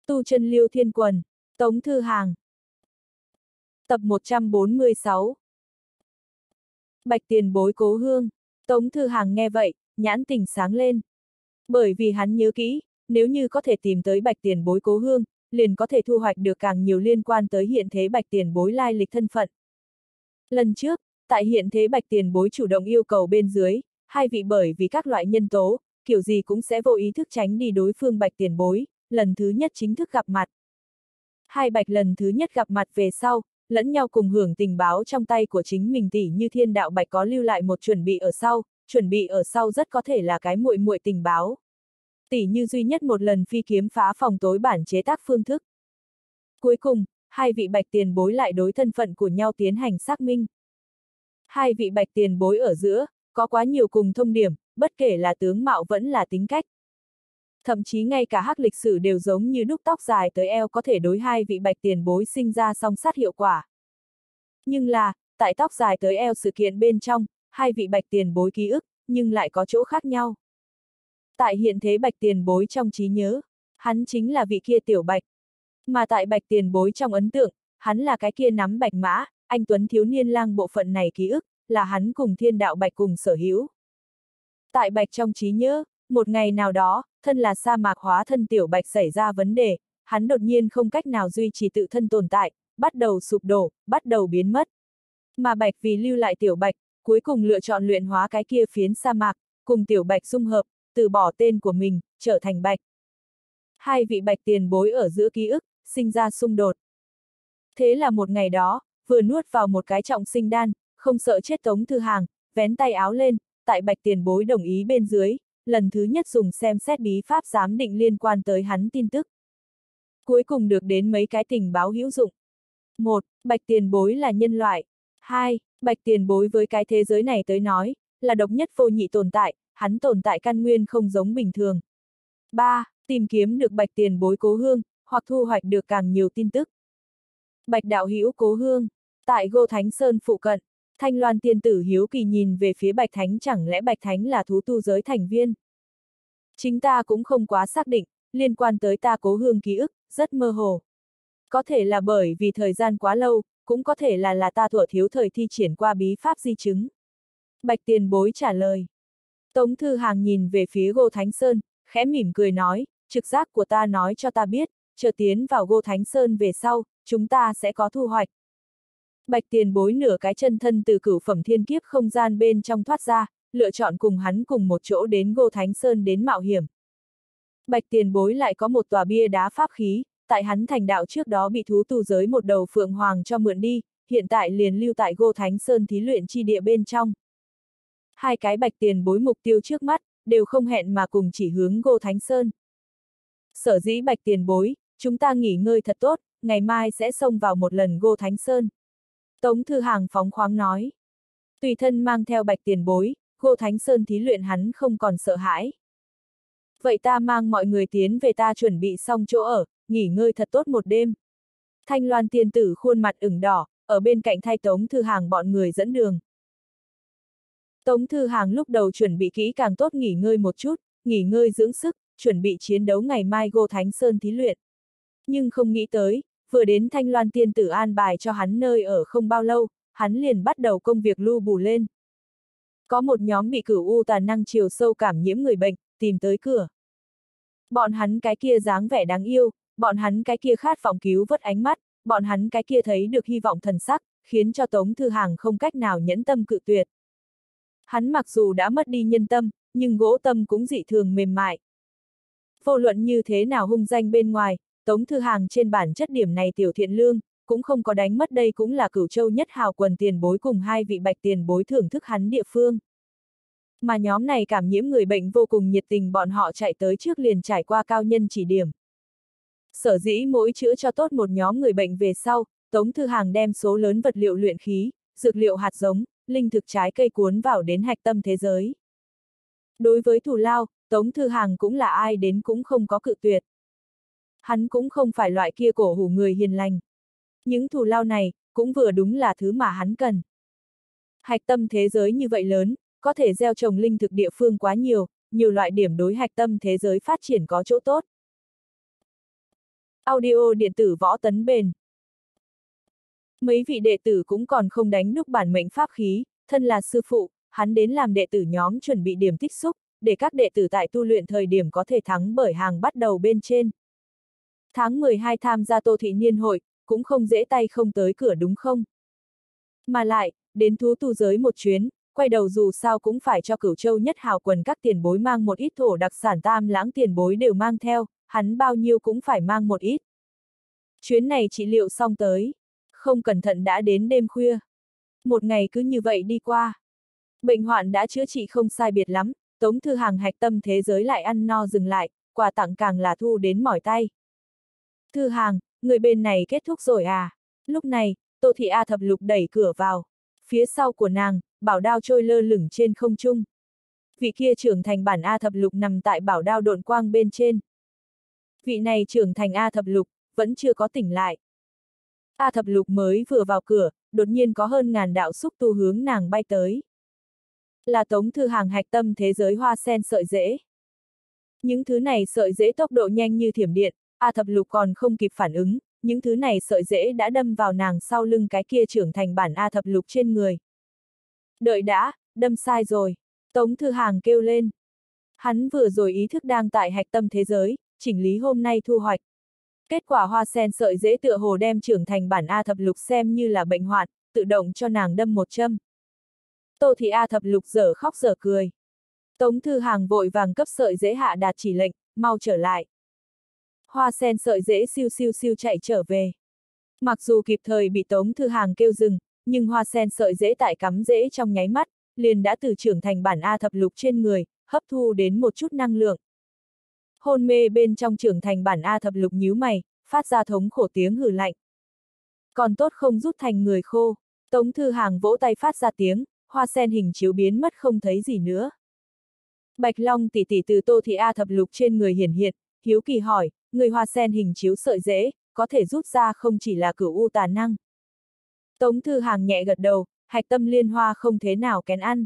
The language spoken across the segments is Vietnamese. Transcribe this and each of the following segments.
Tu chân Liêu Thiên Quần, Tống Thư Hàng. Tập 146. Bạch tiền bối cố hương. Tống Thư Hàng nghe vậy, nhãn tình sáng lên. Bởi vì hắn nhớ kỹ, nếu như có thể tìm tới bạch tiền bối cố hương, liền có thể thu hoạch được càng nhiều liên quan tới hiện thế bạch tiền bối lai lịch thân phận. Lần trước, tại hiện thế bạch tiền bối chủ động yêu cầu bên dưới, hai vị bởi vì các loại nhân tố, kiểu gì cũng sẽ vô ý thức tránh đi đối phương bạch tiền bối, lần thứ nhất chính thức gặp mặt. Hai bạch lần thứ nhất gặp mặt về sau, lẫn nhau cùng hưởng tình báo trong tay của chính mình tỷ như thiên đạo bạch có lưu lại một chuẩn bị ở sau rất có thể là cái muội muội tình báo. Tỷ như duy nhất một lần phi kiếm phá phòng tối bản chế tác phương thức. Cuối cùng, hai vị bạch tiền bối lại đối thân phận của nhau tiến hành xác minh. Hai vị bạch tiền bối ở giữa, có quá nhiều cùng thông điểm, bất kể là tướng mạo vẫn là tính cách. Thậm chí ngay cả hắc lịch sử đều giống như đúc tóc dài tới eo có thể đối hai vị bạch tiền bối sinh ra song sát hiệu quả. Nhưng là, tại tóc dài tới eo sự kiện bên trong, hai vị bạch tiền bối ký ức, nhưng lại có chỗ khác nhau. Tại hiện thế bạch tiền bối trong trí nhớ, hắn chính là vị kia tiểu bạch. Mà tại bạch tiền bối trong ấn tượng, hắn là cái kia nắm bạch mã, anh Tuấn thiếu niên lang bộ phận này ký ức, là hắn cùng thiên đạo bạch cùng sở hữu. Tại bạch trong trí nhớ, một ngày nào đó, thân là sa mạc hóa thân tiểu bạch xảy ra vấn đề, hắn đột nhiên không cách nào duy trì tự thân tồn tại, bắt đầu sụp đổ, bắt đầu biến mất. Mà bạch vì lưu lại tiểu bạch, cuối cùng lựa chọn luyện hóa cái kia phiến sa mạc, cùng tiểu bạch dung hợp, từ bỏ tên của mình, trở thành bạch. Hai vị bạch tiền bối ở giữa ký ức, sinh ra xung đột. Thế là một ngày đó, vừa nuốt vào một cái trọng sinh đan, không sợ chết Tống Thư Hàng, vén tay áo lên, tại bạch tiền bối đồng ý bên dưới, lần thứ nhất dùng xem xét bí pháp giám định liên quan tới hắn tin tức. Cuối cùng được đến mấy cái tình báo hữu dụng. 1. Bạch tiền bối là nhân loại. 2. Bạch tiền bối với cái thế giới này tới nói, là độc nhất vô nhị tồn tại, hắn tồn tại căn nguyên không giống bình thường. 3. Tìm kiếm được bạch tiền bối cố hương, hoặc thu hoạch được càng nhiều tin tức. Bạch đạo hữu cố hương, tại Gô Thánh Sơn phụ cận, Thanh Loan tiên tử hiếu kỳ nhìn về phía Bạch Thánh, chẳng lẽ Bạch Thánh là thú tu giới thành viên? Chính ta cũng không quá xác định, liên quan tới ta cố hương ký ức, rất mơ hồ. Có thể là bởi vì thời gian quá lâu, cũng có thể là ta thuở thiếu thời thi triển qua bí pháp di chứng. Bạch tiền bối trả lời. Tống Thư Hàng nhìn về phía Gô Thánh Sơn, khẽ mỉm cười nói, trực giác của ta nói cho ta biết, chờ tiến vào Gô Thánh Sơn về sau, chúng ta sẽ có thu hoạch. Bạch tiền bối nửa cái chân thân từ cửu phẩm thiên kiếp không gian bên trong thoát ra, lựa chọn cùng hắn cùng một chỗ đến Gô Thánh Sơn đến mạo hiểm. Bạch tiền bối lại có một tòa bia đá pháp khí, tại hắn thành đạo trước đó bị thú tu giới một đầu phượng hoàng cho mượn đi, hiện tại liền lưu tại Gô Thánh Sơn thí luyện chi địa bên trong. Hai cái bạch tiền bối mục tiêu trước mắt, đều không hẹn mà cùng chỉ hướng Gô Thánh Sơn. Sở dĩ bạch tiền bối, chúng ta nghỉ ngơi thật tốt, ngày mai sẽ xông vào một lần Gô Thánh Sơn. Tống Thư Hàng phóng khoáng nói. Tùy thân mang theo bạch tiền bối, Gô Thánh Sơn thí luyện hắn không còn sợ hãi. Vậy ta mang mọi người tiến về ta chuẩn bị xong chỗ ở, nghỉ ngơi thật tốt một đêm. Thanh Loan tiên tử khuôn mặt ửng đỏ, ở bên cạnh thay Tống Thư Hàng bọn người dẫn đường. Tống Thư Hàng lúc đầu chuẩn bị kỹ càng tốt nghỉ ngơi một chút, nghỉ ngơi dưỡng sức, chuẩn bị chiến đấu ngày mai Gô Thánh Sơn thí luyện. Nhưng không nghĩ tới, vừa đến Thanh Loan tiên tử an bài cho hắn nơi ở không bao lâu, hắn liền bắt đầu công việc lu bù lên. Có một nhóm bị cửu u tà năng chiều sâu cảm nhiễm người bệnh, tìm tới cửa. Bọn hắn cái kia dáng vẻ đáng yêu, bọn hắn cái kia khát vọng cứu vớt ánh mắt, bọn hắn cái kia thấy được hy vọng thần sắc, khiến cho Tống Thư Hàng không cách nào nhẫn tâm cự tuyệt. Hắn mặc dù đã mất đi nhân tâm, nhưng gỗ tâm cũng dị thường mềm mại. Vô luận như thế nào hung danh bên ngoài, Tống Thư Hàng trên bản chất điểm này tiểu thiện lương, cũng không có đánh mất, đây cũng là Cửu Châu nhất hào quần tiền bối cùng hai vị bạch tiền bối thưởng thức hắn địa phương. Mà nhóm này cảm nhiễm người bệnh vô cùng nhiệt tình, bọn họ chạy tới trước liền trải qua cao nhân chỉ điểm. Sở dĩ mỗi chữa cho tốt một nhóm người bệnh về sau, Tống Thư Hàng đem số lớn vật liệu luyện khí, dược liệu hạt giống, linh thực trái cây cuốn vào đến hạch tâm thế giới. Đối với thù lao, Tống Thư Hàng cũng là ai đến cũng không có cự tuyệt. Hắn cũng không phải loại kia cổ hủ người hiền lành. Những thù lao này, cũng vừa đúng là thứ mà hắn cần. Hạch tâm thế giới như vậy lớn, có thể gieo trồng linh thực địa phương quá nhiều, nhiều loại điểm đối hạch tâm thế giới phát triển có chỗ tốt. Audio điện tử Võ Tấn Bền. Mấy vị đệ tử cũng còn không đánh đúc bản mệnh pháp khí, thân là sư phụ, hắn đến làm đệ tử nhóm chuẩn bị điểm tích xúc, để các đệ tử tại tu luyện thời điểm có thể thắng bởi hàng bắt đầu bên trên. Tháng 12 tham gia Tô Thị Niên hội, cũng không dễ tay không tới cửa đúng không? Mà lại, đến thú tu giới một chuyến, quay đầu dù sao cũng phải cho Cửu Châu Nhất Hào quần các tiền bối mang một ít thổ đặc sản, Tam Lãng tiền bối đều mang theo, hắn bao nhiêu cũng phải mang một ít. Chuyến này trị liệu xong tới, không cẩn thận đã đến đêm khuya. Một ngày cứ như vậy đi qua. Bệnh hoạn đã chữa trị không sai biệt lắm, Tống Thư Hàng hạch tâm thế giới lại ăn no dừng lại, quà tặng càng là thu đến mỏi tay. Thư Hàng, người bên này kết thúc rồi à? Lúc này, Tô Thị A Thập Lục đẩy cửa vào. Phía sau của nàng, bảo đao trôi lơ lửng trên không trung. Vị kia trưởng thành bản A Thập Lục nằm tại bảo đao độn quang bên trên. Vị này trưởng thành A Thập Lục, vẫn chưa có tỉnh lại. A Thập Lục mới vừa vào cửa, đột nhiên có hơn ngàn đạo xúc tu hướng nàng bay tới. Là Tống Thư Hàng hạch tâm thế giới hoa sen sợi rễ. Những thứ này sợi rễ tốc độ nhanh như thiểm điện, A Thập Lục còn không kịp phản ứng, những thứ này sợi rễ đã đâm vào nàng sau lưng cái kia trưởng thành bản A Thập Lục trên người. Đợi đã, đâm sai rồi. Tống Thư Hàng kêu lên. Hắn vừa rồi ý thức đang tại hạch tâm thế giới, chỉnh lý hôm nay thu hoạch. Kết quả hoa sen sợi rễ tựa hồ đem trưởng thành bản A Thập Lục xem như là bệnh hoạn, tự động cho nàng đâm một châm. Tô Thị A Thập Lục dở khóc dở cười. Tống Thư Hàng vội vàng cấp sợi rễ hạ đạt chỉ lệnh, mau trở lại. Hoa sen sợi rễ siêu siêu siêu chạy trở về. Mặc dù kịp thời bị Tống Thư Hàng kêu dừng, nhưng hoa sen sợi rễ tại cắm rễ trong nháy mắt, liền đã từ trưởng thành bản A Thập Lục trên người, hấp thu đến một chút năng lượng. Hôn mê bên trong trưởng thành bản A Thập Lục nhíu mày, phát ra thống khổ tiếng hừ lạnh. Còn tốt không rút thành người khô. Tống Thư Hàng vỗ tay phát ra tiếng, hoa sen hình chiếu biến mất không thấy gì nữa. Bạch Long tỷ tỷ từ Tô Thị A Thập Lục trên người hiển hiện, hiếu kỳ hỏi, người hoa sen hình chiếu sợi rễ, có thể rút ra không chỉ là cửu u tà năng. Tống Thư Hàng nhẹ gật đầu, hạch tâm liên hoa không thế nào kén ăn.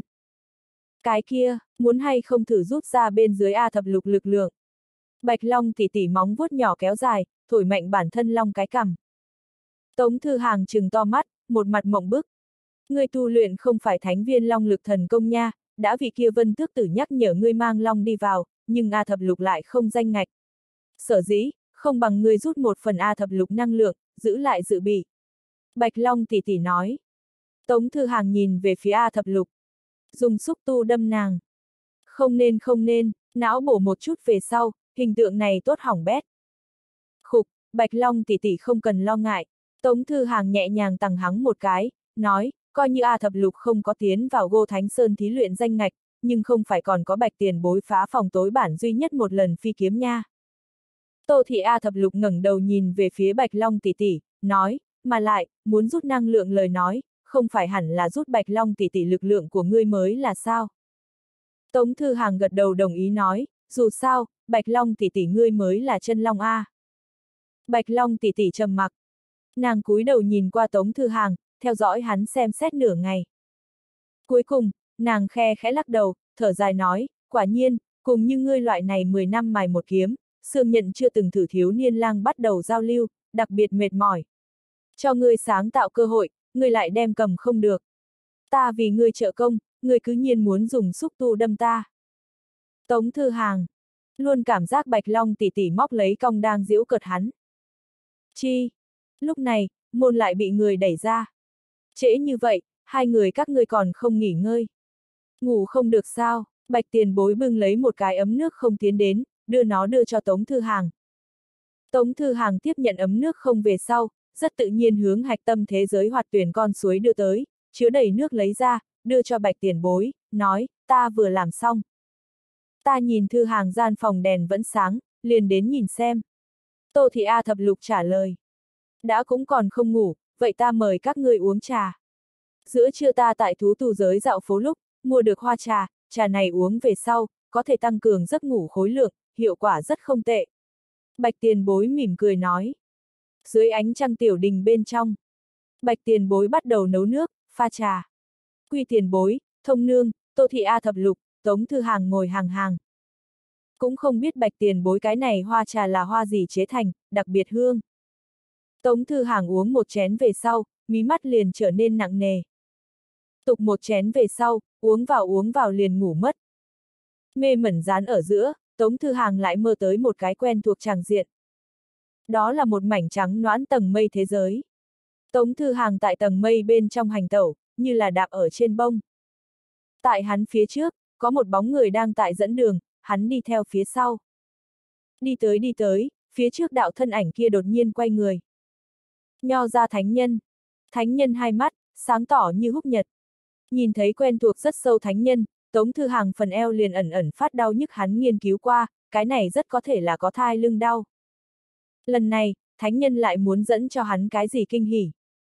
Cái kia, muốn hay không thử rút ra bên dưới A Thập Lục lực lượng. Bạch Long tỷ tỷ móng vuốt nhỏ kéo dài, thổi mạnh bản thân long cái cằm. Tống Thư Hàng trừng to mắt, một mặt mộng bức. Ngươi tu luyện không phải thánh viên long lực thần công nha, đã vị kia Vân Tước Tử nhắc nhở ngươi mang long đi vào, nhưng A Thập Lục lại không danh ngạch. Sở dĩ, không bằng ngươi rút một phần A Thập Lục năng lượng, giữ lại dự bị. Bạch Long tỷ tỷ nói. Tống Thư Hàng nhìn về phía A Thập Lục. Dùng xúc tu đâm nàng. Không nên, não bổ một chút về sau, hình tượng này tốt hỏng bét. Khục, Bạch Long tỷ tỷ không cần lo ngại. Tống Thư Hàng nhẹ nhàng tằng hắng một cái, nói, coi như A Thập Lục không có tiến vào Gô Thánh Sơn thí luyện danh ngạch, nhưng không phải còn có Bạch tiền bối phá phòng tối bản duy nhất một lần phi kiếm nha. Tô Thị A Thập Lục ngẩng đầu nhìn về phía Bạch Long tỷ tỷ, nói, mà lại, muốn rút năng lượng lời nói, không phải hẳn là rút Bạch Long tỷ tỷ lực lượng của ngươi mới là sao? Tống Thư Hàng gật đầu đồng ý nói, dù sao, Bạch Long tỷ tỷ ngươi mới là chân long A. Bạch Long tỷ tỷ trầm mặc. Nàng cúi đầu nhìn qua Tống Thư Hàng, theo dõi hắn xem xét nửa ngày. Cuối cùng, nàng khe khẽ lắc đầu, thở dài nói, quả nhiên, cùng như ngươi loại này 10 năm mài một kiếm, Sương Nhận chưa từng thử thiếu niên lang bắt đầu giao lưu, đặc biệt mệt mỏi. Cho ngươi sáng tạo cơ hội, ngươi lại đem cầm không được. Ta vì ngươi trợ công, ngươi cứ nhiên muốn dùng xúc tu đâm ta. Tống Thư Hàng luôn cảm giác Bạch Long tỷ tỷ móc lấy cong đang giễu cợt hắn. Chi? Lúc này, môn lại bị người đẩy ra. Trễ như vậy, hai người các ngươi còn không nghỉ ngơi. Ngủ không được sao? Bạch tiền bối bưng lấy một cái ấm nước không tiến đến, đưa cho Tống Thư Hàng. Tống Thư Hàng tiếp nhận ấm nước không về sau, rất tự nhiên hướng hạch tâm thế giới hoạt tuyển con suối đưa tới, chứa đầy nước lấy ra, đưa cho Bạch tiền bối, nói, ta vừa làm xong. Ta nhìn Thư Hàng gian phòng đèn vẫn sáng, liền đến nhìn xem. Tô Thị A Thập Lục trả lời. Đã cũng còn không ngủ, vậy ta mời các ngươi uống trà. Giữa trưa ta tại thú tu giới dạo phố lúc, mua được hoa trà, trà này uống về sau, có thể tăng cường giấc ngủ khối lượng, hiệu quả rất không tệ. Bạch tiền bối mỉm cười nói. Dưới ánh trăng tiểu đình bên trong, Bạch tiền bối bắt đầu nấu nước, pha trà. Quy tiền bối, Thông Nương, Tô Thị A Thập Lục, Tống Thư Hàng ngồi hàng hàng. cũng không biết bạch tiền bối cái này hoa trà là hoa gì chế thành, đặc biệt hương. Tống Thư Hàng uống một chén về sau, mí mắt liền trở nên nặng nề. Tục một chén về sau, uống vào liền ngủ mất. Mê mẩn dán ở giữa, Tống Thư Hàng lại mơ tới một cái quen thuộc tràng diện. Đó là một mảnh trắng noãn tầng mây thế giới. Tống Thư Hàng tại tầng mây bên trong hành tẩu, như là đạp ở trên bông. Tại hắn phía trước, có một bóng người đang tại dẫn đường, hắn đi theo phía sau. Đi tới, phía trước đạo thân ảnh kia đột nhiên quay người. Nho ra thánh nhân. Thánh nhân hai mắt, sáng tỏ như húc nhật. Nhìn thấy quen thuộc rất sâu thánh nhân, Tống Thư Hàng phần eo liền ẩn ẩn phát đau nhức, hắn nghiên cứu qua, cái này rất có thể là có thai lưng đau. Lần này, thánh nhân lại muốn dẫn cho hắn cái gì kinh hỉ.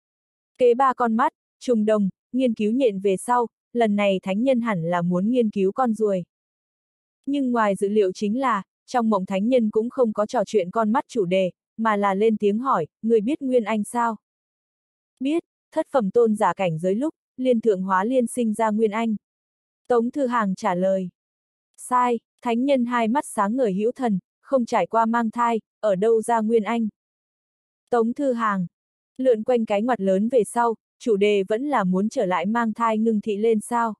Kế ba con mắt, trùng đồng, nghiên cứu nhện về sau, lần này thánh nhân hẳn là muốn nghiên cứu con ruồi. Nhưng ngoài dự liệu chính là, trong mộng thánh nhân cũng không có trò chuyện con mắt chủ đề, mà là lên tiếng hỏi, người biết Nguyên Anh sao? Biết, thất phẩm tôn giả cảnh giới lúc, liên thượng hóa liên sinh ra Nguyên Anh. Tống Thư Hàng trả lời. Sai, thánh nhân hai mắt sáng ngời hữu thần, không trải qua mang thai, ở đâu ra Nguyên Anh? Tống Thư Hàng. Lượn quanh cái ngoặt lớn về sau, chủ đề vẫn là muốn trở lại mang thai ngưng thị lên sao?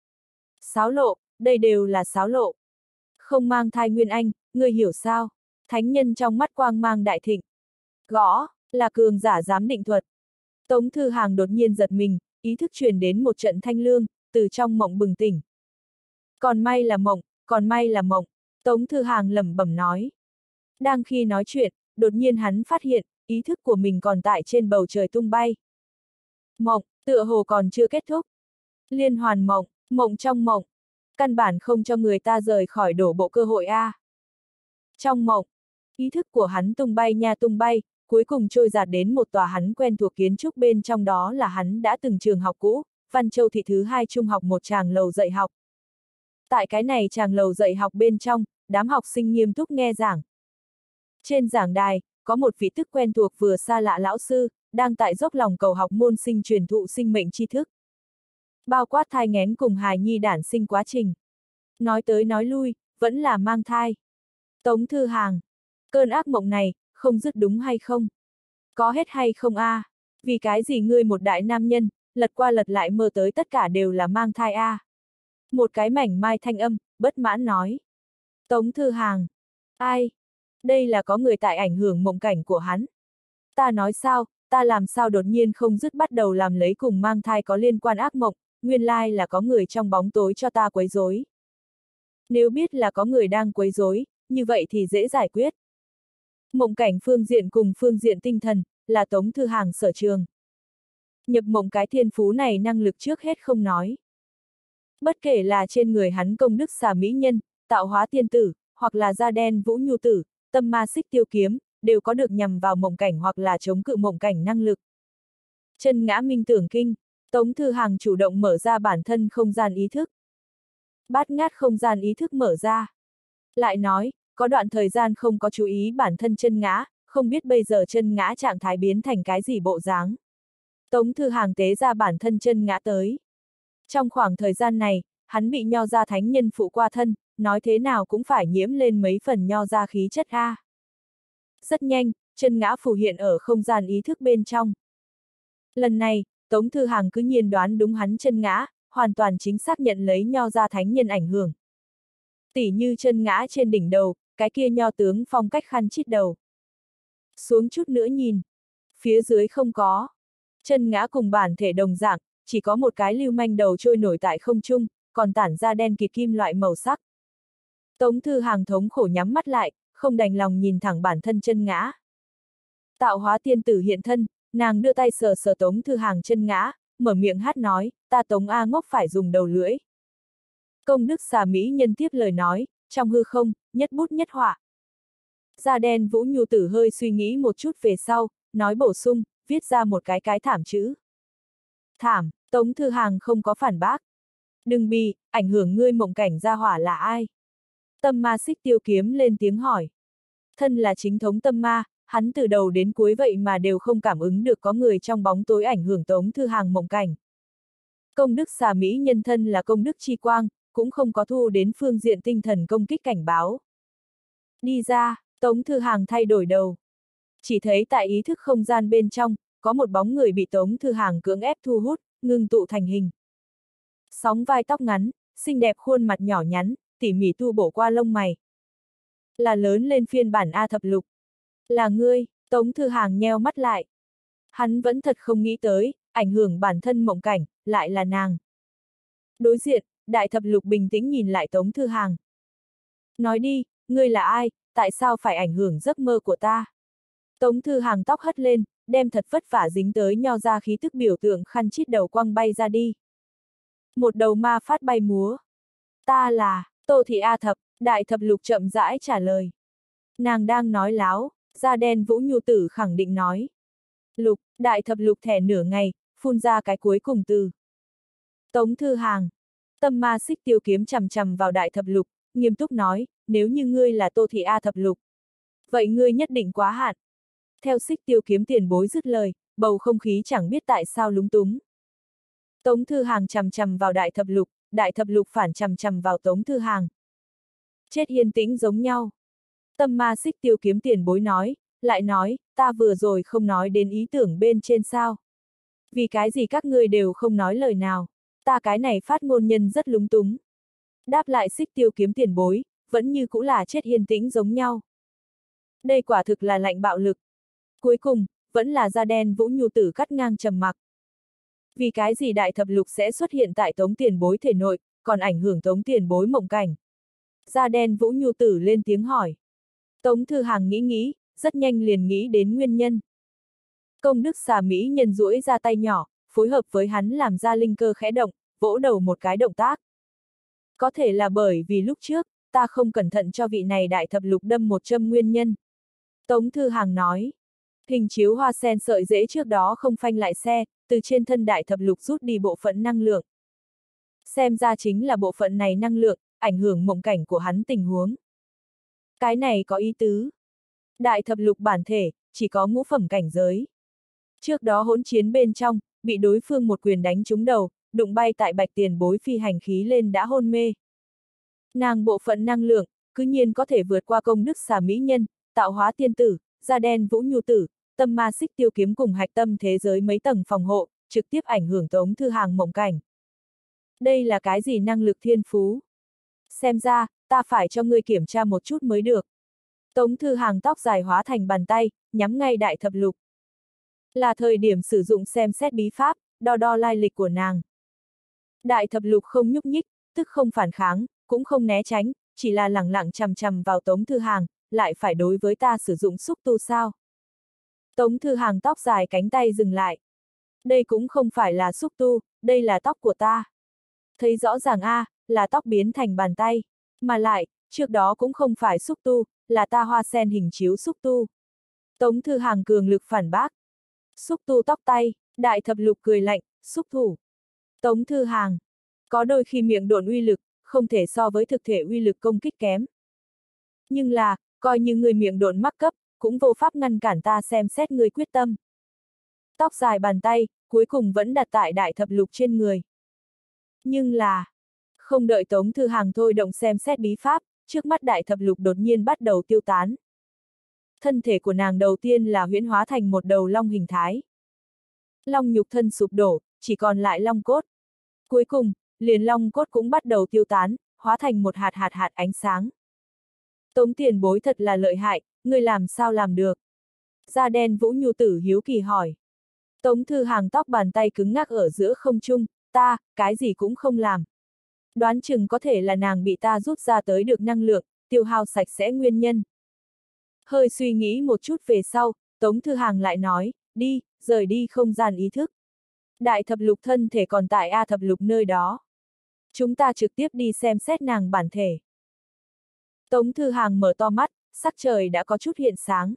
Xáo lộ, đây đều là xáo lộ. Không mang thai Nguyên Anh, ngươi hiểu sao? Thánh nhân trong mắt quang mang đại thịnh. Gõ, là cường giả giám định thuật. Tống Thư Hàng đột nhiên giật mình, ý thức truyền đến một trận thanh lương, từ trong mộng bừng tỉnh. Còn may là mộng, còn may là mộng, Tống Thư Hàng lẩm bẩm nói. Đang khi nói chuyện, đột nhiên hắn phát hiện, ý thức của mình còn tại trên bầu trời tung bay. Mộng, tựa hồ còn chưa kết thúc. Liên hoàn mộng, mộng trong mộng. Căn bản không cho người ta rời khỏi đổ bộ cơ hội a. Trong mộng, ý thức của hắn tung bay nha tung bay, cuối cùng trôi dạt đến một tòa hắn quen thuộc kiến trúc, bên trong đó là hắn đã từng trường học cũ, Văn Châu thị thứ 2 trung học, một tràng lầu dạy học. Tại cái này tràng lầu dạy học bên trong, đám học sinh nghiêm túc nghe giảng. Trên giảng đài, có một vị tức quen thuộc vừa xa lạ lão sư, đang tại dốc lòng cầu học môn sinh truyền thụ sinh mệnh tri thức. Bao quát thai nghén cùng hài nhi đản sinh quá trình. Nói tới nói lui, vẫn là mang thai. Tống Thư Hàng. Cơn ác mộng này, không dứt đúng hay không? Có hết hay không a? Vì cái gì ngươi một đại nam nhân, lật qua lật lại mơ tới tất cả đều là mang thai a? Một cái mảnh mai thanh âm, bất mãn nói. Tống Thư Hàng. Ai? Đây là có người tại ảnh hưởng mộng cảnh của hắn. Ta nói sao, ta làm sao đột nhiên không dứt bắt đầu làm lấy cùng mang thai có liên quan ác mộng, nguyên lai là có người trong bóng tối cho ta quấy rối. Nếu biết là có người đang quấy rối, như vậy thì dễ giải quyết. Mộng cảnh phương diện cùng phương diện tinh thần, là Tống Thư Hàng sở trường. Nhập mộng cái thiên phú này năng lực trước hết không nói. Bất kể là trên người hắn công đức xà mỹ nhân, tạo hóa tiên tử, hoặc là da đen vũ nhu tử, tâm ma xích tiêu kiếm, đều có được nhằm vào mộng cảnh hoặc là chống cự mộng cảnh năng lực. Chân ngã minh tưởng kinh, Tống Thư Hàng chủ động mở ra bản thân không gian ý thức. Bát ngát không gian ý thức mở ra. Lại nói, có đoạn thời gian không có chú ý bản thân chân ngã, không biết bây giờ chân ngã trạng thái biến thành cái gì bộ dáng. Tống Thư Hàng tế ra bản thân chân ngã tới. Trong khoảng thời gian này, hắn bị nho gia thánh nhân phụ qua thân, nói thế nào cũng phải nhiễm lên mấy phần nho gia khí chất a. Rất nhanh, chân ngã phù hiện ở không gian ý thức bên trong. Lần này, Tống Thư Hàng cứ nhiên đoán đúng hắn chân ngã, hoàn toàn chính xác nhận lấy nho gia thánh nhân ảnh hưởng. Tỉ như chân ngã trên đỉnh đầu, cái kia nho tướng phong cách khăn chít đầu. Xuống chút nữa nhìn. Phía dưới không có. Chân ngã cùng bản thể đồng dạng, chỉ có một cái lưu manh đầu trôi nổi tại không trung, còn tản ra đen kịt kim loại màu sắc. Tống Thư Hàng thống khổ nhắm mắt lại, không đành lòng nhìn thẳng bản thân chân ngã. Tạo hóa tiên tử hiện thân, nàng đưa tay sờ sờ Tống Thư Hàng chân ngã, mở miệng hát nói, ta Tống A ngốc phải dùng đầu lưỡi. Công đức xà mỹ nhân tiếp lời nói, trong hư không, nhất bút nhất họa. Da đen vũ nhu tử hơi suy nghĩ một chút về sau, nói bổ sung, viết ra một cái thảm chữ. Thảm, Tống Thư Hàng không có phản bác. Đừng bị, ảnh hưởng ngươi mộng cảnh gia hỏa là ai? Tâm ma xích tiêu kiếm lên tiếng hỏi. Thân là chính thống tâm ma, hắn từ đầu đến cuối vậy mà đều không cảm ứng được có người trong bóng tối ảnh hưởng Tống Thư Hàng mộng cảnh. Công đức xà mỹ nhân thân là công đức chi quang, cũng không có thu đến phương diện tinh thần công kích cảnh báo. Đi ra, Tống Thư Hàng thay đổi đầu. Chỉ thấy tại ý thức không gian bên trong, có một bóng người bị Tống Thư Hàng cưỡng ép thu hút, ngưng tụ thành hình. Sóng vai tóc ngắn, xinh đẹp khuôn mặt nhỏ nhắn, tỉ mỉ tu bổ qua lông mày. Là lớn lên phiên bản A thập lục. Là ngươi, Tống Thư Hàng nheo mắt lại. Hắn vẫn thật không nghĩ tới, ảnh hưởng bản thân mộng cảnh, lại là nàng. Đối diện, Đại thập lục bình tĩnh nhìn lại Tống Thư Hàng. Nói đi, ngươi là ai, tại sao phải ảnh hưởng giấc mơ của ta? Tống Thư Hàng tóc hất lên, đem thật vất vả dính tới nho ra khí tức biểu tượng khăn chít đầu quăng bay ra đi. Một đầu ma phát bay múa. Ta là, Tô Thị A Thập, Đại thập lục chậm rãi trả lời. Nàng đang nói láo, da đen Vũ Nhu Tử khẳng định nói. Lục, Đại thập lục thẻ nửa ngày, phun ra cái cuối cùng từ. Tống Thư Hàng. Tâm ma xích tiêu kiếm chằm chằm vào Đại thập lục, nghiêm túc nói, nếu như ngươi là Tô Thị A thập lục. Vậy ngươi nhất định quá hạn. Theo xích tiêu kiếm tiền bối dứt lời, bầu không khí chẳng biết tại sao lúng túng. Tống Thư Hàng chằm chằm vào Đại thập lục phản chằm chằm vào Tống Thư Hàng. Chết yên tĩnh giống nhau. Tâm ma xích tiêu kiếm tiền bối nói, lại nói, ta vừa rồi không nói đến ý tưởng bên trên sao. Vì cái gì các ngươi đều không nói lời nào, ta cái này phát ngôn nhân rất lúng túng. Đáp lại xích tiêu kiếm tiền bối, vẫn như cũ là chết yên tĩnh giống nhau. Đây quả thực là lạnh bạo lực. Cuối cùng, vẫn là da đen Vũ Nhu Tử cắt ngang trầm mặc. Vì cái gì Đại thập lục sẽ xuất hiện tại Tống tiền bối thể nội, còn ảnh hưởng Tống tiền bối mộng cảnh? Da đen Vũ Nhu Tử lên tiếng hỏi. Tống Thư Hàng nghĩ nghĩ, rất nhanh liền nghĩ đến nguyên nhân. Công đức xà mỹ nhân duỗi ra tay nhỏ, phối hợp với hắn làm ra linh cơ khẽ động, vỗ đầu một cái động tác. Có thể là bởi vì lúc trước, ta không cẩn thận cho vị này Đại thập lục đâm một châm nguyên nhân. Tống Thư Hàng nói. Hình chiếu hoa sen sợi rễ trước đó không phanh lại xe, từ trên thân Đại thập lục rút đi bộ phận năng lượng. Xem ra chính là bộ phận này năng lượng, ảnh hưởng mộng cảnh của hắn tình huống. Cái này có ý tứ. Đại thập lục bản thể, chỉ có ngũ phẩm cảnh giới. Trước đó hỗn chiến bên trong, bị đối phương một quyền đánh trúng đầu, đụng bay tại Bạch tiền bối phi hành khí lên đã hôn mê. Nàng bộ phận năng lượng, cứ nhiên có thể vượt qua công đức xà mỹ nhân, tạo hóa tiên tử, da đen Vũ Nhu Tử, tâm ma xích tiêu kiếm cùng hạch tâm thế giới mấy tầng phòng hộ, trực tiếp ảnh hưởng Tống Thư Hàng mộng cảnh. Đây là cái gì năng lực thiên phú? Xem ra, ta phải cho ngươi kiểm tra một chút mới được. Tống Thư Hàng tóc dài hóa thành bàn tay, nhắm ngay Đại thập lục. Là thời điểm sử dụng xem xét bí pháp, đo đo lai lịch của nàng. Đại thập lục không nhúc nhích, tức không phản kháng, cũng không né tránh, chỉ là lẳng lặng chằm chằm vào Tống Thư Hàng, lại phải đối với ta sử dụng xúc tu sao? Tống Thư Hàng tóc dài cánh tay dừng lại. Đây cũng không phải là xúc tu, đây là tóc của ta. Thấy rõ ràng là tóc biến thành bàn tay. Mà lại, trước đó cũng không phải xúc tu, là ta hoa sen hình chiếu xúc tu. Tống Thư Hàng cường lực phản bác. Xúc tu tóc tay, Đại thập lục cười lạnh, xúc thủ. Tống Thư Hàng. Có đôi khi miệng độn uy lực, không thể so với thực thể uy lực công kích kém. Nhưng là, coi như người miệng độn mắc cấp, cũng vô pháp ngăn cản ta xem xét người quyết tâm. Tóc dài bàn tay, cuối cùng vẫn đặt tại Đại thập lục trên người. Nhưng là, không đợi Tống Thư Hàng thôi động xem xét bí pháp, trước mắt Đại thập lục đột nhiên bắt đầu tiêu tán. Thân thể của nàng đầu tiên là huyễn hóa thành một đầu long hình thái. Long nhục thân sụp đổ, chỉ còn lại long cốt. Cuối cùng, liền long cốt cũng bắt đầu tiêu tán, hóa thành một hạt ánh sáng. Tống tiền bối thật là lợi hại, người làm sao làm được? Da đen Vũ Nhu Tử hiếu kỳ hỏi. Tống Thư Hàng tóc bàn tay cứng ngắc ở giữa không trung, ta, cái gì cũng không làm. Đoán chừng có thể là nàng bị ta rút ra tới được năng lượng, tiêu hao sạch sẽ nguyên nhân. Hơi suy nghĩ một chút về sau, Tống Thư Hàng lại nói, đi, rời đi không gian ý thức. Đại thập lục thân thể còn tại A thập lục nơi đó. Chúng ta trực tiếp đi xem xét nàng bản thể. Tống Thư Hàng mở to mắt, sắc trời đã có chút hiện sáng.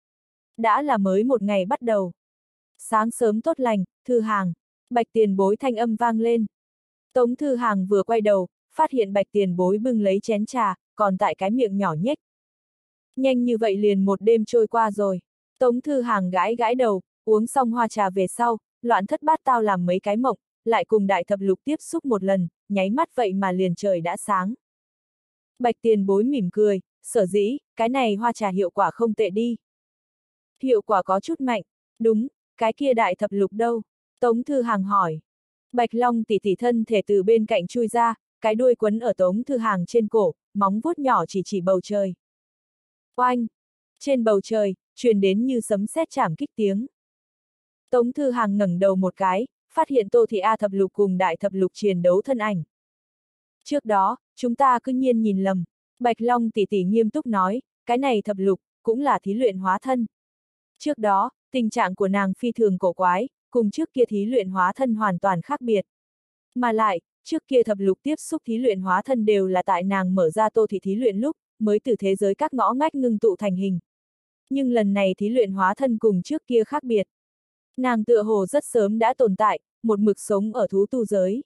Đã là mới một ngày bắt đầu. Sáng sớm tốt lành, Thư Hàng. Bạch tiền bối thanh âm vang lên. Tống Thư Hàng vừa quay đầu, phát hiện Bạch tiền bối bưng lấy chén trà, còn tại cái miệng nhỏ nhếch. Nhanh như vậy liền một đêm trôi qua rồi. Tống Thư Hàng gãi gãi đầu, uống xong hoa trà về sau, loạn thất bát tao làm mấy cái mộng, lại cùng Đại thập lục tiếp xúc một lần, nháy mắt vậy mà liền trời đã sáng. Bạch tiền bối mỉm cười, sở dĩ, cái này hoa trà hiệu quả không tệ đi. Hiệu quả có chút mạnh, đúng, cái kia đại thập lục đâu? Tống Thư Hàng hỏi. Bạch Long tỷ tỷ thân thể từ bên cạnh chui ra, cái đuôi quấn ở Tống Thư Hàng trên cổ, móng vuốt nhỏ chỉ bầu trời. Oanh! Trên bầu trời, truyền đến như sấm sét chảm kích tiếng. Tống Thư Hàng ngẩng đầu một cái, phát hiện Tô Thị A thập lục cùng đại thập lục chiến đấu thân ảnh. Trước đó, chúng ta cứ nhiên nhìn lầm, Bạch Long tỷ tỷ nghiêm túc nói, cái này thập lục, cũng là thí luyện hóa thân. Trước đó, tình trạng của nàng phi thường cổ quái, cùng trước kia thí luyện hóa thân hoàn toàn khác biệt. Mà lại, trước kia thập lục tiếp xúc thí luyện hóa thân đều là tại nàng mở ra Tô Thị thí luyện lúc, mới từ thế giới các ngõ ngách ngưng tụ thành hình. Nhưng lần này thí luyện hóa thân cùng trước kia khác biệt. Nàng tựa hồ rất sớm đã tồn tại, một mực sống ở thú tu giới.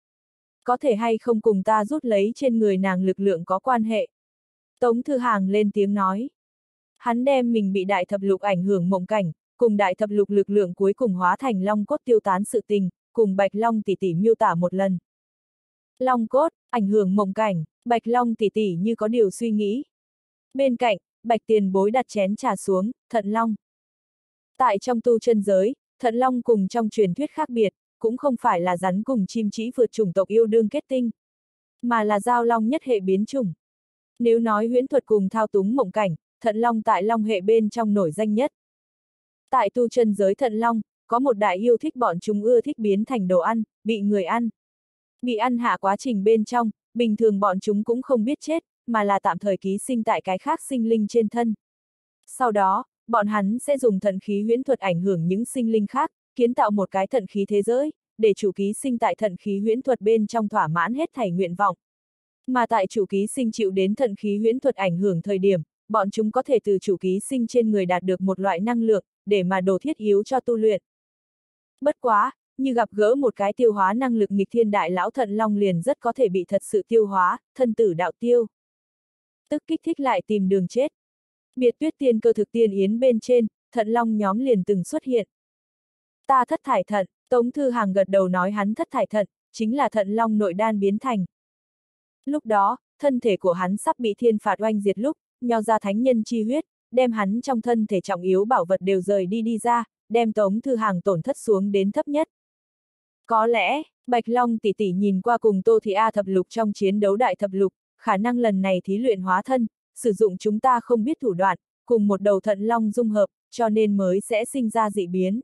Có thể hay không cùng ta rút lấy trên người nàng lực lượng có quan hệ. Tống Thư Hàng lên tiếng nói. Hắn đem mình bị đại thập lục ảnh hưởng mộng cảnh, cùng đại thập lục lực lượng cuối cùng hóa thành long cốt tiêu tán sự tình, cùng Bạch Long tỷ tỷ miêu tả một lần. Long cốt, ảnh hưởng mộng cảnh, Bạch Long tỷ tỷ như có điều suy nghĩ. Bên cạnh, Bạch Tiền Bối đặt chén trà xuống, thận long. Tại trong tu chân giới, thận long cùng trong truyền thuyết khác biệt, cũng không phải là rắn cùng chim trĩ vượt chủng tộc yêu đương kết tinh, mà là giao long nhất hệ biến chủng. Nếu nói huyễn thuật cùng thao túng mộng cảnh, thận long tại long hệ bên trong nổi danh nhất. Tại tu chân giới thận long, có một đại yêu thích bọn chúng ưa thích biến thành đồ ăn, bị người ăn. Bị ăn hạ quá trình bên trong, bình thường bọn chúng cũng không biết chết, mà là tạm thời ký sinh tại cái khác sinh linh trên thân. Sau đó, bọn hắn sẽ dùng thận khí huyễn thuật ảnh hưởng những sinh linh khác, kiến tạo một cái thận khí thế giới, để chủ ký sinh tại thận khí huyễn thuật bên trong thỏa mãn hết thảy nguyện vọng. Mà tại chủ ký sinh chịu đến thận khí huyễn thuật ảnh hưởng thời điểm, bọn chúng có thể từ chủ ký sinh trên người đạt được một loại năng lượng, để mà đồ thiết yếu cho tu luyện. Bất quá, như gặp gỡ một cái tiêu hóa năng lực nghịch thiên đại lão thận long liền rất có thể bị thật sự tiêu hóa, thân tử đạo tiêu. Tức kích thích lại tìm đường chết. Biệt Tuyết Tiên Cơ thực tiên yến bên trên, thận long nhóm liền từng xuất hiện. Ta thất thải thận, Tống Thư Hàng gật đầu nói hắn thất thải thận, chính là thận long nội đan biến thành. Lúc đó, thân thể của hắn sắp bị thiên phạt oanh diệt lúc, nho ra thánh nhân chi huyết, đem hắn trong thân thể trọng yếu bảo vật đều rời đi ra, đem Tống Thư Hàng tổn thất xuống đến thấp nhất. Có lẽ, Bạch Long tỷ tỷ nhìn qua cùng Tô Thị A thập lục trong chiến đấu đại thập lục, khả năng lần này thí luyện hóa thân, sử dụng chúng ta không biết thủ đoạn, cùng một đầu thận long dung hợp, cho nên mới sẽ sinh ra dị biến.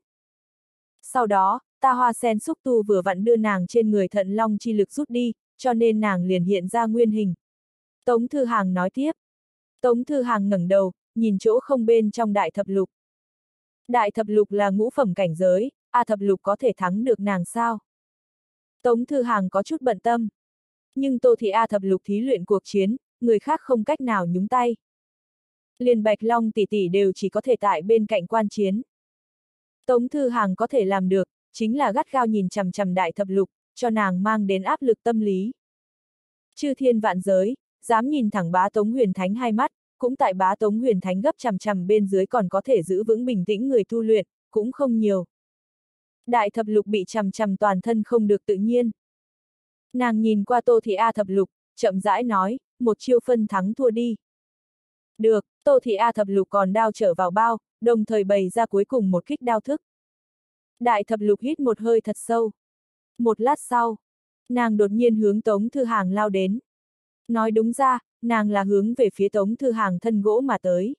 Sau đó, ta hoa sen xúc tu vừa vặn đưa nàng trên người thận long chi lực rút đi, cho nên nàng liền hiện ra nguyên hình. Tống Thư Hàng nói tiếp. Tống Thư Hàng ngẩng đầu, nhìn chỗ không bên trong đại thập lục. Đại thập lục là ngũ phẩm cảnh giới, A thập lục có thể thắng được nàng sao? Tống Thư Hàng có chút bận tâm. Nhưng Tô Thị A thập lục thí luyện cuộc chiến, người khác không cách nào nhúng tay. Liền Bạch Long tỷ tỷ đều chỉ có thể tại bên cạnh quan chiến. Tống Thư Hàng có thể làm được, chính là gắt gao nhìn chằm chằm đại thập lục, cho nàng mang đến áp lực tâm lý. Chư thiên vạn giới, dám nhìn thẳng Bá Tống Huyền Thánh hai mắt, cũng tại Bá Tống Huyền Thánh gấp chằm chằm bên dưới còn có thể giữ vững bình tĩnh người tu luyện, cũng không nhiều. Đại thập lục bị chằm chằm toàn thân không được tự nhiên. Nàng nhìn qua Tô Thị A thập lục, chậm rãi nói, một chiêu phân thắng thua đi. Được, Tô Thị A thập lục còn đao trở vào bao, đồng thời bày ra cuối cùng một kích đao thức. Đại thập lục hít một hơi thật sâu. Một lát sau, nàng đột nhiên hướng Tống Thư Hàng lao đến. Nói đúng ra, nàng là hướng về phía Tống Thư Hàng thân gỗ mà tới.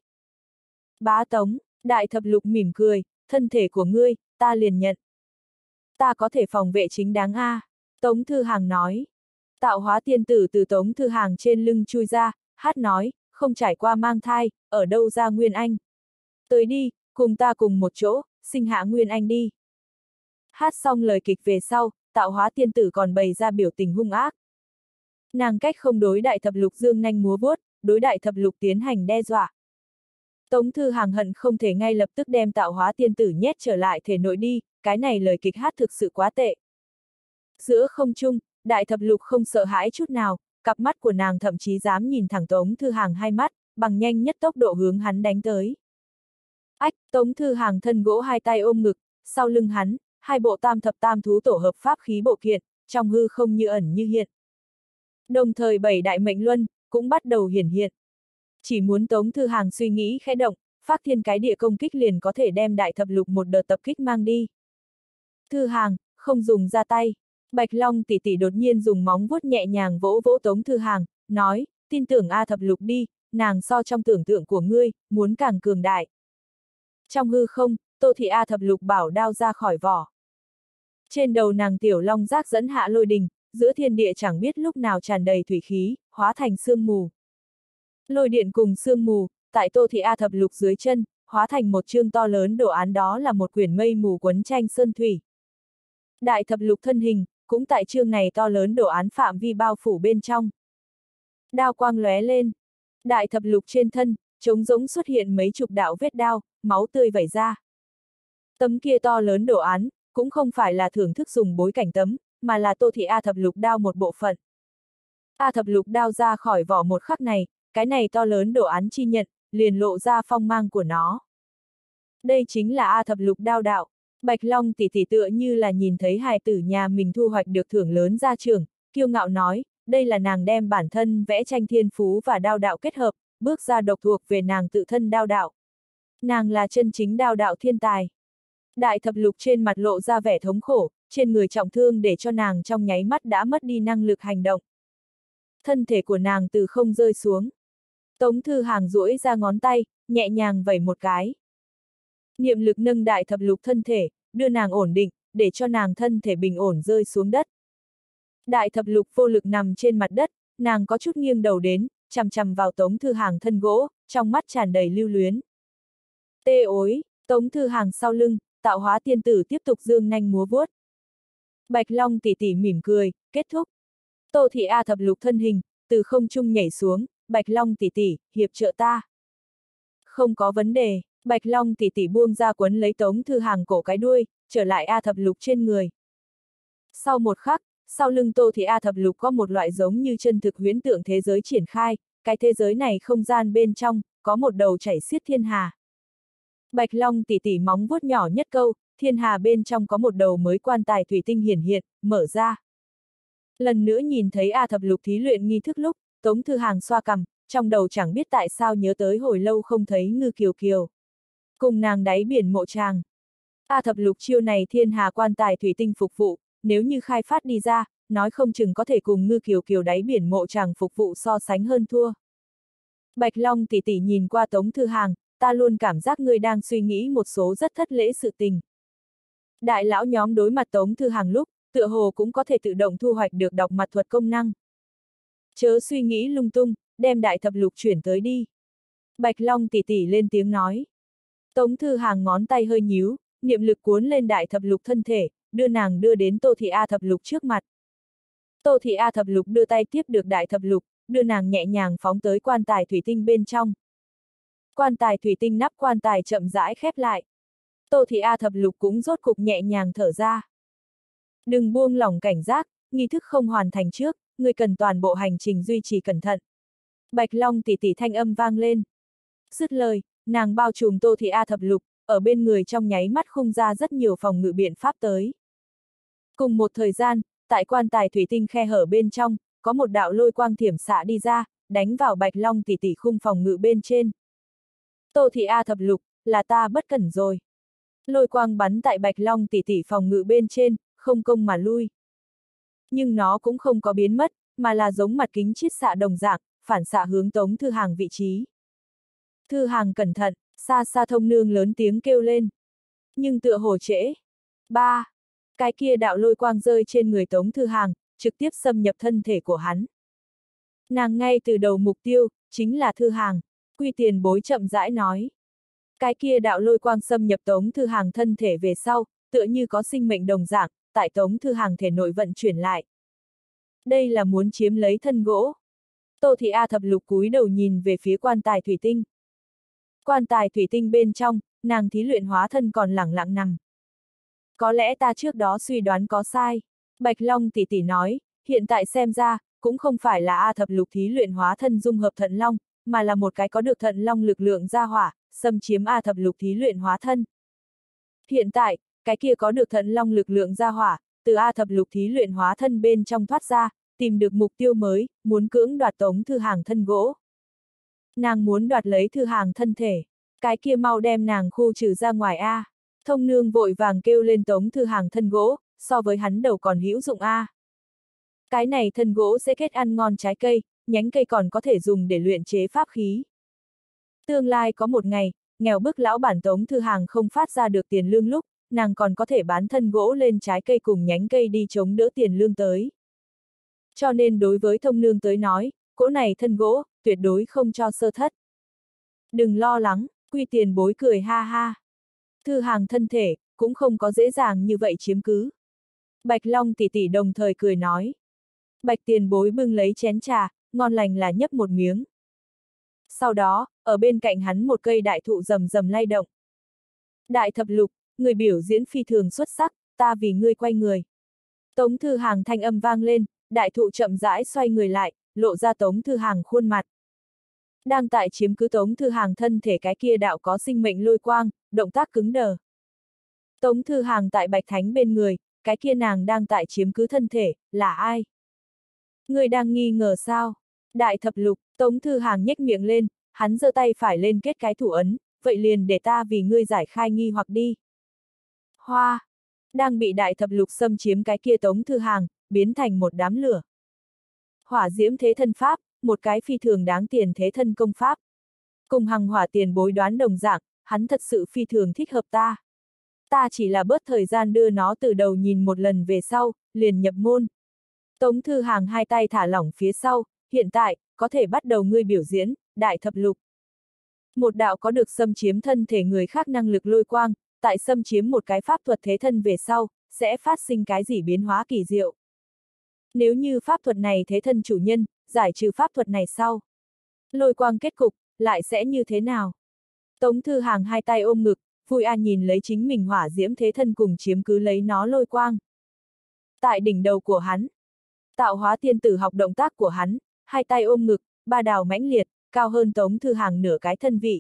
Bá Tống, đại thập lục mỉm cười, thân thể của ngươi, ta liền nhận. Ta có thể phòng vệ chính đáng a. Tống Thư Hàng nói. Tạo hóa tiên tử từ Tống Thư Hàng trên lưng chui ra, hát nói, không trải qua mang thai, ở đâu ra Nguyên Anh. Tới đi, cùng ta cùng một chỗ, sinh hạ Nguyên Anh đi. Hát xong lời kịch về sau, tạo hóa tiên tử còn bày ra biểu tình hung ác. Nàng cách không đối đại thập lục dương nanh múa vuốt, đối đại thập lục tiến hành đe dọa. Tống Thư Hàng hận không thể ngay lập tức đem tạo hóa tiên tử nhét trở lại thể nội đi, cái này lời kịch hát thực sự quá tệ. Giữa không trung, đại thập lục không sợ hãi chút nào, cặp mắt của nàng thậm chí dám nhìn thẳng Tống Thư Hàng hai mắt, bằng nhanh nhất tốc độ hướng hắn đánh tới. Ách, Tống Thư Hàng thân gỗ hai tay ôm ngực, sau lưng hắn, hai bộ tam thập tam thú tổ hợp pháp khí bộ kiện, trong hư không như ẩn như hiện. Đồng thời bảy đại mệnh luân, cũng bắt đầu hiển hiện. Chỉ muốn Tống Thư Hàng suy nghĩ khẽ động, phác thiên cái địa công kích liền có thể đem đại thập lục một đợt tập kích mang đi. Thư Hàng, không dùng ra tay. Bạch Long tỷ tỷ đột nhiên dùng móng vuốt nhẹ nhàng vỗ vỗ Tống Thư Hàng, nói, tin tưởng A thập lục đi, nàng so trong tưởng tượng của ngươi, muốn càng cường đại. Trong hư không, Tô Thị A thập lục bảo đao ra khỏi vỏ. Trên đầu nàng tiểu long giác dẫn hạ lôi đình, giữa thiên địa chẳng biết lúc nào tràn đầy thủy khí, hóa thành sương mù. Lôi điện cùng sương mù, tại Tô Thị A thập lục dưới chân, hóa thành một chương to lớn đồ án, đó là một quyển mây mù quấn tranh sơn thủy. Đại thập lục thân hình, cũng tại chương này to lớn đồ án phạm vi bao phủ bên trong. Đao quang lóe lên. Đại thập lục trên thân, trống rỗng xuất hiện mấy chục đạo vết đao, máu tươi vẩy ra. Tấm kia to lớn đồ án, cũng không phải là thưởng thức dùng bối cảnh tấm, mà là Tô Thị A thập lục đao một bộ phận. A thập lục đao ra khỏi vỏ một khắc này, cái này to lớn đồ án chi nhận, liền lộ ra phong mang của nó. Đây chính là A thập lục đao đạo. Bạch Long tỷ tỷ tựa như là nhìn thấy hài tử nhà mình thu hoạch được thưởng lớn ra trường, kiêu ngạo nói, đây là nàng đem bản thân vẽ tranh thiên phú và đao đạo kết hợp, bước ra độc thuộc về nàng tự thân đao đạo. Nàng là chân chính đao đạo thiên tài. Đại thập lục trên mặt lộ ra vẻ thống khổ, trên người trọng thương để cho nàng trong nháy mắt đã mất đi năng lực hành động. Thân thể của nàng từ không rơi xuống. Tống Thư Hàng duỗi ra ngón tay, nhẹ nhàng vẩy một cái. Niệm lực nâng đại thập lục thân thể, đưa nàng ổn định, để cho nàng thân thể bình ổn rơi xuống đất. Đại thập lục vô lực nằm trên mặt đất, nàng có chút nghiêng đầu đến, chằm chằm vào Tống Thư Hàng thân gỗ, trong mắt tràn đầy lưu luyến. Tê ối, Tống Thư Hàng sau lưng, tạo hóa tiên tử tiếp tục dương nanh múa vuốt. Bạch Long tỷ tỷ mỉm cười, kết thúc. Tô Thị A thập lục thân hình, từ không trung nhảy xuống, Bạch Long tỷ tỷ, hiệp trợ ta. Không có vấn đề, Bạch Long tỷ tỷ buông ra quấn lấy Tống Thư Hàng cổ cái đuôi, trở lại A thập lục trên người. Sau một khắc, sau lưng Tô Thị A thập lục có một loại giống như chân thực huyễn tượng thế giới triển khai, cái thế giới này không gian bên trong, có một đầu chảy xiết thiên hà. Bạch Long tỷ tỷ móng vuốt nhỏ nhất câu, thiên hà bên trong có một đầu mới quan tài thủy tinh hiển hiện, mở ra. Lần nữa nhìn thấy A thập lục thí luyện nghi thức lúc, Tống Thư Hàng xoa cằm, trong đầu chẳng biết tại sao nhớ tới hồi lâu không thấy Ngư Kiều Kiều. Cùng nàng đáy biển mộ tràng. A thập lục chiêu này thiên hà quan tài thủy tinh phục vụ, nếu như khai phát đi ra, nói không chừng có thể cùng Ngư Kiều Kiều đáy biển mộ tràng phục vụ so sánh hơn thua. Bạch Long tỷ tỷ nhìn qua Tống Thư Hàng, ta luôn cảm giác ngươi đang suy nghĩ một số rất thất lễ sự tình. Đại lão nhóm đối mặt Tống Thư Hàng lúc, tựa hồ cũng có thể tự động thu hoạch được đọc mặt thuật công năng. Chớ suy nghĩ lung tung, đem đại thập lục chuyển tới đi. Bạch Long tỷ tỷ lên tiếng nói. Tống Thư Hàng ngón tay hơi nhíu, niệm lực cuốn lên đại thập lục thân thể, đưa nàng đưa đến Tô Thị A thập lục trước mặt. Tô Thị A thập lục đưa tay tiếp được đại thập lục, đưa nàng nhẹ nhàng phóng tới quan tài thủy tinh bên trong. Quan tài thủy tinh nắp quan tài chậm rãi khép lại. Tô Thị A thập lục cũng rốt cục nhẹ nhàng thở ra. Đừng buông lỏng cảnh giác, nghi thức không hoàn thành trước, người cần toàn bộ hành trình duy trì cẩn thận. Bạch Long tỷ tỷ thanh âm vang lên. Dứt lời, nàng bao trùm Tô Thị A thập lục, ở bên người trong nháy mắt khung ra rất nhiều phòng ngự biện pháp tới. Cùng một thời gian, tại quan tài thủy tinh khe hở bên trong, có một đạo lôi quang thiểm xạ đi ra, đánh vào Bạch Long tỷ tỷ khung phòng ngự bên trên. Tô Thị A thập lục, là ta bất cẩn rồi. Lôi quang bắn tại Bạch Long tỷ tỷ phòng ngự bên trên, không công mà lui. Nhưng nó cũng không có biến mất, mà là giống mặt kính chiết xạ đồng dạng, phản xạ hướng Tống Thư Hàng vị trí. Thư Hàng cẩn thận, xa xa thông nương lớn tiếng kêu lên. Nhưng tựa hồ trễ. Ba, cái kia đạo lôi quang rơi trên người Tống Thư Hàng, trực tiếp xâm nhập thân thể của hắn. Nàng ngay từ đầu mục tiêu, chính là Thư Hàng, Quy Tiền Bối chậm rãi nói. Cái kia đạo lôi quang xâm nhập Tống Thư Hàng thân thể về sau, tựa như có sinh mệnh đồng dạng, tại Tống Thư Hàng thể nội vận chuyển lại. Đây là muốn chiếm lấy thân gỗ. Tô Thị A thập lục cúi đầu nhìn về phía quan tài thủy tinh. Quan tài thủy tinh bên trong, nàng thí luyện hóa thân còn lẳng lặng nằm. Có lẽ ta trước đó suy đoán có sai. Bạch Long tỷ tỷ nói, hiện tại xem ra, cũng không phải là A thập lục thí luyện hóa thân dung hợp thận long, mà là một cái có được thận long lực lượng gia hỏa, xâm chiếm A thập lục thí luyện hóa thân. Hiện tại, cái kia có được thận long lực lượng gia hỏa, từ A thập lục thí luyện hóa thân bên trong thoát ra, tìm được mục tiêu mới, muốn cưỡng đoạt Tống Thư Hàng thân gỗ. Nàng muốn đoạt lấy Thư Hàng thân thể. Cái kia mau đem nàng khu trừ ra ngoài a. Thông nương vội vàng kêu lên Tống Thư Hàng thân gỗ, so với hắn đầu còn hữu dụng a. Cái này thân gỗ sẽ kết ăn ngon trái cây, nhánh cây còn có thể dùng để luyện chế pháp khí. Tương lai có một ngày, nghèo bức lão bản Tống Thư Hàng không phát ra được tiền lương lúc, nàng còn có thể bán thân gỗ lên trái cây cùng nhánh cây đi chống đỡ tiền lương tới. Cho nên đối với thông nương tới nói, cỗ này thân gỗ, tuyệt đối không cho sơ thất. Đừng lo lắng, Quy tiền bối cười ha ha. Thư Hàng thân thể, cũng không có dễ dàng như vậy chiếm cứ. Bạch Long tỷ tỷ đồng thời cười nói. Bạch tiền bối bưng lấy chén trà, ngon lành là nhấp một miếng. Sau đó, ở bên cạnh hắn một cây đại thụ rầm rầm lay động. Đại thập lục, người biểu diễn phi thường xuất sắc, ta vì ngươi quay người. Tống Thư Hàng thanh âm vang lên, đại thụ chậm rãi xoay người lại, lộ ra Tống Thư Hàng khuôn mặt. Đang tại chiếm cứ Tống Thư Hàng thân thể cái kia đạo có sinh mệnh lôi quang, động tác cứng đờ. Tống Thư Hàng tại Bạch Thánh bên người, cái kia nàng đang tại chiếm cứ thân thể, là ai? Người đang nghi ngờ sao? Đại thập lục, Tống Thư Hàng nhếch miệng lên, hắn giơ tay phải lên kết cái thủ ấn, vậy liền để ta vì ngươi giải khai nghi hoặc đi. Hoa! Đang bị đại thập lục xâm chiếm cái kia Tống Thư Hàng, biến thành một đám lửa. Hỏa diễm thế thân pháp, một cái phi thường đáng tiền thế thân công pháp. Cùng Hằng Hỏa tiền bối đoán đồng dạng, hắn thật sự phi thường thích hợp ta. Ta chỉ là bớt thời gian đưa nó từ đầu nhìn một lần về sau, liền nhập môn. Tống Thư Hàng hai tay thả lỏng phía sau, hiện tại, có thể bắt đầu ngươi biểu diễn, đại thập lục. Một đạo có được xâm chiếm thân thể người khác năng lực lôi quang, tại xâm chiếm một cái pháp thuật thế thân về sau, sẽ phát sinh cái gì biến hóa kỳ diệu. Nếu như pháp thuật này thế thân chủ nhân, giải trừ pháp thuật này sau. Lôi quang kết cục, lại sẽ như thế nào? Tống Thư Hàng hai tay ôm ngực, vui nhìn lấy chính mình hỏa diễm thế thân cùng chiếm cứ lấy nó lôi quang. Tại đỉnh đầu của hắn, tạo hóa tiên tử học động tác của hắn, hai tay ôm ngực, ba đào mãnh liệt, cao hơn Tống Thư Hàng nửa cái thân vị.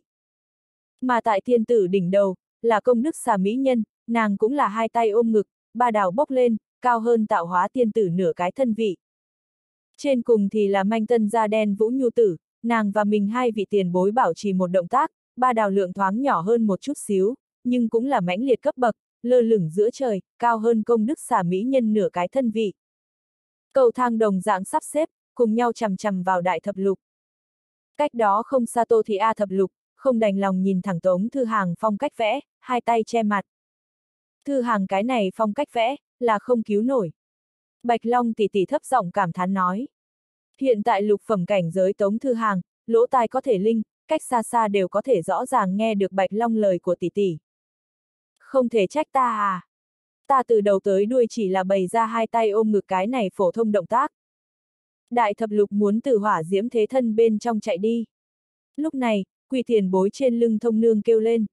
Mà tại tiên tử đỉnh đầu, là công đức xà mỹ nhân, nàng cũng là hai tay ôm ngực, ba đào bốc lên, cao hơn tạo hóa tiên tử nửa cái thân vị. Trên cùng thì là manh tân da đen Vũ Nhu tử, nàng và mình hai vị tiền bối bảo trì một động tác, ba đào lượng thoáng nhỏ hơn một chút xíu, nhưng cũng là mãnh liệt cấp bậc, lơ lửng giữa trời, cao hơn công đức xà mỹ nhân nửa cái thân vị. Cầu thang đồng dạng sắp xếp, cùng nhau chằm chằm vào đại thập lục. Cách đó không xa Tô Thị A thập lục, không đành lòng nhìn thẳng Tống Thư Hàng phong cách vẽ, hai tay che mặt. Thư Hàng cái này phong cách vẽ, là không cứu nổi. Bạch Long tỷ tỷ thấp giọng cảm thán nói. Hiện tại lục phẩm cảnh giới Tống Thư Hàng, lỗ tai có thể linh, cách xa xa đều có thể rõ ràng nghe được Bạch Long lời của tỷ tỷ. Không thể trách ta à. Ta từ đầu tới đuôi chỉ là bày ra hai tay ôm ngực cái này phổ thông động tác. Đại thập lục muốn từ hỏa diễm thế thân bên trong chạy đi. Lúc này, Quy tiền bối trên lưng thông nương kêu lên.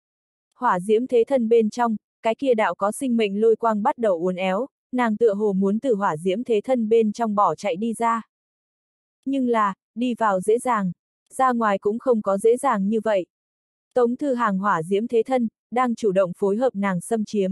Hỏa diễm thế thân bên trong, cái kia đạo có sinh mệnh lôi quang bắt đầu uốn éo, nàng tựa hồ muốn từ hỏa diễm thế thân bên trong bỏ chạy đi ra. Nhưng là, đi vào dễ dàng, ra ngoài cũng không có dễ dàng như vậy. Tống Thư Hàng hỏa diễm thế thân, đang chủ động phối hợp nàng xâm chiếm.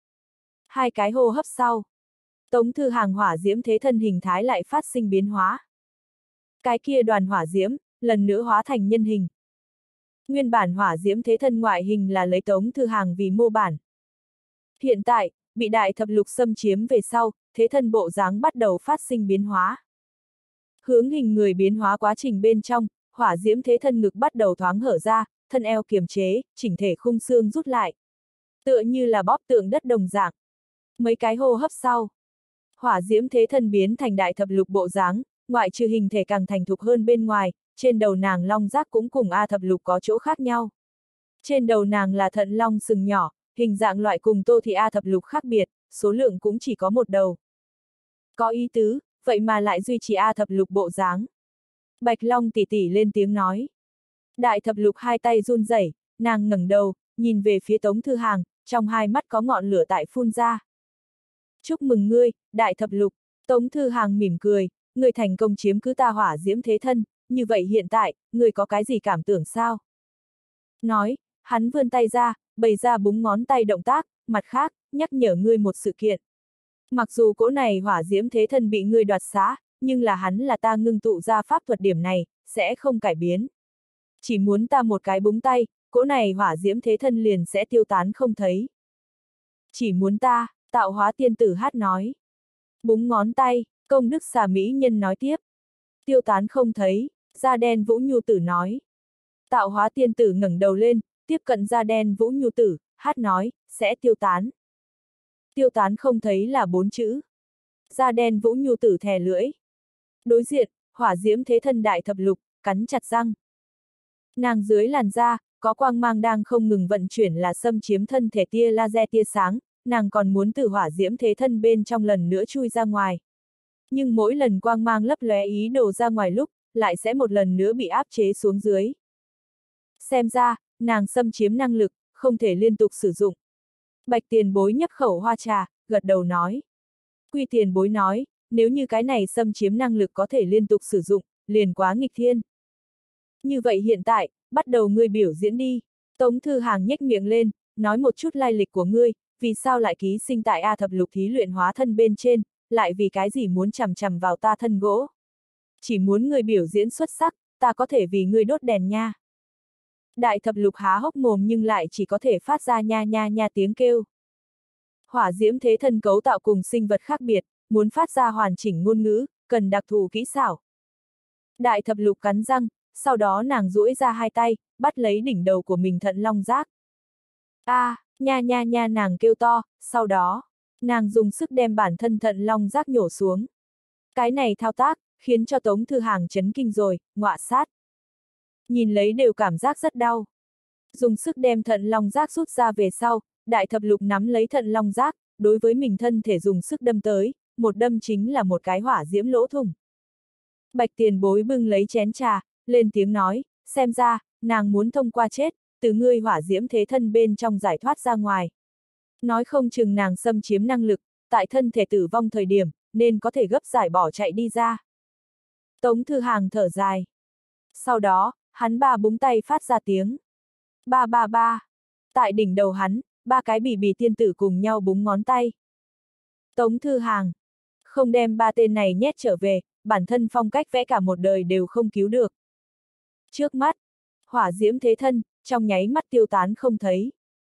Hai cái hô hấp sau. Tống Thư Hàng hỏa diễm thế thân hình thái lại phát sinh biến hóa. Cái kia đoàn hỏa diễm, lần nữa hóa thành nhân hình. Nguyên bản hỏa diễm thế thân ngoại hình là lấy Tống Thư Hàng vì mô bản. Hiện tại, bị đại thập lục xâm chiếm về sau, thế thân bộ dáng bắt đầu phát sinh biến hóa. Hướng hình người biến hóa quá trình bên trong, hỏa diễm thế thân ngực bắt đầu thoáng hở ra, thân eo kiềm chế, chỉnh thể khung xương rút lại. Tựa như là bóp tượng đất đồng dạng. Mấy cái hô hấp sau, hỏa diễm thế thân biến thành đại thập lục bộ dáng, ngoại trừ hình thể càng thành thục hơn bên ngoài, trên đầu nàng long giác cũng cùng A thập lục có chỗ khác nhau. Trên đầu nàng là thận long sừng nhỏ, hình dạng loại cùng Tô Thị A thập lục khác biệt, số lượng cũng chỉ có một đầu. Có ý tứ, vậy mà lại duy trì A thập lục bộ dáng. Bạch Long tỷ tỷ lên tiếng nói. Đại thập lục hai tay run rẩy, nàng ngẩng đầu, nhìn về phía Tống Thư Hàng, trong hai mắt có ngọn lửa tại phun ra. Chúc mừng ngươi, đại thập lục. Tống Thư Hàng mỉm cười, ngươi thành công chiếm cứ ta hỏa diễm thế thân, như vậy hiện tại, ngươi có cái gì cảm tưởng sao? Nói, hắn vươn tay ra, bày ra búng ngón tay động tác, mặt khác, nhắc nhở ngươi một sự kiện. Mặc dù cỗ này hỏa diễm thế thân bị ngươi đoạt xá, nhưng là hắn là ta ngưng tụ ra pháp thuật điểm này, sẽ không cải biến. Chỉ muốn ta một cái búng tay, cỗ này hỏa diễm thế thân liền sẽ tiêu tán không thấy. Chỉ muốn ta, tạo hóa tiên tử hát nói. Búng ngón tay, công đức xà mỹ nhân nói tiếp. Tiêu tán không thấy, da đen Vũ Nhu Tử nói. Tạo hóa tiên tử ngẩng đầu lên, tiếp cận da đen Vũ Nhu Tử, hát nói, sẽ tiêu tán. Tiêu tán không thấy là 4 chữ. Da đen Vũ Nhu Tử thè lưỡi. Đối diện, hỏa diễm thế thân đại thập lục, cắn chặt răng. Nàng dưới làn da, có quang mang đang không ngừng vận chuyển là xâm chiếm thân thể tia laser tia sáng, nàng còn muốn từ hỏa diễm thế thân bên trong lần nữa chui ra ngoài. Nhưng mỗi lần quang mang lấp lóe ý đồ ra ngoài lúc, lại sẽ một lần nữa bị áp chế xuống dưới. Xem ra, nàng xâm chiếm năng lực, không thể liên tục sử dụng. Bạch tiền bối nhấp khẩu hoa trà, gật đầu nói. Quy tiền bối nói, nếu như cái này xâm chiếm năng lực có thể liên tục sử dụng, liền quá nghịch thiên. Như vậy hiện tại, bắt đầu ngươi biểu diễn đi. Tống Thư Hàng nhếch miệng lên, nói một chút lai lịch của ngươi, vì sao lại ký sinh tại A thập lục thí luyện hóa thân bên trên, lại vì cái gì muốn chằm chằm vào ta thân gỗ. Chỉ muốn ngươi biểu diễn xuất sắc, ta có thể vì ngươi đốt đèn nha. Đại thập lục há hốc mồm nhưng lại chỉ có thể phát ra nha nha nha tiếng kêu. Hỏa diễm thế thân cấu tạo cùng sinh vật khác biệt, muốn phát ra hoàn chỉnh ngôn ngữ, cần đặc thù kỹ xảo. Đại thập lục cắn răng, sau đó nàng duỗi ra hai tay, bắt lấy đỉnh đầu của mình thận long giác. Nha nha nha nàng kêu to, sau đó, nàng dùng sức đem bản thân thận long giác nhổ xuống. Cái này thao tác, khiến cho Tống Thư Hàng chấn kinh rồi, ngọa sát. Nhìn lấy đều cảm giác rất đau. Dùng sức đem thận long giác rút ra về sau, đại thập lục nắm lấy thận long giác, đối với mình thân thể dùng sức đâm tới, một đâm chính là một cái hỏa diễm lỗ thủng. Bạch tiền bối bưng lấy chén trà, lên tiếng nói, xem ra, nàng muốn thông qua chết, từ ngươi hỏa diễm thế thân bên trong giải thoát ra ngoài. Nói không chừng nàng xâm chiếm năng lực, tại thân thể tử vong thời điểm, nên có thể gấp giải bỏ chạy đi ra. Tống Thư Hàng thở dài. Sau đó, hắn ba búng tay phát ra tiếng. Ba ba ba. Tại đỉnh đầu hắn, ba cái bì bì tiên tử cùng nhau búng ngón tay. Tống Thư Hàng. Không đem ba tên này nhét trở về, bản thân phong cách vẽ cả một đời đều không cứu được. Trước mắt, hỏa diễm thế thân, trong nháy mắt tiêu tán không thấy.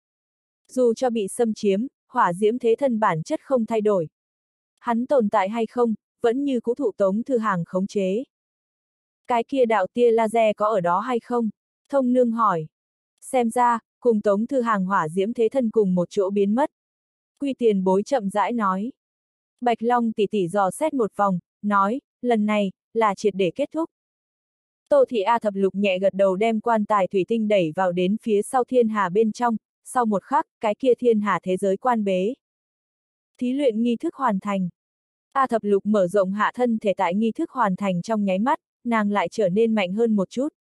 Dù cho bị xâm chiếm, hỏa diễm thế thân bản chất không thay đổi. Hắn tồn tại hay không, vẫn như cũ thụ Tống Thư Hàng khống chế. Cái kia đạo tia laser có ở đó hay không? Thông Nương hỏi. Xem ra, cùng Tống Thư Hàng hỏa diễm thế thân cùng một chỗ biến mất. Quy tiền bối chậm rãi nói. Bạch Long tỉ tỉ dò xét một vòng, nói, lần này, là triệt để kết thúc. Tô Thị A thập lục nhẹ gật đầu đem quan tài thủy tinh đẩy vào đến phía sau thiên hà bên trong, sau một khắc, cái kia thiên hà thế giới quan bế. Thí luyện nghi thức hoàn thành. A thập lục mở rộng hạ thân thể tại nghi thức hoàn thành trong nháy mắt, nàng lại trở nên mạnh hơn một chút.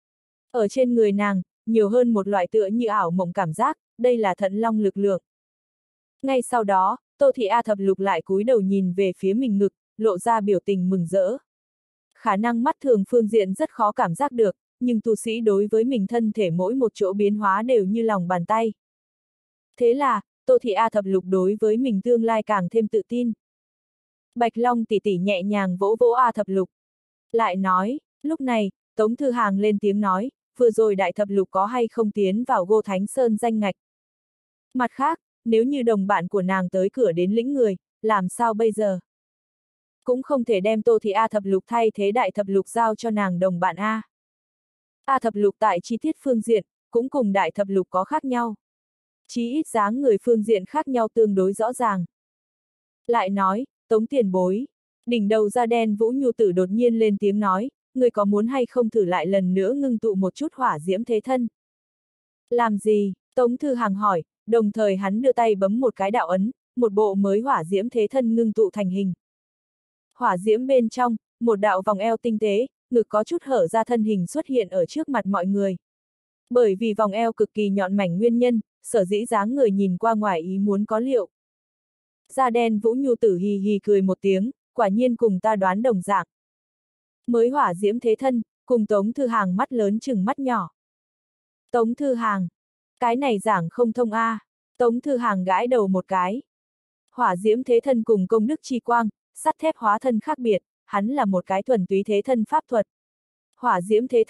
Ở trên người nàng, nhiều hơn một loại tựa như ảo mộng cảm giác, đây là thận long lực lượng. Ngay sau đó, Tô Thị A thập lục lại cúi đầu nhìn về phía mình ngực, lộ ra biểu tình mừng rỡ. Khả năng mắt thường phương diện rất khó cảm giác được, nhưng tu sĩ đối với mình thân thể mỗi một chỗ biến hóa đều như lòng bàn tay. Thế là, Tô Thị A thập lục đối với mình tương lai càng thêm tự tin. Bạch Long tỉ tỉ nhẹ nhàng vỗ vỗ A thập lục. Lại nói, lúc này, Tống Thư Hàng lên tiếng nói, vừa rồi đại thập lục có hay không tiến vào Gô Thánh Sơn danh ngạch. Mặt khác, nếu như đồng bạn của nàng tới cửa đến lĩnh người, làm sao bây giờ? Cũng không thể đem Tô Thị A thập lục thay thế đại thập lục giao cho nàng đồng bạn A. A thập lục tại chi tiết phương diện, cũng cùng đại thập lục có khác nhau. Chí ít dáng người phương diện khác nhau tương đối rõ ràng. Lại nói, Tống tiền bối, đỉnh đầu da đen Vũ Nhu Tử đột nhiên lên tiếng nói, người có muốn hay không thử lại lần nữa ngưng tụ một chút hỏa diễm thế thân? Làm gì? Tống Thư Hàng hỏi, đồng thời hắn đưa tay bấm một cái đạo ấn, một bộ mới hỏa diễm thế thân ngưng tụ thành hình. Hỏa diễm bên trong, một đạo vòng eo tinh tế, ngực có chút hở ra thân hình xuất hiện ở trước mặt mọi người. Bởi vì vòng eo cực kỳ nhọn mảnh nguyên nhân, sở dĩ dáng người nhìn qua ngoài ý muốn có liệu. Da đen Vũ Nhu Tử hì hì cười một tiếng, quả nhiên cùng ta đoán đồng dạng. Mới hỏa diễm thế thân, cùng Tống Thư Hàng mắt lớn chừng mắt nhỏ. Tống Thư Hàng, cái này giảng không thông a. Tống Thư Hàng gãi đầu một cái. Hỏa diễm thế thân cùng công đức chi quang, sắt thép hóa thân khác biệt, hắn là một cái thuần túy thế thân pháp thuật. Hỏa diễm thế thân,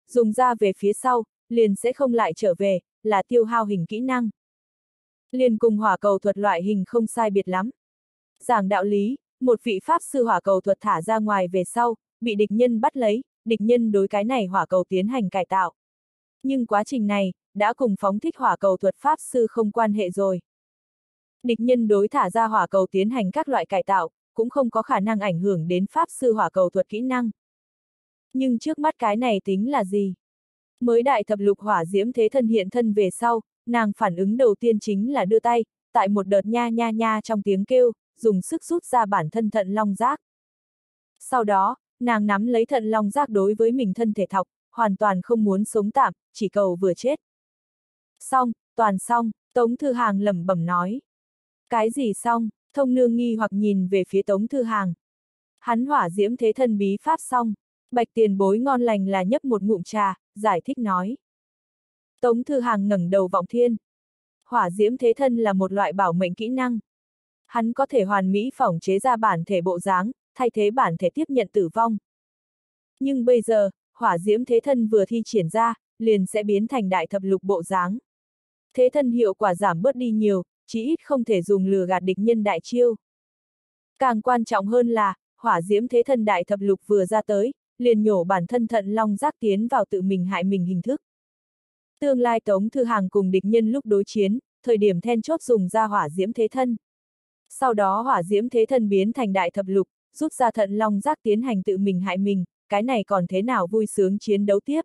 dùng ra về phía sau, liền sẽ không lại trở về, là tiêu hao hình kỹ năng. Liền cùng hỏa cầu thuật loại hình không sai biệt lắm. Giảng đạo lý, một vị pháp sư hỏa cầu thuật thả ra ngoài về sau, bị địch nhân bắt lấy, địch nhân đối cái này hỏa cầu tiến hành cải tạo. Nhưng quá trình này, đã cùng phóng thích hỏa cầu thuật pháp sư không quan hệ rồi. Địch nhân đối thả ra hỏa cầu tiến hành các loại cải tạo, cũng không có khả năng ảnh hưởng đến pháp sư hỏa cầu thuật kỹ năng. Nhưng trước mắt cái này tính là gì? Mới đại thập lục hỏa diễm thế thân hiện thân về sau, nàng phản ứng đầu tiên chính là đưa tay, tại một đợt nha nha nha trong tiếng kêu, dùng sức rút ra bản thân thận long giác. Sau đó, nàng nắm lấy thận long giác đối với mình thân thể thọc, hoàn toàn không muốn sống tạm, chỉ cầu vừa chết. Xong, toàn xong, Tống Thư Hàng lẩm bẩm nói. Cái gì xong? Thông Nương nghi hoặc nhìn về phía Tống Thư Hàng. Hắn hỏa diễm thế thân bí pháp xong. Bạch Tiền Bối ngon lành là nhấp một ngụm trà, giải thích nói. Tống Thư Hàng ngẩng đầu vọng thiên. Hỏa diễm thế thân là một loại bảo mệnh kỹ năng. Hắn có thể hoàn mỹ phỏng chế ra bản thể bộ dáng, thay thế bản thể tiếp nhận tử vong. Nhưng bây giờ, hỏa diễm thế thân vừa thi triển ra, liền sẽ biến thành đại thập lục bộ dáng. Thế thân hiệu quả giảm bớt đi nhiều, chí ít không thể dùng lừa gạt địch nhân đại chiêu. Càng quan trọng hơn là, hỏa diễm thế thân đại thập lục vừa ra tới, liền nhổ bản thân thận long giác tiến vào tự mình hại mình hình thức. Tương lai Tống Thư Hàng cùng địch nhân lúc đối chiến, thời điểm then chốt dùng ra hỏa diễm thế thân. Sau đó hỏa diễm thế thân biến thành đại thập lục, rút ra thận long giác tiến hành tự mình hại mình, cái này còn thế nào vui sướng chiến đấu tiếp.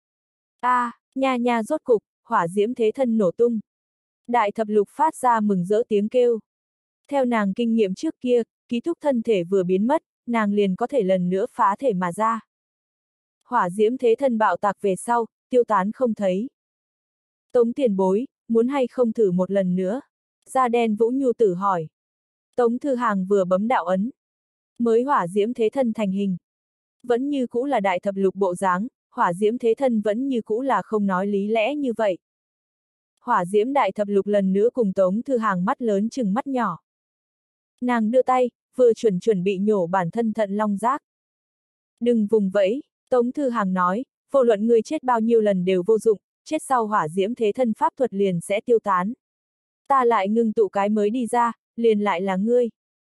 Nha nha rốt cục, hỏa diễm thế thân nổ tung. Đại thập lục phát ra mừng rỡ tiếng kêu. Theo nàng kinh nghiệm trước kia, ký thúc thân thể vừa biến mất, nàng liền có thể lần nữa phá thể mà ra. Hỏa diễm thế thân bạo tạc về sau, tiêu tán không thấy. Tống Tiền Bối, muốn hay không thử một lần nữa? Da đen Vũ Nhu Tử hỏi. Tống Thư Hàng vừa bấm đạo ấn. Mới hỏa diễm thế thân thành hình. Vẫn như cũ là đại thập lục bộ dáng, hỏa diễm thế thân vẫn như cũ là không nói lý lẽ như vậy. Hỏa diễm đại thập lục lần nữa cùng Tống Thư Hàng mắt lớn chừng mắt nhỏ. Nàng đưa tay, vừa chuẩn bị nhổ bản thân thận long giác. Đừng vùng vẫy, Tống Thư Hàng nói, vô luận người chết bao nhiêu lần đều vô dụng, chết sau hỏa diễm thế thân pháp thuật liền sẽ tiêu tán. Ta lại ngưng tụ cái mới đi ra, liền lại là ngươi.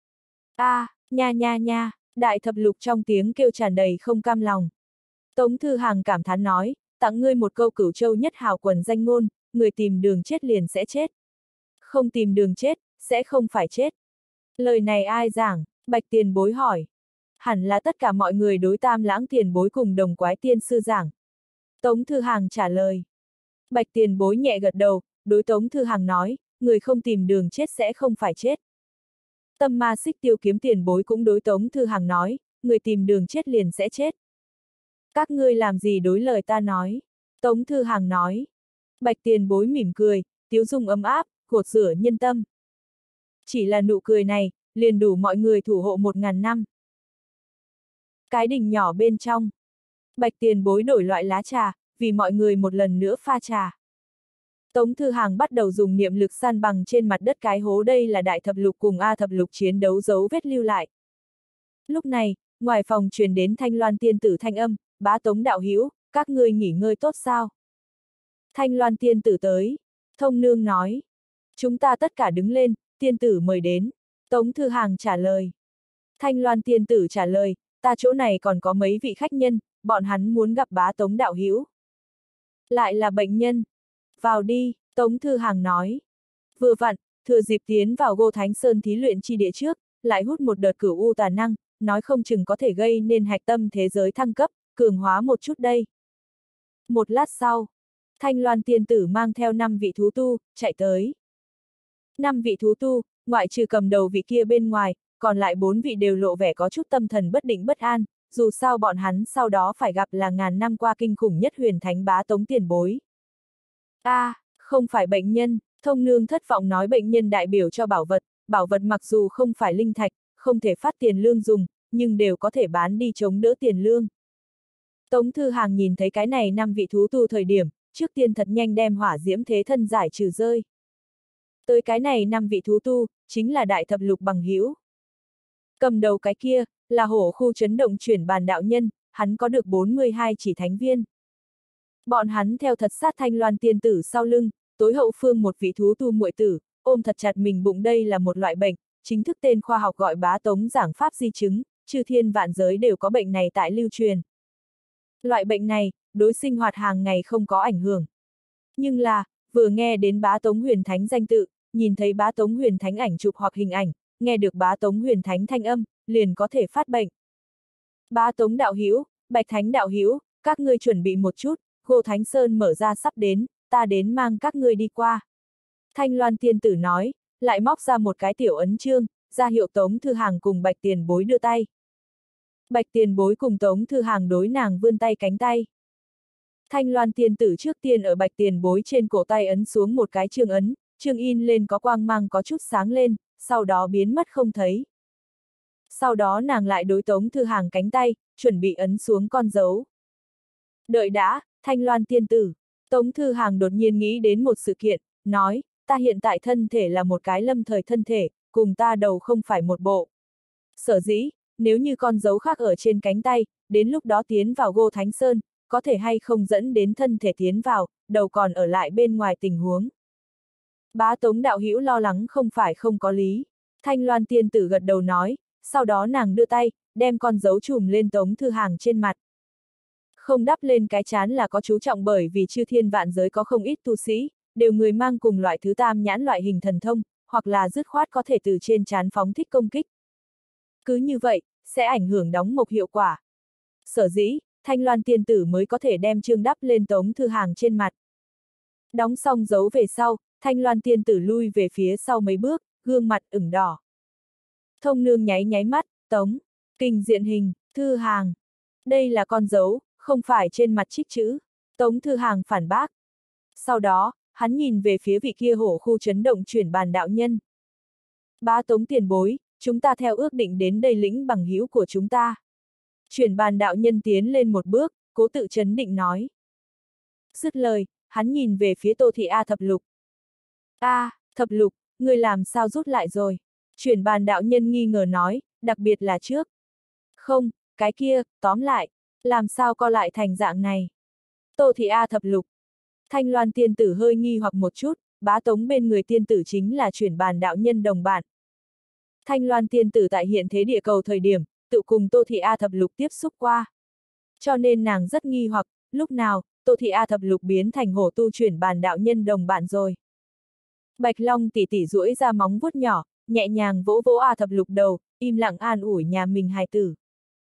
Nha nha nha, đại thập lục trong tiếng kêu tràn đầy không cam lòng. Tống Thư Hàng cảm thán nói, tặng ngươi một câu Cửu Châu nhất hào quần danh ngôn, người tìm đường chết liền sẽ chết. Không tìm đường chết, sẽ không phải chết. Lời này ai giảng? Bạch Tiền Bối hỏi. Hẳn là tất cả mọi người đối Tam Lãng Tiền Bối cùng Đồng Quái Tiên Sư giảng. Tống Thư Hàng trả lời. Bạch Tiền Bối nhẹ gật đầu, đối Tống Thư Hàng nói, người không tìm đường chết sẽ không phải chết. Tâm Ma Xích Tiêu Kiếm Tiền Bối cũng đối Tống Thư Hàng nói, người tìm đường chết liền sẽ chết. Các ngươi làm gì đối lời ta nói? Tống Thư Hàng nói. Bạch Tiền Bối mỉm cười, tiếu dung ấm áp, gột rửa nhân tâm. Chỉ là nụ cười này, liền đủ mọi người thủ hộ 1000 năm. Cái đình nhỏ bên trong. Bạch Tiền Bối đổi loại lá trà, vì mọi người một lần nữa pha trà. Tống Thư Hàng bắt đầu dùng niệm lực san bằng trên mặt đất cái hố, đây là đại thập lục cùng A thập lục chiến đấu dấu vết lưu lại. Lúc này, ngoài phòng truyền đến Thanh Loan tiên tử thanh âm, bá Tống đạo hữu, các ngươi nghỉ ngơi tốt sao? Thanh Loan tiên tử tới. Thông Nương nói. Chúng ta tất cả đứng lên, tiên tử mời đến. Tống Thư Hàng trả lời. Thanh Loan tiên tử trả lời, ta chỗ này còn có mấy vị khách nhân, bọn hắn muốn gặp bá Tống đạo hữu. Lại là bệnh nhân. Vào đi, Tống Thư Hàng nói. Vừa vặn, thừa dịp tiến vào Gô Thánh Sơn thí luyện chi địa trước, lại hút một đợt cửu u tà năng, nói không chừng có thể gây nên hạch tâm thế giới thăng cấp, cường hóa một chút đây. Một lát sau, Thanh Loan tiên tử mang theo 5 vị thú tu, chạy tới. 5 vị thú tu, ngoại trừ cầm đầu vị kia bên ngoài, còn lại 4 vị đều lộ vẻ có chút tâm thần bất định bất an, dù sao bọn hắn sau đó phải gặp là ngàn năm qua kinh khủng nhất huyền thánh bá Tống tiền bối. Không phải bệnh nhân, Thông Nương thất vọng nói, bệnh nhân đại biểu cho bảo vật mặc dù không phải linh thạch, không thể phát tiền lương dùng, nhưng đều có thể bán đi chống đỡ tiền lương. Tống Thư Hàng nhìn thấy cái này 5 vị thú tu thời điểm, trước tiên thật nhanh đem hỏa diễm thế thân giải trừ rơi. Tới cái này 5 vị thú tu, chính là đại thập lục bằng hữu. Cầm đầu cái kia, là hổ khu chấn động chuyển bàn đạo nhân, hắn có được 42 chỉ thánh viên. Bọn hắn theo thật sát Thanh Loan tiên tử sau lưng, tối hậu phương một vị thú tu muội tử, ôm thật chặt mình bụng. Đây là một loại bệnh, chính thức tên khoa học gọi bá tống giảng pháp di chứng, chư thiên vạn giới đều có bệnh này tại lưu truyền. Loại bệnh này, đối sinh hoạt hàng ngày không có ảnh hưởng. Nhưng là, vừa nghe đến bá tống huyền thánh danh tự, nhìn thấy bá tống huyền thánh ảnh chụp hoặc hình ảnh, nghe được bá tống huyền thánh thanh âm, liền có thể phát bệnh. Bá tống đạo hữu, Bạch Thánh đạo hữu, các ngươi chuẩn bị một chút, Ngô Thánh Sơn mở ra sắp đến, ta đến mang các ngươi đi qua. Thanh Loan tiên tử nói, lại móc ra một cái tiểu ấn chương, ra hiệu Tống Thư Hàng cùng Bạch Tiền Bối đưa tay. Bạch Tiền Bối cùng Tống Thư Hàng đối nàng vươn tay cánh tay. Thanh Loan tiên tử trước tiên ở Bạch Tiền Bối trên cổ tay ấn xuống một cái chương ấn, chương in lên có quang mang có chút sáng lên, sau đó biến mất không thấy. Sau đó nàng lại đối Tống Thư Hàng cánh tay, chuẩn bị ấn xuống con dấu. Đợi đã, Thanh Loan tiên tử. Tống Thư Hàng đột nhiên nghĩ đến một sự kiện, nói, ta hiện tại thân thể là một cái lâm thời thân thể, cùng ta đầu không phải một bộ. Sở dĩ, nếu như con dấu khác ở trên cánh tay, đến lúc đó tiến vào Ngô Thánh Sơn, có thể hay không dẫn đến thân thể tiến vào, đầu còn ở lại bên ngoài tình huống. Bá Tống đạo hữu lo lắng không phải không có lý. Thanh Loan tiên tử gật đầu nói, sau đó nàng đưa tay, đem con dấu chùm lên Tống Thư Hàng trên mặt. Không đắp lên cái chán là có chú trọng, bởi vì chư thiên vạn giới có không ít tu sĩ, đều người mang cùng loại thứ tam nhãn loại hình thần thông, hoặc là dứt khoát có thể từ trên chán phóng thích công kích. Cứ như vậy, sẽ ảnh hưởng đóng mộc hiệu quả. Sở dĩ, Thanh Loan tiên tử mới có thể đem chương đắp lên Tống Thư Hàng trên mặt. Đóng xong dấu về sau, Thanh Loan tiên tử lui về phía sau mấy bước, gương mặt ửng đỏ. Thông nương nháy nháy mắt, Tống, kinh diện hình, Thư Hàng. Đây là con dấu, không phải trên mặt trích chữ. Tống Thư Hàng phản bác. Sau đó, hắn nhìn về phía vị kia hổ khu chấn động chuyển bàn đạo nhân. Bá Tống tiền bối, chúng ta theo ước định đến đây lĩnh bằng hữu của chúng ta. Chuyển bàn đạo nhân tiến lên một bước, cố tự chấn định nói. Dứt lời, hắn nhìn về phía Tô Thị A Thập Lục. Thập Lục, ngươi làm sao rút lại rồi? Chuyển bàn đạo nhân nghi ngờ nói, đặc biệt là trước. Không, cái kia, tóm lại, làm sao co lại thành dạng này? Tô Thị A Thập Lục. Thanh Loan tiên tử hơi nghi hoặc một chút, Bá Tống bên người tiên tử chính là chuyển bàn đạo nhân đồng bạn. Thanh Loan tiên tử tại hiện thế địa cầu thời điểm, tự cùng Tô Thị A Thập Lục tiếp xúc qua. Cho nên nàng rất nghi hoặc, lúc nào, Tô Thị A Thập Lục biến thành hổ tu chuyển bàn đạo nhân đồng bạn rồi. Bạch Long tỉ tỉ duỗi ra móng vuốt nhỏ, nhẹ nhàng vỗ vỗ A Thập Lục đầu, im lặng an ủi nhà mình hài tử.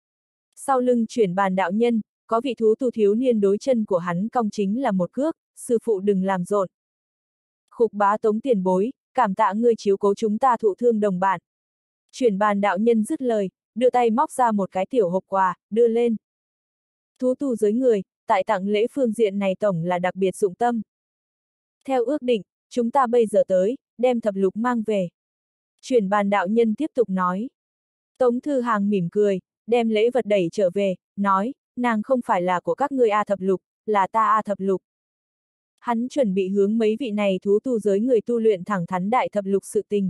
Sau lưng chuyển bàn đạo nhân, có vị thú tu thiếu niên đối chân của hắn cong chính là một cước, sư phụ đừng làm rộn. Khục Bá Tống tiền bối, cảm tạ ngươi chiếu cố chúng ta thụ thương đồng bạn. Chuyển bàn đạo nhân dứt lời, đưa tay móc ra một cái tiểu hộp quà, đưa lên. Thú tu giới người, tại tặng lễ phương diện này tổng là đặc biệt dụng tâm. Theo ước định, chúng ta bây giờ tới, đem Thập Lục mang về. Chuyển bàn đạo nhân tiếp tục nói. Tống Thư Hàng mỉm cười, đem lễ vật đẩy trở về, nói, nàng không phải là của các ngươi A Thập Lục, là ta A Thập Lục. Hắn chuẩn bị hướng mấy vị này thú tu giới người tu luyện thẳng thắn Đại Thập Lục sự tình.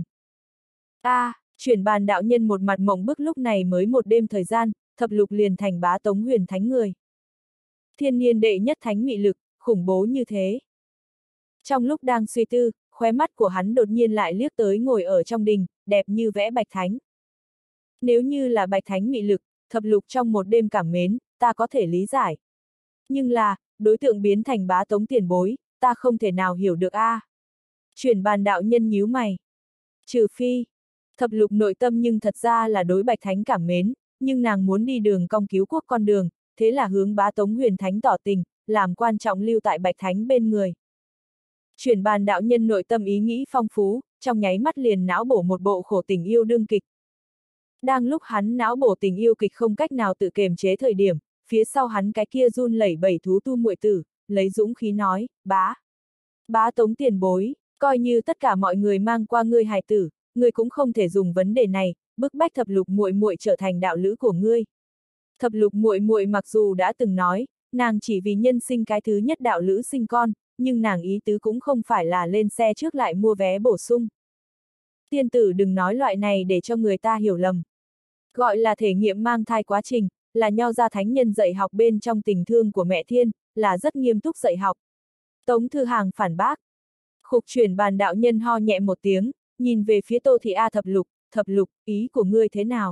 Chuyển bàn đạo nhân một mặt mộng bức, lúc này mới một đêm thời gian, Thập Lục liền thành Bá Tống huyền thánh người. Thiên niên đệ nhất thánh mị lực, khủng bố như thế. Trong lúc đang suy tư, khóe mắt của hắn đột nhiên lại liếc tới ngồi ở trong đình, đẹp như vẽ Bạch Thánh. Nếu như là Bạch Thánh mị lực, Thập Lục trong một đêm cảm mến, ta có thể lý giải. Nhưng là, đối tượng biến thành Bá Tống tiền bối, ta không thể nào hiểu được Chuyển bàn đạo nhân nhíu mày. Trừ phi, Thập Lục nội tâm nhưng thật ra là đối Bạch Thánh cảm mến, nhưng nàng muốn đi đường cong cứu quốc con đường, thế là hướng Bá Tống huyền thánh tỏ tình, làm quan trọng lưu tại Bạch Thánh bên người. Chuyển bàn đạo nhân nội tâm ý nghĩ phong phú, trong nháy mắt liền não bổ một bộ khổ tình yêu đương kịch. Đang lúc hắn não bổ tình yêu kịch không cách nào tự kiềm chế thời điểm, phía sau hắn cái kia run lẩy bẩy thú tu muội tử, lấy dũng khí nói, Bá Tống tiền bối, coi như tất cả mọi người mang qua ngươi hài tử, ngươi cũng không thể dùng vấn đề này, bức bách Thập Lục muội muội trở thành đạo lữ của ngươi. Thập Lục muội muội mặc dù đã từng nói, nàng chỉ vì nhân sinh cái thứ nhất đạo lữ sinh con, nhưng nàng ý tứ cũng không phải là lên xe trước lại mua vé bổ sung. Tiên tử đừng nói loại này để cho người ta hiểu lầm. Gọi là thể nghiệm mang thai quá trình, là Nho gia thánh nhân dạy học bên trong tình thương của mẹ thiên, là rất nghiêm túc dạy học. Tống Thư Hàng phản bác. Khục Chuyển Bàn đạo nhân ho nhẹ một tiếng, nhìn về phía Tô Thị A Thập Lục, ý của ngươi thế nào?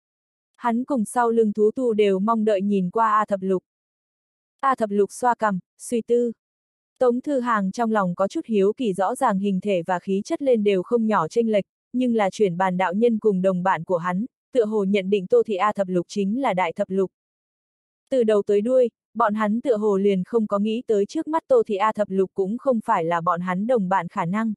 Hắn cùng sau lưng thú tu đều mong đợi nhìn qua A Thập Lục. A Thập Lục xoa cằm, suy tư. Tống Thư Hàng trong lòng có chút hiếu kỳ, rõ ràng hình thể và khí chất lên đều không nhỏ chênh lệch, nhưng là Chuyển Bàn đạo nhân cùng đồng bạn của hắn, tựa hồ nhận định Tô Thị A Thập Lục chính là Đại Thập Lục. Từ đầu tới đuôi, bọn hắn tựa hồ liền không có nghĩ tới trước mắt Tô Thị A Thập Lục cũng không phải là bọn hắn đồng bạn khả năng.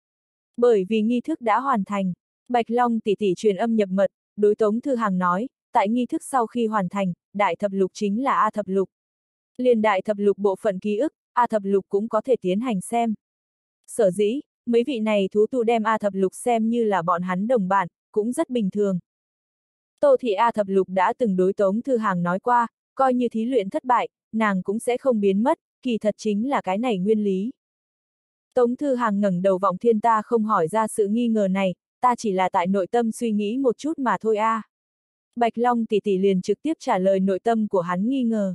Bởi vì nghi thức đã hoàn thành, Bạch Long tỷ tỷ truyền âm nhập mật, đối Tống Thư Hàng nói, tại nghi thức sau khi hoàn thành, Đại Thập Lục chính là A Thập Lục. Liền Đại Thập Lục bộ phận ký ức, A Thập Lục cũng có thể tiến hành xem. Sở dĩ, mấy vị này thú tu đem A Thập Lục xem như là bọn hắn đồng bạn, cũng rất bình thường. Tô Thị A Thập Lục đã từng đối Tống Thư Hàng nói qua, coi như thí luyện thất bại, nàng cũng sẽ không biến mất, kỳ thật chính là cái này nguyên lý. Tống Thư Hàng ngẩng đầu vọng thiên, ta không hỏi ra sự nghi ngờ này, ta chỉ là tại nội tâm suy nghĩ một chút mà thôi a. Bạch Long tỷ tỷ liền trực tiếp trả lời nội tâm của hắn nghi ngờ.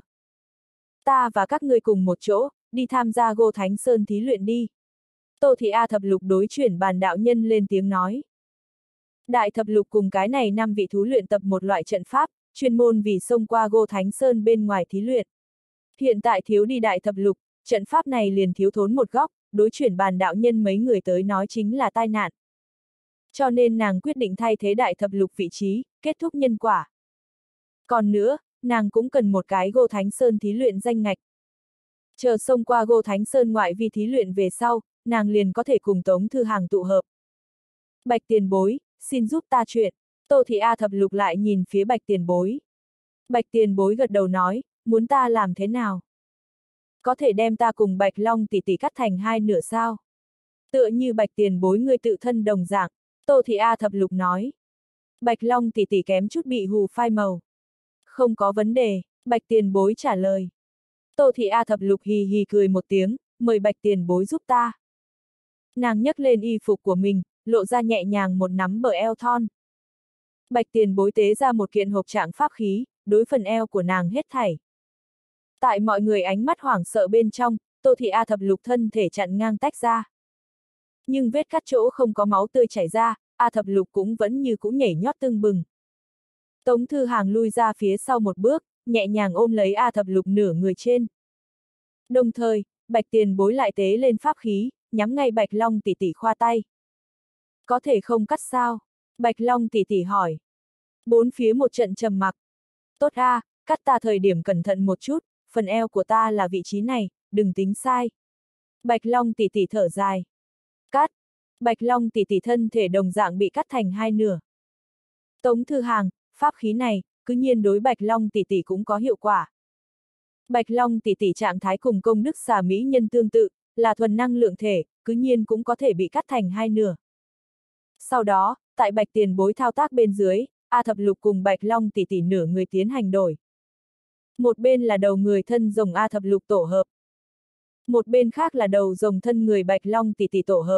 Ta và các ngươi cùng một chỗ, đi tham gia Gô Thánh Sơn thí luyện đi. Tô Thị A Thập Lục đối Chuyển Bàn đạo nhân lên tiếng nói. Đại Thập Lục cùng cái này 5 vị thú luyện tập một loại trận pháp, chuyên môn vì xông qua Gô Thánh Sơn bên ngoài thí luyện. Hiện tại thiếu đi Đại Thập Lục, trận pháp này liền thiếu thốn một góc, đối Chuyển Bàn đạo nhân mấy người tới nói chính là tai nạn. Cho nên nàng quyết định thay thế Đại Thập Lục vị trí, kết thúc nhân quả. Còn nữa, nàng cũng cần một cái Gô Thánh Sơn thí luyện danh ngạch. Chờ xông qua Gô Thánh Sơn ngoại vi thí luyện về sau, nàng liền có thể cùng Tống Thư Hàng tụ hợp. Bạch tiền bối, xin giúp ta chuyện. Tô Thị A Thập Lục lại nhìn phía Bạch tiền bối. Bạch tiền bối gật đầu nói, muốn ta làm thế nào? Có thể đem ta cùng Bạch Long tỷ tỷ cắt thành hai nửa sao? Tựa như Bạch tiền bối ngươi tự thân đồng dạng, Tô Thị A Thập Lục nói. Bạch Long tỷ tỷ kém chút bị hù phai màu. Không có vấn đề, Bạch tiền bối trả lời. Tô Thị A Thập Lục hì hì cười một tiếng, mời Bạch tiền bối giúp ta. Nàng nhấc lên y phục của mình, lộ ra nhẹ nhàng một nắm bờ eo thon. Bạch tiền bối tế ra một kiện hộp trạng pháp khí, đối phần eo của nàng hết thảy. Tại mọi người ánh mắt hoảng sợ bên trong, Tô Thị A Thập Lục thân thể chặn ngang tách ra. Nhưng vết cắt chỗ không có máu tươi chảy ra, A Thập Lục cũng vẫn như cũ nhảy nhót tưng bừng. Tống Thư Hàng lui ra phía sau một bước, nhẹ nhàng ôm lấy A Thập Lục nửa người trên. Đồng thời, Bạch tiền bối lại tế lên pháp khí, nhắm ngay Bạch Long tỷ tỷ khoa tay. Có thể không cắt sao? Bạch Long tỷ tỷ hỏi. Bốn phía một trận trầm mặc. Tốt a, cắt ta thời điểm cẩn thận một chút, phần eo của ta là vị trí này, đừng tính sai. Bạch Long tỷ tỷ thở dài. Cắt. Bạch Long tỷ tỷ thân thể đồng dạng bị cắt thành hai nửa. Tống Thư Hàng, pháp khí này, cứ nhiên đối Bạch Long tỷ tỷ cũng có hiệu quả. Bạch Long tỷ tỷ trạng thái cùng công đức xà mỹ nhân tương tự, là thuần năng lượng thể, cứ nhiên cũng có thể bị cắt thành hai nửa. Sau đó, tại Bạch tiền bối thao tác bên dưới, A Thập Lục cùng Bạch Long tỷ tỷ nửa người tiến hành đổi. Một bên là đầu người thân rồng A Thập Lục tổ hợp. Một bên khác là đầu rồng thân người Bạch Long tỷ tỷ tổ hợp.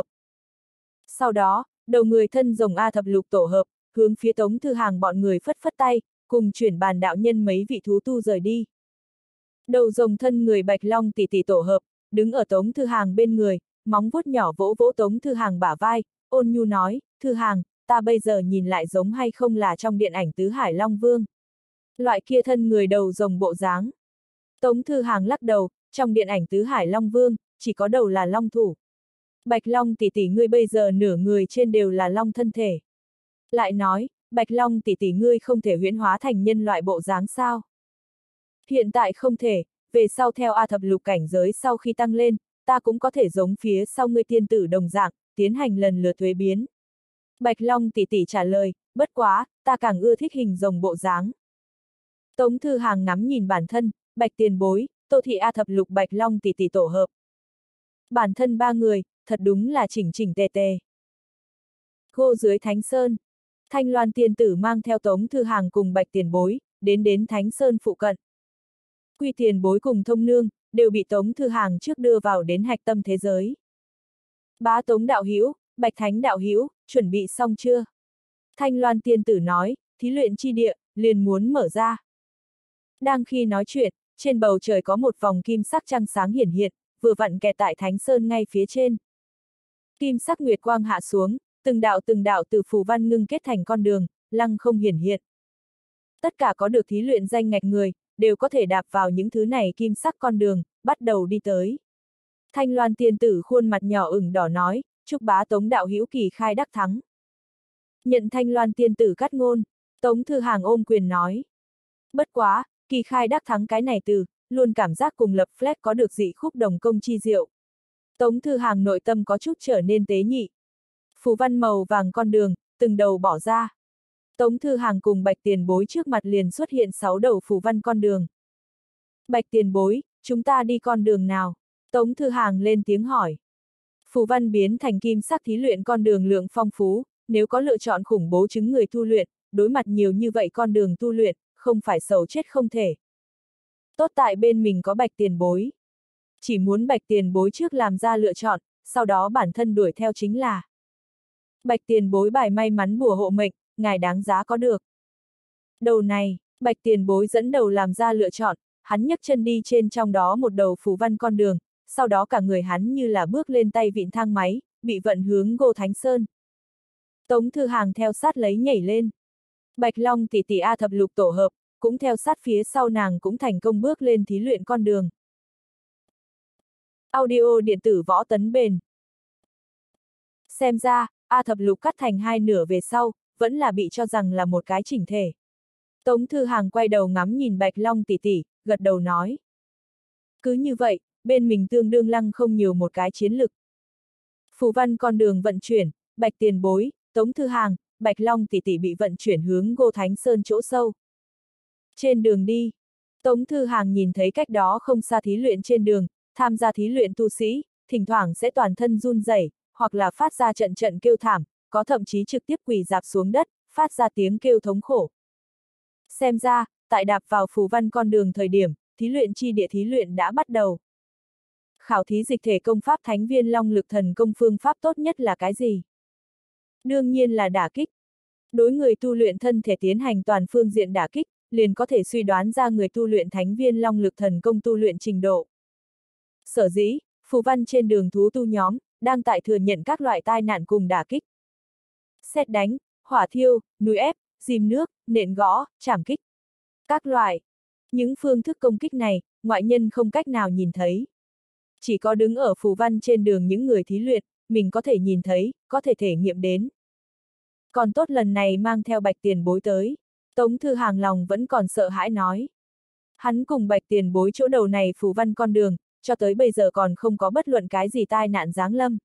Sau đó, đầu người thân rồng A Thập Lục tổ hợp, hướng phía Tống Thư Hàng bọn người phất phất tay, cùng Chuyển Bàn đạo nhân mấy vị thú tu rời đi. Đầu rồng thân người Bạch Long tỷ tỷ tổ hợp, đứng ở Tống Thư Hàng bên người, móng vuốt nhỏ vỗ vỗ Tống Thư Hàng bả vai, ôn nhu nói, Thư Hàng, ta bây giờ nhìn lại giống hay không là trong điện ảnh Tứ Hải Long Vương. Loại kia thân người đầu rồng bộ dáng. Tống Thư Hàng lắc đầu, trong điện ảnh Tứ Hải Long Vương, chỉ có đầu là long thủ. Bạch Long tỷ tỷ ngươi bây giờ nửa người trên đều là long thân thể. Lại nói, Bạch Long tỷ tỷ ngươi không thể huyễn hóa thành nhân loại bộ dáng sao? Hiện tại không thể, về sau theo A Thập Lục cảnh giới sau khi tăng lên, ta cũng có thể giống phía sau ngươi tiên tử đồng dạng, tiến hành lần lượt thuế biến. Bạch Long tỷ tỷ trả lời, bất quá, ta càng ưa thích hình rồng bộ dáng. Tống Thư Hàng ngắm nhìn bản thân, Bạch tiền bối, Tô Thị A Thập Lục Bạch Long tỷ tỷ tổ hợp. Bản thân ba người, thật đúng là chỉnh chỉnh tề tề. Gô dưới Thánh Sơn, Thanh Loan tiên tử mang theo Tống Thư Hàng cùng Bạch tiền bối, đến Thánh Sơn phụ cận. Quy tiền bối cùng Thông Nương, đều bị Tống Thư Hàng trước đưa vào đến hạch tâm thế giới. Bá Tống đạo hữu, Bạch Thánh đạo hữu, chuẩn bị xong chưa? Thanh Loan tiên tử nói, thí luyện chi địa, liền muốn mở ra. Đang khi nói chuyện, trên bầu trời có một vòng kim sắc trăng sáng hiển hiện, vừa vặn kẹt tại Thánh Sơn ngay phía trên. Kim sắc nguyệt quang hạ xuống, từng đạo từ phù văn ngưng kết thành con đường, lăng không hiển hiện. Tất cả có được thí luyện danh ngạch người, đều có thể đạp vào những thứ này kim sắc con đường, bắt đầu đi tới. Thanh Loan tiên tử khuôn mặt nhỏ ửng đỏ nói, chúc bá Tống đạo hữu kỳ khai đắc thắng. Nhận Thanh Loan tiên tử cắt ngôn, Tống Thư Hàng ôm quyền nói. Bất quá, kỳ khai đắc thắng cái này từ, luôn cảm giác cùng lập flag có được dị khúc đồng công chi diệu. Tống Thư Hàng nội tâm có chút trở nên tế nhị. Phù văn màu vàng con đường, từng đầu bỏ ra. Tống Thư Hàng cùng Bạch Tiền Bối trước mặt liền xuất hiện 6 đầu phù văn con đường. Bạch Tiền Bối, chúng ta đi con đường nào? Tống Thư Hàng lên tiếng hỏi. Phù văn biến thành kim sắc thí luyện con đường lượng phong phú, nếu có lựa chọn khủng bố chứng người tu luyện, đối mặt nhiều như vậy con đường tu luyện, không phải sầu chết không thể. Tốt tại bên mình có Bạch Tiền Bối. Chỉ muốn Bạch Tiền Bối trước làm ra lựa chọn, sau đó bản thân đuổi theo chính là. Bạch Tiền Bối bài may mắn bùa hộ mệnh, ngài đáng giá có được. Đầu này, Bạch Tiền Bối dẫn đầu làm ra lựa chọn, hắn nhấc chân đi trên trong đó một đầu phù văn con đường, sau đó cả người hắn như là bước lên tay vịn thang máy, bị vận hướng Ngô Thánh Sơn. Tống Thư Hàng theo sát lấy nhảy lên. Bạch Long tỷ tỷ A thập lục tổ hợp, cũng theo sát phía sau nàng cũng thành công bước lên thí luyện con đường. Audio điện tử võ tấn bền. Xem ra, A thập lục cắt thành hai nửa về sau, vẫn là bị cho rằng là một cái chỉnh thể. Tống Thư Hàng quay đầu ngắm nhìn Bạch Long tỷ tỷ, gật đầu nói. Cứ như vậy, bên mình tương đương lăng không nhiều một cái chiến lực. Phù văn con đường vận chuyển, Bạch Tiền Bối, Tống Thư Hàng, Bạch Long tỷ tỷ bị vận chuyển hướng Ngô Thánh Sơn chỗ sâu. Trên đường đi, Tống Thư Hàng nhìn thấy cách đó không xa thí luyện trên đường, tham gia thí luyện tu sĩ, thỉnh thoảng sẽ toàn thân run rẩy, hoặc là phát ra trận trận kêu thảm, có thậm chí trực tiếp quỳ rạp xuống đất, phát ra tiếng kêu thống khổ. Xem ra, tại đạp vào phù văn con đường thời điểm, thí luyện chi địa thí luyện đã bắt đầu. Khảo thí dịch thể công pháp Thánh Viên Long Lực Thần Công phương pháp tốt nhất là cái gì? Đương nhiên là đả kích. Đối người tu luyện thân thể tiến hành toàn phương diện đả kích, liền có thể suy đoán ra người tu luyện Thánh Viên Long Lực Thần Công tu luyện trình độ. Sở dĩ, phù văn trên đường thú tu nhóm, đang tại thừa nhận các loại tai nạn cùng đả kích. Sét đánh, hỏa thiêu, núi ép, dìm nước, nện gõ, chảm kích. Các loại. Những phương thức công kích này, ngoại nhân không cách nào nhìn thấy. Chỉ có đứng ở phù văn trên đường những người thí luyện, mình có thể nhìn thấy, có thể thể nghiệm đến. Còn tốt lần này mang theo Bạch Tiền Bối tới, Tống Thư Hàng lòng vẫn còn sợ hãi nói. Hắn cùng Bạch Tiền Bối chỗ đầu này phù văn con đường, cho tới bây giờ còn không có bất luận cái gì tai nạn giáng lâm.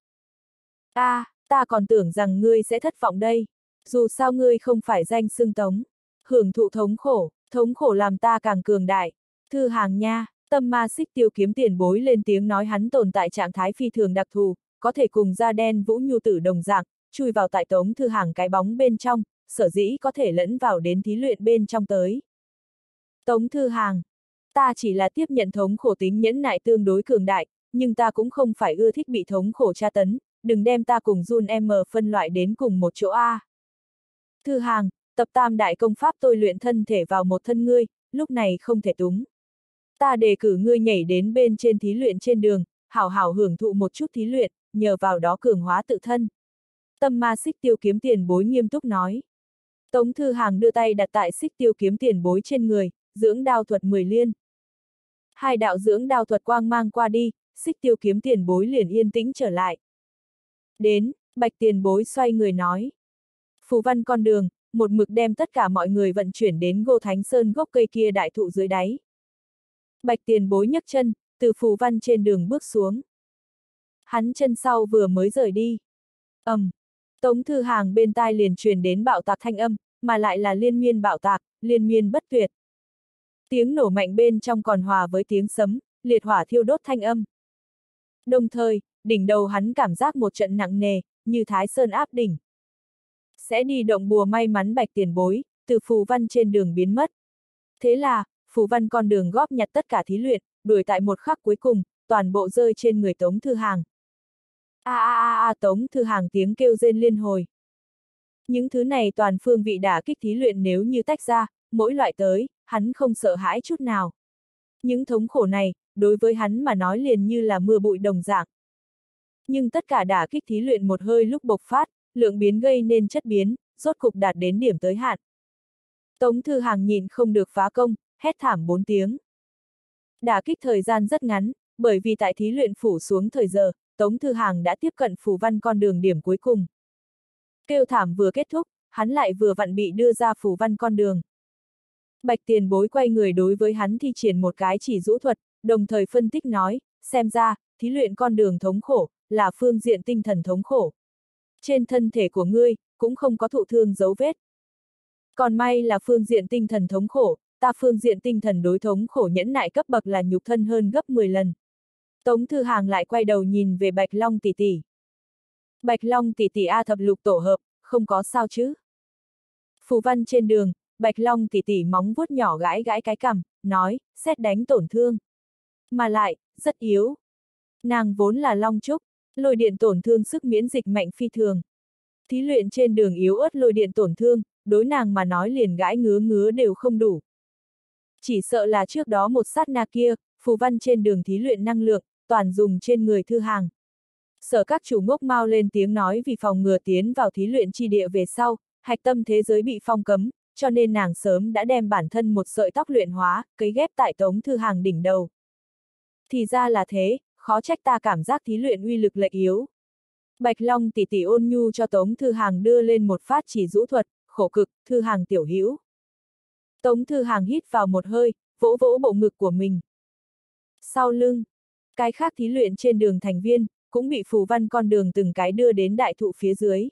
Ta còn tưởng rằng ngươi sẽ thất vọng đây. Dù sao ngươi không phải danh xưng Tống. Hưởng thụ thống khổ làm ta càng cường đại. Thư Hàng nha, Tâm Ma Xích Tiêu Kiếm Tiền Bối lên tiếng nói hắn tồn tại trạng thái phi thường đặc thù, có thể cùng da đen Vũ Nhu Tử đồng dạng, chui vào tại Tống Thư Hàng cái bóng bên trong, sở dĩ có thể lẫn vào đến thí luyện bên trong tới. Tống Thư Hàng, ta chỉ là tiếp nhận thống khổ tính nhẫn nại tương đối cường đại, nhưng ta cũng không phải ưa thích bị thống khổ tra tấn, đừng đem ta cùng Jun M phân loại đến cùng một chỗ A. Thư Hàng, tập tam đại công pháp tôi luyện thân thể vào một thân ngươi, lúc này không thể túng. Ta đề cử ngươi nhảy đến bên trên thí luyện trên đường, hảo hảo hưởng thụ một chút thí luyện, nhờ vào đó cường hóa tự thân. Tâm Ma Xích Tiêu Kiếm Tiền Bối nghiêm túc nói. Tống Thư Hàng đưa tay đặt tại Xích Tiêu Kiếm Tiền Bối trên người, dưỡng đao thuật 10 liên. Hai đạo dưỡng đao thuật quang mang qua đi, Xích Tiêu Kiếm Tiền Bối liền yên tĩnh trở lại. Đến, Bạch Tiền Bối xoay người nói. Phù văn con đường, một mực đem tất cả mọi người vận chuyển đến Ngô Thánh Sơn gốc cây kia đại thụ dưới đáy. Bạch Tiền Bối nhấc chân, từ phù văn trên đường bước xuống. Hắn chân sau vừa mới rời đi. Tống Thư Hàng bên tai liền truyền đến bạo tạc thanh âm, mà lại là liên miên bạo tạc, liên miên bất tuyệt. Tiếng nổ mạnh bên trong còn hòa với tiếng sấm, liệt hỏa thiêu đốt thanh âm. Đồng thời, đỉnh đầu hắn cảm giác một trận nặng nề, như Thái Sơn áp đỉnh. Sẽ đi động bùa may mắn Bạch Tiền Bối, từ phù văn trên đường biến mất. Thế là, phù văn con đường góp nhặt tất cả thí luyện, đuổi tại một khắc cuối cùng, toàn bộ rơi trên người Tống Thư Hàng. Tống Thư Hàng tiếng kêu rên liên hồi. Những thứ này toàn phương vị đả kích thí luyện nếu như tách ra, mỗi loại tới, hắn không sợ hãi chút nào. Những thống khổ này, đối với hắn mà nói liền như là mưa bụi đồng dạng. Nhưng tất cả đả kích thí luyện một hơi lúc bộc phát, lượng biến gây nên chất biến, rốt cục đạt đến điểm tới hạn. Tống Thư Hàng nhìn không được phá công, hét thảm 4 tiếng. Đả kích thời gian rất ngắn, bởi vì tại thí luyện phủ xuống thời giờ, Tống Thư Hàng đã tiếp cận phù văn con đường điểm cuối cùng. Kêu thảm vừa kết thúc, hắn lại vừa vặn bị đưa ra phù văn con đường. Bạch Tiền Bối quay người đối với hắn thi triển một cái chỉ rũ thuật, đồng thời phân tích nói, xem ra, thí luyện con đường thống khổ, là phương diện tinh thần thống khổ. Trên thân thể của ngươi, cũng không có thụ thương dấu vết. Còn may là phương diện tinh thần thống khổ, ta phương diện tinh thần đối thống khổ nhẫn nại cấp bậc là nhục thân hơn gấp 10 lần. Tống Thư Hàng lại quay đầu nhìn về Bạch Long tỷ tỷ. Bạch Long tỷ tỷ A thập lục tổ hợp, không có sao chứ. Phù văn trên đường, Bạch Long tỷ tỷ móng vuốt nhỏ gãi gãi cái cằm, nói, sét đánh tổn thương. Mà lại, rất yếu. Nàng vốn là long trúc, lôi điện tổn thương sức miễn dịch mạnh phi thường. Thí luyện trên đường yếu ớt lôi điện tổn thương, đối nàng mà nói liền gãi ngứa ngứa đều không đủ. Chỉ sợ là trước đó một sát na kia, phù văn trên đường thí luyện năng lượng, toàn dùng trên người Thư Hàng. Sở các chủ ngốc mau lên tiếng nói vì phòng ngừa tiến vào thí luyện chi địa về sau, hạch tâm thế giới bị phong cấm, cho nên nàng sớm đã đem bản thân một sợi tóc luyện hóa, cấy ghép tại Tống Thư Hàng đỉnh đầu. Thì ra là thế, khó trách ta cảm giác thí luyện uy lực lệch yếu. Bạch Long tỷ tỷ ôn nhu cho Tống Thư Hàng đưa lên một phát chỉ rũ thuật, khổ cực, Thư Hàng tiểu hữu. Tống Thư Hàng hít vào một hơi, vỗ vỗ bộ ngực của mình. Sau lưng, cái khác thí luyện trên đường thành viên, cũng bị phù văn con đường từng cái đưa đến đại thụ phía dưới.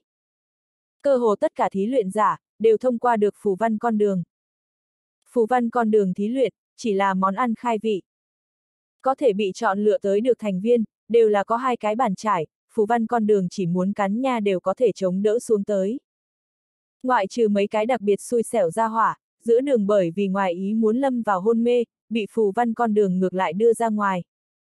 Cơ hồ tất cả thí luyện giả, đều thông qua được phù văn con đường. Phù văn con đường thí luyện, chỉ là món ăn khai vị. Có thể bị chọn lựa tới được thành viên, đều là có 2 cái bàn trải, phù văn con đường chỉ muốn cắn nha đều có thể chống đỡ xuống tới. Ngoại trừ mấy cái đặc biệt xui xẻo ra hỏa, giữa đường bởi vì ngoài ý muốn lâm vào hôn mê, bị phù văn con đường ngược lại đưa ra ngoài.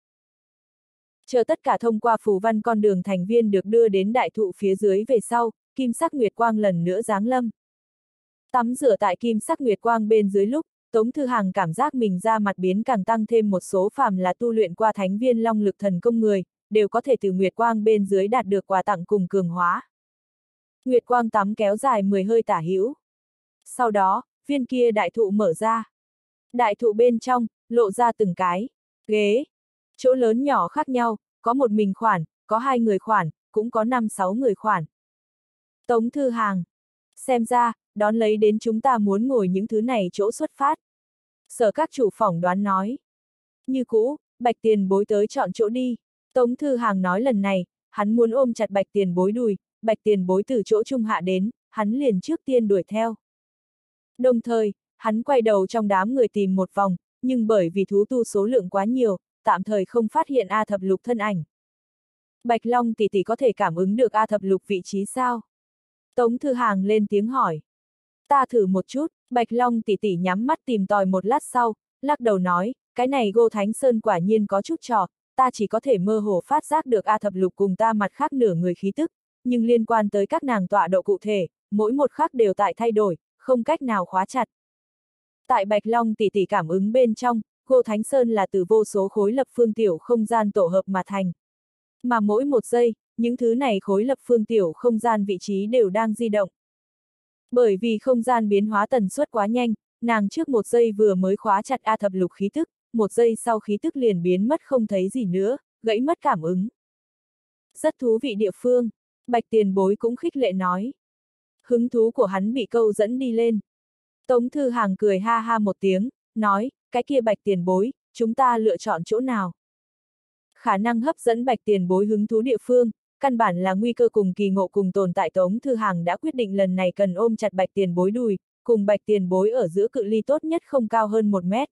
Chờ tất cả thông qua phù văn con đường thành viên được đưa đến đại thụ phía dưới về sau, kim sắc nguyệt quang lần nữa giáng lâm. Tắm rửa tại kim sắc nguyệt quang bên dưới lúc, Tống Thư Hàng cảm giác mình da mặt biến càng tăng thêm một số phàm là tu luyện qua thánh viên long lực thần công người, đều có thể từ nguyệt quang bên dưới đạt được quà tặng cùng cường hóa. Nguyệt quang tắm kéo dài 10 hơi tả hữu. Sau đó, viên kia đại thụ mở ra. Đại thụ bên trong, lộ ra từng cái ghế. Chỗ lớn nhỏ khác nhau, có một mình khoản, có 2 người khoản, cũng có 5-6 người khoản. Tống Thư Hàng. Xem ra, đón lấy đến chúng ta muốn ngồi những thứ này chỗ xuất phát. Sở các chủ phỏng đoán nói. Như cũ, Bạch Tiền Bối tới chọn chỗ đi. Tống Thư Hàng nói lần này, hắn muốn ôm chặt Bạch Tiền Bối đùi, Bạch Tiền Bối từ chỗ trung hạ đến, hắn liền trước tiên đuổi theo. Đồng thời, hắn quay đầu trong đám người tìm một vòng, nhưng bởi vì thú tu số lượng quá nhiều, tạm thời không phát hiện A thập lục thân ảnh. Bạch Long tỷ tỷ có thể cảm ứng được A thập lục vị trí sao? Tống Thư Hàng lên tiếng hỏi. Ta thử một chút, Bạch Long tỷ tỷ nhắm mắt tìm tòi một lát sau, lắc đầu nói, cái này Ngô Thánh Sơn quả nhiên có chút trò, ta chỉ có thể mơ hồ phát giác được A thập lục cùng ta mặt khác nửa người khí tức, nhưng liên quan tới các nàng tọa độ cụ thể, mỗi một khắc đều tại thay đổi, không cách nào khóa chặt. Tại Bạch Long tỷ tỷ cảm ứng bên trong, Ngô Thánh Sơn là từ vô số khối lập phương tiểu không gian tổ hợp mà thành. Mà mỗi một giây, những thứ này khối lập phương tiểu không gian vị trí đều đang di động. Bởi vì không gian biến hóa tần suất quá nhanh, nàng trước một giây vừa mới khóa chặt A thập lục khí tức, một giây sau khí tức liền biến mất không thấy gì nữa, gãy mất cảm ứng. Rất thú vị địa phương, Bạch Tiền Bối cũng khích lệ nói. Hứng thú của hắn bị câu dẫn đi lên. Tống Thư Hàng cười ha ha một tiếng, nói, cái kia Bạch Tiền Bối, chúng ta lựa chọn chỗ nào? Khả năng hấp dẫn Bạch Tiền Bối hứng thú địa phương, căn bản là nguy cơ cùng kỳ ngộ cùng tồn tại. Tống Thư Hàng đã quyết định lần này cần ôm chặt Bạch Tiền Bối đùi, cùng Bạch Tiền Bối ở giữa cự ly tốt nhất không cao hơn 1 mét.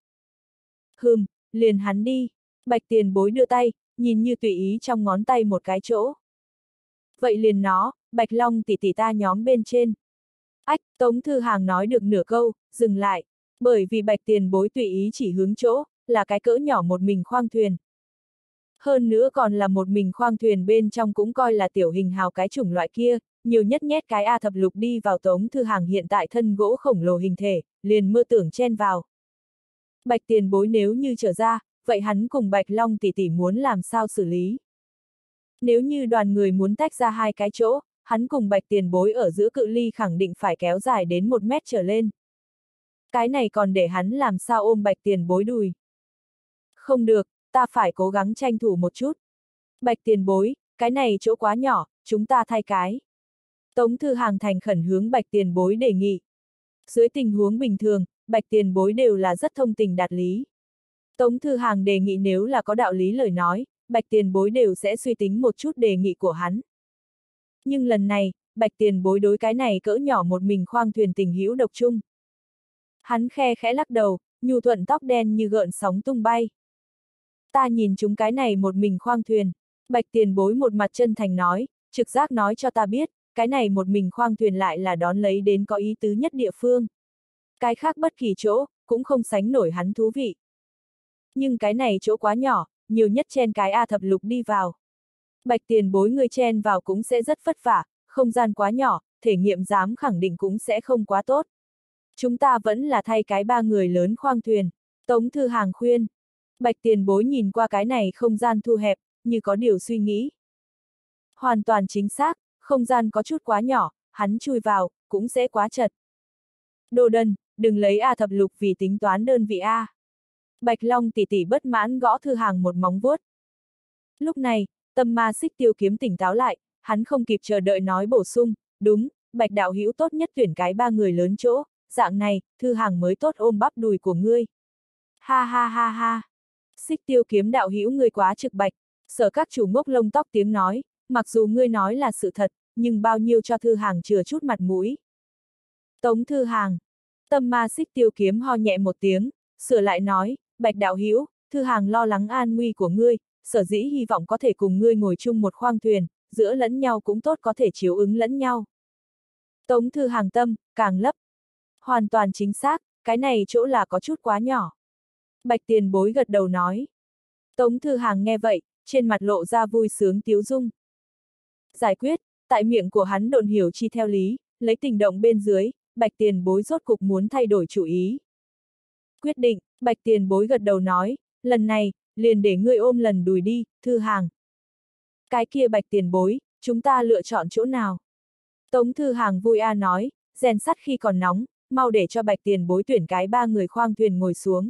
Liền hắn đi. Bạch Tiền Bối đưa tay, nhìn như tùy ý trong ngón tay một cái chỗ. Vậy liền nó, Bạch Long tỷ tỷ ta nhóm bên trên. Ách, Tống Thư Hàng nói được nửa câu, dừng lại, bởi vì Bạch Tiền Bối tùy ý chỉ hướng chỗ, là cái cỡ nhỏ một mình khoang thuyền. Hơn nữa còn là một mình khoang thuyền bên trong cũng coi là tiểu hình hào cái chủng loại kia, nhiều nhất nhét cái A thập lục đi vào Tống Thư Hàng hiện tại thân gỗ khổng lồ hình thể, liền mơ tưởng chen vào. Bạch tiền bối nếu như trở ra, vậy hắn cùng Bạch Long tỷ tỷ muốn làm sao xử lý? Nếu như đoàn người muốn tách ra hai cái chỗ, hắn cùng Bạch tiền bối ở giữa cự ly khẳng định phải kéo dài đến 1 mét trở lên. Cái này còn để hắn làm sao ôm Bạch tiền bối đùi? Không được, ta phải cố gắng tranh thủ một chút. Bạch tiền bối, cái này chỗ quá nhỏ, chúng ta thay cái. Tống Thư Hàng thành khẩn hướng Bạch tiền bối đề nghị. Dưới tình huống bình thường, Bạch tiền bối đều là rất thông tình đạt lý. Tống Thư Hàng đề nghị nếu là có đạo lý lời nói, Bạch tiền bối đều sẽ suy tính một chút đề nghị của hắn. Nhưng lần này, Bạch tiền bối đối cái này cỡ nhỏ một mình khoang thuyền tình hữu độc chung. Hắn khe khẽ lắc đầu, nhu thuận tóc đen như gợn sóng tung bay. Ta nhìn chúng cái này một mình khoang thuyền. Bạch tiền bối một mặt chân thành nói, trực giác nói cho ta biết, cái này một mình khoang thuyền lại là đón lấy đến có ý tứ nhất địa phương. Cái khác bất kỳ chỗ, cũng không sánh nổi hắn thú vị. Nhưng cái này chỗ quá nhỏ, nhiều nhất chen cái A thập lục đi vào. Bạch tiền bối người chen vào cũng sẽ rất vất vả, không gian quá nhỏ, thể nghiệm dám khẳng định cũng sẽ không quá tốt. Chúng ta vẫn là thay cái 3 người lớn khoang thuyền. Tống Thư Hàng khuyên. Bạch tiền bối nhìn qua cái này không gian thu hẹp, như có điều suy nghĩ. Hoàn toàn chính xác, không gian có chút quá nhỏ, hắn chui vào, cũng sẽ quá chật. Đồ đần, đừng lấy A thập lục vì tính toán đơn vị A. Bạch Long tỷ tỷ bất mãn gõ Thư Hàng một móng vuốt. Lúc này, tâm ma xích tiêu kiếm tỉnh táo lại, hắn không kịp chờ đợi nói bổ sung, đúng, Bạch đạo hữu tốt nhất tuyển cái 3 người lớn chỗ, dạng này, Thư Hàng mới tốt ôm bắp đùi của ngươi. Ha ha ha ha. Xích tiêu kiếm đạo hữu ngươi quá trực bạch, Sở các chủ ngốc lông tóc tiếng nói, mặc dù ngươi nói là sự thật, nhưng bao nhiêu cho Thư Hàng chừa chút mặt mũi. Tống Thư Hàng. Tâm ma xích tiêu kiếm ho nhẹ một tiếng, sửa lại nói, Bạch đạo hữu, Thư Hàng lo lắng an nguy của ngươi, sở dĩ hy vọng có thể cùng ngươi ngồi chung một khoang thuyền, giữa lẫn nhau cũng tốt có thể chiếu ứng lẫn nhau. Tống Thư Hàng tâm, càng lấp. Hoàn toàn chính xác, cái này chỗ là có chút quá nhỏ. Bạch tiền bối gật đầu nói. Tống Thư Hàng nghe vậy, trên mặt lộ ra vui sướng tiếu dung. Giải quyết, tại miệng của hắn độn hiểu chi theo lý, lấy tình động bên dưới, Bạch tiền bối rốt cục muốn thay đổi chủ ý. Quyết định, Bạch tiền bối gật đầu nói, lần này, liền để ngươi ôm lần đùi đi, Thư Hàng. Cái kia Bạch tiền bối, chúng ta lựa chọn chỗ nào? Tống Thư Hàng vui nói, rèn sắt khi còn nóng, mau để cho Bạch tiền bối tuyển cái 3 người khoang thuyền ngồi xuống.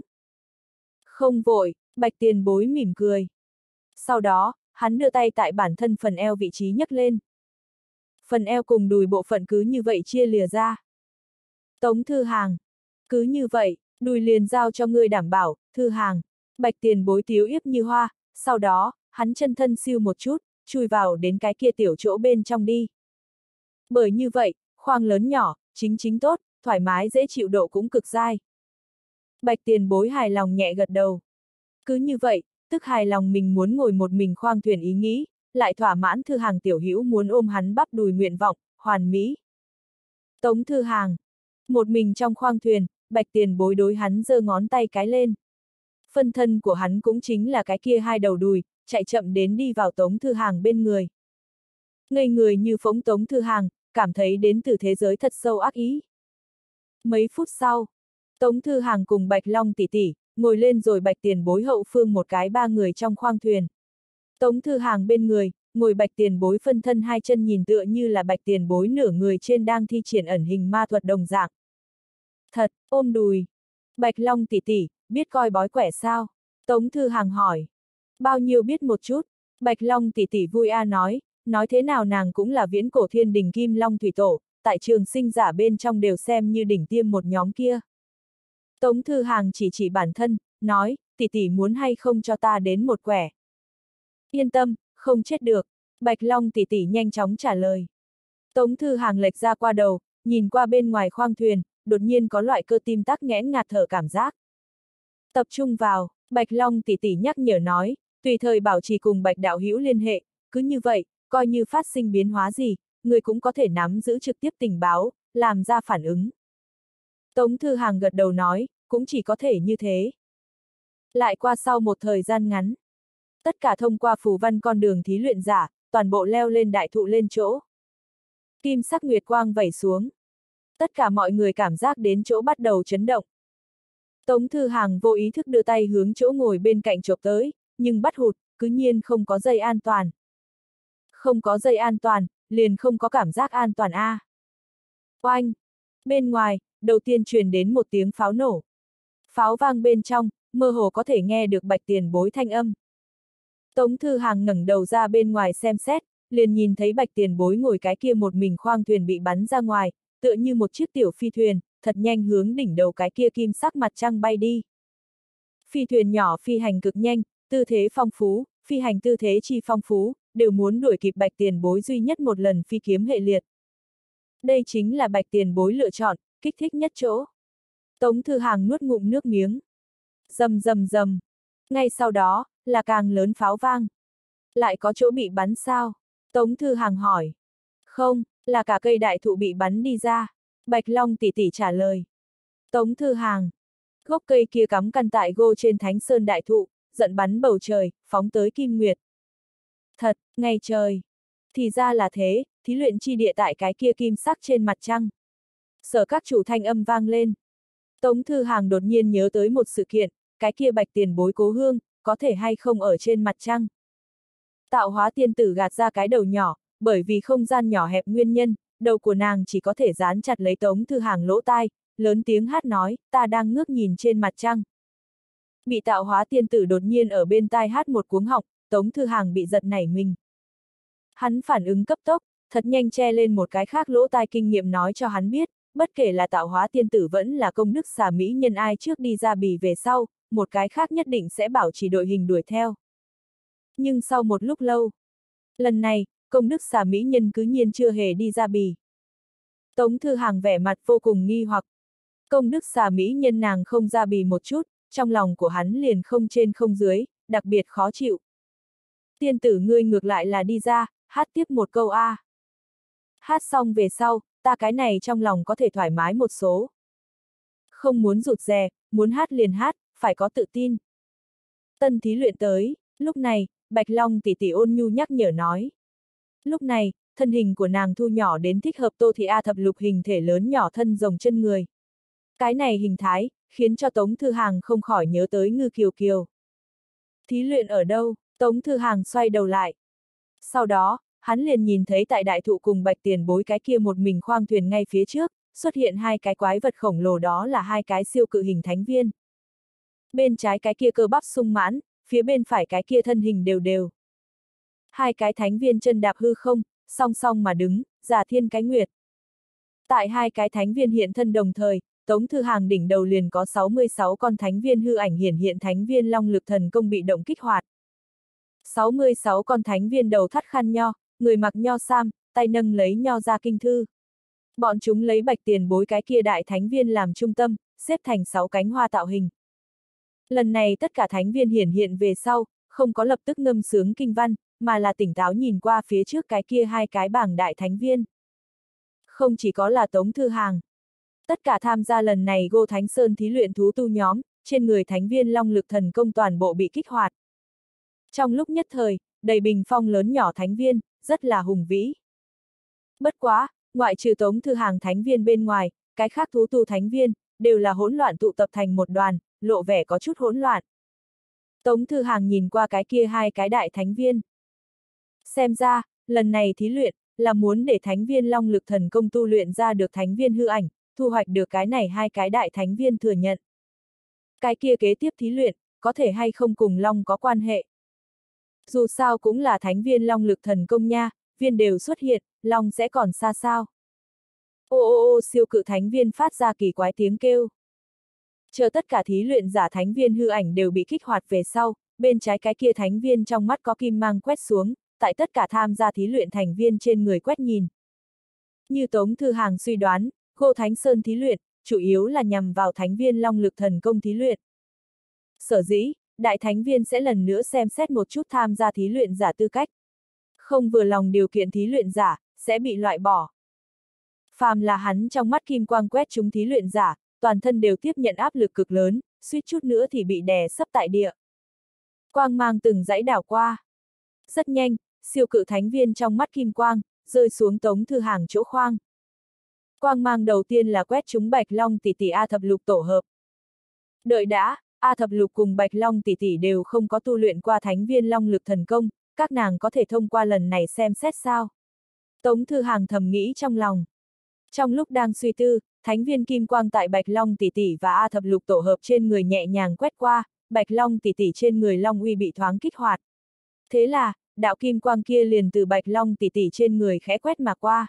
Không vội, Bạch tiền bối mỉm cười. Sau đó, hắn đưa tay tại bản thân phần eo vị trí nhấc lên. Phần eo cùng đùi bộ phận cứ như vậy chia lìa ra. Tống Thư Hàng. Cứ như vậy, đùi liền giao cho ngươi đảm bảo, Thư Hàng. Bạch tiền bối tiếu yếp như hoa, sau đó, hắn chân thân siêu một chút, chui vào đến cái kia tiểu chỗ bên trong đi. Bởi như vậy, khoang lớn nhỏ, chính tốt, thoải mái dễ chịu độ cũng cực dai. Bạch tiền bối hài lòng nhẹ gật đầu. Cứ như vậy, tức hài lòng mình muốn ngồi một mình khoang thuyền ý nghĩ, lại thỏa mãn Thư Hàng tiểu hữu muốn ôm hắn bắp đùi nguyện vọng, hoàn mỹ. Tống Thư Hàng. Một mình trong khoang thuyền, Bạch tiền bối đối hắn giơ ngón tay cái lên. Phân thân của hắn cũng chính là cái kia 2 đầu đùi, chạy chậm đến đi vào Tống Thư Hàng bên người. Ngây người như phóng Tống Thư Hàng, cảm thấy đến từ thế giới thật sâu ác ý. Mấy phút sau, Tống Thư Hàng cùng Bạch Long tỷ tỷ, ngồi lên rồi Bạch tiền bối hậu phương một cái 3 người trong khoang thuyền. Tống Thư Hàng bên người, ngồi Bạch tiền bối phân thân 2 chân nhìn tựa như là Bạch tiền bối nửa người trên đang thi triển ẩn hình ma thuật đồng dạng. Thật, ôm đùi. Bạch Long tỷ tỷ, biết coi bói quẻ sao? Tống Thư Hàng hỏi. Bao nhiêu biết một chút, Bạch Long tỷ tỷ vui nói thế nào nàng cũng là viễn cổ thiên đình Kim Long thủy tổ, tại trường sinh giả bên trong đều xem như đỉnh tiêm một nhóm kia. Tống Thư Hàng chỉ bản thân, nói, tỷ tỷ muốn hay không cho ta đến một quẻ. Yên tâm, không chết được, Bạch Long tỷ tỷ nhanh chóng trả lời. Tống Thư Hàng lệch ra qua đầu, nhìn qua bên ngoài khoang thuyền, đột nhiên có loại cơ tim tắc nghẽn ngạt thở cảm giác. Tập trung vào, Bạch Long tỷ tỷ nhắc nhở nói, tùy thời bảo trì cùng Bạch đạo hữu liên hệ, cứ như vậy, coi như phát sinh biến hóa gì, người cũng có thể nắm giữ trực tiếp tình báo, làm ra phản ứng. Tống Thư Hàng gật đầu nói, cũng chỉ có thể như thế. Lại qua sau một thời gian ngắn, tất cả thông qua phù văn con đường thí luyện giả, toàn bộ leo lên đại thụ lên chỗ. Kim sắc nguyệt quang vẩy xuống. Tất cả mọi người cảm giác đến chỗ bắt đầu chấn động. Tống Thư Hàng vô ý thức đưa tay hướng chỗ ngồi bên cạnh chộp tới, nhưng bắt hụt, cứ nhiên không có dây an toàn. Không có dây an toàn, liền không có cảm giác an toàn a. Oanh! Bên ngoài, đầu tiên truyền đến một tiếng pháo nổ. Pháo vang bên trong, mơ hồ có thể nghe được Bạch Tiền Bối thanh âm. Tống Thư Hàng ngẩng đầu ra bên ngoài xem xét, liền nhìn thấy Bạch Tiền Bối ngồi cái kia một mình khoang thuyền bị bắn ra ngoài, tựa như một chiếc tiểu phi thuyền, thật nhanh hướng đỉnh đầu cái kia kim sắc mặt trăng bay đi. Phi thuyền nhỏ phi hành cực nhanh, tư thế phong phú, phi hành tư thế chi phong phú, đều muốn đuổi kịp Bạch Tiền Bối duy nhất một lần phi kiếm hệ liệt. Đây chính là Bạch Tiền Bối lựa chọn, kích thích nhất chỗ. Tống Thư Hàng nuốt ngụm nước miếng. Rầm rầm rầm. Ngay sau đó, là càng lớn pháo vang. Lại có chỗ bị bắn sao? Tống Thư Hàng hỏi. Không, là cả cây đại thụ bị bắn đi ra. Bạch Long tỷ tỷ trả lời. Tống Thư Hàng. Gốc cây kia cắm căn tại gô trên Thánh Sơn đại thụ, giận bắn bầu trời, phóng tới Kim Nguyệt. Thật, ngay trời. Thì ra là thế, thí luyện chi địa tại cái kia kim sắc trên mặt trăng. Sở các chủ thanh âm vang lên. Tống Thư Hàng đột nhiên nhớ tới một sự kiện, cái kia Bạch Tiền Bối cố hương, có thể hay không ở trên mặt trăng. Tạo hóa tiên tử gạt ra cái đầu nhỏ, bởi vì không gian nhỏ hẹp nguyên nhân, đầu của nàng chỉ có thể dán chặt lấy Tống Thư Hàng lỗ tai, lớn tiếng hát nói, ta đang ngước nhìn trên mặt trăng. Bị tạo hóa tiên tử đột nhiên ở bên tai hát một cuống họng, Tống Thư Hàng bị giật nảy mình. Hắn phản ứng cấp tốc, thật nhanh che lên một cái khác lỗ tai kinh nghiệm nói cho hắn biết, bất kể là tạo hóa tiên tử vẫn là công đức xà mỹ nhân ai trước đi ra bì về sau, một cái khác nhất định sẽ bảo trì đội hình đuổi theo. Nhưng sau một lúc lâu, lần này, công đức xà mỹ nhân cứ nhiên chưa hề đi ra bì. Tống Thư Hàng vẻ mặt vô cùng nghi hoặc. Công đức xà mỹ nhân nàng không ra bì một chút, trong lòng của hắn liền không trên không dưới, đặc biệt khó chịu. Tiên tử ngươi ngược lại là đi ra, hát tiếp một câu a. Hát xong về sau, ta cái này trong lòng có thể thoải mái một số. Không muốn rụt rè, muốn hát liền hát, phải có tự tin. Tân thí luyện tới, lúc này, Bạch Long tỷ tỷ ôn nhu nhắc nhở nói. Lúc này, thân hình của nàng thu nhỏ đến thích hợp Tô Thị A thập lục hình thể lớn nhỏ thân rồng chân người. Cái này hình thái, khiến cho Tống Thư Hàng không khỏi nhớ tới Ngư Kiều Kiều. Thí luyện ở đâu? Tống Thư Hàng xoay đầu lại. Sau đó, hắn liền nhìn thấy tại đại thụ cùng Bạch Tiền Bối cái kia một mình khoang thuyền ngay phía trước, xuất hiện hai cái quái vật khổng lồ, đó là hai cái siêu cự hình thánh viên. Bên trái cái kia cơ bắp sung mãn, phía bên phải cái kia thân hình đều đều. Hai cái thánh viên chân đạp hư không, song song mà đứng, giả thiên cái nguyệt. Tại hai cái thánh viên hiện thân đồng thời, Tống Thư Hàng đỉnh đầu liền có 66 con thánh viên hư ảnh hiển hiện thánh viên long lực thần công bị động kích hoạt. 66 con thánh viên đầu thắt khăn nho, người mặc nho sam, tay nâng lấy nho ra kinh thư. Bọn chúng lấy Bạch Tiền Bối cái kia đại thánh viên làm trung tâm, xếp thành 6 cánh hoa tạo hình. Lần này tất cả thánh viên hiển hiện về sau, không có lập tức ngâm sướng kinh văn, mà là tỉnh táo nhìn qua phía trước cái kia hai cái bảng đại thánh viên. Không chỉ có là Tống Thư Hàng. Tất cả tham gia lần này Gô Thánh Sơn thí luyện thú tu nhóm, trên người thánh viên long lực thần công toàn bộ bị kích hoạt. Trong lúc nhất thời, đầy bình phong lớn nhỏ thánh viên, rất là hùng vĩ. Bất quá, ngoại trừ Tống Thư Hàng thánh viên bên ngoài, cái khác thú tu thánh viên, đều là hỗn loạn tụ tập thành một đoàn, lộ vẻ có chút hỗn loạn. Tống Thư Hàng nhìn qua cái kia hai cái đại thánh viên. Xem ra, lần này thí luyện, là muốn để thánh viên long lực thần công tu luyện ra được thánh viên hư ảnh, thu hoạch được cái này hai cái đại thánh viên thừa nhận. Cái kia kế tiếp thí luyện, có thể hay không cùng long có quan hệ. Dù sao cũng là thánh viên long lực thần công nha, viên đều xuất hiện, long sẽ còn xa sao. Ô ô ô siêu cự thánh viên phát ra kỳ quái tiếng kêu. Chờ tất cả thí luyện giả thánh viên hư ảnh đều bị kích hoạt về sau, bên trái cái kia thánh viên trong mắt có kim mang quét xuống, tại tất cả tham gia thí luyện thành viên trên người quét nhìn. Như Tống Thư Hàng suy đoán, Gô Thánh Sơn thí luyện, chủ yếu là nhằm vào thánh viên long lực thần công thí luyện. Sở dĩ, đại thánh viên sẽ lần nữa xem xét một chút tham gia thí luyện giả tư cách. Không vừa lòng điều kiện thí luyện giả, sẽ bị loại bỏ. Phàm là hắn trong mắt kim quang quét chúng thí luyện giả, toàn thân đều tiếp nhận áp lực cực lớn, suýt chút nữa thì bị đè sấp tại địa. Quang mang từng dãy đảo qua. Rất nhanh, siêu cự thánh viên trong mắt kim quang, rơi xuống Tống Thư Hàng chỗ khoang. Quang mang đầu tiên là quét chúng Bạch Long tỷ tỷ A thập lục tổ hợp. Đợi đã, A Thập Lục cùng Bạch Long tỷ tỷ đều không có tu luyện qua thánh viên long lực thần công, các nàng có thể thông qua lần này xem xét sao? Tống Thư Hàng thầm nghĩ trong lòng. Trong lúc đang suy tư, thánh viên kim quang tại Bạch Long tỷ tỷ và A Thập Lục tổ hợp trên người nhẹ nhàng quét qua, Bạch Long tỷ tỷ trên người Long uy bị thoáng kích hoạt. Thế là, đạo kim quang kia liền từ Bạch Long tỷ tỷ trên người khẽ quét mà qua.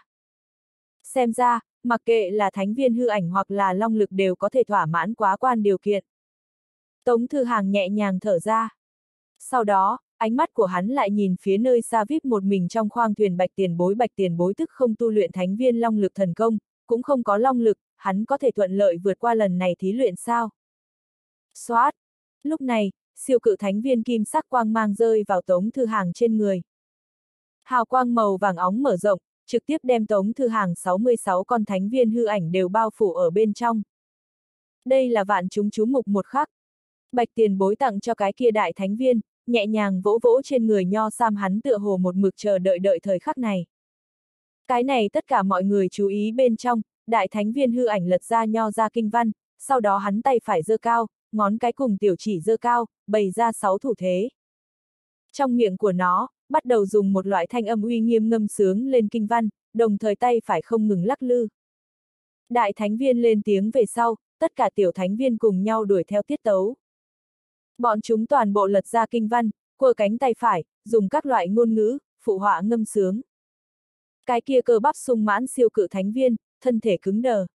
Xem ra, mặc kệ là thánh viên hư ảnh hoặc là long lực đều có thể thỏa mãn quá quan điều kiện. Tống Thư Hàng nhẹ nhàng thở ra. Sau đó, ánh mắt của hắn lại nhìn phía nơi xa vip một mình trong khoang thuyền Bạch Tiền Bối tức không tu luyện thánh viên long lực thần công, cũng không có long lực, hắn có thể thuận lợi vượt qua lần này thí luyện sao? Xoát! Lúc này, siêu cự thánh viên kim sắc quang mang rơi vào Tống Thư Hàng trên người. Hào quang màu vàng óng mở rộng, trực tiếp đem Tống Thư Hàng 66 con thánh viên hư ảnh đều bao phủ ở bên trong. Đây là vạn chúng chú mục một khắc. Bạch Tiền Bối tặng cho cái kia đại thánh viên, nhẹ nhàng vỗ vỗ trên người Nho Sam, hắn tựa hồ một mực chờ đợi thời khắc này. Cái này tất cả mọi người chú ý bên trong, đại thánh viên hư ảnh lật ra Nho ra kinh văn, sau đó hắn tay phải giơ cao, ngón cái cùng tiểu chỉ giơ cao, bày ra 6 thủ thế. Trong miệng của nó, bắt đầu dùng một loại thanh âm uy nghiêm ngâm sướng lên kinh văn, đồng thời tay phải không ngừng lắc lư. Đại thánh viên lên tiếng về sau, tất cả tiểu thánh viên cùng nhau đuổi theo tiết tấu. Bọn chúng toàn bộ lật ra kinh văn, quơ cánh tay phải, dùng các loại ngôn ngữ, phụ họa ngâm sướng. Cái kia cơ bắp sung mãn siêu cự thánh viên, thân thể cứng đờ.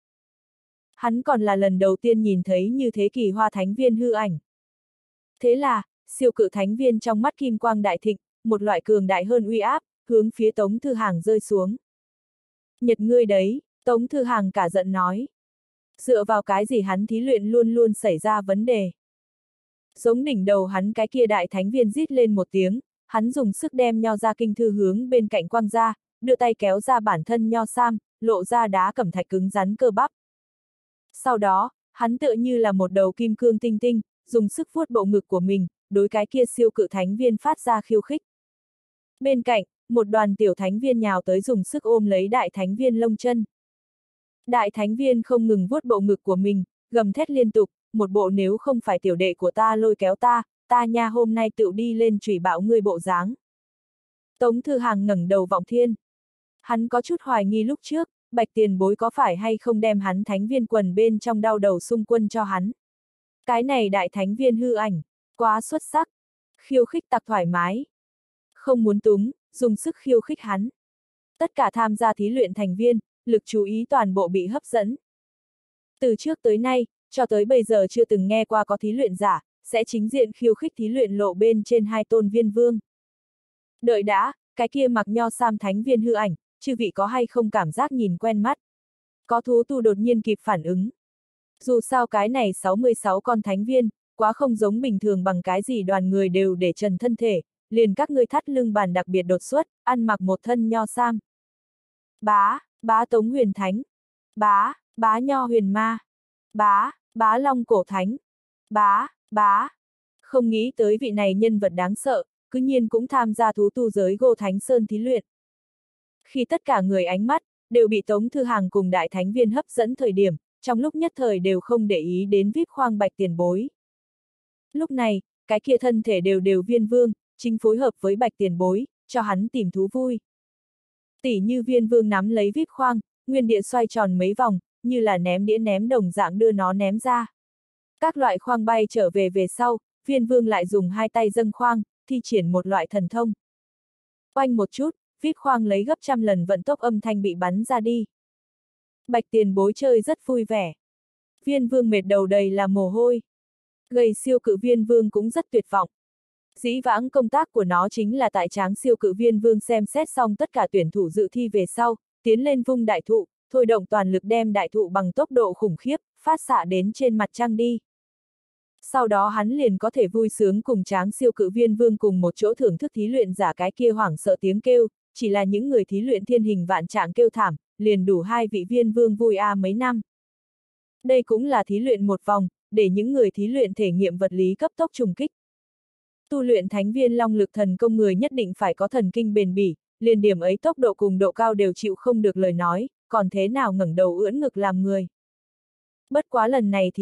Hắn còn là lần đầu tiên nhìn thấy như thế kỳ hoa thánh viên hư ảnh. Thế là, siêu cự thánh viên trong mắt kim quang đại thịnh, một loại cường đại hơn uy áp, hướng phía Tống Thư Hàng rơi xuống. Nhật ngươi đấy, Tống Thư Hàng cả giận nói. Dựa vào cái gì hắn thí luyện luôn luôn xảy ra vấn đề. Giống đỉnh đầu hắn cái kia đại thánh viên rít lên một tiếng, hắn dùng sức đem Nho ra kinh thư hướng bên cạnh quang ra, đưa tay kéo ra bản thân Nho Sam, lộ ra đá cẩm thạch cứng rắn cơ bắp. Sau đó, hắn tựa như là một đầu kim cương tinh tinh, dùng sức vuốt bộ ngực của mình, đối cái kia siêu cự thánh viên phát ra khiêu khích. Bên cạnh, một đoàn tiểu thánh viên nhào tới dùng sức ôm lấy đại thánh viên lông chân. Đại thánh viên không ngừng vuốt bộ ngực của mình, gầm thét liên tục, một bộ nếu không phải tiểu đệ của ta lôi kéo ta nha hôm nay tự đi lên chửi bạo ngươi bộ dáng. Tống Thư Hàng ngẩng đầu vọng thiên. Hắn có chút hoài nghi lúc trước, Bạch Tiền Bối có phải hay không đem hắn thánh viên quần bên trong đau đầu xung quân cho hắn. Cái này đại thánh viên hư ảnh, quá xuất sắc, khiêu khích tặc thoải mái. Không muốn túng, dùng sức khiêu khích hắn. Tất cả tham gia thí luyện thành viên, lực chú ý toàn bộ bị hấp dẫn. Từ trước tới nay, cho tới bây giờ chưa từng nghe qua có thí luyện giả, sẽ chính diện khiêu khích thí luyện lộ bên trên hai tôn viên vương. Đợi đã, cái kia mặc Nho Sam thánh viên hư ảnh, chư vị có hay không cảm giác nhìn quen mắt? Có thú tu đột nhiên kịp phản ứng. Dù sao cái này 66 con thánh viên, quá không giống bình thường bằng cái gì đoàn người đều để trần thân thể, liền các ngươi thắt lưng bàn đặc biệt đột xuất, ăn mặc một thân Nho Sam. Bá Tống Huyền Thánh. Bá Nho Huyền Ma. Bá Long Cổ Thánh. Bá. Không nghĩ tới vị này nhân vật đáng sợ, cứ nhiên cũng tham gia thú tu giới Gô Thánh Sơn thí luyện. Khi tất cả người ánh mắt, đều bị Tống Thư Hàng cùng đại thánh viên hấp dẫn thời điểm, trong lúc nhất thời đều không để ý đến vip khoang Bạch Tiền Bối. Lúc này, cái kia thân thể đều viên vương, chính phối hợp với Bạch Tiền Bối, cho hắn tìm thú vui. Tỉ như viên vương nắm lấy vip khoang, nguyên địa xoay tròn mấy vòng, như là ném đĩa ném đồng dạng đưa nó ném ra. Các loại khoang bay trở về sau, viên vương lại dùng hai tay dâng khoang, thi triển một loại thần thông. Oanh một chút, vip khoang lấy gấp trăm lần vận tốc âm thanh bị bắn ra đi. Bạch Tiền Bối chơi rất vui vẻ. Viên vương mệt đầu đầy là mồ hôi. Gầy siêu cự viên vương cũng rất tuyệt vọng. Dĩ vãng công tác của nó chính là tại tráng siêu cự viên vương xem xét xong tất cả tuyển thủ dự thi về sau, tiến lên vung đại thụ, thôi động toàn lực đem đại thụ bằng tốc độ khủng khiếp, phát xạ đến trên mặt trăng đi. Sau đó hắn liền có thể vui sướng cùng tráng siêu cự viên vương cùng một chỗ thưởng thức thí luyện giả cái kia hoảng sợ tiếng kêu, chỉ là những người thí luyện thiên hình vạn trạng kêu thảm, liền đủ hai vị viên vương vui mấy năm. Đây cũng là thí luyện một vòng, để những người thí luyện thể nghiệm vật lý cấp tốc trùng kích. Tu luyện thánh viên long lực thần công người nhất định phải có thần kinh bền bỉ, liền điểm ấy tốc độ cùng độ cao đều chịu không được lời nói, còn thế nào ngẩng đầu ưỡn ngực làm người. Bất quá lần này thí luyện,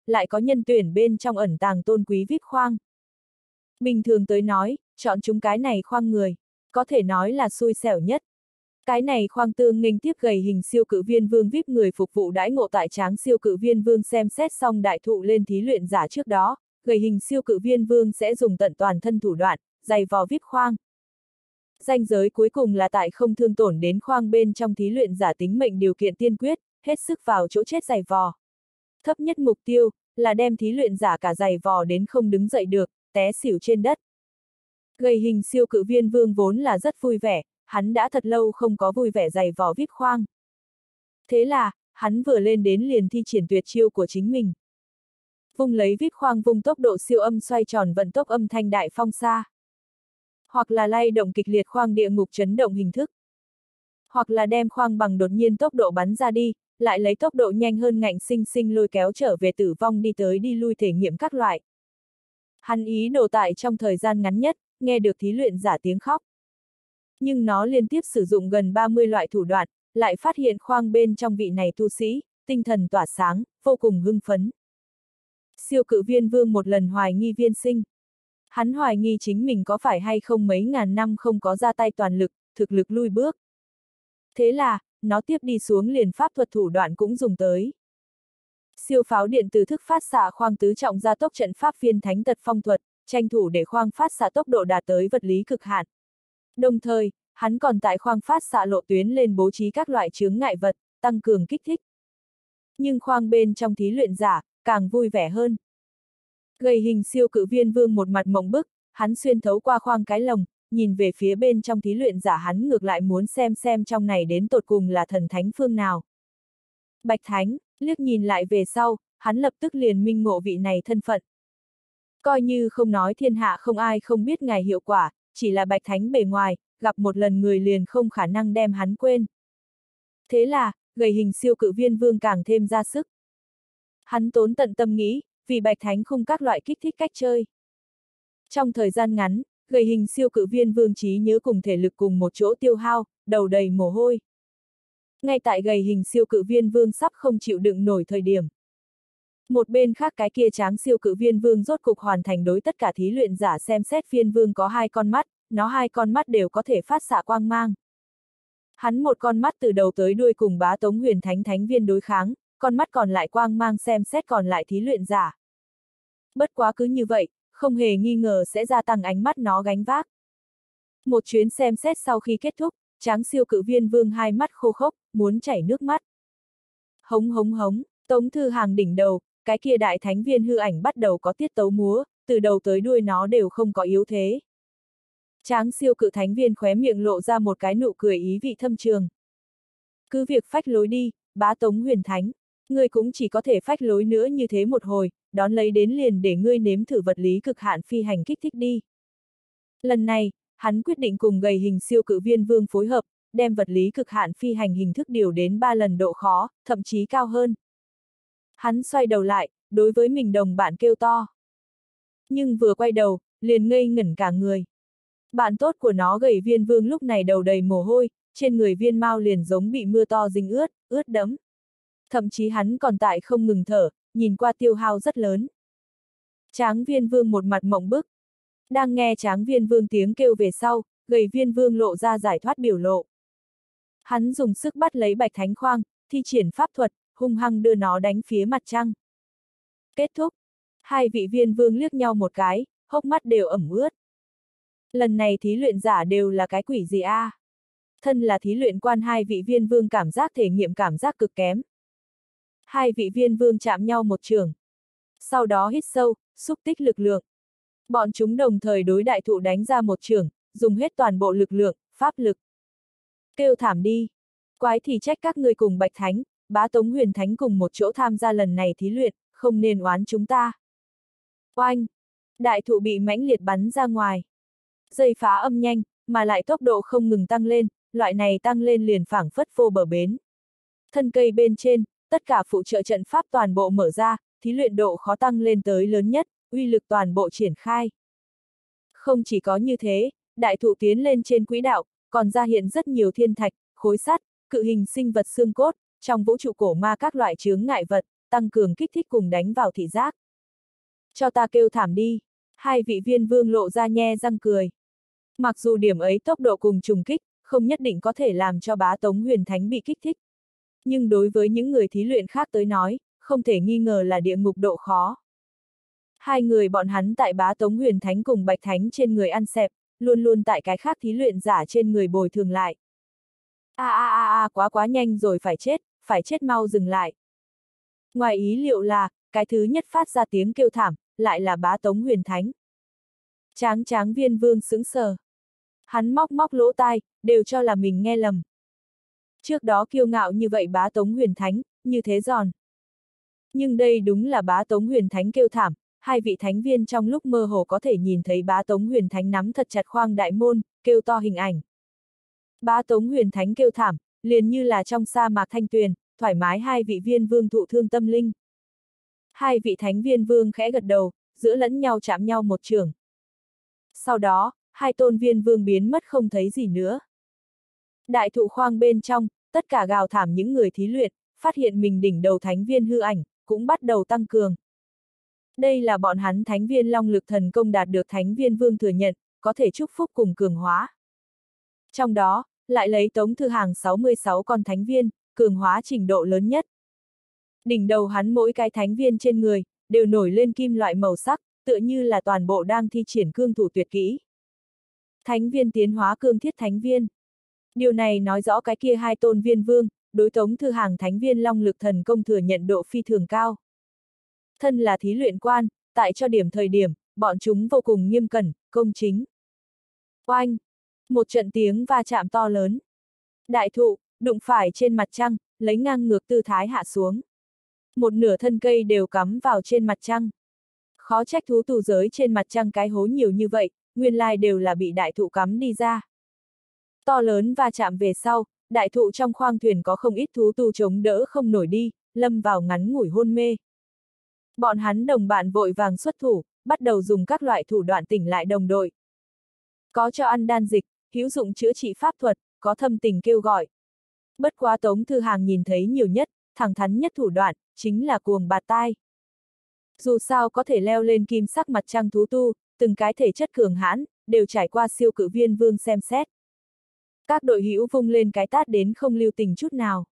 lại có nhân tuyển bên trong ẩn tàng tôn quý VIP khoang. Bình thường tới nói, chọn chúng cái này khoang người, có thể nói là xui xẻo nhất. Cái này khoang tương nghênh tiếp gầy hình siêu cự viên vương VIP người phục vụ đãi ngộ tại Tráng siêu cự viên vương xem xét xong đại thụ lên thí luyện giả trước đó, gầy hình siêu cự viên vương sẽ dùng tận toàn thân thủ đoạn, giày vò VIP khoang. Ranh giới cuối cùng là tại không thương tổn đến khoang bên trong thí luyện giả tính mệnh điều kiện tiên quyết, hết sức vào chỗ chết giày vò. Thấp nhất mục tiêu là đem thí luyện giả cả giày vò đến không đứng dậy được, té xỉu trên đất. Gầy hình siêu cự viên vương vốn là rất vui vẻ, hắn đã thật lâu không có vui vẻ giày vò VIP khoang. Thế là, hắn vừa lên đến liền thi triển tuyệt chiêu của chính mình. Vung lấy VIP khoang vung tốc độ siêu âm xoay tròn vận tốc âm thanh đại phong xa. Hoặc là lay động kịch liệt khoang địa ngục chấn động hình thức. Hoặc là đem khoang bằng đột nhiên tốc độ bắn ra đi, lại lấy tốc độ nhanh hơn ngạnh sinh sinh lôi kéo trở về tử vong đi tới đi lui thể nghiệm các loại. Hắn ý đồ tại trong thời gian ngắn nhất, nghe được thí luyện giả tiếng khóc. Nhưng nó liên tiếp sử dụng gần 30 loại thủ đoạn, lại phát hiện khoang bên trong vị này tu sĩ, tinh thần tỏa sáng, vô cùng hưng phấn. Siêu cự viên vương một lần hoài nghi viên sinh. Hắn hoài nghi chính mình có phải hay không mấy ngàn năm không có ra tay toàn lực, thực lực lui bước. Thế là, nó tiếp đi xuống liền pháp thuật thủ đoạn cũng dùng tới. Siêu pháo điện từ thức phát xạ khoang tứ trọng gia tốc trận pháp viên thánh tật phong thuật, tranh thủ để khoang phát xạ tốc độ đạt tới vật lý cực hạn. Đồng thời, hắn còn tại khoang phát xạ lộ tuyến lên bố trí các loại chướng ngại vật, tăng cường kích thích. Nhưng khoang bên trong thí luyện giả, càng vui vẻ hơn. Gầy hình siêu cự viên vương một mặt mộng bức, hắn xuyên thấu qua khoang cái lồng, nhìn về phía bên trong thí luyện giả hắn ngược lại muốn xem trong này đến tột cùng là thần thánh phương nào. Bạch Thánh, liếc nhìn lại về sau, hắn lập tức liền minh ngộ vị này thân phận. Coi như không nói thiên hạ không ai không biết ngài hiệu quả, chỉ là Bạch Thánh bề ngoài, gặp một lần người liền không khả năng đem hắn quên. Thế là, gầy hình siêu cự viên vương càng thêm ra sức. Hắn tốn tận tâm nghĩ, vì Bạch Thánh khung các loại kích thích cách chơi. Trong thời gian ngắn, gầy hình siêu cự viên vương trí nhớ cùng thể lực cùng một chỗ tiêu hao, đầu đầy mồ hôi. Ngay tại gầy hình siêu cự viên vương sắp không chịu đựng nổi thời điểm. Một bên khác cái kia Tráng siêu cự viên vương rốt cục hoàn thành đối tất cả thí luyện giả xem xét viên vương có hai con mắt, nó hai con mắt đều có thể phát xạ quang mang. Hắn một con mắt từ đầu tới đuôi cùng Bá Tống Huyền Thánh Thánh viên đối kháng, con mắt còn lại quang mang xem xét còn lại thí luyện giả. Bất quá cứ như vậy, không hề nghi ngờ sẽ gia tăng ánh mắt nó gánh vác. Một chuyến xem xét sau khi kết thúc, Tráng siêu cự viên vương hai mắt khô khốc, muốn chảy nước mắt. Hống hống hống, Tống Thư Hàng đỉnh đầu, cái kia đại thánh viên hư ảnh bắt đầu có tiết tấu múa, từ đầu tới đuôi nó đều không có yếu thế. Tráng siêu cự thánh viên khóe miệng lộ ra một cái nụ cười ý vị thâm trường. Cứ việc phách lối đi, Bá Tống Huyền Thánh, ngươi cũng chỉ có thể phách lối nữa như thế một hồi, đón lấy đến liền để ngươi nếm thử vật lý cực hạn phi hành kích thích đi. Lần này, hắn quyết định cùng gầy hình siêu cự viên vương phối hợp, đem vật lý cực hạn phi hành hình thức điều đến 3 lần độ khó, thậm chí cao hơn. Hắn xoay đầu lại, đối với mình đồng bạn kêu to. Nhưng vừa quay đầu, liền ngây ngẩn cả người. Bạn tốt của nó gầy viên vương lúc này đầu đầy mồ hôi, trên người viên mao liền giống bị mưa to dính ướt, ướt đẫm. Thậm chí hắn còn tại không ngừng thở, nhìn qua tiêu hao rất lớn. Tráng viên vương một mặt mộng bức. Đang nghe Tráng viên vương tiếng kêu về sau, gầy viên vương lộ ra giải thoát biểu lộ. Hắn dùng sức bắt lấy Bạch Thánh khoang, thi triển pháp thuật, hung hăng đưa nó đánh phía mặt trăng. Kết thúc. Hai vị viên vương liếc nhau một cái, hốc mắt đều ẩm ướt. Lần này thí luyện giả đều là cái quỷ gì a? Thân là thí luyện quan hai vị viên vương cảm giác thể nghiệm cảm giác cực kém. Hai vị viên vương chạm nhau một trường. Sau đó hít sâu, xúc tích lực lượng. Bọn chúng đồng thời đối đại thụ đánh ra một trường, dùng hết toàn bộ lực lượng, pháp lực. Kêu thảm đi. Quái thì trách các ngươi cùng Bạch Thánh, Bá Tống Huyền Thánh cùng một chỗ tham gia lần này thí luyện, không nên oán chúng ta. Oanh! Đại thụ bị mãnh liệt bắn ra ngoài. Dây phá âm nhanh, mà lại tốc độ không ngừng tăng lên, loại này tăng lên liền phảng phất vô bờ bến. Thân cây bên trên, tất cả phụ trợ trận pháp toàn bộ mở ra, thí luyện độ khó tăng lên tới lớn nhất, uy lực toàn bộ triển khai. Không chỉ có như thế, đại thụ tiến lên trên quỹ đạo, còn ra hiện rất nhiều thiên thạch, khối sắt, cự hình sinh vật xương cốt, trong vũ trụ cổ ma các loại chướng ngại vật, tăng cường kích thích cùng đánh vào thị giác. Cho ta kêu thảm đi. Hai vị viên vương lộ ra nhe răng cười. Mặc dù điểm ấy tốc độ cùng trùng kích, không nhất định có thể làm cho bá Tống Huyền Thánh bị kích thích. Nhưng đối với những người thí luyện khác tới nói, không thể nghi ngờ là địa ngục độ khó. Hai người bọn hắn tại bá Tống Huyền Thánh cùng Bạch Thánh trên người ăn xẹp, luôn luôn tại cái khác thí luyện giả trên người bồi thường lại. Quá nhanh rồi phải chết mau dừng lại. Ngoài ý liệu là, cái thứ nhất phát ra tiếng kêu thảm, lại là bá Tống Huyền Thánh. Tráng viên vương sững sờ. Hắn móc lỗ tai, đều cho là mình nghe lầm. Trước đó kiêu ngạo như vậy bá Tống Huyền Thánh, như thế giòn. Nhưng đây đúng là bá Tống Huyền Thánh kêu thảm, hai vị thánh viên trong lúc mơ hồ có thể nhìn thấy bá Tống Huyền Thánh nắm thật chặt khoang đại môn, kêu to hình ảnh. Bá Tống Huyền Thánh kêu thảm, liền như là trong sa mạc thanh tuyền, thoải mái hai vị viên vương thụ thương tâm linh. Hai vị thánh viên vương khẽ gật đầu, giữa lẫn nhau chạm nhau một trường. Sau đó, hai tôn viên vương biến mất không thấy gì nữa. Đại thụ khoang bên trong, tất cả gào thảm những người thí luyện, phát hiện mình đỉnh đầu thánh viên hư ảnh, cũng bắt đầu tăng cường. Đây là bọn hắn thánh viên long lực thần công đạt được thánh viên vương thừa nhận, có thể chúc phúc cùng cường hóa. Trong đó, lại lấy Tống Thư Hàng 66 con thánh viên, cường hóa trình độ lớn nhất. Đỉnh đầu hắn mỗi cái thánh viên trên người, đều nổi lên kim loại màu sắc, tựa như là toàn bộ đang thi triển cương thủ tuyệt kỹ. Thánh viên tiến hóa cương thiết thánh viên. Điều này nói rõ cái kia hai tôn viên vương, đối Tống Thư Hàng thánh viên long lực thần công thừa nhận độ phi thường cao. Thân là thí luyện quan, tại cho điểm thời điểm, bọn chúng vô cùng nghiêm cẩn, công chính. Oanh! Một trận tiếng va chạm to lớn. Đại thụ, đụng phải trên mặt trăng, lấy ngang ngược tư thái hạ xuống. Một nửa thân cây đều cắm vào trên mặt trăng. Khó trách thú tù giới trên mặt trăng cái hố nhiều như vậy, nguyên lai đều là bị đại thụ cắm đi ra. To lớn va chạm về sau, đại thụ trong khoang thuyền có không ít thú tù chống đỡ không nổi đi, lâm vào ngắn ngủi hôn mê. Bọn hắn đồng bạn vội vàng xuất thủ, bắt đầu dùng các loại thủ đoạn tỉnh lại đồng đội. Có cho ăn đan dịch, hữu dụng chữa trị pháp thuật, có thâm tình kêu gọi. Bất quá Tống Thư Hàng nhìn thấy nhiều nhất, thẳng thắn nhất thủ đoạn, chính là cuồng bạt tai. Dù sao có thể leo lên kim sắc mặt trăng thú tu, từng cái thể chất cường hãn, đều trải qua siêu cự viên vương xem xét. Các đội hữu vung lên cái tát đến không lưu tình chút nào.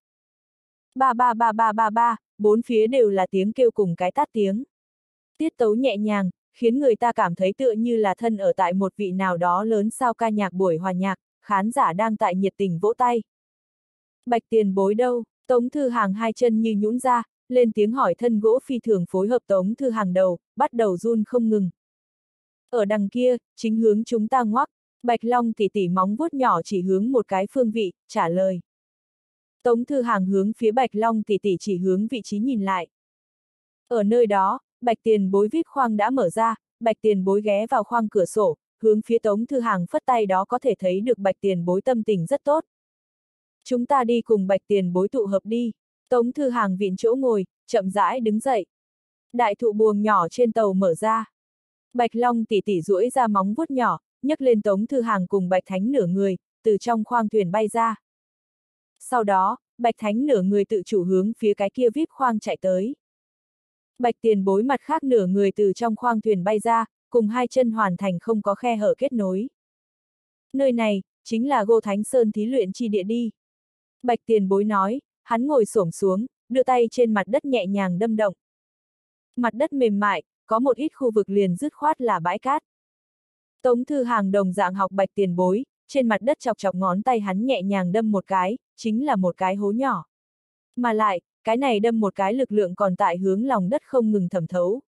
Ba, bốn phía đều là tiếng kêu cùng cái tát tiếng. Tiết tấu nhẹ nhàng, khiến người ta cảm thấy tựa như là thân ở tại một vị nào đó lớn sao ca nhạc buổi hòa nhạc, khán giả đang tại nhiệt tình vỗ tay. Bạch tiền bối đâu? Tống Thư Hàng hai chân như nhũn ra, lên tiếng hỏi thân gỗ phi thường phối hợp Tống Thư Hàng đầu, bắt đầu run không ngừng. Ở đằng kia, chính hướng chúng ta ngoắc, Bạch Long tỉ tỉ móng vuốt nhỏ chỉ hướng một cái phương vị, trả lời. Tống Thư Hàng hướng phía Bạch Long tỉ tỉ chỉ hướng vị trí nhìn lại. Ở nơi đó, Bạch tiền bối vip khoang đã mở ra, Bạch tiền bối ghé vào khoang cửa sổ, hướng phía Tống Thư Hàng phất tay đó có thể thấy được Bạch tiền bối tâm tình rất tốt. Chúng ta đi cùng Bạch tiền bối tụ hợp đi. Tống Thư Hàng vịn chỗ ngồi, chậm rãi đứng dậy. Đại thụ buồng nhỏ trên tàu mở ra. Bạch Long tỉ tỉ duỗi ra móng vuốt nhỏ, nhấc lên Tống Thư Hàng cùng Bạch Thánh nửa người, từ trong khoang thuyền bay ra. Sau đó, Bạch Thánh nửa người tự chủ hướng phía cái kia vip khoang chạy tới. Bạch tiền bối mặt khác nửa người từ trong khoang thuyền bay ra, cùng hai chân hoàn thành không có khe hở kết nối. Nơi này, chính là Gô Thánh Sơn thí luyện chi địa đi. Bạch tiền bối nói, hắn ngồi xổm xuống, đưa tay trên mặt đất nhẹ nhàng đâm động. Mặt đất mềm mại, có một ít khu vực liền dứt khoát là bãi cát. Tống Thư Hàng đồng dạng học Bạch tiền bối, trên mặt đất chọc chọc ngón tay hắn nhẹ nhàng đâm một cái, chính là một cái hố nhỏ. Mà lại, cái này đâm một cái lực lượng còn tại hướng lòng đất không ngừng thẩm thấu.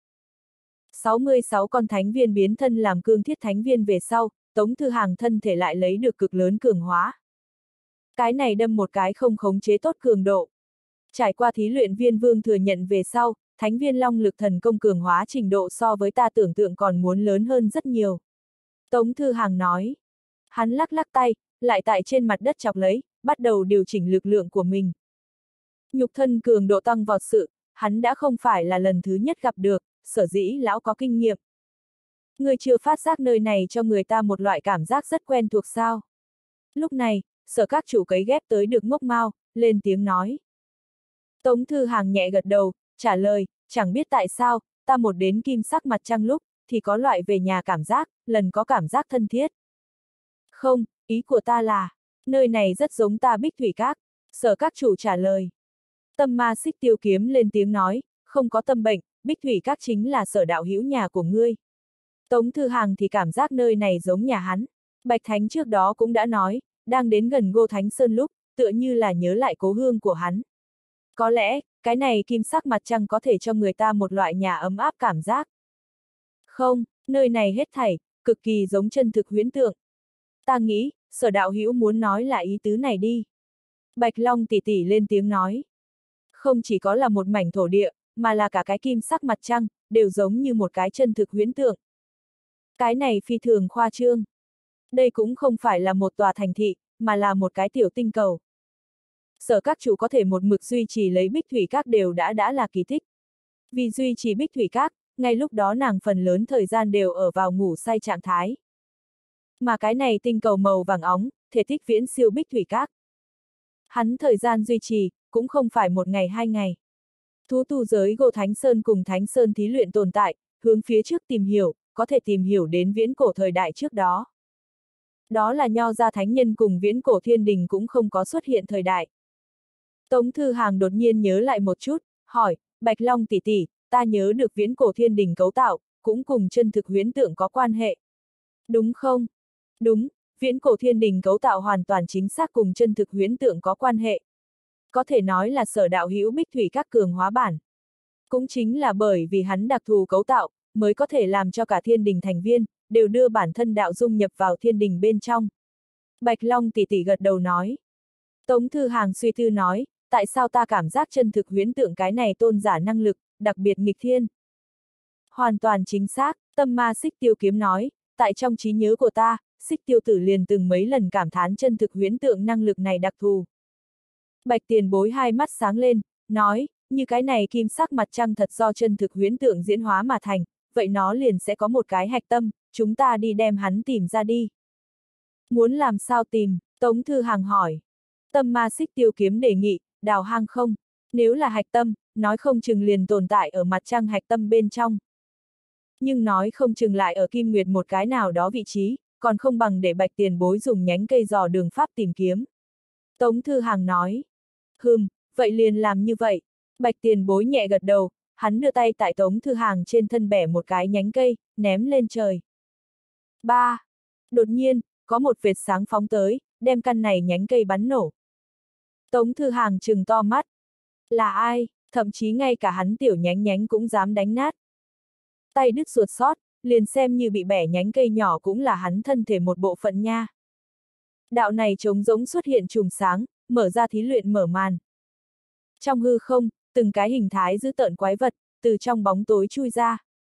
66 con thánh viên biến thân làm cương thiết thánh viên về sau, Tống Thư Hàng thân thể lại lấy được cực lớn cường hóa. Cái này đâm một cái không khống chế tốt cường độ. Trải qua thí luyện viên vương thừa nhận về sau, thánh viên long lực thần công cường hóa trình độ so với ta tưởng tượng còn muốn lớn hơn rất nhiều. Tống Thư Hàng nói. Hắn lắc lắc tay, lại tại trên mặt đất chọc lấy, bắt đầu điều chỉnh lực lượng của mình. Nhục thân cường độ tăng vọt sự, hắn đã không phải là lần thứ nhất gặp được, sở dĩ lão có kinh nghiệm. Người chưa phát giác nơi này cho người ta một loại cảm giác rất quen thuộc sao. Lúc này, Sở các chủ cấy ghép tới được Ngốc Mao, lên tiếng nói. Tống Thư Hàng nhẹ gật đầu, trả lời, chẳng biết tại sao, ta một đến kim sắc mặt trăng lúc, thì có loại về nhà cảm giác, lần có cảm giác thân thiết. Không, ý của ta là, nơi này rất giống ta Bích Thủy Các, Sở Các chủ trả lời. Tâm ma Xích Tiêu Kiếm lên tiếng nói, không có tâm bệnh, Bích Thủy Các chính là Sở đạo hữu nhà của ngươi. Tống Thư Hàng thì cảm giác nơi này giống nhà hắn. Bạch Thánh trước đó cũng đã nói, đang đến gần Ngô Thánh Sơn lúc, tựa như là nhớ lại cố hương của hắn. Có lẽ, cái này kim sắc mặt trăng có thể cho người ta một loại nhà ấm áp cảm giác. Không, nơi này hết thảy, cực kỳ giống chân thực huyễn tượng. Ta nghĩ, Sở đạo hữu muốn nói là ý tứ này đi. Bạch Long tỷ tỷ lên tiếng nói. Không chỉ có là một mảnh thổ địa, mà là cả cái kim sắc mặt trăng, đều giống như một cái chân thực huyễn tượng. Cái này phi thường khoa trương. Đây cũng không phải là một tòa thành thị, mà là một cái tiểu tinh cầu. Sở Các chủ có thể một mực duy trì lấy Bích Thủy Các đều đã là kỳ tích. Vì duy trì Bích Thủy Các, ngay lúc đó nàng phần lớn thời gian đều ở vào ngủ say trạng thái. Mà cái này tinh cầu màu vàng óng, thể tích viễn siêu Bích Thủy Các. Hắn thời gian duy trì, cũng không phải một ngày hai ngày. Thú tu giới Ngô Thánh Sơn cùng Thánh Sơn thí luyện tồn tại, hướng phía trước tìm hiểu, có thể tìm hiểu đến viễn cổ thời đại trước đó. Đó là Nho gia thánh nhân cùng viễn cổ thiên đình cũng không có xuất hiện thời đại. Tống Thư Hàng đột nhiên nhớ lại một chút, hỏi, Bạch Long tỷ tỷ, ta nhớ được viễn cổ thiên đình cấu tạo, cũng cùng chân thực huyễn tượng có quan hệ. Đúng không? Đúng, viễn cổ thiên đình cấu tạo hoàn toàn chính xác cùng chân thực huyễn tượng có quan hệ. Có thể nói là Sở đạo hữu Bích Thủy Các cường hóa bản. Cũng chính là bởi vì hắn đặc thù cấu tạo, mới có thể làm cho cả thiên đình thành viên, đều đưa bản thân đạo dung nhập vào thiên đình bên trong. Bạch Long tỷ tỷ gật đầu nói. Tống Thư Hàng suy tư nói, tại sao ta cảm giác chân thực huyễn tượng cái này tôn giả năng lực, đặc biệt nghịch thiên. Hoàn toàn chính xác, tâm ma Xích Tiêu Kiếm nói, tại trong trí nhớ của ta, Xích Tiêu Tử liền từng mấy lần cảm thán chân thực huyễn tượng năng lực này đặc thù. Bạch Tiền Bối hai mắt sáng lên, nói, như cái này kim sắc mặt trăng thật do chân thực huyễn tượng diễn hóa mà thành, vậy nó liền sẽ có một cái hạch tâm, chúng ta đi đem hắn tìm ra đi. Muốn làm sao tìm? Tống Thư Hàng hỏi. Tâm ma Xích Tiêu Kiếm đề nghị, đào hang không? Nếu là hạch tâm, nói không chừng liền tồn tại ở mặt trăng hạch tâm bên trong. Nhưng nói không chừng lại ở Kim Nguyệt một cái nào đó vị trí, còn không bằng để Bạch Tiền Bối dùng nhánh cây dò đường pháp tìm kiếm. Tống Thư Hàng nói. Vậy liền làm như vậy. Bạch Tiền Bối nhẹ gật đầu, hắn đưa tay tại Tống Thư Hàng trên thân bẻ một cái nhánh cây, ném lên trời. 3. Đột nhiên, có một vệt sáng phóng tới, đem căn này nhánh cây bắn nổ. Tống Thư Hàng trừng to mắt. Là ai, thậm chí ngay cả hắn tiểu nhánh nhánh cũng dám đánh nát. Tay đứt ruột sót, liền xem như bị bẻ nhánh cây nhỏ cũng là hắn thân thể một bộ phận nha. Đạo này trống rỗng xuất hiện chùm sáng, mở ra thí luyện mở màn. Trong hư không, từng cái hình thái dữ tợn quái vật, từ trong bóng tối chui ra.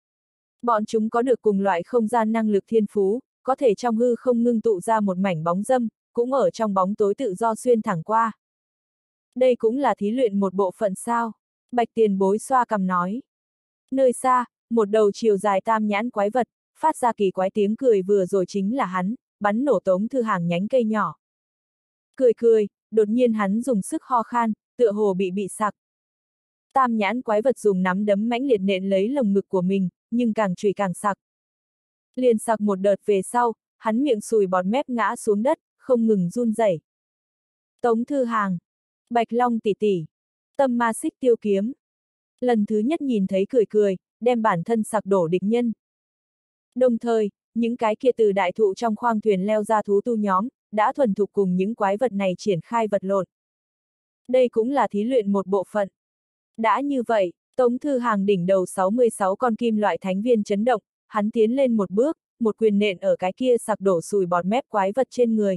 Bọn chúng có được cùng loại không gian năng lực thiên phú, có thể trong hư không ngưng tụ ra một mảnh bóng dâm, cũng ở trong bóng tối tự do xuyên thẳng qua. Đây cũng là thí luyện một bộ phận sao? Bạch Tiền Bối xoa cằm nói. Nơi xa, một đầu chiều dài tam nhãn quái vật, phát ra kỳ quái tiếng cười vừa rồi chính là hắn, bắn nổ Tống Thư Hàng nhánh cây nhỏ. Cười, đột nhiên hắn dùng sức ho khan, tựa hồ bị sặc. Tam nhãn quái vật dùng nắm đấm mãnh liệt nện lấy lồng ngực của mình, nhưng càng chùy càng sặc. Liền sặc một đợt về sau, hắn miệng sùi bọt mép ngã xuống đất, không ngừng run rẩy. Tống Thư Hàng, Bạch Long tỷ tỷ, tâm ma Xích Tiêu Kiếm. Lần thứ nhất nhìn thấy cười, đem bản thân sặc đổ địch nhân. Đồng thời, những cái kia từ đại thụ trong khoang thuyền leo ra thú tu nhóm, đã thuần thục cùng những quái vật này triển khai vật lộn. Đây cũng là thí luyện một bộ phận. Đã như vậy, Tống Thư Hàng đỉnh đầu 66 con kim loại thánh viên chấn động, hắn tiến lên một bước, một quyền nện ở cái kia sặc đổ sùi bọt mép quái vật trên người.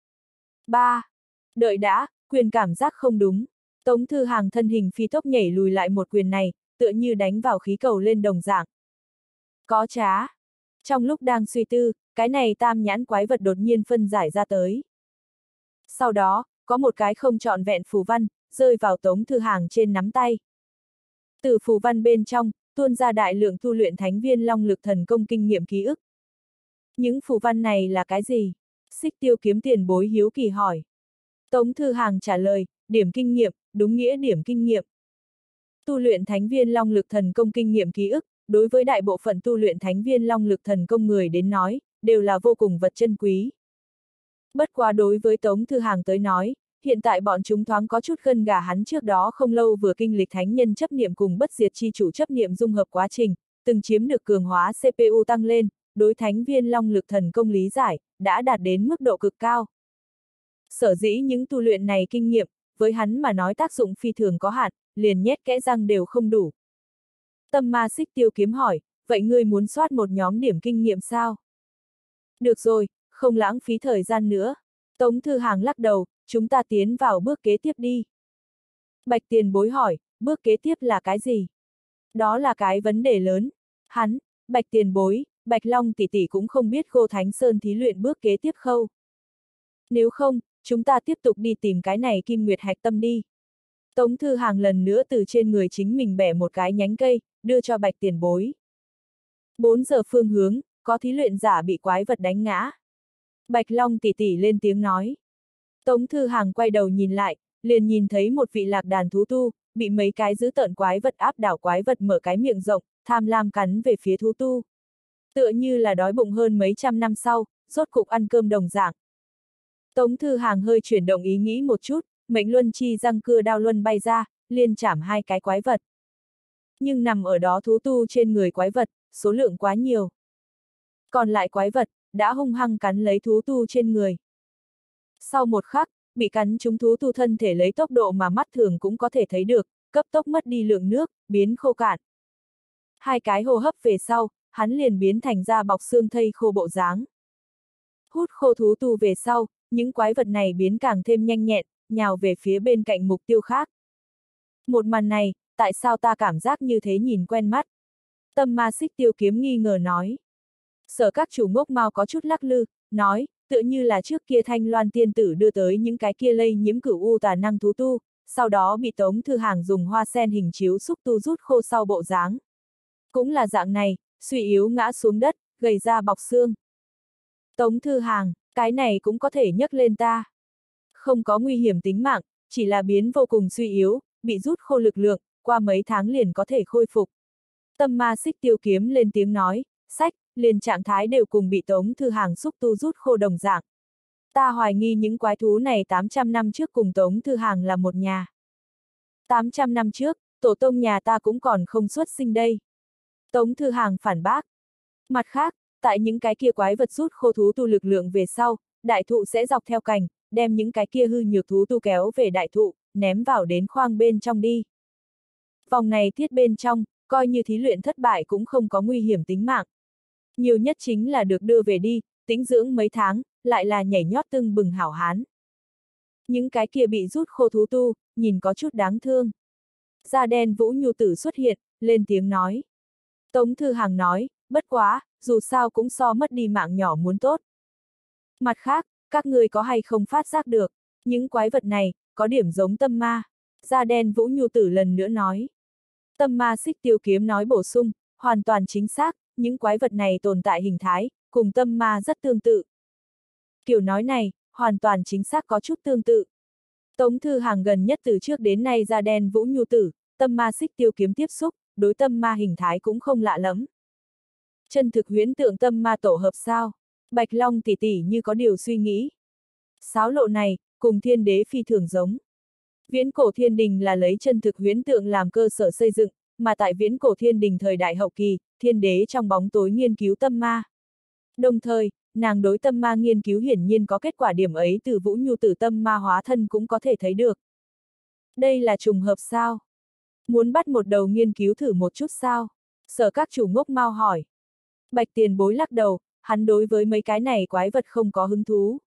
3. Đợi đã, quyền cảm giác không đúng. Tống Thư Hàng thân hình phi tốc nhảy lùi lại một quyền này, tựa như đánh vào khí cầu lên đồng dạng. Có trá. Trong lúc đang suy tư, cái này tam nhãn quái vật đột nhiên phân giải ra tới. Sau đó, có một cái không trọn vẹn phù văn, rơi vào Tống Thư Hàng trên nắm tay. Từ phù văn bên trong, tuôn ra đại lượng tu luyện thánh viên long lực thần công kinh nghiệm ký ức. Những phù văn này là cái gì? Xích Tiêu Kiếm tiền bối hiếu kỳ hỏi. Tống Thư Hàng trả lời, điểm kinh nghiệm, đúng nghĩa điểm kinh nghiệm. Tu luyện thánh viên long lực thần công kinh nghiệm ký ức, đối với đại bộ phận tu luyện thánh viên long lực thần công người đến nói, đều là vô cùng vật chân quý. Bất quá đối với Tống Thư Hàng tới nói, hiện tại bọn chúng thoáng có chút gân gà, hắn trước đó không lâu vừa kinh lịch thánh nhân chấp niệm cùng bất diệt chi chủ chấp niệm dung hợp quá trình, từng chiếm được cường hóa CPU tăng lên, đối thánh viên long lực thần công lý giải, đã đạt đến mức độ cực cao. Sở dĩ những tu luyện này kinh nghiệm, với hắn mà nói tác dụng phi thường có hạn, liền nhét kẽ răng đều không đủ. Tâm Ma Xích Tiêu Kiếm hỏi, vậy ngươi muốn soát một nhóm điểm kinh nghiệm sao? Được rồi, không lãng phí thời gian nữa. Tống Thư Hàng lắc đầu, chúng ta tiến vào bước kế tiếp đi. Bạch Tiền Bối hỏi, bước kế tiếp là cái gì? Đó là cái vấn đề lớn. Hắn, Bạch Tiền Bối, Bạch Long tỷ tỷ cũng không biết Ngô Thánh Sơn thí luyện bước kế tiếp khâu. Nếu không, chúng ta tiếp tục đi tìm cái này Kim Nguyệt Hạch Tâm đi. Tống Thư Hàng lần nữa từ trên người chính mình bẻ một cái nhánh cây, đưa cho Bạch Tiền Bối. 4 giờ phương hướng, có thí luyện giả bị quái vật đánh ngã. Bạch Long tỷ tỷ lên tiếng nói. Tống Thư Hàng quay đầu nhìn lại, liền nhìn thấy một vị lạc đàn thú tu, bị mấy cái dữ tợn quái vật áp đảo, quái vật mở cái miệng rộng, tham lam cắn về phía thú tu. Tựa như là đói bụng hơn mấy trăm năm sau, rốt cục ăn cơm đồng dạng. Tống Thư Hàng hơi chuyển động ý nghĩ một chút, mệnh luân chi răng cưa đao luân bay ra, liên chảm hai cái quái vật. Nhưng nằm ở đó thú tu trên người quái vật, số lượng quá nhiều. Còn lại quái vật, đã hung hăng cắn lấy thú tu trên người. Sau một khắc, bị cắn trúng thú tu thân thể lấy tốc độ mà mắt thường cũng có thể thấy được, cấp tốc mất đi lượng nước, biến khô cạn. Hai cái hô hấp về sau, hắn liền biến thành da bọc xương thây khô bộ dáng. Hút khô thú tu về sau, những quái vật này biến càng thêm nhanh nhẹn, nhào về phía bên cạnh mục tiêu khác. Một màn này, tại sao ta cảm giác như thế nhìn quen mắt? Tâm Ma Xích Tiêu Kiếm nghi ngờ nói. Sở Các Chủ ngốc mau có chút lắc lư, nói, tựa như là trước kia Thanh Loan tiên tử đưa tới những cái kia lây nhiễm cửu u tà năng thú tu, sau đó bị Tống Thư Hàng dùng hoa sen hình chiếu xúc tu rút khô sau bộ dáng. Cũng là dạng này, suy yếu ngã xuống đất, gầy ra bọc xương. Tống Thư Hàng, cái này cũng có thể nhấc lên ta. Không có nguy hiểm tính mạng, chỉ là biến vô cùng suy yếu, bị rút khô lực lượng, qua mấy tháng liền có thể khôi phục. Tâm Ma Xích Tiêu Kiếm lên tiếng nói, sách, liền trạng thái đều cùng bị Tống Thư Hàng xúc tu rút khô đồng dạng. Ta hoài nghi những quái thú này 800 năm trước cùng Tống Thư Hàng là một nhà. 800 năm trước, tổ tông nhà ta cũng còn không xuất sinh đây. Tống Thư Hàng phản bác. Mặt khác, tại những cái kia quái vật rút khô thú tu lực lượng về sau, đại thụ sẽ dọc theo cành, đem những cái kia hư nhược thú tu kéo về đại thụ, ném vào đến khoang bên trong đi. Vòng này thiết bên trong, coi như thí luyện thất bại cũng không có nguy hiểm tính mạng. Nhiều nhất chính là được đưa về đi, tĩnh dưỡng mấy tháng, lại là nhảy nhót tưng bừng hảo hán. Những cái kia bị rút khô thú tu, nhìn có chút đáng thương. Da đen Vũ Nhu Tử xuất hiện, lên tiếng nói. Tống Thư Hàng nói, bất quá, dù sao cũng so mất đi mạng nhỏ muốn tốt. Mặt khác, các ngươi có hay không phát giác được, những quái vật này, có điểm giống tâm ma. Da đen Vũ Nhu Tử lần nữa nói. Tâm Ma Xích Tiêu Kiếm nói bổ sung, hoàn toàn chính xác, những quái vật này tồn tại hình thái, cùng tâm ma rất tương tự. Kiểu nói này, hoàn toàn chính xác có chút tương tự. Tống Thư Hàng gần nhất từ trước đến nay da đen Vũ Nhu Tử, Tâm Ma Xích Tiêu Kiếm tiếp xúc, đối tâm ma hình thái cũng không lạ lắm. Chân thực huyễn tượng tâm ma tổ hợp sao? Bạch Long tỷ tỷ như có điều suy nghĩ. Sáo lộ này, cùng Thiên Đế phi thường giống. Viễn cổ thiên đình là lấy chân thực huyễn tượng làm cơ sở xây dựng, mà tại viễn cổ thiên đình thời đại hậu kỳ, Thiên Đế trong bóng tối nghiên cứu tâm ma. Đồng thời, nàng đối tâm ma nghiên cứu hiển nhiên có kết quả, điểm ấy từ Vũ Nhu Tử tâm ma hóa thân cũng có thể thấy được. Đây là trùng hợp sao? Muốn bắt một đầu nghiên cứu thử một chút sao? Sở Các Chủ ngốc mau hỏi. Bạch Tiền Bối lắc đầu, hắn đối với mấy cái này quái vật không có hứng thú.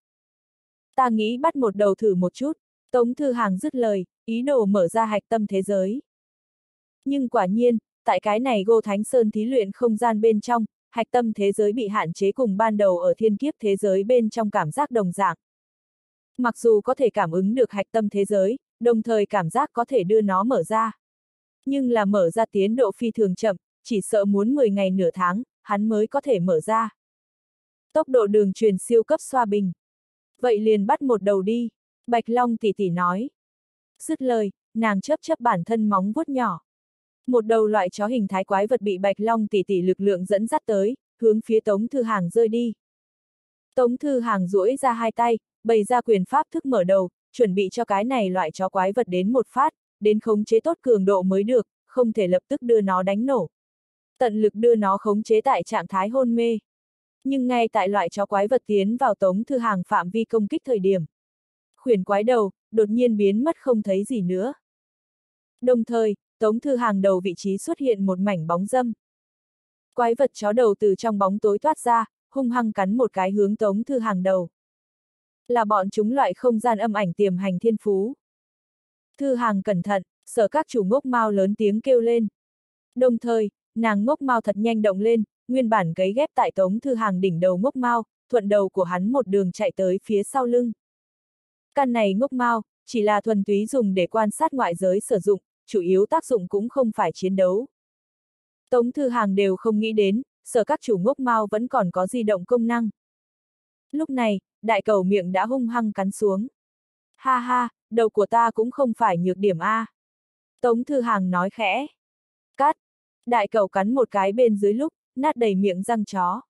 Ta nghĩ bắt một đầu thử một chút. Tống Thư Hàng dứt lời, ý đồ mở ra hạch tâm thế giới. Nhưng quả nhiên, tại cái này Ngô Thánh Sơn thí luyện không gian bên trong, hạch tâm thế giới bị hạn chế cùng ban đầu ở thiên kiếp thế giới bên trong cảm giác đồng dạng. Mặc dù có thể cảm ứng được hạch tâm thế giới, đồng thời cảm giác có thể đưa nó mở ra. Nhưng là mở ra tiến độ phi thường chậm, chỉ sợ muốn 10 ngày nửa tháng, hắn mới có thể mở ra. Tốc độ đường truyền siêu cấp xoa bình. Vậy liền bắt một đầu đi, Bạch Long tỷ tỷ nói. Dứt lời, nàng chớp chớp bản thân móng vuốt nhỏ. Một đầu loại chó hình thái quái vật bị Bạch Long tỷ tỷ lực lượng dẫn dắt tới, hướng phía Tống Thư Hàng rơi đi. Tống Thư Hàng duỗi ra hai tay, bày ra quyền pháp thức mở đầu, chuẩn bị cho cái này loại chó quái vật đến một phát, đến khống chế tốt cường độ mới được, không thể lập tức đưa nó đánh nổ. Tận lực đưa nó khống chế tại trạng thái hôn mê. Nhưng ngay tại loại chó quái vật tiến vào Tống Thư Hàng phạm vi công kích thời điểm, khuyển quái đầu đột nhiên biến mất không thấy gì nữa. Đồng thời, Tống Thư Hàng đầu vị trí xuất hiện một mảnh bóng râm. Quái vật chó đầu từ trong bóng tối thoát ra, hung hăng cắn một cái hướng Tống Thư Hàng đầu. Là bọn chúng loại không gian âm ảnh tiềm hành thiên phú. Thư Hàng cẩn thận, Sở Các Chủ Ngốc Mao lớn tiếng kêu lên. Đồng thời, nàng Ngốc Mao thật nhanh động lên, nguyên bản cấy ghép tại Tống Thư Hàng đỉnh đầu Ngốc Mao, thuận đầu của hắn một đường chạy tới phía sau lưng. Căn này Ngốc Mao chỉ là thuần túy dùng để quan sát ngoại giới sử dụng, chủ yếu tác dụng cũng không phải chiến đấu. Tống Thư Hàng đều không nghĩ đến, Sở Các Chủ Ngốc Mao vẫn còn có di động công năng. Lúc này, đại cầu miệng đã hung hăng cắn xuống. Ha ha, đầu của ta cũng không phải nhược điểm A. Tống Thư Hàng nói khẽ. Cắt. Đại cầu cắn một cái bên dưới lúc, nát đầy miệng răng chó.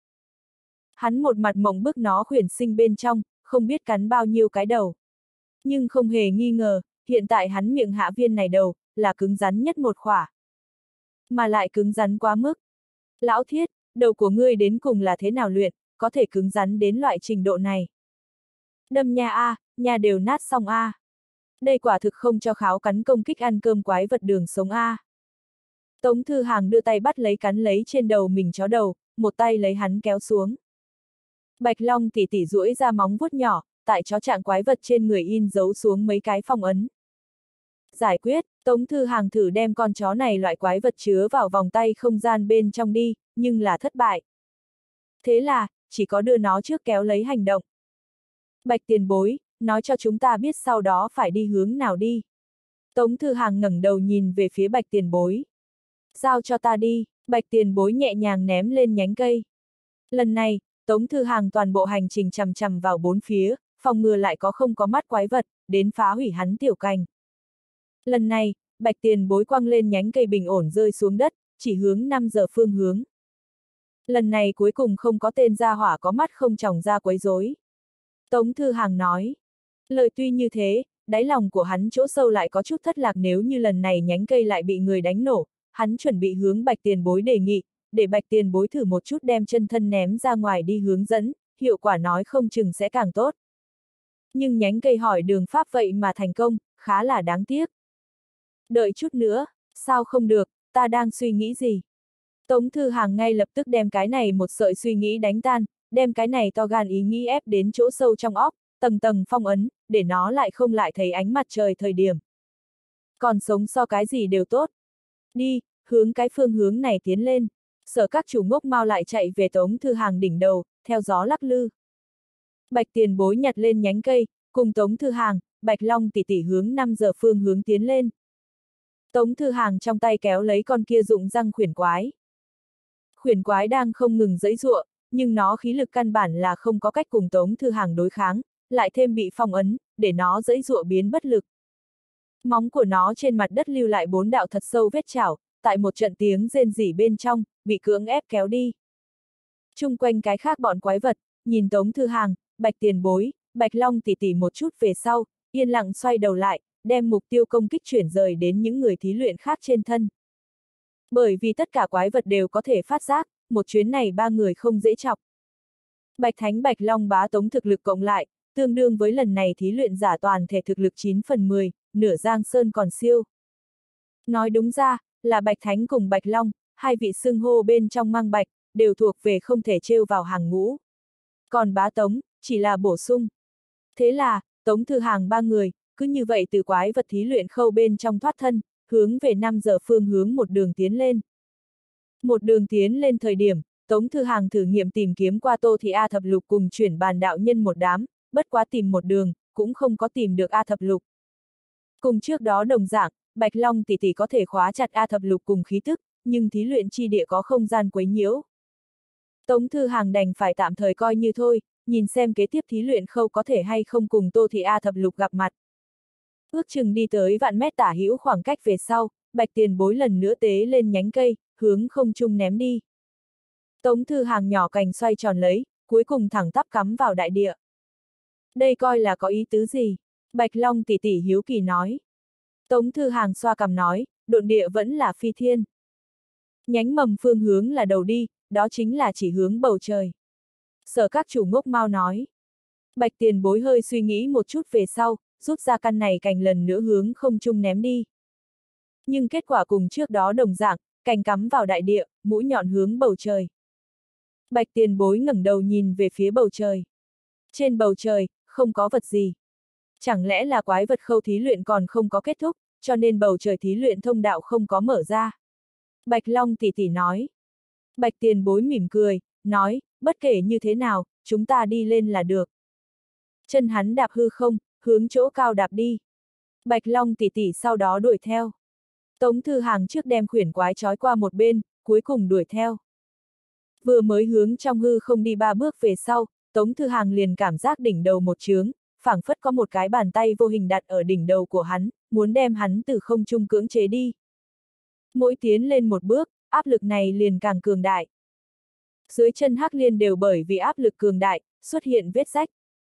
Hắn một mặt mộng bức nó khuyển sinh bên trong, không biết cắn bao nhiêu cái đầu. Nhưng không hề nghi ngờ, hiện tại hắn miệng hạ viên này đầu, là cứng rắn nhất một khỏa. Mà lại cứng rắn quá mức. Lão Thiết, đầu của ngươi đến cùng là thế nào luyện, có thể cứng rắn đến loại trình độ này. Đâm nha A, nha đều nát xong A. Đây quả thực không cho kháo cắn công kích ăn cơm quái vật đường sống A. Tống Thư Hàng đưa tay bắt lấy cắn lấy trên đầu mình chó đầu, một tay lấy hắn kéo xuống. Bạch Long tỷ tỷ duỗi ra móng vuốt nhỏ, tại chó trạng quái vật trên người in dấu xuống mấy cái phong ấn. Giải quyết, Tống Thư Hàng thử đem con chó này loại quái vật chứa vào vòng tay không gian bên trong đi, nhưng là thất bại. Thế là, chỉ có đưa nó trước kéo lấy hành động. Bạch tiền bối, nói cho chúng ta biết sau đó phải đi hướng nào đi. Tống Thư Hàng ngẩng đầu nhìn về phía Bạch tiền bối. Giao cho ta đi, Bạch tiền bối nhẹ nhàng ném lên nhánh cây. Lần này, Tống Thư Hàng toàn bộ hành trình chằm chằm vào bốn phía, phòng ngừa lại có không có mắt quái vật, đến phá hủy hắn tiểu cành. Lần này, Bạch tiền bối quăng lên nhánh cây bình ổn rơi xuống đất, chỉ hướng 5 giờ phương hướng. Lần này cuối cùng không có tên gia hỏa có mắt không tròng ra quấy rối. Tống Thư Hàng nói. Lời tuy như thế, đáy lòng của hắn chỗ sâu lại có chút thất lạc nếu như lần này nhánh cây lại bị người đánh nổ, hắn chuẩn bị hướng Bạch tiền bối đề nghị, để Bạch tiền bối thử một chút đem chân thân ném ra ngoài đi hướng dẫn, hiệu quả nói không chừng sẽ càng tốt. Nhưng nhánh cây hỏi đường pháp vậy mà thành công, khá là đáng tiếc. Đợi chút nữa, sao không được, ta đang suy nghĩ gì? Tống Thư Hàng ngay lập tức đem cái này một sợi suy nghĩ đánh tan, đem cái này to gan ý nghĩ ép đến chỗ sâu trong óc, tầng tầng phong ấn, để nó lại không lại thấy ánh mặt trời thời điểm. Còn sống so cái gì đều tốt. Đi, hướng cái phương hướng này tiến lên. Sở Các Chủ Ngốc Mao lại chạy về Tống Thư Hàng đỉnh đầu, theo gió lắc lư. Bạch tiền bối nhặt lên nhánh cây, cùng Tống Thư Hàng, Bạch Long tỷ tỷ hướng 5 giờ phương hướng tiến lên. Tống Thư Hàng trong tay kéo lấy con kia rụng răng khuyển quái. Khuyển quái đang không ngừng giãy giụa, nhưng nó khí lực căn bản là không có cách cùng Tống Thư Hàng đối kháng, lại thêm bị phong ấn, để nó giãy giụa biến bất lực. Móng của nó trên mặt đất lưu lại 4 đạo thật sâu vết chảo, tại một trận tiếng rên rỉ bên trong, bị cưỡng ép kéo đi. Chung quanh cái khác bọn quái vật, nhìn Tống Thư Hàng, Bạch tiền bối, Bạch Long tỷ tỷ một chút về sau, yên lặng xoay đầu lại, đem mục tiêu công kích chuyển rời đến những người thí luyện khác trên thân. Bởi vì tất cả quái vật đều có thể phát giác, một chuyến này 3 người không dễ chọc. Bạch Thánh Bạch Long Bá Tống thực lực cộng lại, tương đương với lần này thí luyện giả toàn thể thực lực 9/10, nửa Giang Sơn còn siêu. Nói đúng ra, là Bạch Thánh cùng Bạch Long, hai vị xưng hô bên trong mang bạch, đều thuộc về không thể trêu vào hàng ngũ. Còn Bá Tống, chỉ là bổ sung. Thế là, Tống Thư Hàng 3 người, cứ như vậy từ quái vật thí luyện khâu bên trong thoát thân, hướng về 5 giờ phương hướng một đường tiến lên. Một đường tiến lên thời điểm, Tống Thư Hàng thử nghiệm tìm kiếm qua Tô Thị A Thập Lục cùng chuyển bàn đạo nhân một đám, bất quá tìm một đường, cũng không có tìm được A Thập Lục. Cùng trước đó đồng dạng, Bạch Long tỷ tỷ có thể khóa chặt A Thập Lục cùng khí tức, nhưng thí luyện chi địa có không gian quấy nhiễu. Tống Thư Hàng đành phải tạm thời coi như thôi, nhìn xem kế tiếp thí luyện khâu có thể hay không cùng Tô Thị A Thập Lục gặp mặt. Ước chừng đi tới vạn mét tả hữu khoảng cách về sau, Bạch Tiền Bối lần nữa tế lên nhánh cây, hướng không trung ném đi. Tống Thư Hàng nhỏ cành xoay tròn lấy, cuối cùng thẳng tắp cắm vào đại địa. Đây coi là có ý tứ gì? Bạch Long tỷ tỷ hiếu kỳ nói. Tống Thư Hàng xoa cằm nói, độn địa vẫn là phi thiên. Nhánh mầm phương hướng là đầu đi, đó chính là chỉ hướng bầu trời. Sở Các Chủ ngốc mau nói. Bạch Tiền Bối hơi suy nghĩ một chút về sau, rút ra căn này cành lần nữa hướng không trung ném đi. Nhưng kết quả cùng trước đó đồng dạng, cành cắm vào đại địa, mũi nhọn hướng bầu trời. Bạch Tiền Bối ngẩng đầu nhìn về phía bầu trời. Trên bầu trời, không có vật gì. Chẳng lẽ là quái vật khâu thí luyện còn không có kết thúc, cho nên bầu trời thí luyện thông đạo không có mở ra. Bạch Long tỷ tỷ nói. Bạch Tiền Bối mỉm cười, nói, bất kể như thế nào, chúng ta đi lên là được. Chân hắn đạp hư không, hướng chỗ cao đạp đi. Bạch Long tỷ tỷ sau đó đuổi theo. Tống Thư Hàng trước đem khuyển quái trói qua một bên, cuối cùng đuổi theo. Vừa mới hướng trong hư không đi 3 bước về sau, Tống Thư Hàng liền cảm giác đỉnh đầu một chướng, phảng phất có một cái bàn tay vô hình đặt ở đỉnh đầu của hắn, muốn đem hắn từ không trung cưỡng chế đi. Mỗi tiến lên một bước, áp lực này liền càng cường đại. Dưới chân Hắc Liên đều bởi vì áp lực cường đại, xuất hiện vết rách.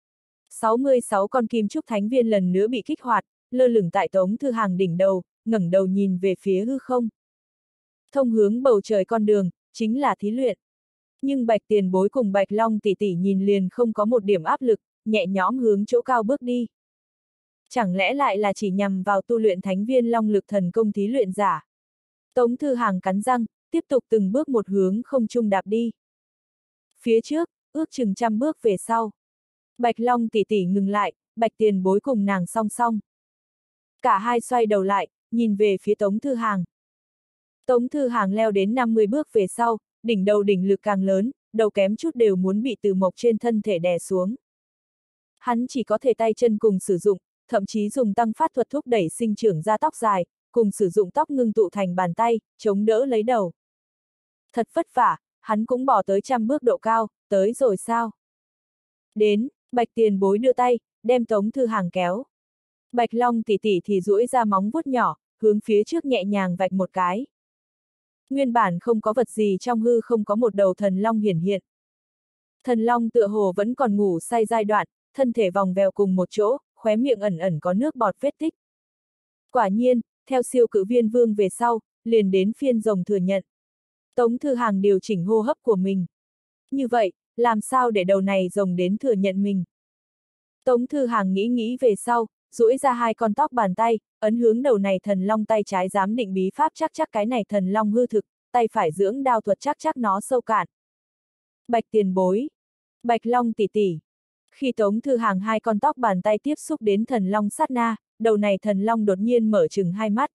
66 con kim trúc thánh viên lần nữa bị kích hoạt, lơ lửng tại Tống Thư Hàng đỉnh đầu, ngẩng đầu nhìn về phía hư không. Thông hướng bầu trời con đường, chính là thí luyện. Nhưng Bạch Tiền Bối cùng Bạch Long tỷ tỷ nhìn liền không có một điểm áp lực, nhẹ nhõm hướng chỗ cao bước đi. Chẳng lẽ lại là chỉ nhằm vào tu luyện thánh viên long lực thần công thí luyện giả? Tống Thư Hàng cắn răng, tiếp tục từng bước một hướng không trung đạp đi. Phía trước, ước chừng 100 bước về sau. Bạch Long tỷ tỷ ngừng lại, Bạch Tiền Bối cùng nàng song song. Cả hai xoay đầu lại, nhìn về phía Tống Thư Hàng. Tống Thư Hàng leo đến 50 bước về sau, đỉnh đầu đỉnh lực càng lớn, đầu kém chút đều muốn bị Từ Mộc trên thân thể đè xuống. Hắn chỉ có thể tay chân cùng sử dụng, thậm chí dùng tăng phát thuật thúc đẩy sinh trưởng ra tóc dài, cùng sử dụng tóc ngưng tụ thành bàn tay, chống đỡ lấy đầu. Thật vất vả, hắn cũng bỏ tới 100 bước độ cao, tới rồi sao? Đến, Bạch Tiền Bối đưa tay, đem Tống Thư Hàng kéo. Bạch Long tỷ tỷ thì duỗi ra móng vuốt nhỏ, hướng phía trước nhẹ nhàng vạch một cái. Nguyên bản không có vật gì trong hư không có một đầu thần long hiển hiện. Thần long tựa hồ vẫn còn ngủ say giai đoạn, thân thể vòng vèo cùng một chỗ, khóe miệng ẩn ẩn có nước bọt vết tích. Quả nhiên, theo siêu cự viên vương về sau, liền đến phiên rồng thừa nhận. Tống Thư Hàng điều chỉnh hô hấp của mình. Như vậy, làm sao để đầu này rồng đến thừa nhận mình? Tống Thư Hàng nghĩ về sau, duỗi ra 2 con tóc bàn tay, ấn hướng đầu này thần long, tay trái giám định bí pháp chắc cái này thần long hư thực, tay phải dưỡng đao thuật chắc nó sâu cạn. Bạch Tiền Bối, Bạch Long tỷ tỷ. Khi Tống Thư Hàng 2 con tóc bàn tay tiếp xúc đến thần long sát na, đầu này thần long đột nhiên mở trừng 2 mắt.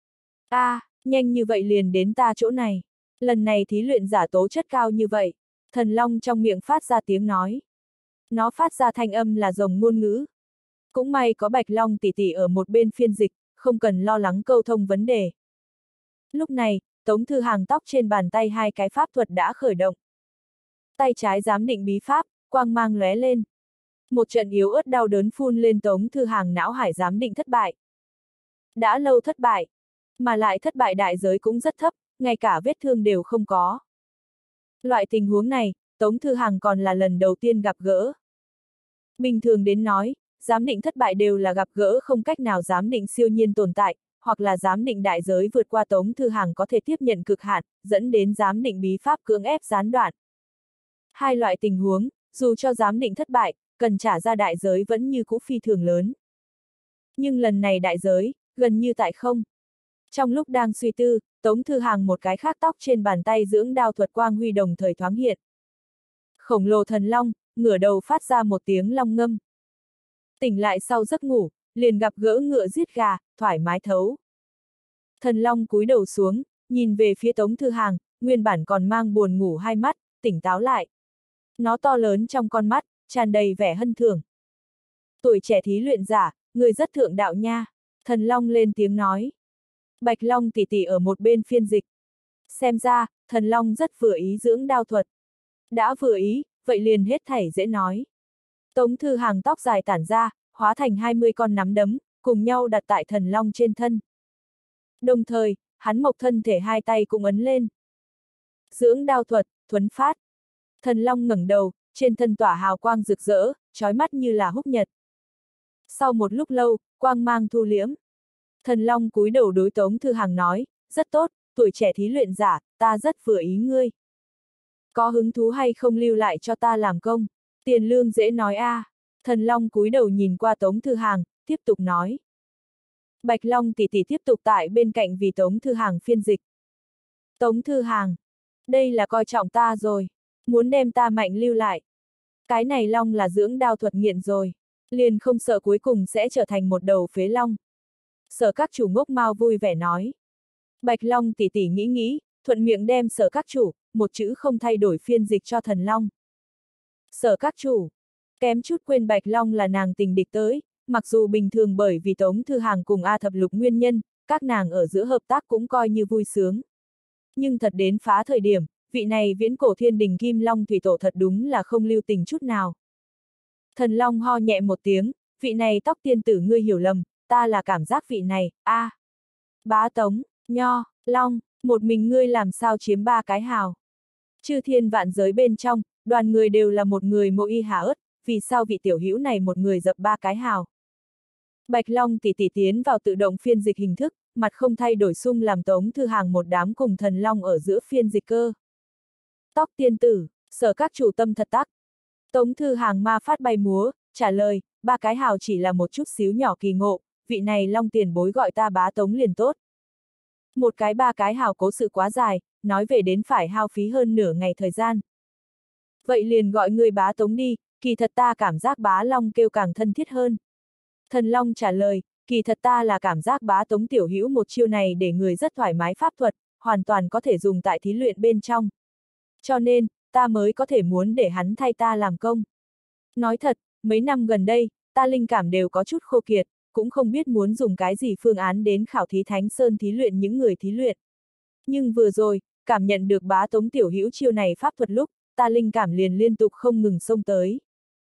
Nhanh như vậy liền đến ta chỗ này. Lần này thí luyện giả tố chất cao như vậy. Thần long trong miệng phát ra tiếng nói. Nó phát ra thanh âm là rồng ngôn ngữ. Cũng may có Bạch Long tỷ tỷ ở một bên phiên dịch, không cần lo lắng câu thông vấn đề. Lúc này, Tống Thư Hàng tóc trên bàn tay 2 cái pháp thuật đã khởi động. Tay trái giám định bí pháp, quang mang lóe lên. Một trận yếu ớt đau đớn phun lên Tống Thư Hàng não hải giám định thất bại. Đã lâu thất bại, mà lại thất bại đại giới cũng rất thấp, ngay cả vết thương đều không có. Loại tình huống này, Tống Thư Hàng còn là lần đầu tiên gặp gỡ. Bình thường đến nói, giám định thất bại đều là gặp gỡ không cách nào giám định siêu nhiên tồn tại, hoặc là giám định đại giới vượt qua Tống Thư Hàng có thể tiếp nhận cực hạn, dẫn đến giám định bí pháp cưỡng ép gián đoạn. 2 loại tình huống, dù cho giám định thất bại, cần trả ra đại giới vẫn như cũ phi thường lớn. Nhưng lần này đại giới, gần như tại không. Trong lúc đang suy tư, Tống Thư Hàng một cái khác tóc trên bàn tay dưỡng đao thuật quang huy đồng thời thoáng hiện. Khổng lồ thần long, ngửa đầu phát ra một tiếng long ngâm. Tỉnh lại sau giấc ngủ, liền gặp gỡ ngựa giết gà, thoải mái thấu. Thần long cúi đầu xuống, nhìn về phía Tống Thư Hàng, nguyên bản còn mang buồn ngủ 2 mắt, tỉnh táo lại. Nó to lớn trong con mắt, tràn đầy vẻ hân thưởng. Tuổi trẻ thí luyện giả, người rất thượng đạo nha. Thần long lên tiếng nói. Bạch Long tỷ tỷ ở một bên phiên dịch. Xem ra, thần long rất vừa ý dưỡng đao thuật. Đã vừa ý, vậy liền hết thảy dễ nói. Tống Thư Hàng tóc dài tản ra, hóa thành 20 con nắm đấm, cùng nhau đặt tại thần long trên thân. Đồng thời, hắn mộc thân thể hai tay cũng ấn lên. Dưỡng đao thuật, thuấn phát. Thần long ngẩng đầu, trên thân tỏa hào quang rực rỡ, chói mắt như là húc nhật. Sau một lúc lâu, quang mang thu liễm. Thần long cúi đầu đối Tống Thư Hàng nói, rất tốt, tuổi trẻ thí luyện giả, ta rất vừa ý ngươi. Có hứng thú hay không lưu lại cho ta làm công? Tiền lương dễ nói a. Thần long cúi đầu nhìn qua Tống Thư Hàng, tiếp tục nói. Bạch Long tỷ tỷ tiếp tục tại bên cạnh vì Tống Thư Hàng phiên dịch. Tống Thư Hàng, đây là coi trọng ta rồi, muốn đem ta mạnh lưu lại. Cái này long là dưỡng đao thuật nghiện rồi, liền không sợ cuối cùng sẽ trở thành một đầu phế long. Sở các chủ ngốc mau vui vẻ nói. Bạch Long tỷ tỷ nghĩ nghĩ, thuận miệng đem sở các chủ, một chữ không thay đổi phiên dịch cho thần long. Sở các chủ, kém chút quên Bạch Long là nàng tình địch tới, mặc dù bình thường bởi vì Tống Thư Hàng cùng A Thập Lục nguyên nhân, các nàng ở giữa hợp tác cũng coi như vui sướng. Nhưng thật đến phá thời điểm, vị này viễn cổ thiên đình Kim Long thủy tổ thật đúng là không lưu tình chút nào. Thần Long ho nhẹ một tiếng, vị này tóc tiên tử ngươi hiểu lầm, ta là cảm giác vị này, a. Bá Tống, Nho, Long, một mình ngươi làm sao chiếm ba cái hào. Chư thiên vạn giới bên trong, đoàn người đều là một người mộ y hà ớt, vì sao vị tiểu hữu này một người dập ba cái hào. Bạch Long tỷ tỷ tiến vào tự động phiên dịch hình thức, mặt không thay đổi sung làm Tống Thư Hàng một đám cùng thần long ở giữa phiên dịch cơ. Tóc tiên tử, sở các chủ tâm thật tắc. Tống Thư Hàng ma phát bay múa, trả lời, ba cái hào chỉ là một chút xíu nhỏ kỳ ngộ, vị này long tiền bối gọi ta bá Tống liền tốt. Một cái ba cái hào cố sự quá dài, nói về đến phải hao phí hơn nửa ngày thời gian. Vậy liền gọi người bá Tống đi, kỳ thật ta cảm giác bá long kêu càng thân thiết hơn. Thần long trả lời, kỳ thật ta là cảm giác bá Tống tiểu hữu một chiêu này để người rất thoải mái pháp thuật, hoàn toàn có thể dùng tại thí luyện bên trong. Cho nên, ta mới có thể muốn để hắn thay ta làm công. Nói thật, mấy năm gần đây, ta linh cảm đều có chút khô kiệt, cũng không biết muốn dùng cái gì phương án đến khảo thí Thánh Sơn thí luyện những người thí luyện. Nhưng vừa rồi, cảm nhận được bá Tống tiểu hữu chiêu này pháp thuật lúc, ta linh cảm liền liên tục không ngừng xông tới.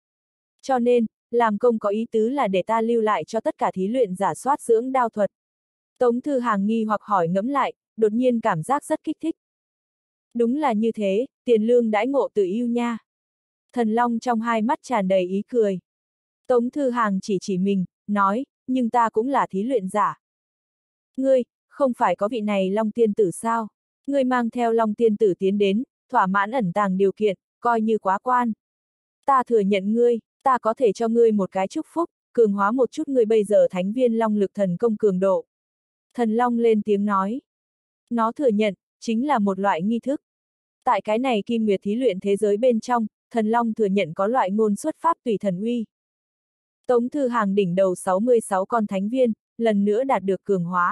Cho nên, làm công có ý tứ là để ta lưu lại cho tất cả thí luyện giả soát dưỡng đao thuật. Tống Thư Hàng nghi hoặc hỏi ngẫm lại, đột nhiên cảm giác rất kích thích. Đúng là như thế, tiền lương đãi ngộ từ yêu nha. Thần Long trong hai mắt tràn đầy ý cười. Tống Thư Hàng chỉ mình, nói, nhưng ta cũng là thí luyện giả. Ngươi, không phải có vị này Long tiên tử sao? Ngươi mang theo Long tiên tử tiến đến, thỏa mãn ẩn tàng điều kiện, coi như quá quan. Ta thừa nhận ngươi, ta có thể cho ngươi một cái chúc phúc, cường hóa một chút ngươi bây giờ thánh viên Long lực thần công cường độ. Thần Long lên tiếng nói. Nó thừa nhận, chính là một loại nghi thức. Tại cái này Kim Nguyệt thí luyện thế giới bên trong, thần Long thừa nhận có loại ngôn xuất pháp tùy thần uy. Tống Thư Hàng đỉnh đầu 66 con thánh viên, lần nữa đạt được cường hóa.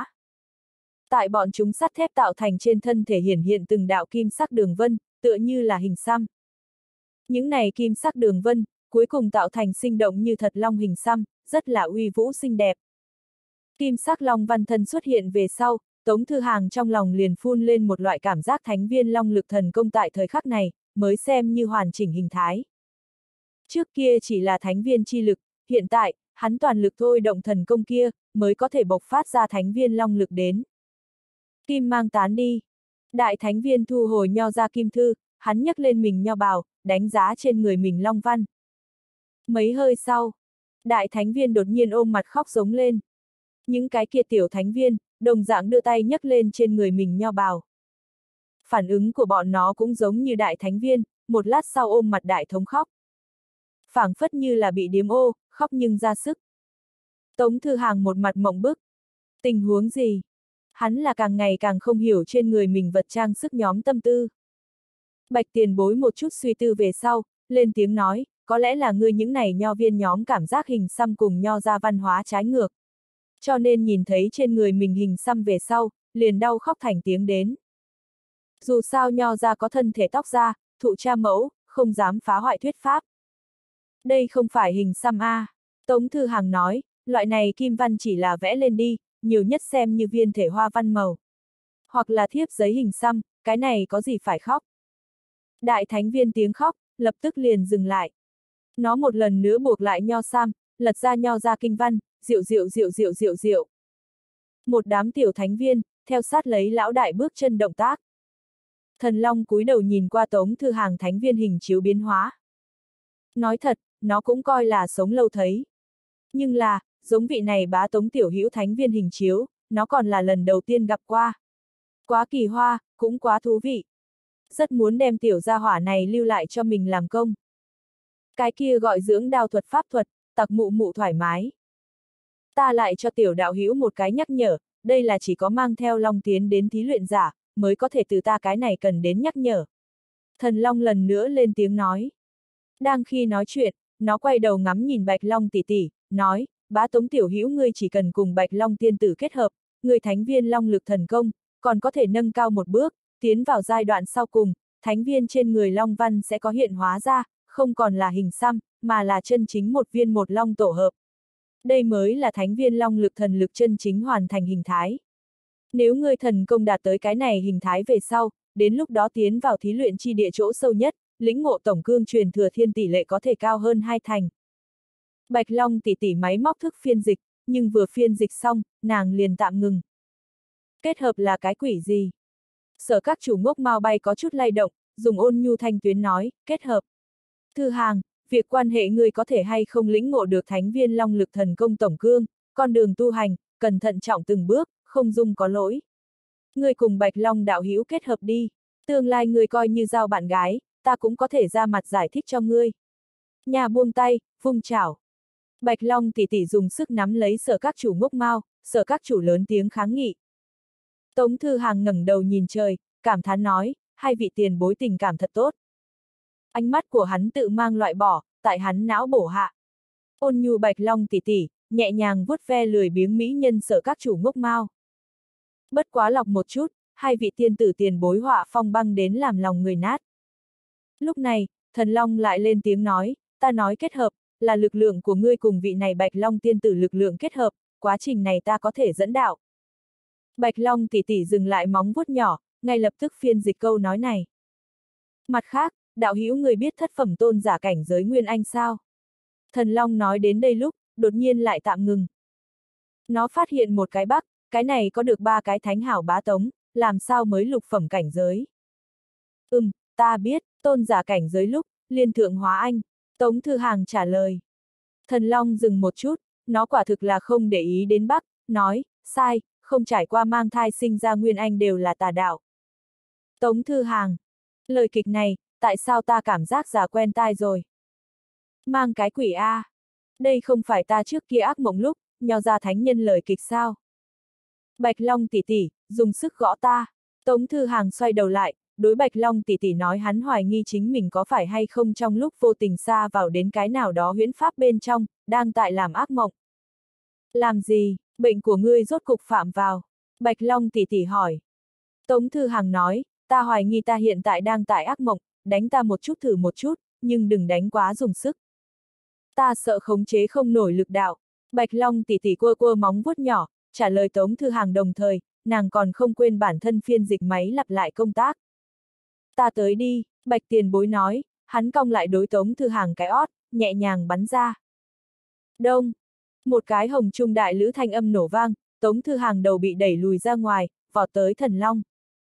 Tại bọn chúng sắt thép tạo thành trên thân thể hiển hiện từng đạo kim sắc đường vân, tựa như là hình xăm. Những này kim sắc đường vân, cuối cùng tạo thành sinh động như thật long hình xăm, rất là uy vũ xinh đẹp. Kim sắc long văn thân xuất hiện về sau, Tống Thư Hàng trong lòng liền phun lên một loại cảm giác thánh viên long lực thần công tại thời khắc này, mới xem như hoàn chỉnh hình thái. Trước kia chỉ là thánh viên chi lực, hiện tại, hắn toàn lực thôi động thần công kia, mới có thể bộc phát ra thánh viên long lực đến. Kim mang tán đi. Đại thánh viên thu hồi nho ra kim thư, hắn nhấc lên mình nho bào, đánh giá trên người mình long văn. Mấy hơi sau, đại thánh viên đột nhiên ôm mặt khóc giống lên. Những cái kia tiểu thánh viên, đồng dạng đưa tay nhấc lên trên người mình nho bào. Phản ứng của bọn nó cũng giống như đại thánh viên, một lát sau ôm mặt đại thống khóc. Phảng phất như là bị điếm ô, khóc nhưng ra sức. Tống Thư Hàng một mặt mộng bức. Tình huống gì? Hắn là càng ngày càng không hiểu trên người mình vật trang sức nhóm tâm tư. Bạch tiền bối một chút suy tư về sau, lên tiếng nói, có lẽ là ngươi những này nho viên nhóm cảm giác hình xăm cùng nho ra văn hóa trái ngược. Cho nên nhìn thấy trên người mình hình xăm về sau, liền đau khóc thành tiếng đến. Dù sao nho ra có thân thể tóc ra, thụ cha mẫu, không dám phá hoại thuyết pháp. Đây không phải hình xăm a. Tống Thư Hàng nói, loại này kim văn chỉ là vẽ lên đi, nhiều nhất xem như viên thể hoa văn màu. Hoặc là thiếp giấy hình xăm, cái này có gì phải khóc. Đại thánh viên tiếng khóc, lập tức liền dừng lại. Nó một lần nữa buộc lại nho sam, lật ra nho ra kinh văn, diệu diệu diệu diệu diệu diệu. Một đám tiểu thánh viên, theo sát lấy lão đại bước chân động tác. Thần Long cúi đầu nhìn qua Tống Thư Hàng thánh viên hình chiếu biến hóa. Nói thật, nó cũng coi là sống lâu thấy. Nhưng là, giống vị này bá Tống tiểu hữu thánh viên hình chiếu, nó còn là lần đầu tiên gặp qua. Quá kỳ hoa, cũng quá thú vị. Rất muốn đem tiểu gia hỏa này lưu lại cho mình làm công. Cái kia gọi dưỡng đao thuật pháp thuật, tặc mụ mụ thoải mái. Ta lại cho tiểu đạo hữu một cái nhắc nhở, đây là chỉ có mang theo Long tiến đến thí luyện giả, mới có thể từ ta cái này cần đến nhắc nhở. Thần Long lần nữa lên tiếng nói. Đang khi nói chuyện, nó quay đầu ngắm nhìn Bạch Long tỷ tỷ, nói, bá Tống tiểu hữu ngươi chỉ cần cùng Bạch Long tiên tử kết hợp, người thánh viên Long lực thần công, còn có thể nâng cao một bước, tiến vào giai đoạn sau cùng, thánh viên trên người Long văn sẽ có hiện hóa ra, không còn là hình xăm, mà là chân chính một viên một Long tổ hợp. Đây mới là thánh viên Long lực thần lực chân chính hoàn thành hình thái. Nếu ngươi thần công đạt tới cái này hình thái về sau, đến lúc đó tiến vào thí luyện chi địa chỗ sâu nhất, lĩnh ngộ tổng cương truyền thừa thiên tỷ lệ có thể cao hơn 2 thành. Bạch Long tỷ tỷ máy móc thức phiên dịch, nhưng vừa phiên dịch xong, nàng liền tạm ngừng. Kết hợp là cái quỷ gì? Sở các chủ ngốc mau bay có chút lay động, dùng ôn nhu thanh tuyến nói, kết hợp. Thư Hàng, việc quan hệ ngươi có thể hay không lĩnh ngộ được thánh viên Long lực thần công tổng cương, con đường tu hành, cần thận trọng từng bước, không dung có lỗi. Ngươi cùng Bạch Long đạo hữu kết hợp đi, tương lai ngươi coi như giao bạn gái, ta cũng có thể ra mặt giải thích cho ngươi. Nhà buông tay, vung chảo. Bạch Long tỷ tỷ dùng sức nắm lấy sở các chủ ngốc mau, sở các chủ lớn tiếng kháng nghị. Tống Thư Hàng ngẩng đầu nhìn trời, cảm thán nói, hai vị tiền bối tình cảm thật tốt. Ánh mắt của hắn tự mang loại bỏ, tại hắn não bổ hạ. Ôn nhu Bạch Long tỷ tỷ, nhẹ nhàng vuốt ve lười biếng mỹ nhân sở các chủ ngốc mau. Bất quá lọc một chút, hai vị tiên tử tiền bối họa phong băng đến làm lòng người nát. Lúc này, Thần Long lại lên tiếng nói, ta nói kết hợp, là lực lượng của ngươi cùng vị này Bạch Long tiên tử lực lượng kết hợp, quá trình này ta có thể dẫn đạo. Bạch Long tỷ tỷ dừng lại móng vuốt nhỏ, ngay lập tức phiên dịch câu nói này. Mặt khác, đạo hữu người biết thất phẩm tôn giả cảnh giới Nguyên Anh sao? Thần Long nói đến đây lúc, đột nhiên lại tạm ngừng. Nó phát hiện một cái bắc, cái này có được 3 cái thánh hảo bá tống, làm sao mới lục phẩm cảnh giới? Ta biết, tôn giả cảnh giới lúc, liên thượng hóa anh, Tống Thư Hàng trả lời. Thần Long dừng một chút, nó quả thực là không để ý đến bắc, nói, sai, không trải qua mang thai sinh ra Nguyên Anh đều là tà đạo. Tống Thư Hàng, lời kịch này, tại sao ta cảm giác già quen tai rồi? Mang cái quỷ A. Đây không phải ta trước kia ác mộng lúc, nho ra thánh nhân lời kịch sao? Bạch Long tỷ tỷ, dùng sức gõ ta. Tống Thư Hàng xoay đầu lại, đối Bạch Long tỷ tỷ nói hắn hoài nghi chính mình có phải hay không trong lúc vô tình xa vào đến cái nào đó huyễn pháp bên trong, đang tại làm ác mộng. Làm gì, bệnh của ngươi rốt cục phạm vào? Bạch Long tỷ tỷ hỏi. Tống Thư Hàng nói, ta hoài nghi ta hiện tại đang tại ác mộng, đánh ta một chút thử một chút, nhưng đừng đánh quá dùng sức. Ta sợ khống chế không nổi lực đạo. Bạch Long tỷ tỷ quơ quơ móng vuốt nhỏ, trả lời Tống Thư Hàng đồng thời, nàng còn không quên bản thân phiên dịch máy lặp lại công tác. Ta tới đi, Bạch tiền bối nói, hắn cong lại đối Tống Thư Hàng cái ót, nhẹ nhàng bắn ra. Đông, một cái hồng trung đại lữ thanh âm nổ vang, Tống Thư Hàng đầu bị đẩy lùi ra ngoài, vọt tới Thần Long.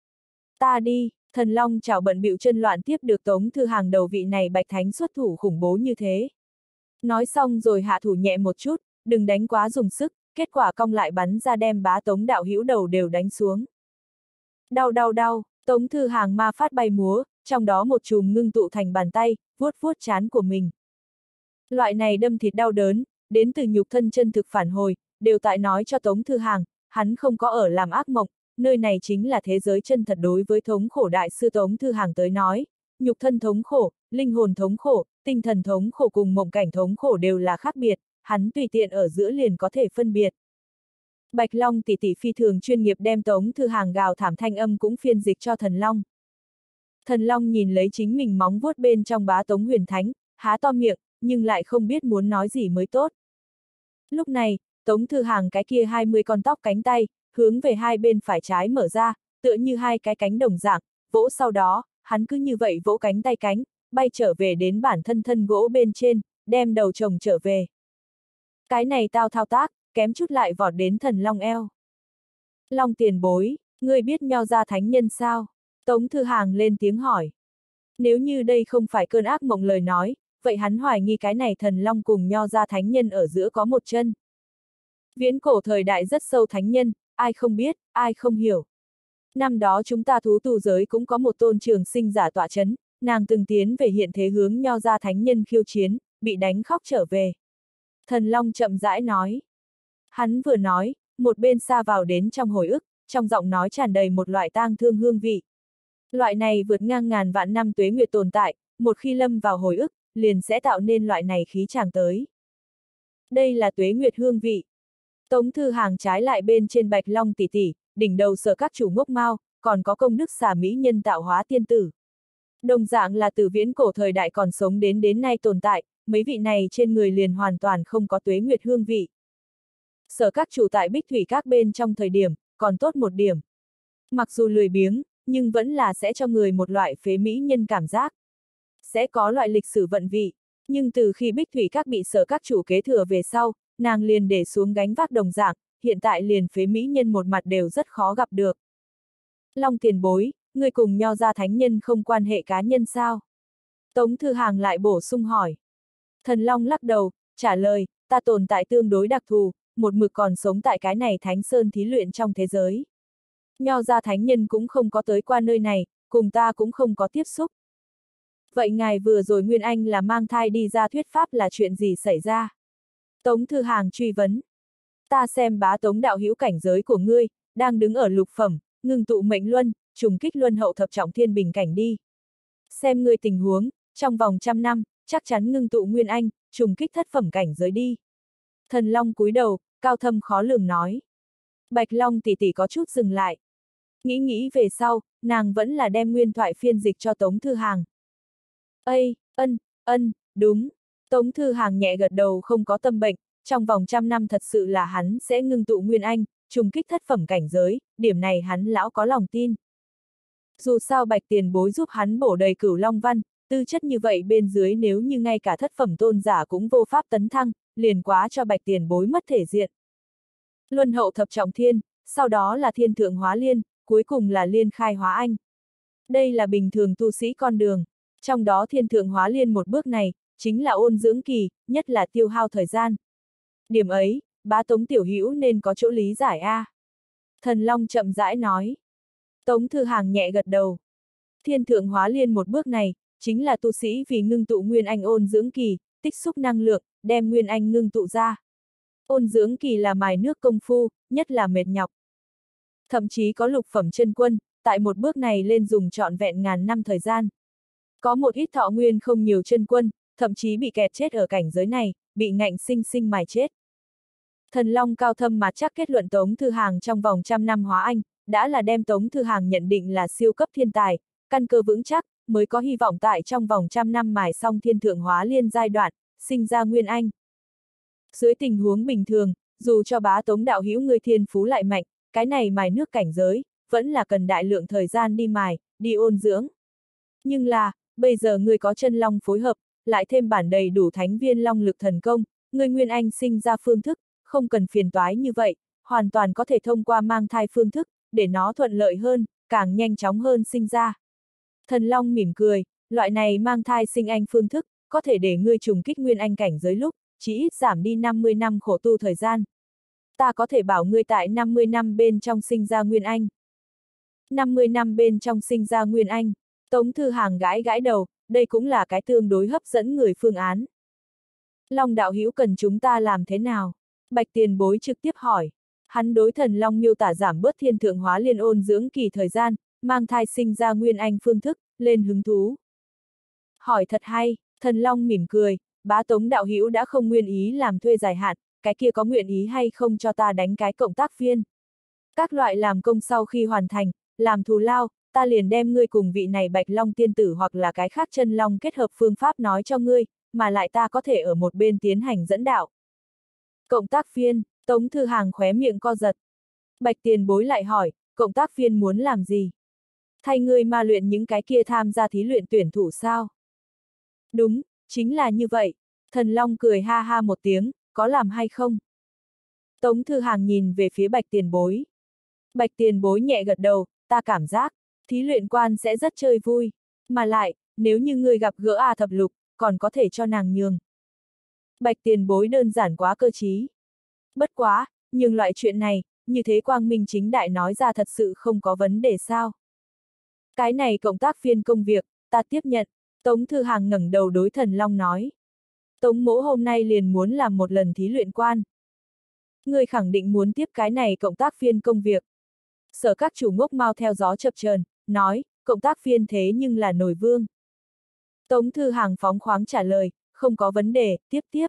Ta đi, Thần Long chảo bận bịu chân loạn tiếp được Tống Thư Hàng đầu vị này Bạch Thánh xuất thủ khủng bố như thế. Nói xong rồi hạ thủ nhẹ một chút, đừng đánh quá dùng sức, kết quả cong lại bắn ra đem bá Tống đạo hữu đầu đều đánh xuống. Đau đau đau, Tống Thư Hàng ma phát bay múa, trong đó một chùm ngưng tụ thành bàn tay, vuốt vuốt trán của mình. Loại này đâm thịt đau đớn, đến từ nhục thân chân thực phản hồi, đều tại nói cho Tống Thư Hàng, hắn không có ở làm ác mộng, nơi này chính là thế giới chân thật đối với thống khổ đại sư Tống Thư Hàng tới nói. Nhục thân thống khổ, linh hồn thống khổ, tinh thần thống khổ cùng mộng cảnh thống khổ đều là khác biệt, hắn tùy tiện ở giữa liền có thể phân biệt. Bạch Long tỷ tỷ phi thường chuyên nghiệp đem Tống Thư Hàng gào thảm thanh âm cũng phiên dịch cho Thần Long. Thần Long nhìn lấy chính mình móng vuốt bên trong bá Tống Huyền Thánh, há to miệng, nhưng lại không biết muốn nói gì mới tốt. Lúc này, Tống Thư Hàng cái kia 20 con tóc cánh tay, hướng về hai bên phải trái mở ra, tựa như hai cái cánh đồng dạng, vỗ sau đó, hắn cứ như vậy vỗ cánh tay cánh, bay trở về đến bản thân thân gỗ bên trên, đem đầu chồng trở về. Cái này tao thao tác, kém chút lại vọt đến Thần Long eo. Long tiền bối, ngươi biết Nho gia thánh nhân sao? Tống Thư Hàng lên tiếng hỏi. Nếu như đây không phải cơn ác mộng lời nói, vậy hắn hoài nghi cái này thần long cùng Nho gia thánh nhân ở giữa có một chân. Viễn cổ thời đại rất sâu thánh nhân, ai không biết, ai không hiểu. Năm đó chúng ta thú tù giới cũng có một tôn trường sinh giả tọa chấn, nàng từng tiến về hiện thế hướng Nho gia thánh nhân khiêu chiến, bị đánh khóc trở về. Thần Long chậm rãi nói. Hắn vừa nói, một bên xa vào đến trong hồi ức, trong giọng nói tràn đầy một loại tang thương hương vị. Loại này vượt ngang ngàn vạn năm tuế nguyệt tồn tại, một khi lâm vào hồi ức, liền sẽ tạo nên loại này khí tràng tới. Đây là tuế nguyệt hương vị. Tống Thư Hàng trái lại bên trên Bạch Long tỷ tỷ, đỉnh đầu sở các chủ ngốc mao, còn có công đức xả mỹ nhân tạo hóa tiên tử. Đồng dạng là từ viễn cổ thời đại còn sống đến nay tồn tại, mấy vị này trên người liền hoàn toàn không có tuế nguyệt hương vị. Sở các chủ tại Bích Thủy các bên trong thời điểm, còn tốt một điểm. Mặc dù lười biếng, nhưng vẫn là sẽ cho người một loại phế mỹ nhân cảm giác. Sẽ có loại lịch sử vận vị, nhưng từ khi Bích Thủy các bị sở các chủ kế thừa về sau, nàng liền để xuống gánh vác đồng dạng, hiện tại liền phế mỹ nhân một mặt đều rất khó gặp được. Long tiền bối, người cùng Nho gia thánh nhân không quan hệ cá nhân sao? Tống Thư Hàng lại bổ sung hỏi. Thần Long lắc đầu, trả lời, ta tồn tại tương đối đặc thù, một mực còn sống tại cái này Thánh Sơn thí luyện trong thế giới. Nho gia thánh nhân cũng không có tới qua nơi này, cùng ta cũng không có tiếp xúc. Vậy ngài vừa rồi Nguyên Anh là mang thai đi ra thuyết pháp là chuyện gì xảy ra? Tống Thư Hàng truy vấn. Ta xem bá Tống đạo hữu cảnh giới của ngươi, đang đứng ở lục phẩm, ngưng tụ mệnh luân, trùng kích luân hậu thập trọng thiên bình cảnh đi. Xem ngươi tình huống, trong vòng 100 năm, chắc chắn ngưng tụ Nguyên Anh, trùng kích thất phẩm cảnh giới đi. Thần Long cúi đầu, cao thâm khó lường nói. Bạch Long tỷ tỷ có chút dừng lại. Nghĩ về sau, nàng vẫn là đem nguyên thoại phiên dịch cho Tống Thư Hàng. Đúng. Tống Thư Hàng nhẹ gật đầu không có tâm bệnh, trong vòng 100 năm thật sự là hắn sẽ ngưng tụ Nguyên Anh, trùng kích thất phẩm cảnh giới, điểm này hắn lão có lòng tin. Dù sao Bạch tiền bối giúp hắn bổ đầy Cửu Long Văn, tư chất như vậy bên dưới nếu như ngay cả thất phẩm tôn giả cũng vô pháp tấn thăng, liền quá cho Bạch tiền bối mất thể diện. Luân hậu thập trọng thiên, sau đó là thiên thượng hóa liên, cuối cùng là liên khai hóa anh. Đây là bình thường tu sĩ con đường, trong đó thiên thượng hóa liên một bước này, chính là ôn dưỡng kỳ, nhất là tiêu hao thời gian. Điểm ấy, bá Tống tiểu hữu nên có chỗ lý giải a. Thần Long chậm rãi nói. Tống Thư Hàng nhẹ gật đầu. Thiên thượng hóa liên một bước này, chính là tu sĩ vì ngưng tụ Nguyên Anh ôn dưỡng kỳ, tích xúc năng lượng, đem Nguyên Anh ngưng tụ ra. Ôn dưỡng kỳ là mài nước công phu, nhất là mệt nhọc. Thậm chí có lục phẩm chân quân, tại một bước này lên dùng trọn vẹn ngàn năm thời gian. Có một ít thọ nguyên không nhiều chân quân, thậm chí bị kẹt chết ở cảnh giới này, bị ngạnh sinh sinh mài chết. Thần Long cao thâm mà chắc kết luận Tống Thư Hàng trong vòng 100 năm hóa anh, đã là đem Tống Thư Hàng nhận định là siêu cấp thiên tài, căn cơ vững chắc, mới có hy vọng tại trong vòng 100 năm mài xong thiên thượng hóa liên giai đoạn, sinh ra Nguyên Anh. Dưới tình huống bình thường, dù cho bá Tống đạo hữu người thiên phú lại mạnh, cái này mài nước cảnh giới, vẫn là cần đại lượng thời gian đi mài, đi ôn dưỡng. Nhưng là, bây giờ người có chân long phối hợp, lại thêm bản đầy đủ thánh viên long lực thần công, người Nguyên Anh sinh ra phương thức, không cần phiền toái như vậy, hoàn toàn có thể thông qua mang thai phương thức, để nó thuận lợi hơn, càng nhanh chóng hơn sinh ra. Thần Long mỉm cười, loại này mang thai sinh anh phương thức, có thể để ngươi trùng kích Nguyên Anh cảnh giới lúc, chỉ ít giảm đi 50 năm khổ tu thời gian. Ta có thể bảo ngươi tại 50 năm bên trong sinh ra Nguyên Anh. 50 năm bên trong sinh ra Nguyên Anh, Tống Thư Hàng gãi gãi đầu, đây cũng là cái tương đối hấp dẫn người phương án. Long đạo hữu cần chúng ta làm thế nào? Bạch tiền bối trực tiếp hỏi. Hắn đối Thần Long miêu tả giảm bớt thiên thượng hóa liên ôn dưỡng kỳ thời gian, mang thai sinh ra Nguyên Anh phương thức, lên hứng thú. Hỏi thật hay, Thần Long mỉm cười, bá Tống đạo hữu đã không nguyện ý làm thuê dài hạn, cái kia có nguyện ý hay không cho ta đánh cái cộng tác viên? Các loại làm công sau khi hoàn thành, làm thù lao, ta liền đem ngươi cùng vị này Bạch Long tiên tử hoặc là cái khác chân long kết hợp phương pháp nói cho ngươi, mà lại ta có thể ở một bên tiến hành dẫn đạo. Cộng tác viên, Tống Thư Hàng khóe miệng co giật. Bạch tiền bối lại hỏi, cộng tác viên muốn làm gì? Thay ngươi ma luyện những cái kia tham gia thí luyện tuyển thủ sao? Đúng, chính là như vậy. Thần Long cười ha ha một tiếng, có làm hay không? Tống Thư Hàng nhìn về phía Bạch tiền bối. Bạch tiền bối nhẹ gật đầu, ta cảm giác, thí luyện quan sẽ rất chơi vui. Mà lại, nếu như ngươi gặp gỡ A thập lục, còn có thể cho nàng nhường. Bạch tiền bối đơn giản quá cơ trí. Bất quá, nhưng loại chuyện này, như thế quang minh chính đại nói ra thật sự không có vấn đề sao. Cái này cộng tác viên công việc, ta tiếp nhận. Tống Thư Hàng ngẩng đầu đối Thần Long nói. Tống mỗ hôm nay liền muốn làm một lần thí luyện quan. Người khẳng định muốn tiếp cái này cộng tác viên công việc. Sở các chủ ngốc mau theo gió chập chờn, nói, cộng tác viên thế nhưng là nổi vương. Tống Thư Hàng phóng khoáng trả lời, không có vấn đề, tiếp.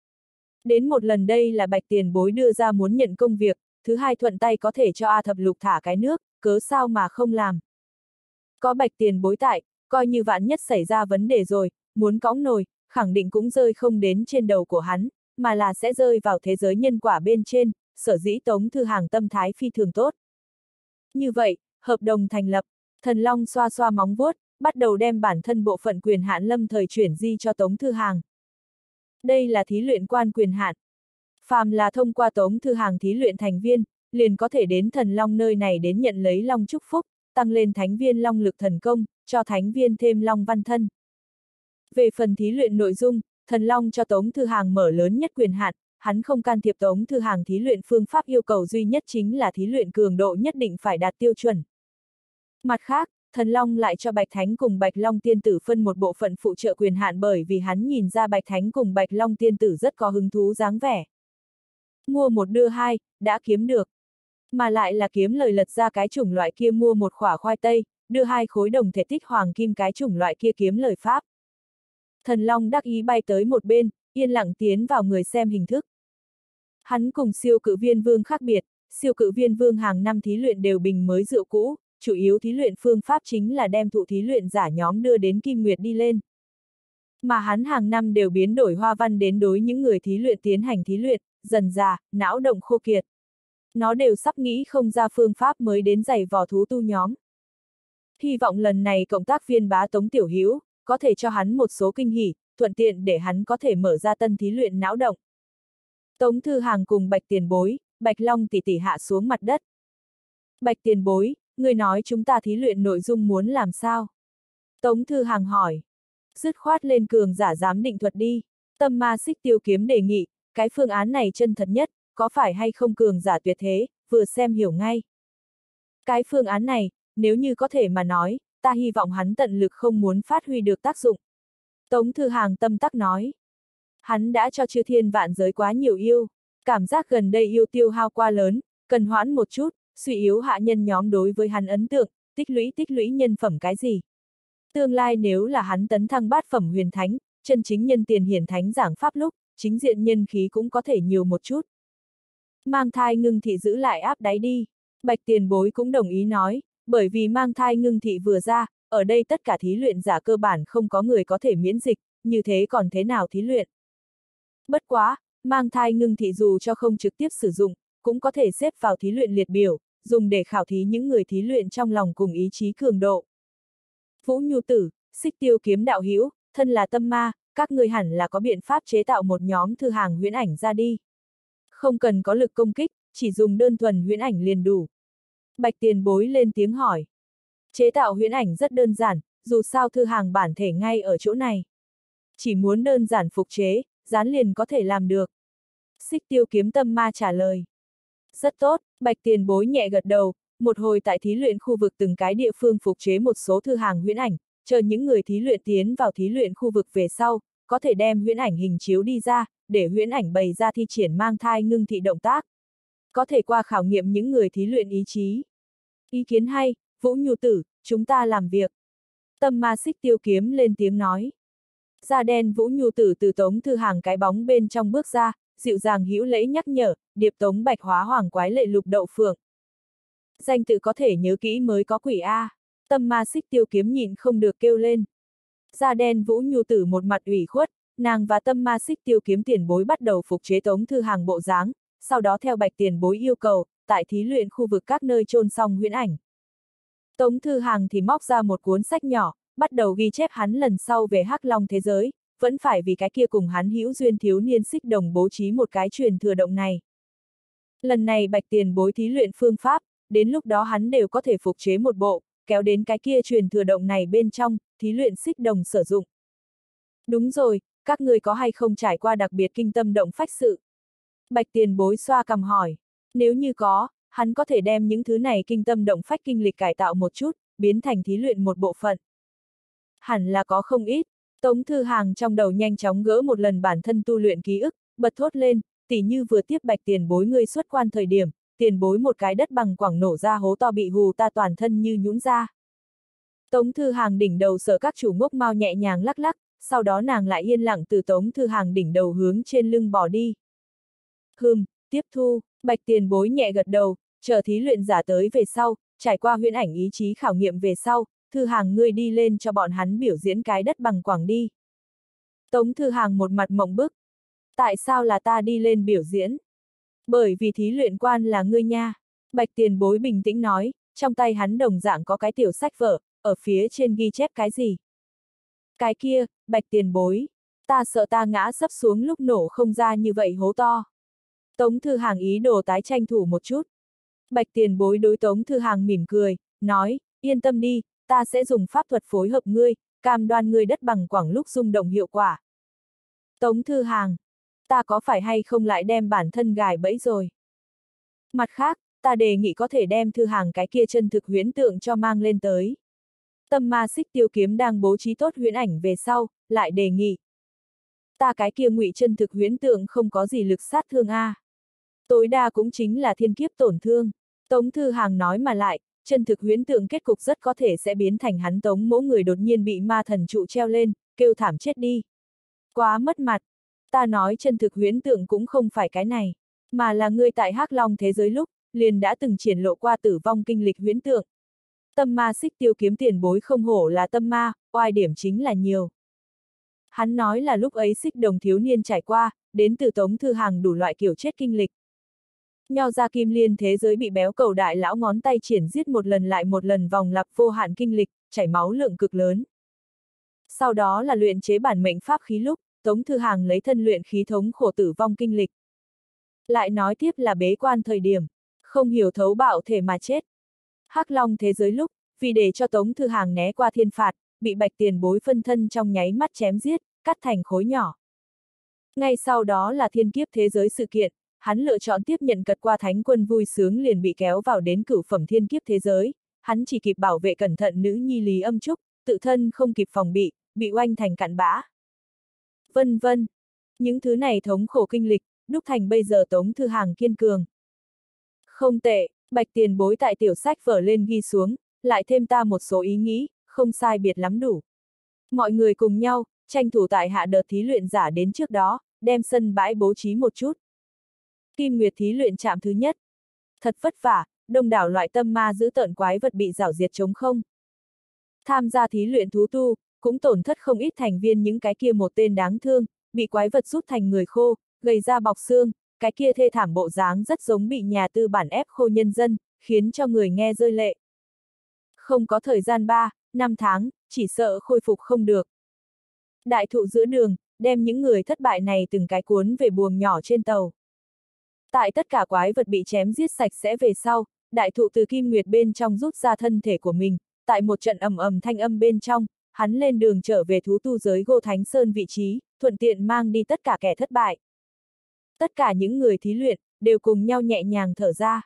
Đến một lần đây là Bạch tiền bối đưa ra muốn nhận công việc, thứ hai thuận tay có thể cho A thập lục thả cái nước, cớ sao mà không làm. Có Bạch tiền bối tại, coi như vạn nhất xảy ra vấn đề rồi, muốn cõng nồi, khẳng định cũng rơi không đến trên đầu của hắn, mà là sẽ rơi vào thế giới nhân quả bên trên, sở dĩ Tống Thư Hàng tâm thái phi thường tốt. Như vậy, hợp đồng thành lập, Thần Long xoa xoa móng vuốt, bắt đầu đem bản thân bộ phận quyền hạn lâm thời chuyển di cho Tống Thư Hàng. Đây là thí luyện quan quyền hạn. Phàm là thông qua Tống Thư Hàng thí luyện thành viên, liền có thể đến Thần Long nơi này đến nhận lấy Long chúc phúc, tăng lên thánh viên Long lực thần công, cho thánh viên thêm Long văn thân. Về phần thí luyện nội dung, Thần Long cho Tống Thư Hàng mở lớn nhất quyền hạn, hắn không can thiệp Tống Thư Hàng thí luyện phương pháp, yêu cầu duy nhất chính là thí luyện cường độ nhất định phải đạt tiêu chuẩn. Mặt khác, Thần Long lại cho Bạch Thánh cùng Bạch Long tiên tử phân một bộ phận phụ trợ quyền hạn, bởi vì hắn nhìn ra Bạch Thánh cùng Bạch Long tiên tử rất có hứng thú dáng vẻ. Mua một đưa hai, đã kiếm được. Mà lại là kiếm lời lật ra cái chủng loại kia mua một quả khoai tây, đưa 2 khối đồng thể tích hoàng kim cái chủng loại kia kiếm lời pháp. Thần Long đắc ý bay tới một bên, yên lặng tiến vào người xem hình thức. Hắn cùng siêu cự viên vương khác biệt, siêu cự viên vương hàng năm thí luyện đều bình mới rượu cũ, chủ yếu thí luyện phương pháp chính là đem thụ thí luyện giả nhóm đưa đến Kim Nguyệt đi lên. Mà hắn hàng năm đều biến đổi hoa văn đến đối những người thí luyện tiến hành thí luyện, dần già, não động khô kiệt. Nó đều sắp nghĩ không ra phương pháp mới đến giày vò thú tu nhóm. Hy vọng lần này cộng tác viên bá Tống Tiểu Hữu có thể cho hắn một số kinh hỉ, thuận tiện để hắn có thể mở ra tân thí luyện não động. Tống Thư Hàng cùng Bạch tiền bối, Bạch Long tỷ tỷ hạ xuống mặt đất. Bạch tiền bối, người nói chúng ta thí luyện nội dung muốn làm sao? Tống Thư Hàng hỏi. Dứt khoát lên cường giả giám định thuật đi. Tâm Ma Xích Tiêu Kiếm đề nghị, cái phương án này chân thật nhất, có phải hay không cường giả tuyệt thế, vừa xem hiểu ngay. Cái phương án này, nếu như có thể mà nói, ta hy vọng hắn tận lực không muốn phát huy được tác dụng. Tống Thư Hàng tâm tắc nói. Hắn đã cho chư thiên vạn giới quá nhiều yêu, cảm giác gần đây yêu tiêu hao quá lớn, cần hoãn một chút, suy yếu hạ nhân nhóm đối với hắn ấn tượng, tích lũy nhân phẩm cái gì. Tương lai nếu là hắn tấn thăng bát phẩm huyền thánh, chân chính nhân tiền hiển thánh giảng pháp lúc, chính diện nhân khí cũng có thể nhiều một chút. Mang thai ngưng thị giữ lại áp đáy đi. Bạch tiền bối cũng đồng ý nói, bởi vì mang thai ngưng thị vừa ra, ở đây tất cả thí luyện giả cơ bản không có người có thể miễn dịch, như thế còn thế nào thí luyện. Bất quá, mang thai ngưng thị dù cho không trực tiếp sử dụng, cũng có thể xếp vào thí luyện liệt biểu, dùng để khảo thí những người thí luyện trong lòng cùng ý chí cường độ. Vũ Nhu Tử, Xích Tiêu Kiếm đạo hữu, thân là tâm ma, các người hẳn là có biện pháp chế tạo một nhóm Thư Hàng huyễn ảnh ra đi. Không cần có lực công kích, chỉ dùng đơn thuần huyễn ảnh liền đủ. Bạch tiền bối lên tiếng hỏi. Chế tạo huyễn ảnh rất đơn giản, dù sao Thư Hàng bản thể ngay ở chỗ này. Chỉ muốn đơn giản phục chế, dán liền có thể làm được. Xích Tiêu Kiếm tâm ma trả lời. Rất tốt, Bạch tiền bối nhẹ gật đầu, một hồi tại thí luyện khu vực từng cái địa phương phục chế một số Thư Hàng huyễn ảnh, chờ những người thí luyện tiến vào thí luyện khu vực về sau, có thể đem huyễn ảnh hình chiếu đi ra, để huyễn ảnh bày ra thi triển mang thai ngưng thị động tác. Có thể qua khảo nghiệm những người thí luyện ý chí. Ý kiến hay, Vũ Nhu Tử, chúng ta làm việc. Tâm ma Xích Tiêu Kiếm lên tiếng nói. Da đen Vũ Nhu Tử từ Tống Thư Hàng cái bóng bên trong bước ra, dịu dàng hữu lễ nhắc nhở, điệp Tống Bạch hóa hoàng quái lệ lục đậu phượng. Danh tự có thể nhớ kỹ mới có quỷ A. Tâm ma Xích Tiêu Kiếm nhịn không được kêu lên. Da đen Vũ Nhu Tử một mặt ủy khuất, nàng và tâm ma Xích Tiêu Kiếm tiền bối bắt đầu phục chế Tống Thư Hàng bộ dáng, sau đó theo Bạch tiền bối yêu cầu, tại thí luyện khu vực các nơi chôn xong huyễn ảnh. Tống Thư Hàng thì móc ra một cuốn sách nhỏ, bắt đầu ghi chép hắn lần sau về Hắc Long thế giới, vẫn phải vì cái kia cùng hắn hữu duyên thiếu niên Xích Đồng bố trí một cái truyền thừa động này. Lần này Bạch tiền bối thí luyện phương pháp, đến lúc đó hắn đều có thể phục chế một bộ, kéo đến cái kia truyền thừa động này bên trong, thí luyện xích đồng sử dụng. Đúng rồi, các người có hay không trải qua đặc biệt kinh tâm động phách sự? Bạch tiền bối xoa cằm hỏi. Nếu như có, hắn có thể đem những thứ này kinh tâm động phách kinh lịch cải tạo một chút, biến thành thí luyện một bộ phận. Hẳn là có không ít. Tống Thư Hàng trong đầu nhanh chóng gỡ một lần bản thân tu luyện ký ức, bật thốt lên, tỉ như vừa tiếp Bạch tiền bối ngươi xuất quan thời điểm, tiền bối một cái đất bằng quẳng nổ ra hố to bị hù ta toàn thân như nhũn ra. Tống Thư Hàng đỉnh đầu sở các chủ ngốc mau nhẹ nhàng lắc lắc, sau đó nàng lại yên lặng từ Tống Thư Hàng đỉnh đầu hướng trên lưng bỏ đi. Tiếp thu, Bạch tiền bối nhẹ gật đầu, chờ thí luyện giả tới về sau, trải qua huyễn ảnh ý chí khảo nghiệm về sau, Thư Hàng ngươi đi lên cho bọn hắn biểu diễn cái đất bằng quẳng đi. Tống Thư Hàng một mặt mộng bức. Tại sao là ta đi lên biểu diễn? Bởi vì thí luyện quan là ngươi nha. Bạch tiền bối bình tĩnh nói, trong tay hắn đồng dạng có cái tiểu sách vở, ở phía trên ghi chép cái gì? Cái kia, Bạch tiền bối, ta sợ ta ngã sấp xuống lúc nổ không ra như vậy hố to. Tống Thư Hàng ý đồ tái tranh thủ một chút. Bạch tiền bối đối Tống Thư Hàng mỉm cười, nói, yên tâm đi, ta sẽ dùng pháp thuật phối hợp ngươi, cam đoan ngươi đất bằng quẳng lúc rung động hiệu quả. Tống Thư Hàng, ta có phải hay không lại đem bản thân gài bẫy rồi? Mặt khác, ta đề nghị có thể đem Thư Hàng cái kia chân thực huyễn tượng cho mang lên tới. Tâm ma xích tiêu kiếm đang bố trí tốt huyễn ảnh về sau, lại đề nghị. Ta cái kia ngụy chân thực huyễn tượng không có gì lực sát thương a. Tối đa cũng chính là thiên kiếp tổn thương. Tống Thư Hàng nói mà lại, chân thực huyễn tượng kết cục rất có thể sẽ biến thành hắn Tống mỗ người đột nhiên bị ma thần trụ treo lên, kêu thảm chết đi. Quá mất mặt. Ta nói chân thực huyễn tượng cũng không phải cái này, mà là ngươi tại Hắc Long thế giới lúc, liền đã từng triển lộ qua tử vong kinh lịch huyễn tượng. Tâm ma xích tiêu kiếm tiền bối không hổ là tâm ma, oai điểm chính là nhiều. Hắn nói là lúc ấy xích đồng thiếu niên trải qua, đến từ Tống Thư Hàng đủ loại kiểu chết kinh lịch. Nho ra kim liên thế giới bị béo cầu đại lão ngón tay triển giết một lần lại một lần vòng lặp vô hạn kinh lịch, chảy máu lượng cực lớn. Sau đó là luyện chế bản mệnh pháp khí lúc, Tống Thư Hàng lấy thân luyện khí thống khổ tử vong kinh lịch. Lại nói tiếp là bế quan thời điểm, không hiểu thấu bạo thể mà chết. Hắc Long thế giới lúc, vì để cho Tống Thư Hàng né qua thiên phạt, bị Bạch tiền bối phân thân trong nháy mắt chém giết, cắt thành khối nhỏ. Ngay sau đó là thiên kiếp thế giới sự kiện, hắn lựa chọn tiếp nhận cật qua thánh quân vui sướng liền bị kéo vào đến cửu phẩm thiên kiếp thế giới, hắn chỉ kịp bảo vệ cẩn thận nữ nhi Lý Âm Trúc, tự thân không kịp phòng bị oanh thành cặn bã. Vân vân. Những thứ này thống khổ kinh lịch, đúc thành bây giờ Tống Thư Hàng kiên cường. Không tệ, Bạch tiền bối tại tiểu sách vở lên ghi xuống, lại thêm ta một số ý nghĩ, không sai biệt lắm đủ. Mọi người cùng nhau, tranh thủ tại hạ đợt thí luyện giả đến trước đó, đem sân bãi bố trí một chút. Kim Nguyệt thí luyện trạm thứ nhất. Thật vất vả, đông đảo loại tâm ma giữ tợn quái vật bị rảo diệt trống không. Tham gia thí luyện thú tu, cũng tổn thất không ít thành viên những cái kia một tên đáng thương, bị quái vật rút thành người khô, gầy da bọc xương, cái kia thê thảm bộ dáng rất giống bị nhà tư bản ép khô nhân dân, khiến cho người nghe rơi lệ. Không có thời gian 3-5 tháng, chỉ sợ khôi phục không được. Đại thụ giữa đường, đem những người thất bại này từng cái cuốn về buồng nhỏ trên tàu. Tại tất cả quái vật bị chém giết sạch sẽ về sau, đại thụ từ Kim Nguyệt bên trong rút ra thân thể của mình, tại một trận ầm ầm thanh âm bên trong, hắn lên đường trở về thú tu giới Gô Thánh Sơn vị trí, thuận tiện mang đi tất cả kẻ thất bại. Tất cả những người thí luyện, đều cùng nhau nhẹ nhàng thở ra.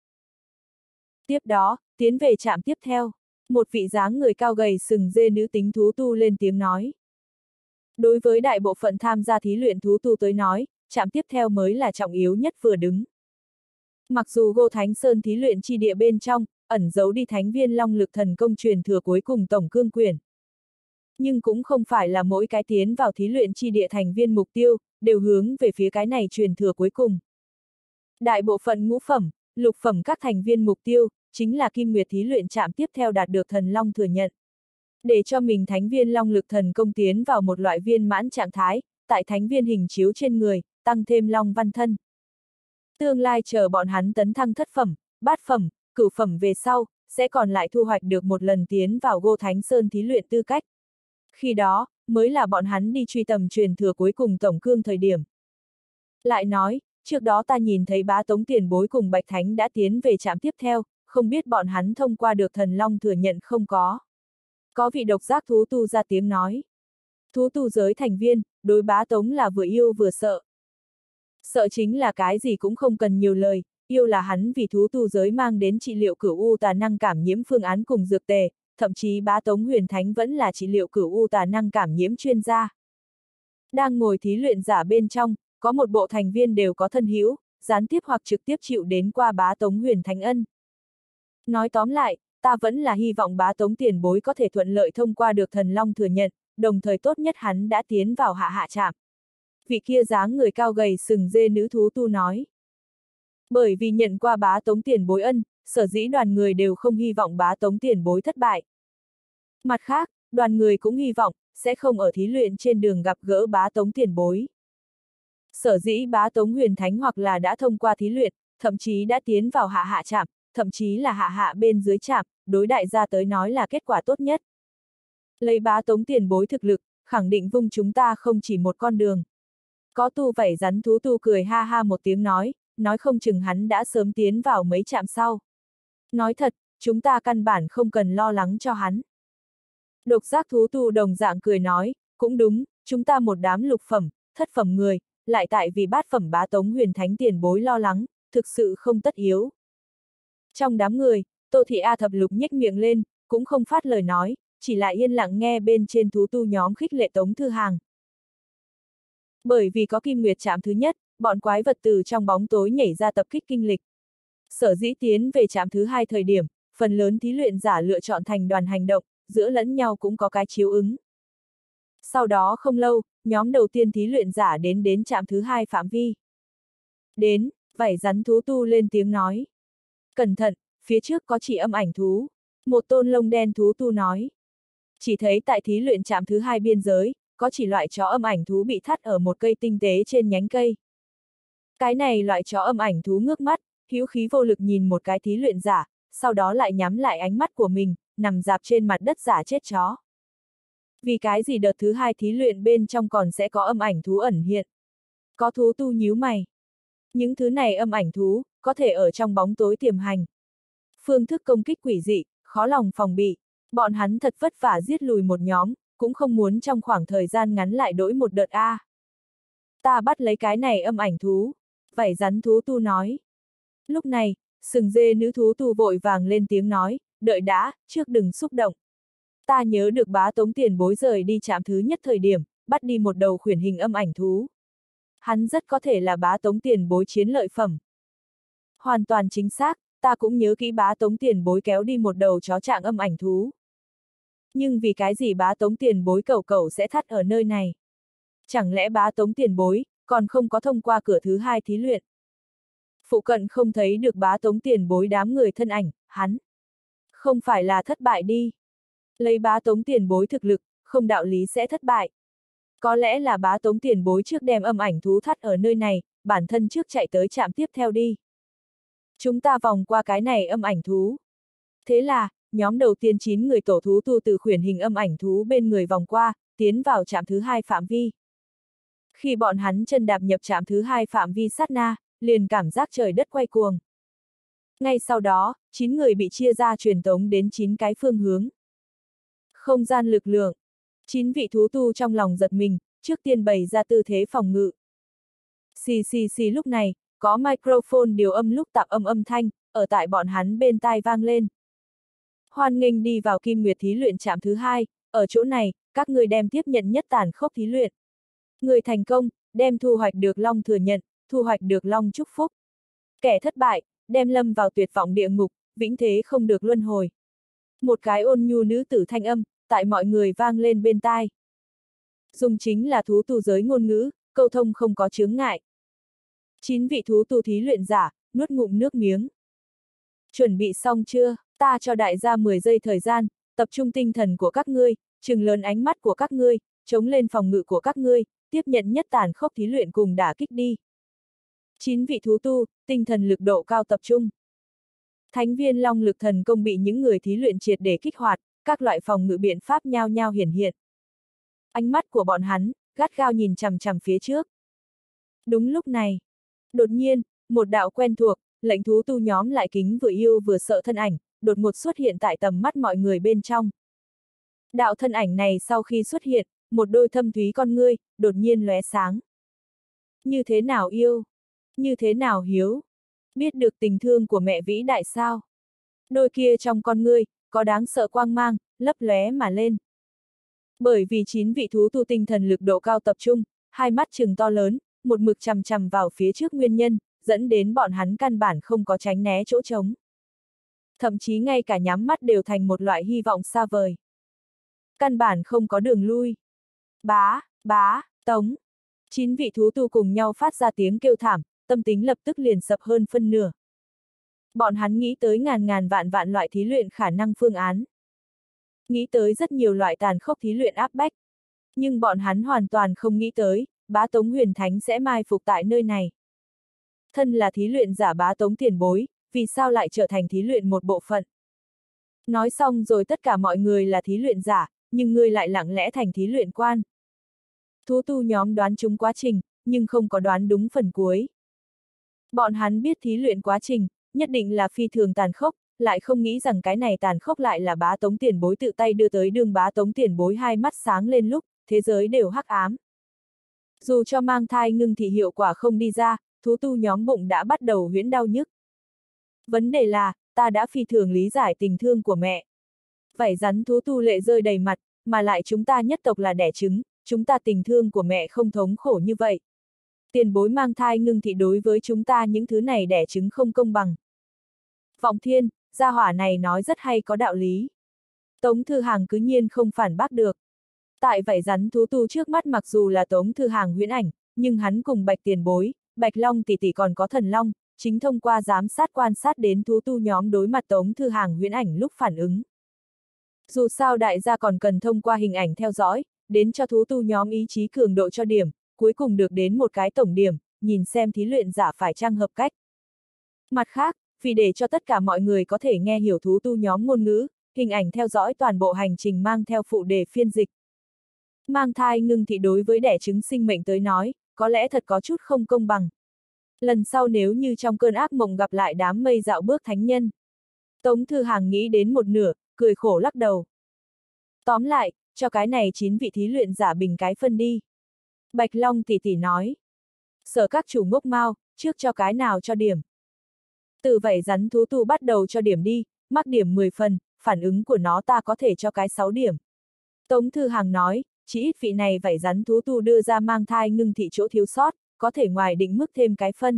Tiếp đó, tiến về trạm tiếp theo, một vị dáng người cao gầy sừng dê nữ tính thú tu lên tiếng nói. Đối với đại bộ phận tham gia thí luyện thú tu tới nói, trạm tiếp theo mới là trọng yếu nhất vừa đứng. Mặc dù Gô Thánh Sơn thí luyện chi địa bên trong, ẩn giấu đi thánh viên long lực thần công truyền thừa cuối cùng tổng cương quyển. Nhưng cũng không phải là mỗi cái tiến vào thí luyện chi địa thành viên mục tiêu, đều hướng về phía cái này truyền thừa cuối cùng. Đại bộ phận ngũ phẩm, lục phẩm các thành viên mục tiêu, chính là Kim Nguyệt thí luyện trạm tiếp theo đạt được thần long thừa nhận. Để cho mình thánh viên long lực thần công tiến vào một loại viên mãn trạng thái, tại thánh viên hình chiếu trên người, tăng thêm long văn thân. Tương lai chờ bọn hắn tấn thăng thất phẩm, bát phẩm, cửu phẩm về sau, sẽ còn lại thu hoạch được một lần tiến vào Gô Thánh Sơn thí luyện tư cách. Khi đó, mới là bọn hắn đi truy tầm truyền thừa cuối cùng tổng cương thời điểm. Lại nói, trước đó ta nhìn thấy bá Tống tiền bối cùng Bạch Thánh đã tiến về trạm tiếp theo, không biết bọn hắn thông qua được thần long thừa nhận không có. Có vị độc giác thú tu ra tiếng nói. Thú tu giới thành viên, đối Bá Tống là vừa yêu vừa sợ. Sợ chính là cái gì cũng không cần nhiều lời, yêu là hắn vì thú tu giới mang đến trị liệu cửu u tà năng cảm nhiễm phương án cùng dược tề, thậm chí Bá Tống Huyền Thánh vẫn là trị liệu cửu u tà năng cảm nhiễm chuyên gia. Đang ngồi thí luyện giả bên trong, có một bộ thành viên đều có thân hữu, gián tiếp hoặc trực tiếp chịu đến qua Bá Tống Huyền Thánh ân. Nói tóm lại, ta vẫn là hy vọng Bá Tống tiền bối có thể thuận lợi thông qua được thần long thừa nhận, đồng thời tốt nhất hắn đã tiến vào hạ trạm. Vị kia dáng người cao gầy sừng dê nữ thú tu nói. Bởi vì nhận qua Bá Tống tiền bối ân, sở dĩ đoàn người đều không hy vọng Bá Tống tiền bối thất bại. Mặt khác, đoàn người cũng hy vọng, sẽ không ở thí luyện trên đường gặp gỡ Bá Tống tiền bối. Sở dĩ Bá Tống Huyền Thánh hoặc là đã thông qua thí luyện, thậm chí đã tiến vào hạ trạm, thậm chí là hạ bên dưới trạm, đối đại gia tới nói là kết quả tốt nhất. Lấy Bá Tống tiền bối thực lực, khẳng định vung chúng ta không chỉ một con đường. Có tu vảy rắn thú tu cười ha ha một tiếng nói không chừng hắn đã sớm tiến vào mấy trạm sau. Nói thật, chúng ta căn bản không cần lo lắng cho hắn. Độc giác thú tu đồng dạng cười nói, cũng đúng, chúng ta một đám lục phẩm, thất phẩm người, lại tại vì bát phẩm Bá Tống Huyền Thánh tiền bối lo lắng, thực sự không tất yếu. Trong đám người, Tô Thị A Thập Lục nhếch miệng lên, cũng không phát lời nói, chỉ là yên lặng nghe bên trên thú tu nhóm khích lệ Tống Thư Hàng. Bởi vì có Kim Nguyệt trạm thứ nhất, bọn quái vật từ trong bóng tối nhảy ra tập kích kinh lịch. Sở dĩ tiến về trạm thứ hai thời điểm, phần lớn thí luyện giả lựa chọn thành đoàn hành động, giữa lẫn nhau cũng có cái chiếu ứng. Sau đó không lâu, nhóm đầu tiên thí luyện giả đến trạm thứ hai phạm vi. Đến, vảy rắn thú tu lên tiếng nói. Cẩn thận, phía trước có chỉ âm ảnh thú. Một tôn lông đen thú tu nói. Chỉ thấy tại thí luyện trạm thứ hai biên giới, có chỉ loại chó âm ảnh thú bị thắt ở một cây tinh tế trên nhánh cây. Cái này loại chó âm ảnh thú ngước mắt, hữu khí vô lực nhìn một cái thí luyện giả, sau đó lại nhắm lại ánh mắt của mình, nằm dạp trên mặt đất giả chết chó. Vì cái gì đợt thứ hai thí luyện bên trong còn sẽ có âm ảnh thú ẩn hiện? Có thú tu nhíu mày. Những thứ này âm ảnh thú, có thể ở trong bóng tối tiềm hành. Phương thức công kích quỷ dị, khó lòng phòng bị. Bọn hắn thật vất vả giết lùi một nhóm, cũng không muốn trong khoảng thời gian ngắn lại đổi một đợt A. Ta bắt lấy cái này âm ảnh thú. Vảy rắn thú tu nói. Lúc này, sừng dê nữ thú tu vội vàng lên tiếng nói, đợi đã, trước đừng xúc động. Ta nhớ được Bá Tống tiền bối rời đi trạm thứ nhất thời điểm, bắt đi một đầu khuyển hình âm ảnh thú. Hắn rất có thể là Bá Tống tiền bối chiến lợi phẩm. Hoàn toàn chính xác, ta cũng nhớ kỹ Bá Tống tiền bối kéo đi một đầu chó trạng âm ảnh thú. Nhưng vì cái gì Bá Tống tiền bối cẩu sẽ thắt ở nơi này? Chẳng lẽ Bá Tống tiền bối, còn không có thông qua cửa thứ hai thí luyện? Phụ cận không thấy được Bá Tống tiền bối đám người thân ảnh, hắn. Không phải là thất bại đi. Lấy Bá Tống tiền bối thực lực, không đạo lý sẽ thất bại. Có lẽ là Bá Tống tiền bối trước đem âm ảnh thú thắt ở nơi này, bản thân trước chạy tới trạm tiếp theo đi. Chúng ta vòng qua cái này âm ảnh thú. Thế là, nhóm đầu tiên 9 người tổ thú tu từ khuyển hình âm ảnh thú bên người vòng qua, tiến vào trạm thứ hai phạm vi. Khi bọn hắn chân đạp nhập trạm thứ hai phạm vi sát na, liền cảm giác trời đất quay cuồng. Ngay sau đó, 9 người bị chia ra truyền tống đến 9 cái phương hướng. Không gian lực lượng. 9 vị thú tu trong lòng giật mình, trước tiên bày ra tư thế phòng ngự. Xì lúc này, có microphone điều âm lúc tạp âm thanh, ở tại bọn hắn bên tai vang lên. Hoan nghênh đi vào Kim Nguyệt thí luyện trạm thứ hai, ở chỗ này, các người đem tiếp nhận nhất tàn khốc thí luyện. Người thành công, đem thu hoạch được long thừa nhận, thu hoạch được long chúc phúc. Kẻ thất bại, đem lâm vào tuyệt vọng địa ngục, vĩnh thế không được luân hồi. Một cái ôn nhu nữ tử thanh âm, tại mọi người vang lên bên tai. Dùng chính là thú tu giới ngôn ngữ, câu thông không có chướng ngại. 9 vị thú tu thí luyện giả, nuốt ngụm nước miếng. Chuẩn bị xong chưa? Ta cho đại gia 10 giây thời gian, tập trung tinh thần của các ngươi, trừng lớn ánh mắt của các ngươi, chống lên phòng ngự của các ngươi, tiếp nhận nhất tàn khốc thí luyện cùng đả kích đi. 9 vị thú tu, tinh thần lực độ cao tập trung. Thánh viên long lực thần công bị những người thí luyện triệt để kích hoạt, các loại phòng ngự biện pháp nhao nhao hiển hiện. Ánh mắt của bọn hắn, gắt gao nhìn chằm chằm phía trước. Đúng lúc này, đột nhiên, một đạo quen thuộc, lệnh thú tu nhóm lại kính vừa yêu vừa sợ thân ảnh, đột ngột xuất hiện tại tầm mắt mọi người bên trong. Đạo thân ảnh này sau khi xuất hiện, một đôi thâm thúy con ngươi, đột nhiên lóe sáng. Như thế nào yêu? Như thế nào hiếu? Biết được tình thương của mẹ vĩ đại sao? Đôi kia trong con ngươi, có đáng sợ quang mang, lấp lóe mà lên. Bởi vì 9 vị thú tu tinh thần lực độ cao tập trung, hai mắt trừng to lớn, một mực chằm chằm vào phía trước nguyên nhân, dẫn đến bọn hắn căn bản không có tránh né chỗ trống. Thậm chí ngay cả nhắm mắt đều thành một loại hy vọng xa vời. Căn bản không có đường lui. Bá, tống. 9 vị thú tu cùng nhau phát ra tiếng kêu thảm, tâm tính lập tức liền sập hơn phân nửa. Bọn hắn nghĩ tới ngàn vạn loại thí luyện khả năng phương án. Nghĩ tới rất nhiều loại tàn khốc thí luyện áp bách. Nhưng bọn hắn hoàn toàn không nghĩ tới, bá Tống Huyền Thánh sẽ mai phục tại nơi này. Thân là thí luyện giả bá Tống tiền bối, vì sao lại trở thành thí luyện một bộ phận? Nói xong rồi tất cả mọi người là thí luyện giả, nhưng ngươi lại lặng lẽ thành thí luyện quan. Thú tu nhóm đoán trúng quá trình, nhưng không có đoán đúng phần cuối. Bọn hắn biết thí luyện quá trình, nhất định là phi thường tàn khốc, lại không nghĩ rằng cái này tàn khốc lại là bá Tống tiền bối tự tay đưa tới đương bá Tống tiền bối hai mắt sáng lên lúc, thế giới đều hắc ám. Dù cho mang thai ngưng thị hiệu quả không đi ra, thú tu nhóm bụng đã bắt đầu huyễn đau nhức. Vấn đề là, ta đã phi thường lý giải tình thương của mẹ. Vảy rắn thú tu lệ rơi đầy mặt, mà lại chúng ta nhất tộc là đẻ trứng, chúng ta tình thương của mẹ không thống khổ như vậy. Tiền bối mang thai ngưng thị đối với chúng ta những thứ này đẻ trứng không công bằng. Vọng Thiên, gia hỏa này nói rất hay có đạo lý. Tống Thư Hàng cứ nhiên không phản bác được. Tại vảy rắn thú tu trước mắt mặc dù là Tống Thư Hàng huyễn ảnh, nhưng hắn cùng Bạch tiền bối, Bạch Long tỷ tỷ còn có Thần Long, chính thông qua giám sát quan sát đến thú tu nhóm đối mặt Tống Thư Hàng huyễn ảnh lúc phản ứng. Dù sao đại gia còn cần thông qua hình ảnh theo dõi, đến cho thú tu nhóm ý chí cường độ cho điểm, cuối cùng được đến một cái tổng điểm, nhìn xem thí luyện giả phải chăng hợp cách. Mặt khác, vì để cho tất cả mọi người có thể nghe hiểu thú tu nhóm ngôn ngữ, hình ảnh theo dõi toàn bộ hành trình mang theo phụ đề phiên dịch. Mang thai ngưng thị đối với đẻ trứng sinh mệnh tới nói, có lẽ thật có chút không công bằng. Lần sau nếu như trong cơn ác mộng gặp lại đám mây dạo bước thánh nhân. Tống Thư Hàng nghĩ đến một nửa, cười khổ lắc đầu. Tóm lại, cho cái này 9 vị thí luyện giả bình cái phân đi. Bạch Long tỷ tỷ nói. Sở các chủ ngốc mau, trước cho cái nào cho điểm. Từ vảy rắn thú tu bắt đầu cho điểm đi, mắc điểm 10 phần, phản ứng của nó ta có thể cho cái 6 điểm. Tống Thư Hàng nói, chỉ ít vị này vảy rắn thú tu đưa ra mang thai ngưng thị chỗ thiếu sót, có thể ngoài định mức thêm cái phân.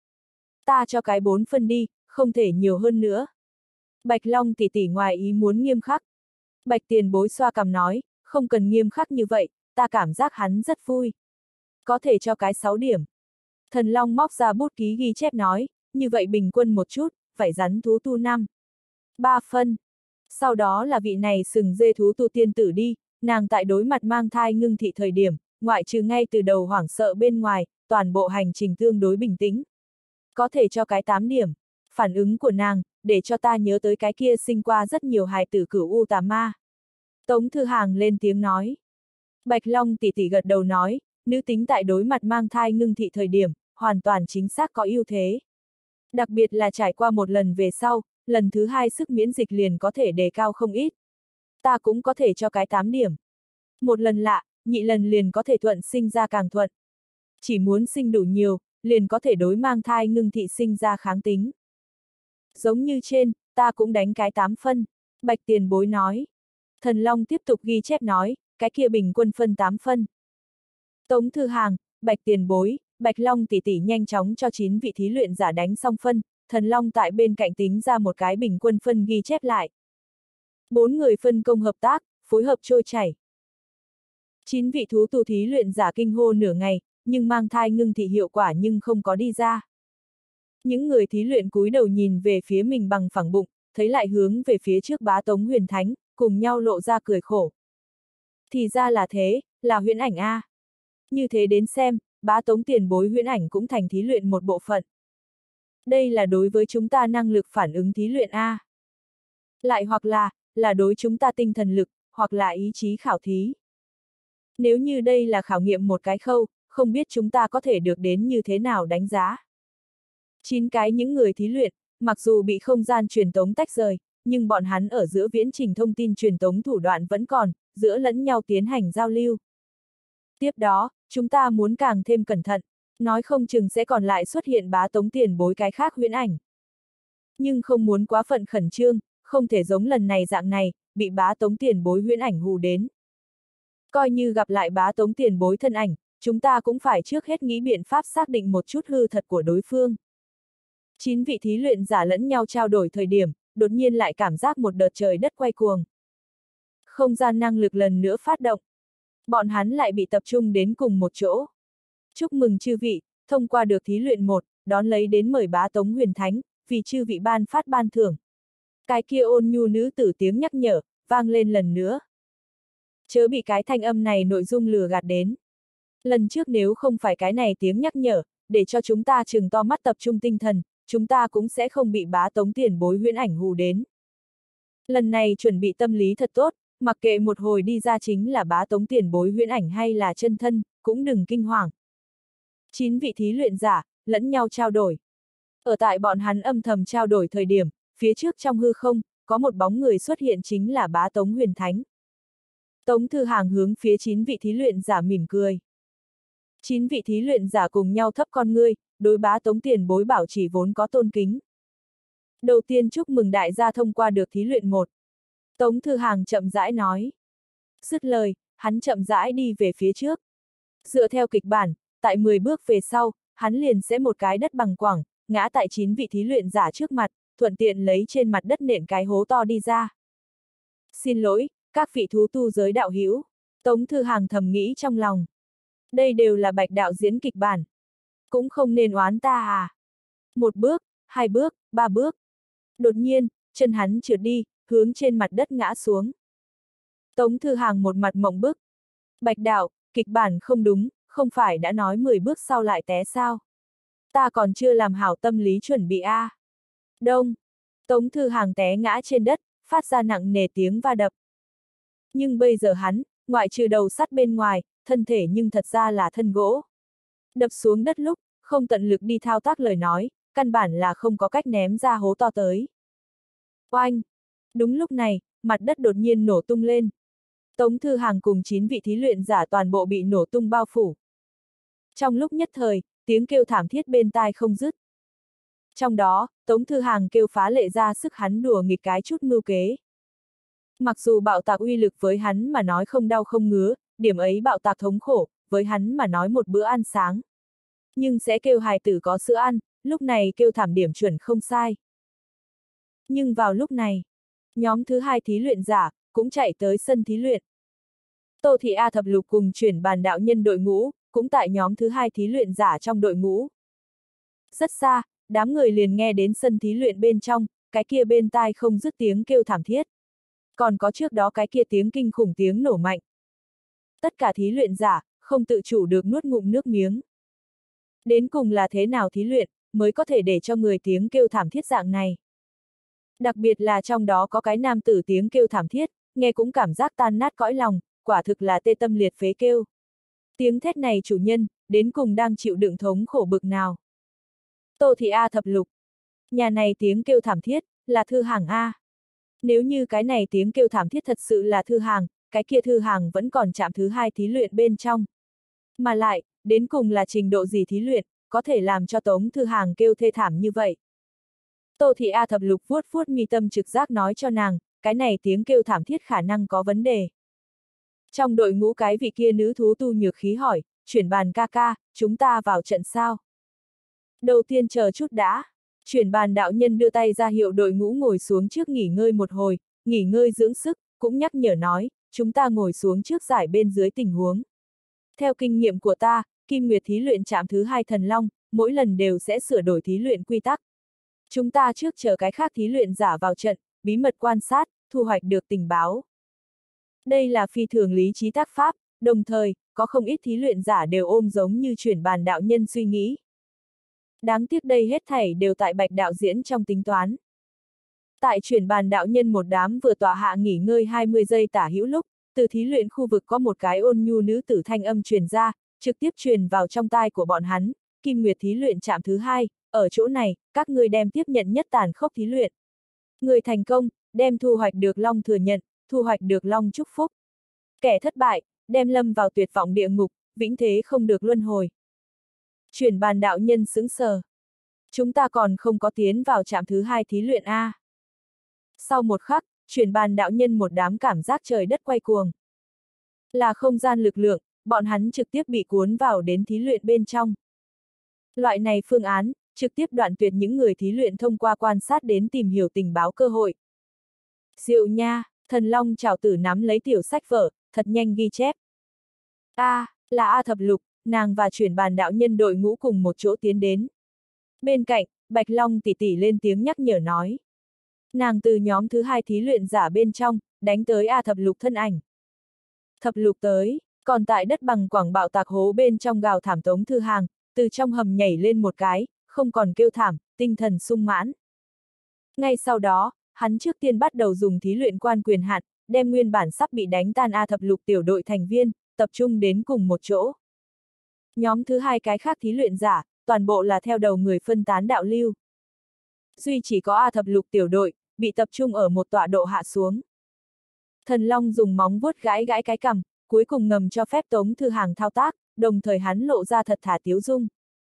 Ta cho cái 4 phân đi, không thể nhiều hơn nữa. Bạch Long tỷ tỷ ngoài ý muốn nghiêm khắc. Bạch tiền bối xoa cằm nói, không cần nghiêm khắc như vậy, ta cảm giác hắn rất vui. Có thể cho cái 6 điểm. Thần Long móc ra bút ký ghi chép nói, như vậy bình quân một chút, vảy rắn thú tu 5. 3 phân. Sau đó là vị này sừng dê thú tu tiên tử đi, nàng tại đối mặt mang thai ngưng thị thời điểm, ngoại trừ ngay từ đầu hoảng sợ bên ngoài, toàn bộ hành trình tương đối bình tĩnh. Có thể cho cái 8 điểm. Phản ứng của nàng, để cho ta nhớ tới cái kia sinh qua rất nhiều hài tử cửu u tà ma. Tống Thư Hàng lên tiếng nói. Bạch Long tỷ tỷ gật đầu nói, nữ tính tại đối mặt mang thai ngưng thị thời điểm, hoàn toàn chính xác có ưu thế. Đặc biệt là trải qua một lần về sau, lần thứ hai sức miễn dịch liền có thể đề cao không ít. Ta cũng có thể cho cái 8 điểm. Một lần lạ, nhị lần liền có thể thuận sinh ra càng thuận. Chỉ muốn sinh đủ nhiều, liền có thể đối mang thai ngưng thị sinh ra kháng tính. Giống như trên, ta cũng đánh cái 8 phân. Bạch tiền bối nói. Thần Long tiếp tục ghi chép nói, cái kia bình quân phân 8 phân. Tống Thư Hàng, Bạch tiền bối, Bạch Long tỷ tỷ nhanh chóng cho 9 vị thí luyện giả đánh xong phân, Thần Long tại bên cạnh tính ra một cái bình quân phân ghi chép lại. 4 người phân công hợp tác, phối hợp trôi chảy. 9 vị thú tu thí luyện giả kinh hô nửa ngày, nhưng mang thai ngưng thị hiệu quả nhưng không có đi ra. Những người thí luyện cúi đầu nhìn về phía mình bằng phẳng bụng, thấy lại hướng về phía trước bá Tống Huyền Thánh, cùng nhau lộ ra cười khổ. Thì ra là thế, là huyễn ảnh A. Như thế đến xem, bá Tống tiền bối huyễn ảnh cũng thành thí luyện một bộ phận. Đây là đối với chúng ta năng lực phản ứng thí luyện A. Lại hoặc là đối chúng ta tinh thần lực, hoặc là ý chí khảo thí. Nếu như đây là khảo nghiệm một cái khâu, không biết chúng ta có thể được đến như thế nào đánh giá. 9 cái những người thí luyện, mặc dù bị không gian truyền tống tách rời, nhưng bọn hắn ở giữa viễn trình thông tin truyền tống thủ đoạn vẫn còn, giữa lẫn nhau tiến hành giao lưu. Tiếp đó, chúng ta muốn càng thêm cẩn thận, nói không chừng sẽ còn lại xuất hiện bá tống tiền bối cái khác huyễn ảnh. Nhưng không muốn quá phận khẩn trương, không thể giống lần này dạng này, bị bá tống tiền bối huyễn ảnh hù đến. Coi như gặp lại bá tống tiền bối thân ảnh, chúng ta cũng phải trước hết nghĩ biện pháp xác định một chút hư thật của đối phương. 9 vị thí luyện giả lẫn nhau trao đổi thời điểm, đột nhiên lại cảm giác một đợt trời đất quay cuồng. Không gian năng lực lần nữa phát động. Bọn hắn lại bị tập trung đến cùng một chỗ. Chúc mừng chư vị, thông qua được thí luyện 1, đón lấy đến mời bá tống huyền thánh, vì chư vị ban phát ban thưởng. Cái kia ôn nhu nữ tử tiếng nhắc nhở, vang lên lần nữa. Chớ bị cái thanh âm này nội dung lừa gạt đến. Lần trước nếu không phải cái này tiếng nhắc nhở, để cho chúng ta trừng to mắt tập trung tinh thần, chúng ta cũng sẽ không bị bá tống tiền bối huyễn ảnh hù đến. Lần này chuẩn bị tâm lý thật tốt, mặc kệ một hồi đi ra chính là bá tống tiền bối huyễn ảnh hay là chân thân, cũng đừng kinh hoàng. 9 vị thí luyện giả, lẫn nhau trao đổi. Ở tại bọn hắn âm thầm trao đổi thời điểm, phía trước trong hư không, có một bóng người xuất hiện chính là bá tống huyền thánh. Tống Thư Hàng hướng phía 9 vị thí luyện giả mỉm cười. 9 vị thí luyện giả cùng nhau thấp con ngươi, đối bá tống tiền bối bảo chỉ vốn có tôn kính. Đầu tiên chúc mừng đại gia thông qua được thí luyện 1. Tống Thư Hàng chậm rãi nói. Dứt lời, hắn chậm rãi đi về phía trước. Dựa theo kịch bản, tại 10 bước về sau, hắn liền sẽ một cái đất bằng quẳng, ngã tại 9 vị thí luyện giả trước mặt, thuận tiện lấy trên mặt đất nện cái hố to đi ra. Xin lỗi, các vị thú tu giới đạo hữu. Tống Thư Hàng thầm nghĩ trong lòng. Đây đều là Bạch đạo diễn kịch bản. Cũng không nên oán ta à. 1 bước, 2 bước, 3 bước. Đột nhiên, chân hắn trượt đi, hướng trên mặt đất ngã xuống. Tống Thư Hàng một mặt mộng bức. Bạch đạo, kịch bản không đúng, không phải đã nói 10 bước sau lại té sao? Ta còn chưa làm hảo tâm lý chuẩn bị a. Đông. Tống Thư Hàng té ngã trên đất, phát ra nặng nề tiếng va đập. Nhưng bây giờ hắn, ngoại trừ đầu sắt bên ngoài, thân thể nhưng thật ra là thân gỗ. Đập xuống đất lúc, không tận lực đi thao tác lời nói, căn bản là không có cách ném ra hố to tới. Oanh! Đúng lúc này, mặt đất đột nhiên nổ tung lên. Tống Thư Hàng cùng 9 vị thí luyện giả toàn bộ bị nổ tung bao phủ. Trong lúc nhất thời, tiếng kêu thảm thiết bên tai không dứt. Trong đó, Tống Thư Hàng kêu phá lệ ra sức hắn đùa nghịch cái chút mưu kế. Mặc dù bạo tạc uy lực với hắn mà nói không đau không ngứa, điểm ấy bạo tạc thống khổ, với hắn mà nói một bữa ăn sáng. Nhưng sẽ kêu hài tử có sữa ăn, lúc này kêu thảm điểm chuẩn không sai. Nhưng vào lúc này, nhóm thứ 2 thí luyện giả, cũng chạy tới sân thí luyện. Tô Thị A Thập Lục cùng chuyển bàn đạo nhân đội ngũ, cũng tại nhóm thứ 2 thí luyện giả trong đội ngũ. Rất xa, đám người liền nghe đến sân thí luyện bên trong, cái kia bên tai không dứt tiếng kêu thảm thiết. Còn có trước đó cái kia tiếng kinh khủng tiếng nổ mạnh. Tất cả thí luyện giả, không tự chủ được nuốt ngụm nước miếng. Đến cùng là thế nào thí luyện, mới có thể để cho người tiếng kêu thảm thiết dạng này. Đặc biệt là trong đó có cái nam tử tiếng kêu thảm thiết, nghe cũng cảm giác tan nát cõi lòng, quả thực là tê tâm liệt phế kêu. Tiếng thét này chủ nhân, đến cùng đang chịu đựng thống khổ bực nào. Tô Thị A Thập Lục. Nhà này tiếng kêu thảm thiết, là Thư Hàng A. Nếu như cái này tiếng kêu thảm thiết thật sự là Thư Hàng, cái kia Thư Hàng vẫn còn chạm thứ 2 thí luyện bên trong. Mà lại, đến cùng là trình độ gì thí luyện, có thể làm cho Tống Thư Hàng kêu thê thảm như vậy. Tô Thị A Thập Lục vuốt vuốt mi tâm trực giác nói cho nàng, cái này tiếng kêu thảm thiết khả năng có vấn đề. Trong đội ngũ cái vị kia nữ thú tu nhược khí hỏi, chuyển bàn ca ca, chúng ta vào trận sao? Đầu tiên chờ chút đã. Chuyển bàn đạo nhân đưa tay ra hiệu đội ngũ ngồi xuống trước nghỉ ngơi một hồi, nghỉ ngơi dưỡng sức, cũng nhắc nhở nói, chúng ta ngồi xuống trước giải bên dưới tình huống. Theo kinh nghiệm của ta, Kim Nguyệt thí luyện trạm thứ 2 thần long, mỗi lần đều sẽ sửa đổi thí luyện quy tắc. Chúng ta trước chờ cái khác thí luyện giả vào trận, bí mật quan sát, thu hoạch được tình báo. Đây là phi thường lý trí tác pháp, đồng thời, có không ít thí luyện giả đều ôm giống như chuyển bàn đạo nhân suy nghĩ. Đáng tiếc đây hết thảy đều tại Bạch đạo diễn trong tính toán. Tại chuyển bàn đạo nhân một đám vừa tọa hạ nghỉ ngơi 20 giây tả hữu lúc, từ thí luyện khu vực có một cái ôn nhu nữ tử thanh âm truyền ra, trực tiếp truyền vào trong tai của bọn hắn, Kim Nguyệt thí luyện trạm thứ 2, ở chỗ này, các ngươi đem tiếp nhận nhất tàn khốc thí luyện. Người thành công, đem thu hoạch được Long thừa nhận, thu hoạch được Long chúc phúc. Kẻ thất bại, đem lâm vào tuyệt vọng địa ngục, vĩnh thế không được luân hồi. Chuyển bàn đạo nhân sững sờ. Chúng ta còn không có tiến vào trạm thứ 2 thí luyện A. Sau một khắc, chuyển bàn đạo nhân một đám cảm giác trời đất quay cuồng. Là không gian lực lượng, bọn hắn trực tiếp bị cuốn vào đến thí luyện bên trong. Loại này phương án, trực tiếp đoạn tuyệt những người thí luyện thông qua quan sát đến tìm hiểu tình báo cơ hội. Diệu nha, thần long trảo tử nắm lấy tiểu sách vở, thật nhanh ghi chép. Là A Thập Lục, nàng và chuyển bàn đạo nhân đội ngũ cùng một chỗ tiến đến. Bên cạnh, Bạch Long tỷ tỷ lên tiếng nhắc nhở nói. Nàng từ nhóm thứ 2 thí luyện giả bên trong, đánh tới A Thập Lục thân ảnh. Thập Lục tới, còn tại đất bằng quảng bạo tạc hố bên trong gào thảm Tống Thư Hàng, từ trong hầm nhảy lên một cái, không còn kêu thảm, tinh thần sung mãn. Ngay sau đó, hắn trước tiên bắt đầu dùng thí luyện quan quyền hạn, đem nguyên bản sắp bị đánh tan A Thập Lục tiểu đội thành viên, tập trung đến cùng một chỗ. Nhóm thứ 2 cái khác thí luyện giả, toàn bộ là theo đầu người phân tán đạo lưu. Duy chỉ có A Thập Lục tiểu đội, bị tập trung ở một tọa độ hạ xuống. Thần Long dùng móng vuốt gãi gãi cái cằm, cuối cùng ngầm cho phép Tống Thư Hàng thao tác, đồng thời hắn lộ ra thật thà tiếu dung.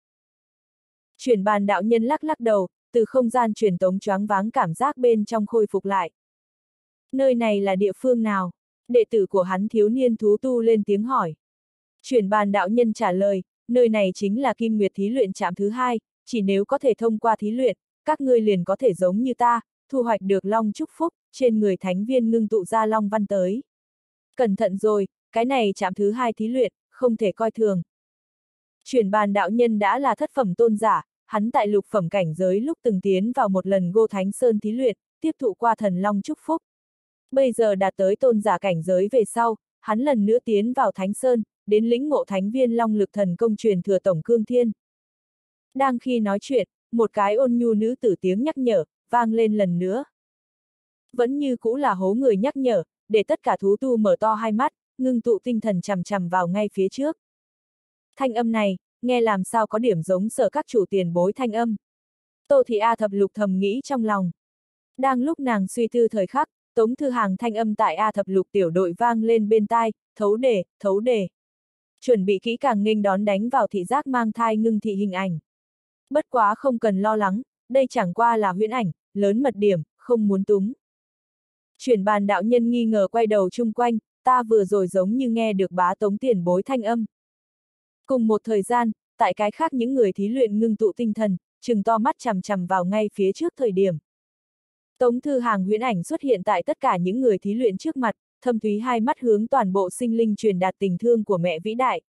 Chuyển bàn đạo nhân lắc lắc đầu, từ không gian truyền tống choáng váng cảm giác bên trong khôi phục lại. Nơi này là địa phương nào? Đệ tử của hắn thiếu niên thú tu lên tiếng hỏi. Chuyển bàn đạo nhân trả lời, nơi này chính là Kim Nguyệt thí luyện trạm thứ 2, chỉ nếu có thể thông qua thí luyện, các ngươi liền có thể giống như ta, thu hoạch được Long chúc phúc, trên người thánh viên ngưng tụ ra Long văn tới. Cẩn thận rồi, cái này trạm thứ 2 thí luyện, không thể coi thường. Chuyển bàn đạo nhân đã là thất phẩm tôn giả, hắn tại lục phẩm cảnh giới lúc từng tiến vào một lần Ngô Thánh Sơn thí luyện, tiếp thụ qua thần Long chúc phúc. Bây giờ đạt tới tôn giả cảnh giới về sau, hắn lần nữa tiến vào Thánh Sơn, đến lĩnh ngộ thánh viên Long lực thần công truyền thừa tổng cương thiên. Đang khi nói chuyện, một cái ôn nhu nữ tử tiếng nhắc nhở, vang lên lần nữa. Vẫn như cũ là hố người nhắc nhở, để tất cả thú tu mở to hai mắt, ngưng tụ tinh thần chằm chằm vào ngay phía trước. Thanh âm này, nghe làm sao có điểm giống sở các chủ tiền bối thanh âm. Tô Thị A Thập Lục thầm nghĩ trong lòng. Đang lúc nàng suy tư thời khắc, Tống Thư Hàng thanh âm tại A Thập Lục tiểu đội vang lên bên tai, thấu đề, thấu đề. Chuẩn bị kỹ càng nghênh đón đánh vào thị giác mang thai ngưng thị hình ảnh. Bất quá không cần lo lắng, đây chẳng qua là huyễn ảnh, lớn mật điểm, không muốn túng. Chuyển bàn đạo nhân nghi ngờ quay đầu chung quanh, ta vừa rồi giống như nghe được bá Tống tiền bối thanh âm. Cùng một thời gian, tại cái khác những người thí luyện ngưng tụ tinh thần, trừng to mắt chằm chằm vào ngay phía trước thời điểm. Tống Thư Hàng huyễn ảnh xuất hiện tại tất cả những người thí luyện trước mặt, thâm thúy hai mắt hướng toàn bộ sinh linh truyền đạt tình thương của mẹ vĩ đại.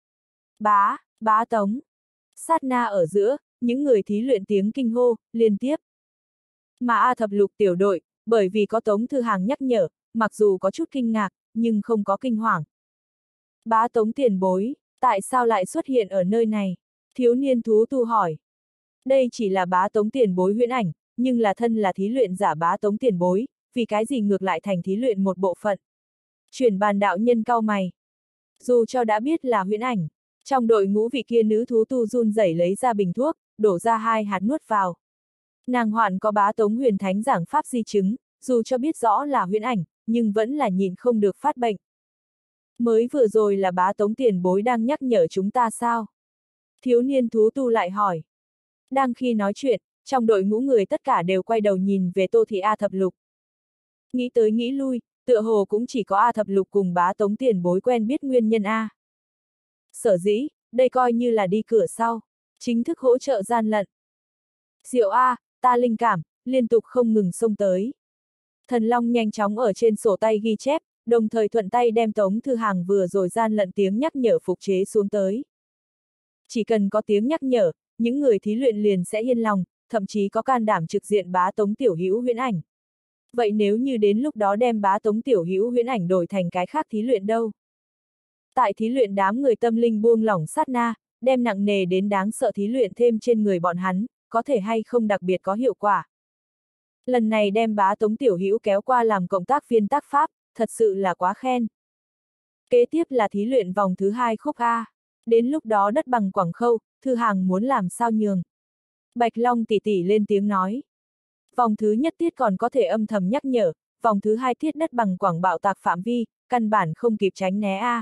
Bá Tống. Sát na ở giữa, những người thí luyện tiếng kinh hô, liên tiếp. Mà A Thập Lục tiểu đội, bởi vì có Tống Thư Hàng nhắc nhở, mặc dù có chút kinh ngạc, nhưng không có kinh hoàng. Bá Tống tiền bối, tại sao lại xuất hiện ở nơi này? Thiếu niên thú tu hỏi. Đây chỉ là bá Tống tiền bối huyễn ảnh, nhưng là thân là thí luyện giả bá Tống tiền bối, vì cái gì ngược lại thành thí luyện một bộ phận. Chuyển bàn đạo nhân cau mày. Dù cho đã biết là huyễn ảnh, trong đội ngũ vị kia nữ thú tu run rẩy lấy ra bình thuốc, đổ ra 2 hạt nuốt vào. Nàng hoạn có bá Tống huyền thánh giảng pháp di chứng, dù cho biết rõ là huyễn ảnh, nhưng vẫn là nhìn không được phát bệnh. Mới vừa rồi là bá Tống tiền bối đang nhắc nhở chúng ta sao? Thiếu niên thú tu lại hỏi. Đang khi nói chuyện, trong đội ngũ người tất cả đều quay đầu nhìn về Tô Thị A Thập Lục. Nghĩ tới nghĩ lui, tựa hồ cũng chỉ có A Thập Lục cùng bá Tống tiền bối quen biết nguyên nhân A. Sở dĩ, đây coi như là đi cửa sau, chính thức hỗ trợ gian lận. Diệu A, ta linh cảm, liên tục không ngừng xông tới. Thần Long nhanh chóng ở trên sổ tay ghi chép, đồng thời thuận tay đem Tống Thư Hàng vừa rồi gian lận tiếng nhắc nhở phục chế xuống tới. Chỉ cần có tiếng nhắc nhở, những người thí luyện liền sẽ yên lòng, thậm chí có can đảm trực diện bá Tống tiểu hữu huyễn ảnh. Vậy nếu như đến lúc đó đem bá Tống tiểu hữu huyễn ảnh đổi thành cái khác thí luyện đâu? Tại thí luyện đám người tâm linh buông lỏng sát na, đem nặng nề đến đáng sợ thí luyện thêm trên người bọn hắn, có thể hay không đặc biệt có hiệu quả. Lần này đem bá Tống tiểu hữu kéo qua làm cộng tác viên tác pháp, thật sự là quá khen. Kế tiếp là thí luyện vòng thứ 2 khúc A. Đến lúc đó đất bằng Quảng Khâu, Thư Hàng muốn làm sao nhường. Bạch Long tỷ tỷ lên tiếng nói. Vòng thứ nhất tiết còn có thể âm thầm nhắc nhở, vòng thứ hai tiết đất bằng quảng bạo tạc phạm vi, căn bản không kịp tránh né a.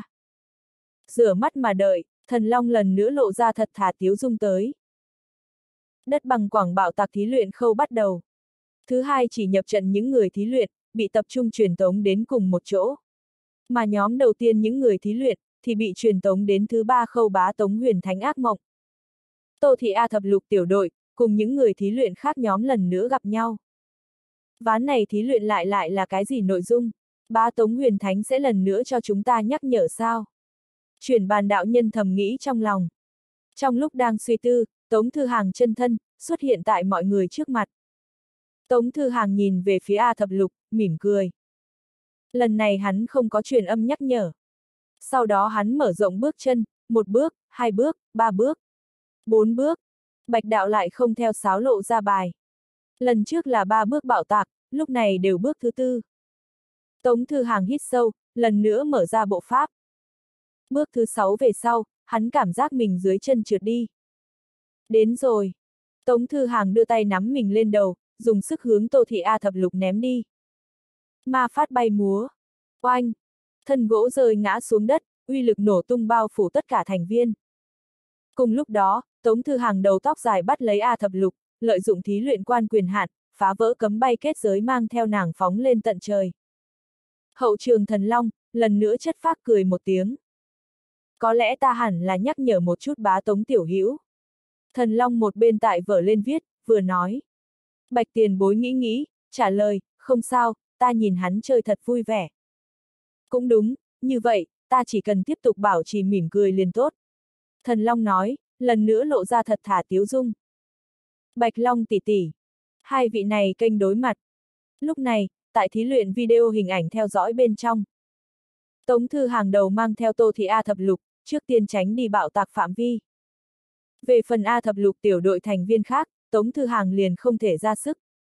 Rửa mắt mà đợi, Thần Long lần nữa lộ ra thật thà tiếu dung tới. Đất bằng quảng bạo tạc thí luyện khâu bắt đầu. Thứ hai chỉ nhập trận những người thí luyện, bị tập trung truyền tống đến cùng một chỗ. Mà nhóm đầu tiên những người thí luyện, thì bị truyền tống đến thứ ba khâu bá tống huyền thánh ác mộng. Tô Thị A thập lục tiểu đội, cùng những người thí luyện khác nhóm lần nữa gặp nhau. Ván này thí luyện lại là cái gì nội dung? Bá tống huyền thánh sẽ lần nữa cho chúng ta nhắc nhở sao? Chuyển bàn đạo nhân thầm nghĩ trong lòng. Trong lúc đang suy tư, Tống Thư Hàng chân thân, xuất hiện tại mọi người trước mặt. Tống Thư Hàng nhìn về phía A thập lục, mỉm cười. Lần này hắn không có truyền âm nhắc nhở. Sau đó hắn mở rộng bước chân, 1 bước, 2 bước, 3 bước, 4 bước. Bạch đạo lại không theo sáo lộ ra bài. Lần trước là 3 bước bạo tạc, lúc này đều bước thứ 4. Tống Thư Hàng hít sâu, lần nữa mở ra bộ pháp. Bước thứ 6 về sau, hắn cảm giác mình dưới chân trượt đi. Đến rồi. Tống Thư Hàng đưa tay nắm mình lên đầu, dùng sức hướng Tô Thị A thập lục ném đi. Ma phát bay múa. Oanh! Thân gỗ rơi ngã xuống đất, uy lực nổ tung bao phủ tất cả thành viên. Cùng lúc đó, Tống Thư Hàng đầu tóc dài bắt lấy A thập lục, lợi dụng thí luyện quan quyền hạn, phá vỡ cấm bay kết giới mang theo nàng phóng lên tận trời. Hậu trường Thần Long, lần nữa chất phác cười một tiếng. Có lẽ ta hẳn là nhắc nhở một chút bá Tống tiểu hữu. Thần Long một bên tại vở lên viết, vừa nói. Bạch tiền bối nghĩ, trả lời, không sao, ta nhìn hắn chơi thật vui vẻ. Cũng đúng, như vậy, ta chỉ cần tiếp tục bảo trì mỉm cười liền tốt. Thần Long nói, lần nữa lộ ra thật thà tiếu dung. Bạch Long tỷ tỷ. Hai vị này kênh đối mặt. Lúc này, tại thí luyện video hình ảnh theo dõi bên trong. Tống Thư Hàng đầu mang theo Tô Thị A thập lục, trước tiên tránh đi bạo tạc phạm vi. Về phần A thập lục tiểu đội thành viên khác, Tống Thư Hàng liền không thể ra sức.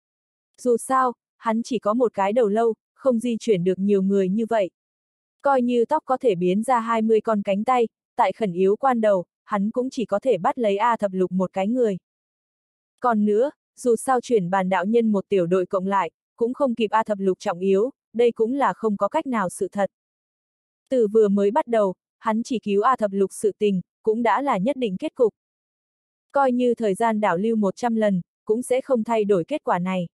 Dù sao, hắn chỉ có một cái đầu lâu, không di chuyển được nhiều người như vậy. Coi như tóc có thể biến ra 20 con cánh tay, tại khẩn yếu quan đầu, hắn cũng chỉ có thể bắt lấy A thập lục một cái người. Còn nữa, dù sao chuyển bàn đạo nhân một tiểu đội cộng lại, cũng không kịp A thập lục trọng yếu, đây cũng là không có cách nào sự thật. Từ vừa mới bắt đầu, hắn chỉ cứu A thập lục sự tình, cũng đã là nhất định kết cục. Coi như thời gian đảo lưu 100 lần, cũng sẽ không thay đổi kết quả này.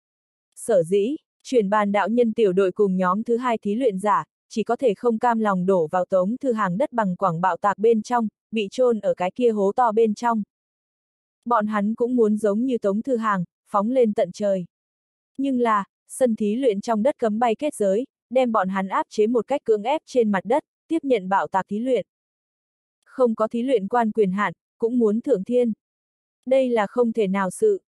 Sở dĩ, chuyển bàn đạo nhân tiểu đội cùng nhóm thứ hai thí luyện giả, chỉ có thể không cam lòng đổ vào Tống Thư Hàng đất bằng quảng bạo tạc bên trong, bị chôn ở cái kia hố to bên trong. Bọn hắn cũng muốn giống như Tống Thư Hàng, phóng lên tận trời. Nhưng là, sân thí luyện trong đất cấm bay kết giới, đem bọn hắn áp chế một cách cưỡng ép trên mặt đất, tiếp nhận bạo tạc thí luyện. Không có thí luyện quan quyền hạn, cũng muốn thượng thiên. Đây là không thể nào sự.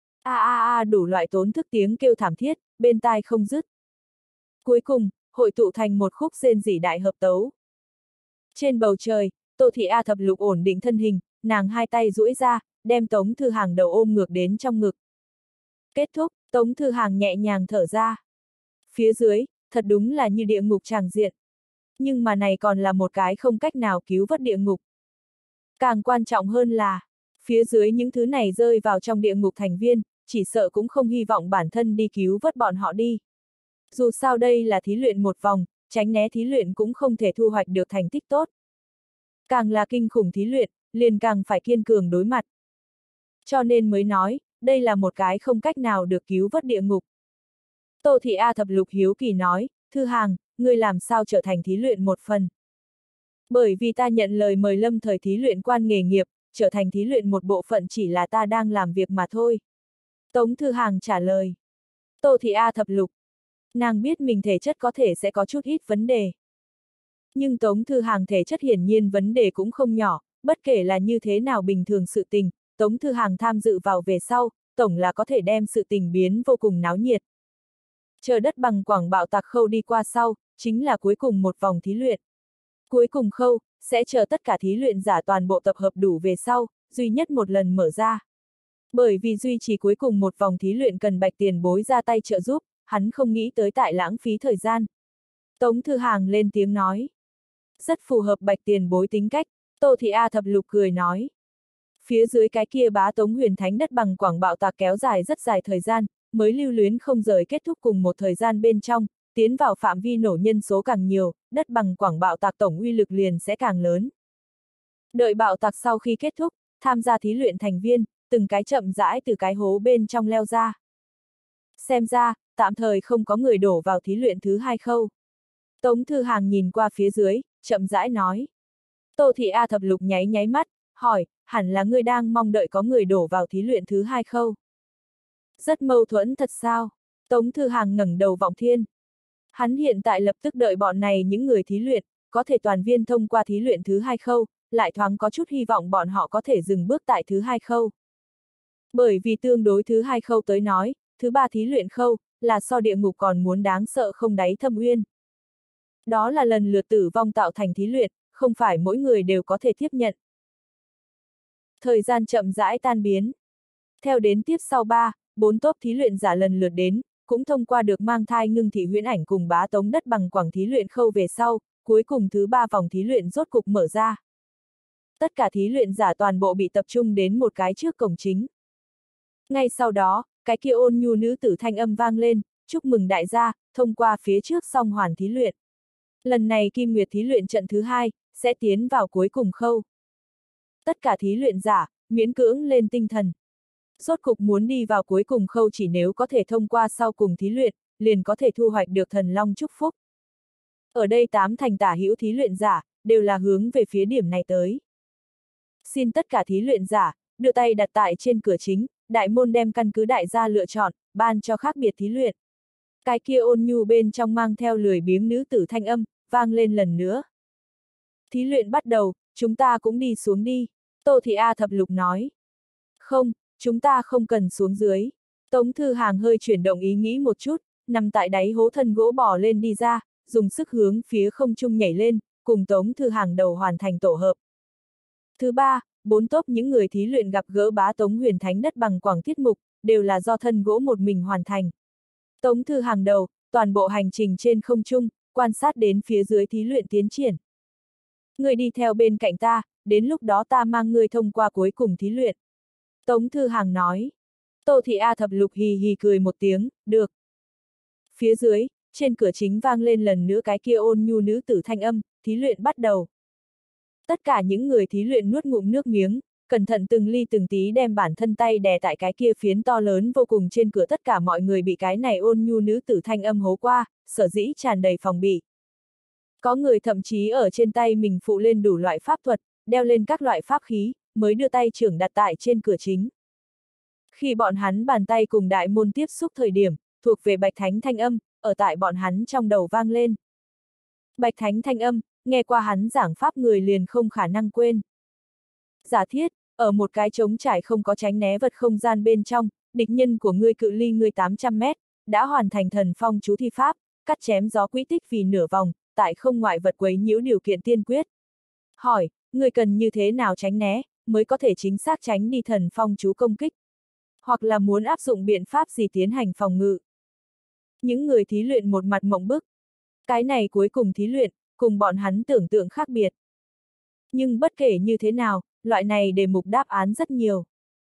Đủ loại tốn thức tiếng kêu thảm thiết, bên tai không dứt. Cuối cùng, hội tụ thành một khúc rên rỉ đại hợp tấu. Trên bầu trời, Tô Thị A thập lục ổn định thân hình, nàng hai tay duỗi ra, đem Tống Thư Hàng đầu ôm ngược đến trong ngực. Kết thúc, Tống Thư Hàng nhẹ nhàng thở ra. Phía dưới, thật đúng là như địa ngục tràng diện. Nhưng mà này còn là một cái không cách nào cứu vớt địa ngục. Càng quan trọng hơn là, phía dưới những thứ này rơi vào trong địa ngục thành viên, chỉ sợ cũng không hy vọng bản thân đi cứu vớt bọn họ đi. Dù sao đây là thí luyện một vòng, tránh né thí luyện cũng không thể thu hoạch được thành tích tốt. Càng là kinh khủng thí luyện, liền càng phải kiên cường đối mặt. Cho nên mới nói, đây là một cái không cách nào được cứu vớt địa ngục. Tô Thị A thập lục hiếu kỳ nói, Thư Hàng, ngươi làm sao trở thành thí luyện một phần? Bởi vì ta nhận lời mời lâm thời thí luyện quan nghề nghiệp, trở thành thí luyện một bộ phận chỉ là ta đang làm việc mà thôi. Tống Thư Hàng trả lời. Tô Thị A thập lục. Nàng biết mình thể chất có thể sẽ có chút ít vấn đề. Nhưng Tống Thư Hàng thể chất hiển nhiên vấn đề cũng không nhỏ, bất kể là như thế nào bình thường sự tình, Tống Thư Hàng tham dự vào về sau, tổng là có thể đem sự tình biến vô cùng náo nhiệt. Chờ đất bằng quảng bạo tạc khâu đi qua sau, chính là cuối cùng một vòng thí luyện. Cuối cùng khâu, sẽ chờ tất cả thí luyện giả toàn bộ tập hợp đủ về sau, duy nhất một lần mở ra. Bởi vì duy trì cuối cùng một vòng thí luyện cần Bạch tiền bối ra tay trợ giúp, hắn không nghĩ tới tại lãng phí thời gian. Tống Thư Hàng lên tiếng nói. Rất phù hợp Bạch tiền bối tính cách, Tô Thị A thập lục cười nói. Phía dưới cái kia bá tống huyền thánh đất bằng quảng bạo tạc kéo dài rất dài thời gian, mới lưu luyến không rời kết thúc cùng một thời gian bên trong, tiến vào phạm vi nổ nhân số càng nhiều, đất bằng quảng bạo tạc tổng uy lực liền sẽ càng lớn. Đợi bạo tạc sau khi kết thúc, tham gia thí luyện thành viên, từng cái chậm rãi từ cái hố bên trong leo ra. Xem ra, tạm thời không có người đổ vào thí luyện thứ 2 khâu. Tống Thư Hàng nhìn qua phía dưới, chậm rãi nói. Tô Thị A Thập Lục nháy nháy mắt, hỏi, hẳn là ngươi đang mong đợi có người đổ vào thí luyện thứ 2 khâu. Rất mâu thuẫn thật sao? Tống Thư Hàng ngẩng đầu vọng thiên. Hắn hiện tại lập tức đợi bọn này những người thí luyện, có thể toàn viên thông qua thí luyện thứ 2 khâu, lại thoáng có chút hy vọng bọn họ có thể dừng bước tại thứ 2 khâu. Bởi vì tương đối thứ 2 khâu tới nói, thứ 3 thí luyện khâu, là so địa ngục còn muốn đáng sợ không đáy thâm uyên. Đó là lần lượt tử vong tạo thành thí luyện, không phải mỗi người đều có thể tiếp nhận. Thời gian chậm rãi tan biến. Theo đến tiếp sau 3, 4 tốp thí luyện giả lần lượt đến, cũng thông qua được mang thai ngưng thị huyễn ảnh cùng bá tống đất bằng quảng thí luyện khâu về sau, cuối cùng thứ 3 vòng thí luyện rốt cục mở ra. Tất cả thí luyện giả toàn bộ bị tập trung đến một cái trước cổng chính. Ngay sau đó, cái kia ôn nhu nữ tử thanh âm vang lên, chúc mừng đại gia, thông qua phía trước song hoàn thí luyện. Lần này Kim Nguyệt thí luyện trận thứ 2, sẽ tiến vào cuối cùng khâu. Tất cả thí luyện giả, miễn cưỡng lên tinh thần. Rốt cục muốn đi vào cuối cùng khâu chỉ nếu có thể thông qua sau cùng thí luyện, liền có thể thu hoạch được thần long chúc phúc. Ở đây 8 thành tả hữu thí luyện giả, đều là hướng về phía điểm này tới. Xin tất cả thí luyện giả, đưa tay đặt tại trên cửa chính, đại môn đem căn cứ đại gia lựa chọn, ban cho khác biệt thí luyện. Cái kia ôn nhu bên trong mang theo lười biếng nữ tử thanh âm, vang lên lần nữa. Thí luyện bắt đầu, chúng ta cũng đi xuống đi, Tô Thị A Thập Lục nói. Không, chúng ta không cần xuống dưới. Tống Thư Hàng hơi chuyển động ý nghĩ một chút, nằm tại đáy hố thân gỗ bò lên đi ra, dùng sức hướng phía không trung nhảy lên, cùng Tống Thư Hàng đầu hoàn thành tổ hợp. Thứ 3, 4 tốp những người thí luyện gặp gỡ bá tống huyền thánh đất bằng quảng tiết mục, đều là do thân gỗ một mình hoàn thành. Tống Thư Hàng đầu, toàn bộ hành trình trên không trung, quan sát đến phía dưới thí luyện tiến triển. Người đi theo bên cạnh ta, đến lúc đó ta mang người thông qua cuối cùng thí luyện. Tống Thư Hàng nói. Tô Thị A Thập Lục hì hì cười một tiếng, được. Phía dưới, trên cửa chính vang lên lần nữa cái kia ôn nhu nữ tử thanh âm, thí luyện bắt đầu. Tất cả những người thí luyện nuốt ngụm nước miếng, cẩn thận từng ly từng tí đem bản thân tay đè tại cái kia phiến to lớn vô cùng trên cửa, tất cả mọi người bị cái này ôn nhu nữ tử thanh âm hố qua, sở dĩ tràn đầy phòng bị. Có người thậm chí ở trên tay mình phụ lên đủ loại pháp thuật, đeo lên các loại pháp khí, mới đưa tay trưởng đặt tại trên cửa chính. Khi bọn hắn bàn tay cùng đại môn tiếp xúc thời điểm, thuộc về Bạch Thánh thanh âm, ở tại bọn hắn trong đầu vang lên. Bạch Thánh thanh âm, nghe qua hắn giảng pháp người liền không khả năng quên. Giả thiết, ở một cái trống trải không có tránh né vật không gian bên trong, địch nhân của ngươi cự ly ngươi 800 mét, đã hoàn thành thần phong chú thi pháp, cắt chém gió quỹ tích vì nửa vòng, tại không ngoại vật quấy nhiễu điều kiện tiên quyết. Hỏi, ngươi cần như thế nào tránh né, mới có thể chính xác tránh đi thần phong chú công kích? Hoặc là muốn áp dụng biện pháp gì tiến hành phòng ngự? Những người thí luyện một mặt mộng bức. Cái này cuối cùng thí luyện, cùng bọn hắn tưởng tượng khác biệt. Nhưng bất kể như thế nào, loại này đề mục đáp án rất nhiều.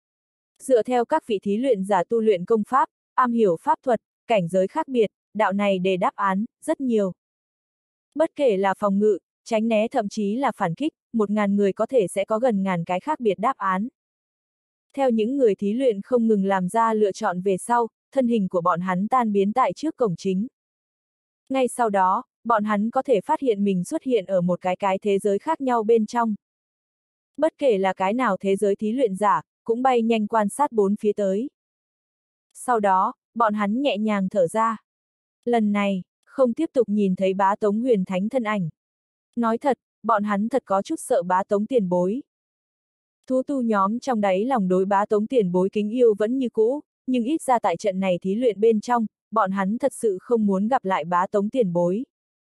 Dựa theo các vị thí luyện giả tu luyện công pháp, am hiểu pháp thuật, cảnh giới khác biệt, đạo này đề đáp án, rất nhiều. Bất kể là phòng ngự, tránh né thậm chí là phản kích, 1000 người có thể sẽ có gần ngàn cái khác biệt đáp án. Theo những người thí luyện không ngừng làm ra lựa chọn về sau, thân hình của bọn hắn tan biến tại trước cổng chính. Ngay sau đó, bọn hắn có thể phát hiện mình xuất hiện ở một cái thế giới khác nhau bên trong. Bất kể là cái nào thế giới thí luyện giả, cũng bay nhanh quan sát bốn phía tới. Sau đó, bọn hắn nhẹ nhàng thở ra. Lần này, không tiếp tục nhìn thấy bá tống huyền thánh thân ảnh. Nói thật, bọn hắn thật có chút sợ bá tống tiền bối. Thú tu nhóm trong đáy lòng đối bá tống tiền bối kính yêu vẫn như cũ, nhưng ít ra tại trận này thí luyện bên trong, bọn hắn thật sự không muốn gặp lại bá tống tiền bối.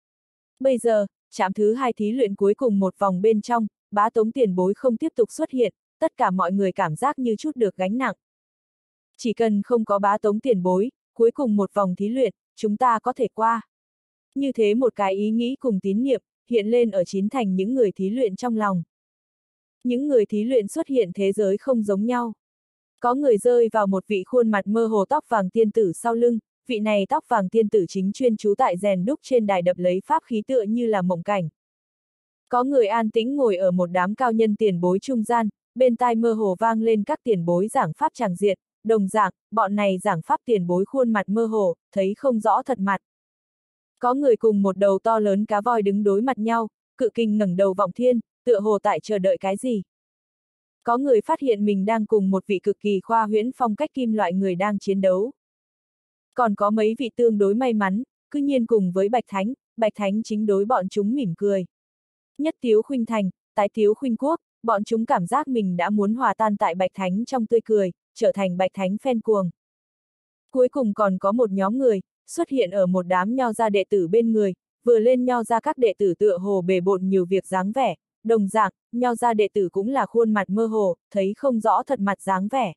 Bây giờ, trạm thứ 2 thí luyện cuối cùng một vòng bên trong, bá tống tiền bối không tiếp tục xuất hiện, tất cả mọi người cảm giác như chút được gánh nặng. Chỉ cần không có bá tống tiền bối, cuối cùng một vòng thí luyện, chúng ta có thể qua. Như thế một cái ý nghĩ cùng tín niệm, hiện lên ở chín thành những người thí luyện trong lòng. Những người thí luyện xuất hiện thế giới không giống nhau. Có người rơi vào một vị khuôn mặt mơ hồ tóc vàng tiên tử sau lưng, vị này tóc vàng tiên tử chính chuyên trú tại rèn đúc trên đài đập lấy pháp khí tựa như là mộng cảnh. Có người an tĩnh ngồi ở một đám cao nhân tiền bối trung gian, bên tai mơ hồ vang lên các tiền bối giảng pháp tràng diện, đồng dạng, bọn này giảng pháp tiền bối khuôn mặt mơ hồ, thấy không rõ thật mặt. Có người cùng một đầu to lớn cá voi đứng đối mặt nhau, cự kình ngẩng đầu vọng thiên, tựa hồ tại chờ đợi cái gì. Có người phát hiện mình đang cùng một vị cực kỳ khoa huyễn phong cách kim loại người đang chiến đấu. Còn có mấy vị tương đối may mắn, cứ nhiên cùng với Bạch Thánh chính đối bọn chúng mỉm cười. Nhất Tiếu Khuynh Thành, Tái Tiếu Khuynh Quốc, bọn chúng cảm giác mình đã muốn hòa tan tại Bạch Thánh trong tươi cười, trở thành Bạch Thánh fan cuồng. Cuối cùng còn có một nhóm người, xuất hiện ở một đám nho gia đệ tử bên người, vừa lên nho gia các đệ tử tựa hồ bề bộn nhiều việc dáng vẻ, đồng dạng, nho gia đệ tử cũng là khuôn mặt mơ hồ, thấy không rõ thật mặt dáng vẻ.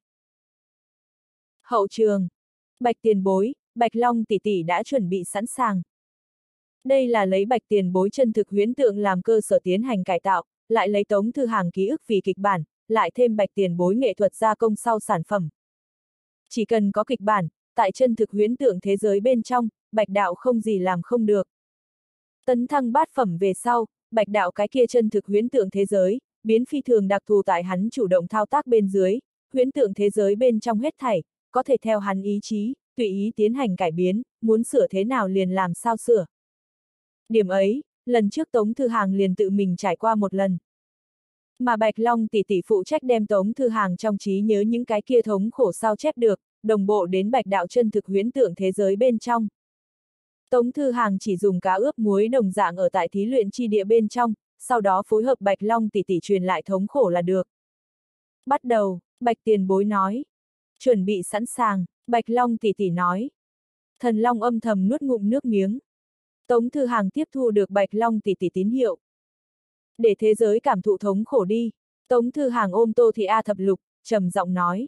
Hậu trường, Bạch tiền bối, Bạch Long tỷ tỷ đã chuẩn bị sẵn sàng. Đây là lấy Bạch tiền bối chân thực huyễn tượng làm cơ sở tiến hành cải tạo, lại lấy Tống Thư Hàng ký ức vì kịch bản, lại thêm Bạch tiền bối nghệ thuật gia công sau sản phẩm. Chỉ cần có kịch bản, tại chân thực huyễn tượng thế giới bên trong, Bạch đạo không gì làm không được. Tấn thăng bát phẩm về sau, Bạch đạo cái kia chân thực huyễn tượng thế giới, biến phi thường đặc thù tại hắn chủ động thao tác bên dưới, huyễn tượng thế giới bên trong hết thảy, có thể theo hắn ý chí, tùy ý tiến hành cải biến, muốn sửa thế nào liền làm sao sửa. Điểm ấy, lần trước Tống Thư Hàng liền tự mình trải qua một lần. Mà Bạch Long tỷ tỷ phụ trách đem Tống Thư Hàng trong trí nhớ những cái kia thống khổ sao chép được, đồng bộ đến Bạch đạo chân thực huyễn tượng thế giới bên trong. Tống Thư Hàng chỉ dùng cá ướp muối đồng dạng ở tại thí luyện chi địa bên trong, sau đó phối hợp Bạch Long tỷ tỷ truyền lại thống khổ là được. Bắt đầu, Bạch tiền bối nói. Chuẩn bị sẵn sàng, Bạch Long tỷ tỷ nói. Thần Long âm thầm nuốt ngụm nước miếng. Tống Thư Hàng tiếp thu được Bạch Long tỷ tỷ tín hiệu. Để thế giới cảm thụ thống khổ đi. Tống Thư Hàng ôm Tô Thị A Thập Lục, trầm giọng nói.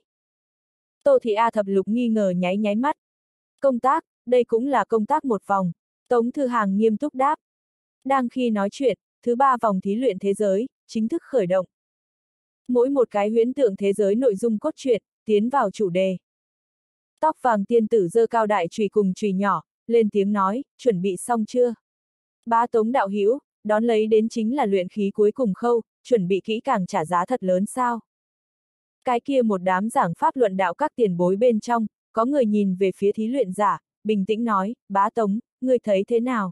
Tô Thị A Thập Lục nghi ngờ nháy nháy mắt. Công tác, đây cũng là công tác một vòng. Tống Thư Hàng nghiêm túc đáp. Đang khi nói chuyện, thứ ba vòng thí luyện thế giới, chính thức khởi động. Mỗi một cái huyễn tượng thế giới nội dung cốt truyện, tiến vào chủ đề. Tóc vàng tiên tử giơ cao đại chùy cùng chùy nhỏ, lên tiếng nói, chuẩn bị xong chưa? Bá Tống đạo hữu, đón lấy đến chính là luyện khí cuối cùng khâu, chuẩn bị kỹ càng trả giá thật lớn sao? Cái kia một đám giảng pháp luận đạo các tiền bối bên trong, có người nhìn về phía thí luyện giả, bình tĩnh nói, Bá Tống, ngươi thấy thế nào?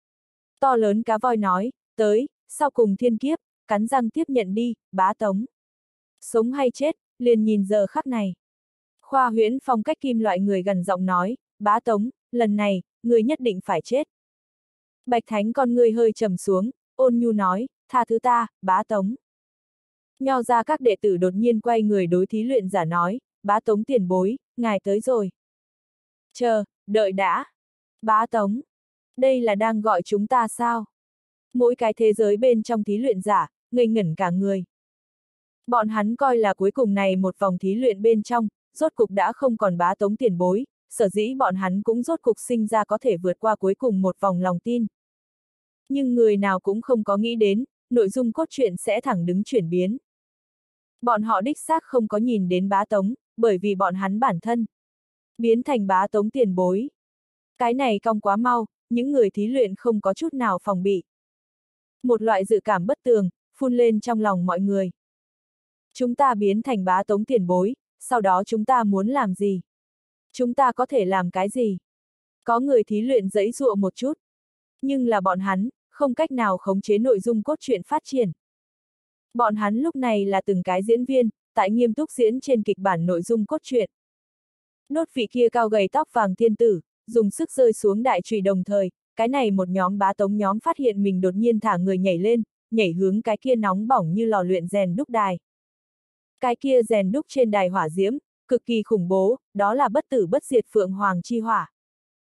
To lớn cá voi nói, tới, sau cùng thiên kiếp, cắn răng tiếp nhận đi, Bá Tống. Sống hay chết, liền nhìn giờ khắc này. Khoa huyễn phong cách kim loại người gần giọng nói, Bá Tống, lần này, người nhất định phải chết. Bạch Thánh con người hơi trầm xuống, ôn nhu nói, tha thứ ta, Bá Tống. Nho ra các đệ tử đột nhiên quay người đối thí luyện giả nói, Bá Tống tiền bối, ngài tới rồi. Chờ, đợi đã. Bá Tống. Đây là đang gọi chúng ta sao? Mỗi cái thế giới bên trong thí luyện giả, ngây ngẩn cả người. Bọn hắn coi là cuối cùng này một vòng thí luyện bên trong, rốt cục đã không còn Bá Tống tiền bối, sở dĩ bọn hắn cũng rốt cục sinh ra có thể vượt qua cuối cùng một vòng lòng tin. Nhưng người nào cũng không có nghĩ đến, nội dung cốt truyện sẽ thẳng đứng chuyển biến. Bọn họ đích xác không có nhìn đến Bá Tống, bởi vì bọn hắn bản thân biến thành Bá Tống tiền bối. Cái này cong quá mau, những người thí luyện không có chút nào phòng bị. Một loại dự cảm bất tường, phun lên trong lòng mọi người. Chúng ta biến thành Bá Tống tiền bối, sau đó chúng ta muốn làm gì? Chúng ta có thể làm cái gì? Có người thí luyện giãy giụa một chút. Nhưng là bọn hắn, không cách nào khống chế nội dung cốt truyện phát triển. Bọn hắn lúc này là từng cái diễn viên, tại nghiêm túc diễn trên kịch bản nội dung cốt truyện. Nốt vị kia cao gầy tóc vàng tiên tử, dùng sức rơi xuống đại chùy đồng thời, cái này một nhóm Bá Tống nhóm phát hiện mình đột nhiên thả người nhảy lên, nhảy hướng cái kia nóng bỏng như lò luyện rèn đúc đài. Cái kia rèn đúc trên đài hỏa diễm, cực kỳ khủng bố, đó là bất tử bất diệt phượng hoàng chi hỏa.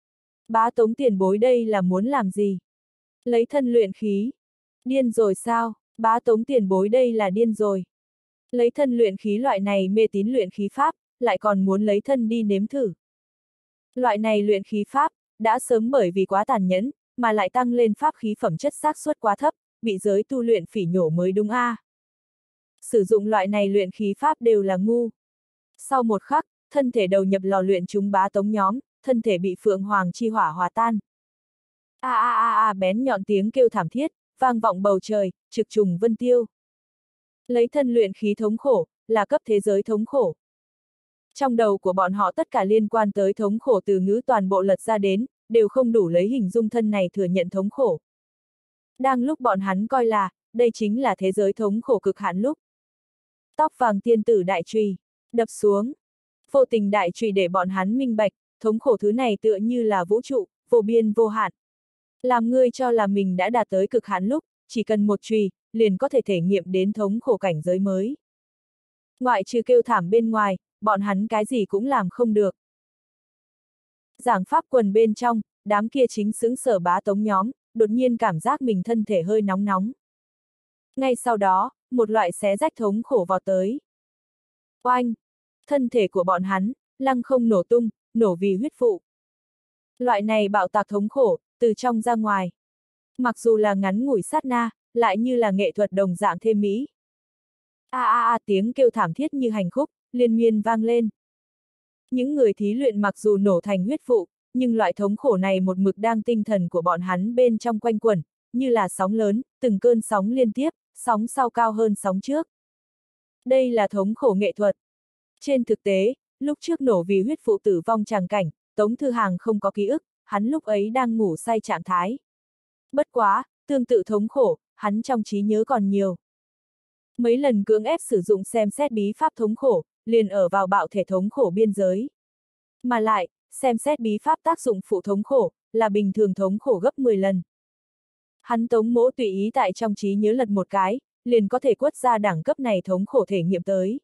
Bá Tống tiền bối đây là muốn làm gì? Lấy thân luyện khí. Điên rồi sao? Bá Tống tiền bối đây là điên rồi. Lấy thân luyện khí loại này mê tín luyện khí pháp, lại còn muốn lấy thân đi nếm thử. Loại này luyện khí pháp, đã sớm bởi vì quá tàn nhẫn, mà lại tăng lên pháp khí phẩm chất xác suất quá thấp, bị giới tu luyện phỉ nhổ mới đúng a. sử dụng loại này luyện khí pháp đều là ngu. Sau một khắc, thân thể đầu nhập lò luyện chúng bá tống nhóm, thân thể bị phượng hoàng chi hỏa hòa tan. Bén nhọn tiếng kêu thảm thiết, vang vọng bầu trời, trực trùng vân tiêu. Lấy thân luyện khí thống khổ, là cấp thế giới thống khổ. Trong đầu của bọn họ tất cả liên quan tới thống khổ từ ngữ toàn bộ lật ra đến, đều không đủ lấy hình dung thân này thừa nhận thống khổ. Đang lúc bọn hắn coi là, đây chính là thế giới thống khổ cực hạn lúc. Tóc vàng tiên tử đại chùy đập xuống. Vô tình đại chùy để bọn hắn minh bạch, thống khổ thứ này tựa như là vũ trụ, vô biên vô hạn. Làm ngươi cho là mình đã đạt tới cực hạn lúc, chỉ cần một chùy, liền có thể thể nghiệm đến thống khổ cảnh giới mới. Ngoại trừ kêu thảm bên ngoài, bọn hắn cái gì cũng làm không được. Giảng pháp quần bên trong, đám kia chính xứng sở bá tống nhóm, đột nhiên cảm giác mình thân thể hơi nóng nóng. Ngay sau đó, một loại xé rách thống khổ vào tới. Oanh! Thân thể của bọn hắn, lăng không nổ tung, nổ vì huyết vụ. Loại này bạo tạc thống khổ, từ trong ra ngoài. Mặc dù là ngắn ngủi sát na, lại như là nghệ thuật đồng dạng thêm mỹ. Tiếng kêu thảm thiết như hành khúc, liên miên vang lên. Những người thí luyện mặc dù nổ thành huyết vụ, nhưng loại thống khổ này một mực đang tinh thần của bọn hắn bên trong quanh quẩn, như là sóng lớn, từng cơn sóng liên tiếp, sóng sau cao hơn sóng trước. Đây là thống khổ nghệ thuật. Trên thực tế, lúc trước nổ vì huyết vụ tử vong tràng cảnh, Tống Thư Hàng không có ký ức, hắn lúc ấy đang ngủ say trạng thái. Bất quá, tương tự thống khổ, hắn trong trí nhớ còn nhiều. Mấy lần cưỡng ép sử dụng xem xét bí pháp thống khổ, liền ở vào bạo thể thống khổ biên giới. Mà lại, xem xét bí pháp tác dụng phụ thống khổ, là bình thường thống khổ gấp 10 lần. Hắn Tống Mỗ tùy ý tại trong trí nhớ lật một cái, liền có thể quất ra đẳng cấp này thống khổ thể nghiệm tới.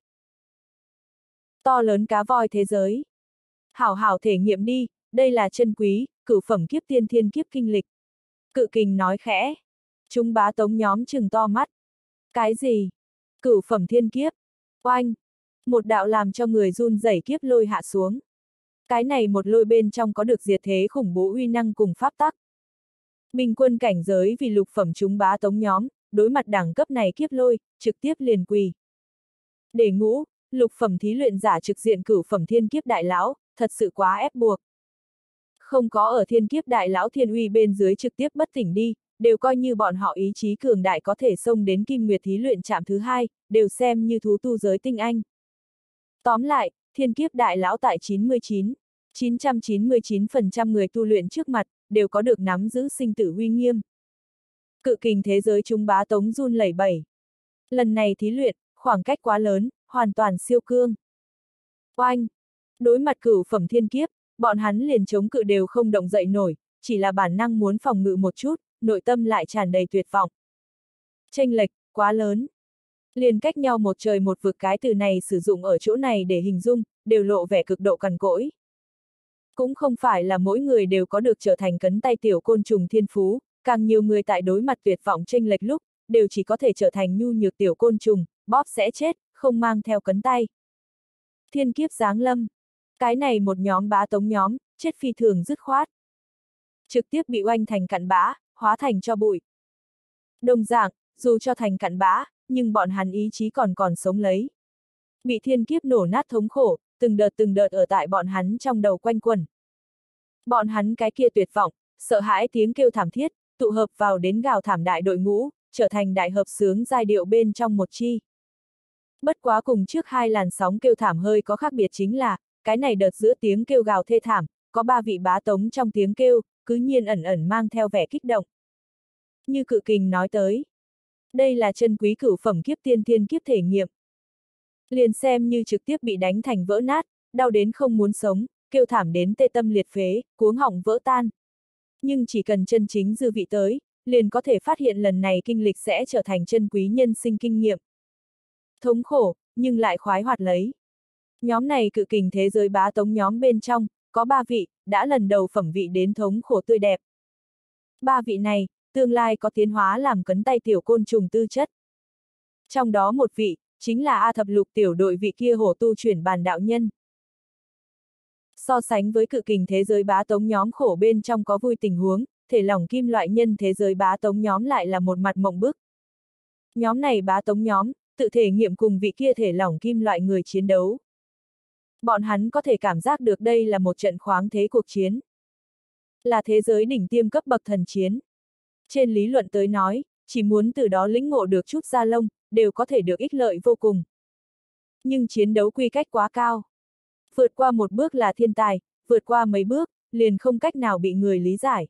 To lớn cá voi thế giới. Hảo hảo thể nghiệm đi, đây là chân quý, cửu phẩm kiếp tiên thiên kiếp kinh lịch. Cự kình nói khẽ. Chúng bá tống nhóm trừng to mắt. Cái gì? Cửu phẩm thiên kiếp. Oanh! Một đạo làm cho người run rẩy kiếp lôi hạ xuống. Cái này một lôi bên trong có được diệt thế khủng bố uy năng cùng pháp tắc. Bình quân cảnh giới vì lục phẩm chúng bá tống nhóm, đối mặt đẳng cấp này kiếp lôi, trực tiếp liền quỳ. Để ngũ, lục phẩm thí luyện giả trực diện cửu phẩm thiên kiếp đại lão, thật sự quá ép buộc. Không có ở thiên kiếp đại lão thiên uy bên dưới trực tiếp bất tỉnh đi, đều coi như bọn họ ý chí cường đại có thể xông đến kim nguyệt thí luyện trạm thứ 2, đều xem như thú tu giới tinh anh. Tóm lại, thiên kiếp đại lão tại 999% người tu luyện trước mặt, đều có được nắm giữ sinh tử uy nghiêm. Cự kình thế giới chúng bá tống run lẩy bẩy. Lần này thí luyện, khoảng cách quá lớn, hoàn toàn siêu cương. Oanh! Đối mặt cửu phẩm thiên kiếp, bọn hắn liền chống cự đều không động dậy nổi, chỉ là bản năng muốn phòng ngự một chút, nội tâm lại tràn đầy tuyệt vọng. Chênh lệch, quá lớn. Liền cách nhau một trời một vực, cái từ này sử dụng ở chỗ này để hình dung, đều lộ vẻ cực độ cằn cỗi. Cũng không phải là mỗi người đều có được trở thành cấn tay tiểu côn trùng thiên phú, càng nhiều người tại đối mặt tuyệt vọng chênh lệch lúc, đều chỉ có thể trở thành nhu nhược tiểu côn trùng, bóp sẽ chết, không mang theo cấn tay. Thiên kiếp giáng lâm. Cái này một nhóm bá tống nhóm, chết phi thường dứt khoát. Trực tiếp bị oanh thành cặn bã, hóa thành cho bụi. Đồng dạng, dù cho thành cặn bã, nhưng bọn hắn ý chí còn sống lấy. Bị thiên kiếp nổ nát thống khổ, từng đợt ở tại bọn hắn trong đầu quanh quẩn. Bọn hắn cái kia tuyệt vọng, sợ hãi tiếng kêu thảm thiết, tụ hợp vào đến gào thảm đại đội ngũ, trở thành đại hợp xướng giai điệu bên trong một chi. Bất quá cùng trước hai làn sóng kêu thảm hơi có khác biệt chính là, cái này đợt giữa tiếng kêu gào thê thảm, có 3 vị bá tống trong tiếng kêu, cứ nhiên ẩn ẩn mang theo vẻ kích động. Như cự kình nói tới, đây là chân quý cửu phẩm kiếp tiên thiên kiếp thể nghiệm. Liền xem như trực tiếp bị đánh thành vỡ nát, đau đến không muốn sống, kêu thảm đến tê tâm liệt phế, cuống họng vỡ tan. Nhưng chỉ cần chân chính dư vị tới, liền có thể phát hiện lần này kinh lịch sẽ trở thành chân quý nhân sinh kinh nghiệm. Thống khổ, nhưng lại khoái hoạt lấy. Nhóm này cự kình thế giới bá tống nhóm bên trong, có 3 vị, đã lần đầu phẩm vị đến thống khổ tươi đẹp. 3 vị này, tương lai có tiến hóa làm cấn tay tiểu côn trùng tư chất. Trong đó một vị, chính là A thập lục tiểu đội vị kia hổ tu chuyển bàn đạo nhân. So sánh với cự kình thế giới bá tống nhóm khổ bên trong có vui tình huống, thể lỏng kim loại nhân thế giới bá tống nhóm lại là một mặt mộng bức. Nhóm này bá tống nhóm, tự thể nghiệm cùng vị kia thể lỏng kim loại người chiến đấu. Bọn hắn có thể cảm giác được đây là một trận khoáng thế cuộc chiến. Là thế giới đỉnh tiêm cấp bậc thần chiến. Trên lý luận tới nói, chỉ muốn từ đó lĩnh ngộ được chút da lông, đều có thể được ích lợi vô cùng. Nhưng chiến đấu quy cách quá cao. Vượt qua một bước là thiên tài, vượt qua mấy bước, liền không cách nào bị người lý giải.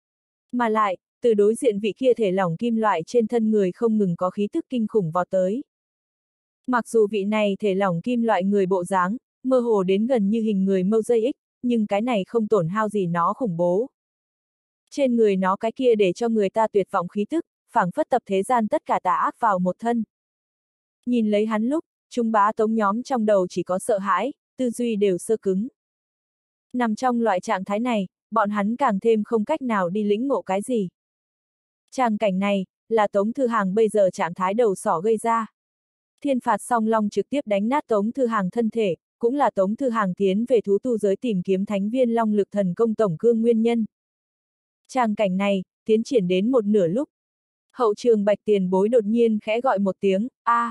Mà lại, từ đối diện vị kia thể lỏng kim loại trên thân người không ngừng có khí tức kinh khủng vọt tới. Mặc dù vị này thể lỏng kim loại người bộ dáng, mơ hồ đến gần như hình người Mosaic, nhưng cái này không tổn hao gì nó khủng bố. Trên người nó cái kia để cho người ta tuyệt vọng khí tức, phảng phất tập thế gian tất cả tà ác vào một thân. Nhìn lấy hắn lúc, chúng bá tống nhóm trong đầu chỉ có sợ hãi, tư duy đều sơ cứng. Nằm trong loại trạng thái này, bọn hắn càng thêm không cách nào đi lĩnh ngộ cái gì. Tràng cảnh này, là Tống Thư Hàng bây giờ trạng thái đầu sỏ gây ra. Thiên phạt song long trực tiếp đánh nát Tống Thư Hàng thân thể, cũng là Tống Thư Hàng tiến về thú tu giới tìm kiếm thánh viên long lực thần công tổng cương nguyên nhân. Tràng cảnh này, tiến triển đến một nửa lúc. Hậu trường Bạch Tiền Bối đột nhiên khẽ gọi một tiếng, a.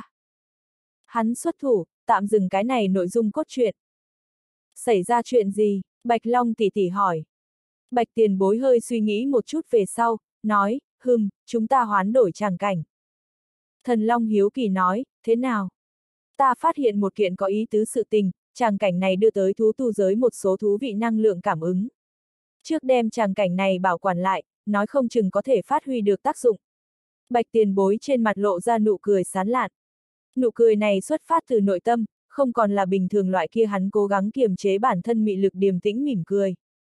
Hắn xuất thủ, tạm dừng cái này nội dung cốt truyện. Xảy ra chuyện gì? Bạch Long tỷ tỷ hỏi. Bạch Tiền Bối hơi suy nghĩ một chút về sau, nói, chúng ta hoán đổi tràng cảnh. Thần Long hiếu kỳ nói, thế nào? Ta phát hiện một kiện có ý tứ sự tình, tràng cảnh này đưa tới thú tu giới một số thú vị năng lượng cảm ứng. Trước đem tràng cảnh này bảo quản lại, nói không chừng có thể phát huy được tác dụng. Bạch Tiền Bối trên mặt lộ ra nụ cười sán lạn. Nụ cười này xuất phát từ nội tâm, không còn là bình thường loại kia hắn cố gắng kiềm chế bản thân mị lực điềm tĩnh mỉm cười.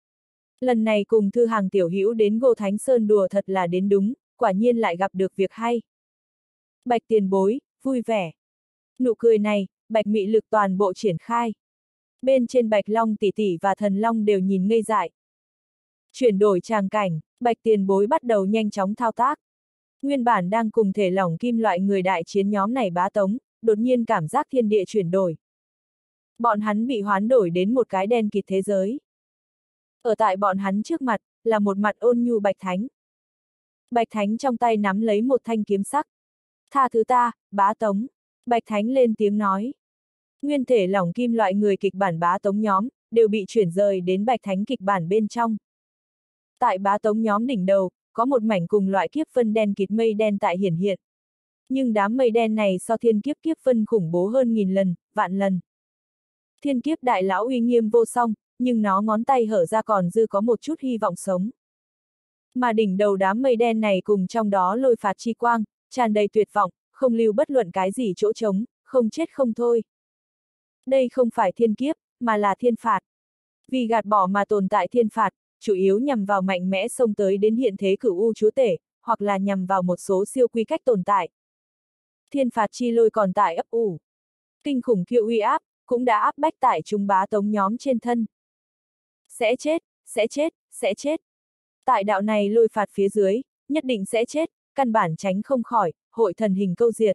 Lần này cùng Thư Hàng tiểu hữu đến Ngô Thánh Sơn đùa thật là đến đúng, quả nhiên lại gặp được việc hay. Bạch Tiền Bối, vui vẻ. Nụ cười này, Bạch mị lực toàn bộ triển khai. Bên trên Bạch Long tỷ tỷ và Thần Long đều nhìn ngây dại. Chuyển đổi tràng cảnh, Bạch Tiền Bối bắt đầu nhanh chóng thao tác. Nguyên bản đang cùng thể lỏng kim loại người đại chiến nhóm này bá tống, đột nhiên cảm giác thiên địa chuyển đổi. Bọn hắn bị hoán đổi đến một cái đen kịt thế giới. Ở tại bọn hắn trước mặt, là một mặt ôn nhu Bạch Thánh. Bạch Thánh trong tay nắm lấy một thanh kiếm sắc. Tha thứ ta, bá tống. Bạch Thánh lên tiếng nói. Nguyên thể lỏng kim loại người kịch bản bá tống nhóm, đều bị chuyển rời đến Bạch Thánh kịch bản bên trong. Tại bá tống nhóm đỉnh đầu, có một mảnh cùng loại kiếp vân đen kịt mây đen tại hiển hiện. Nhưng đám mây đen này so thiên kiếp kiếp vân khủng bố hơn nghìn lần, vạn lần. Thiên kiếp đại lão uy nghiêm vô song, nhưng nó ngón tay hở ra còn dư có một chút hy vọng sống. Mà đỉnh đầu đám mây đen này cùng trong đó lôi phạt chi quang, tràn đầy tuyệt vọng, không lưu bất luận cái gì chỗ trống, không chết không thôi. Đây không phải thiên kiếp, mà là thiên phạt. Vì gạt bỏ mà tồn tại thiên phạt, chủ yếu nhằm vào mạnh mẽ xông tới đến hiện thế cửu u chúa tể, hoặc là nhằm vào một số siêu quy cách tồn tại. Thiên phạt chi lôi còn tại ấp ủ. Kinh khủng kiệu uy áp, cũng đã áp bách tại chúng bá tống nhóm trên thân. Sẽ chết, sẽ chết, sẽ chết. Tại đạo này lôi phạt phía dưới, nhất định sẽ chết, căn bản tránh không khỏi, hội thần hình câu diệt.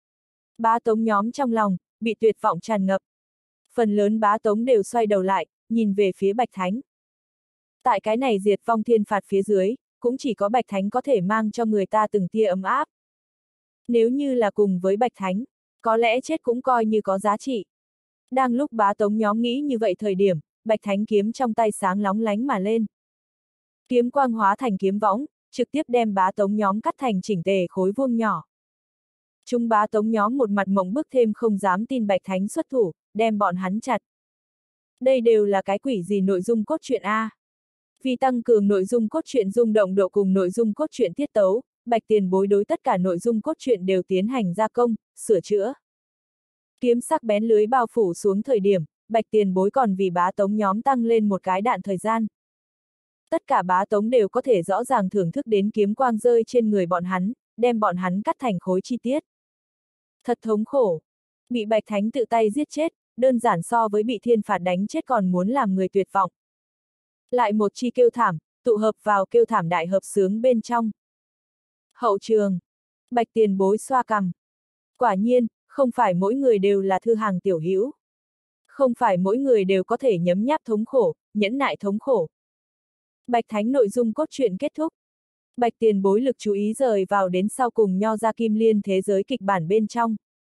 Bá tống nhóm trong lòng, bị tuyệt vọng tràn ngập. Phần lớn bá tống đều xoay đầu lại, nhìn về phía Bạch Thánh. Tại cái này diệt vong thiên phạt phía dưới, cũng chỉ có Bạch Thánh có thể mang cho người ta từng tia ấm áp. Nếu như là cùng với Bạch Thánh, có lẽ chết cũng coi như có giá trị. Đang lúc bá tống nhóm nghĩ như vậy thời điểm, Bạch Thánh kiếm trong tay sáng lóng lánh mà lên. Kiếm quang hóa thành kiếm võng, trực tiếp đem bá tống nhóm cắt thành chỉnh tề khối vuông nhỏ. Chúng bá tống nhóm một mặt mộng bức thêm không dám tin Bạch Thánh xuất thủ, đem bọn hắn chặt. Đây đều là cái quỷ gì nội dung cốt truyện A. Vì tăng cường nội dung cốt truyện rung động độ cùng nội dung cốt truyện tiết tấu, Bạch Tiền Bối đối tất cả nội dung cốt truyện đều tiến hành gia công, sửa chữa. Kiếm sắc bén lưới bao phủ xuống thời điểm, Bạch Tiền Bối còn vì bá tống nhóm tăng lên một cái đạn thời gian. Tất cả bá tống đều có thể rõ ràng thưởng thức đến kiếm quang rơi trên người bọn hắn, đem bọn hắn cắt thành khối chi tiết. Thật thống khổ. Bị Bạch Thánh tự tay giết chết, đơn giản so với bị thiên phạt đánh chết còn muốn làm người tuyệt vọng. Lại một chi kêu thảm, tụ hợp vào kêu thảm đại hợp xướng bên trong. Hậu trường. Bạch Tiền Bối xoa cằm. Quả nhiên, không phải mỗi người đều là Thư Hàng tiểu hữu. Không phải mỗi người đều có thể nhấm nháp thống khổ, nhẫn nại thống khổ. Bạch Thánh nội dung cốt truyện kết thúc. Bạch Tiền Bối lực chú ý rời vào đến sau cùng Nho Ra Kim Liên thế giới kịch bản bên trong.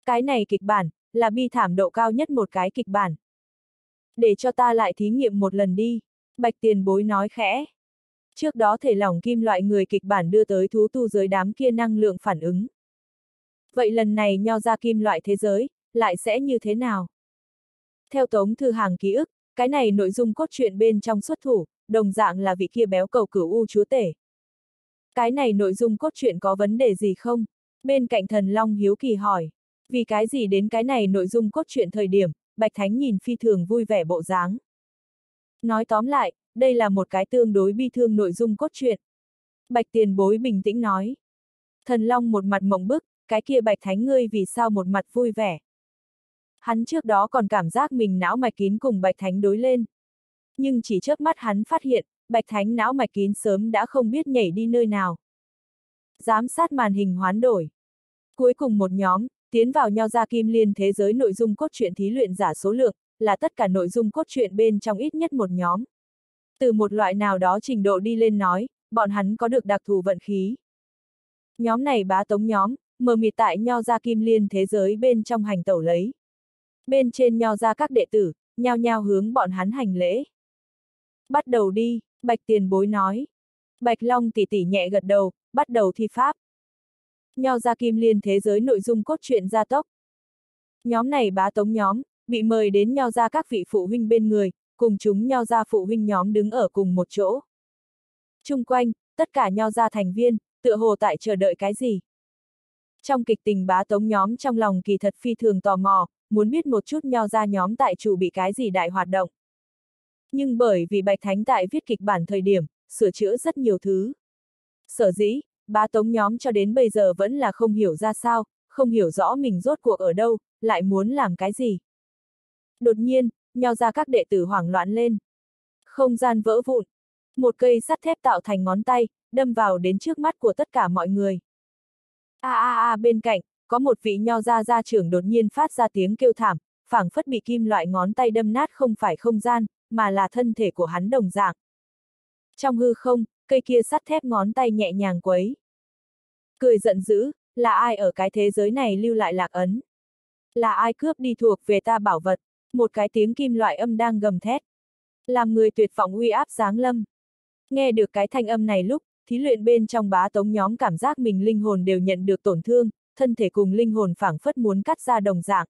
Cái này kịch bản, là bi thảm độ cao nhất một cái kịch bản. Để cho ta lại thí nghiệm một lần đi, Bạch Tiền Bối nói khẽ. Trước đó thể lỏng kim loại người kịch bản đưa tới thú tu giới đám kia năng lượng phản ứng. Vậy lần này nho ra kim loại thế giới, lại sẽ như thế nào? Theo Tống Thư Hàng ký ức, cái này nội dung cốt truyện bên trong xuất thủ, đồng dạng là vị kia béo cầu cửu u chúa tể. Cái này nội dung cốt truyện có vấn đề gì không? Bên cạnh Thần Long hiếu kỳ hỏi. Vì cái gì đến cái này nội dung cốt truyện thời điểm, Bạch Thánh nhìn phi thường vui vẻ bộ dáng. Nói tóm lại, đây là một cái tương đối bi thương nội dung cốt truyện. Bạch Tiền Bối bình tĩnh nói. Thần Long một mặt mộng bức, cái kia Bạch Thánh ngươi vì sao một mặt vui vẻ. Hắn trước đó còn cảm giác mình não mạch kín cùng Bạch Thánh đối lên. Nhưng chỉ chớp mắt hắn phát hiện, Bạch Thánh não mạch kín sớm đã không biết nhảy đi nơi nào. Giám sát màn hình hoán đổi. Cuối cùng một nhóm, tiến vào nho ra kim liên thế giới nội dung cốt truyện thí luyện giả số lượng, là tất cả nội dung cốt truyện bên trong ít nhất một nhóm. Từ một loại nào đó trình độ đi lên nói, bọn hắn có được đặc thù vận khí. Nhóm này bá tống nhóm, mờ mịt tại nho ra kim liên thế giới bên trong hành tẩu lấy. Bên trên nho ra các đệ tử, nhao nhao hướng bọn hắn hành lễ. Bắt đầu đi, Bạch Tiền Bối nói. Bạch Long tỷ tỷ nhẹ gật đầu, bắt đầu thi pháp. Nho ra kim liên thế giới nội dung cốt truyện gia tốc. Nhóm này bá tống nhóm, bị mời đến nho ra các vị phụ huynh bên người, cùng chúng nho ra phụ huynh nhóm đứng ở cùng một chỗ. Chung quanh, tất cả nho ra thành viên, tựa hồ tại chờ đợi cái gì. Trong kịch tình bá tống nhóm trong lòng kỳ thật phi thường tò mò, muốn biết một chút nho ra nhóm tại chủ bị cái gì đại hoạt động. Nhưng bởi vì Bạch Thánh tại viết kịch bản thời điểm, sửa chữa rất nhiều thứ. Sở dĩ, bá tống nhóm cho đến bây giờ vẫn là không hiểu ra sao, không hiểu rõ mình rốt cuộc ở đâu, lại muốn làm cái gì. Đột nhiên, nho ra các đệ tử hoảng loạn lên. Không gian vỡ vụn. Một cây sắt thép tạo thành ngón tay, đâm vào đến trước mắt của tất cả mọi người. Bên cạnh, có một vị nho gia gia trưởng đột nhiên phát ra tiếng kêu thảm, phảng phất bị kim loại ngón tay đâm nát không phải không gian, mà là thân thể của hắn đồng dạng. Trong hư không, cây kia sắt thép ngón tay nhẹ nhàng quấy. Cười giận dữ, là ai ở cái thế giới này lưu lại lạc ấn? Là ai cướp đi thuộc về ta bảo vật? Một cái tiếng kim loại âm đang gầm thét. Làm người tuyệt vọng uy áp giáng lâm. Nghe được cái thanh âm này lúc, thí luyện bên trong bá tống nhóm cảm giác mình linh hồn đều nhận được tổn thương, thân thể cùng linh hồn phảng phất muốn cắt ra đồng dạng.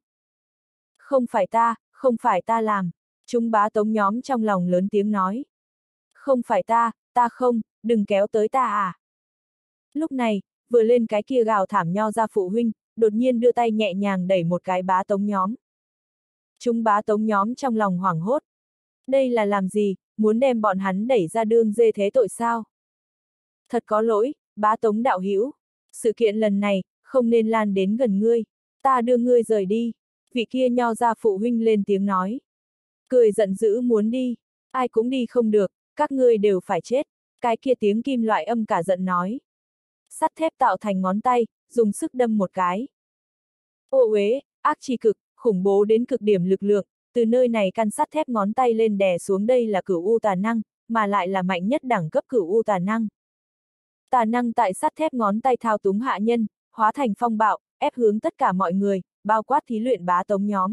Không phải ta làm. Chúng bá tống nhóm trong lòng lớn tiếng nói. Không phải ta không, đừng kéo tới ta à. Lúc này, vừa lên cái kia gào thảm nho ra phụ huynh, đột nhiên đưa tay nhẹ nhàng đẩy một cái bá tống nhóm. Chúng bá tống nhóm trong lòng hoảng hốt. Đây là làm gì, muốn đem bọn hắn đẩy ra đương dê thế tội sao? Thật có lỗi, bá tống đạo hữu. Sự kiện lần này, không nên lan đến gần ngươi. Ta đưa ngươi rời đi. Vị kia nho ra phụ huynh lên tiếng nói. Cười giận dữ muốn đi. Ai cũng đi không được, các ngươi đều phải chết. Cái kia tiếng kim loại âm cả giận nói. Sắt thép tạo thành ngón tay, dùng sức đâm một cái. Ô uế, ác chi cực, khủng bố đến cực điểm lực lượng, từ nơi này căn sắt thép ngón tay lên đè xuống đây là cửu u tà năng, mà lại là mạnh nhất đẳng cấp cửu u tà năng. Tà năng tại sắt thép ngón tay thao túng hạ nhân, hóa thành phong bạo, ép hướng tất cả mọi người, bao quát thí luyện bá tống nhóm.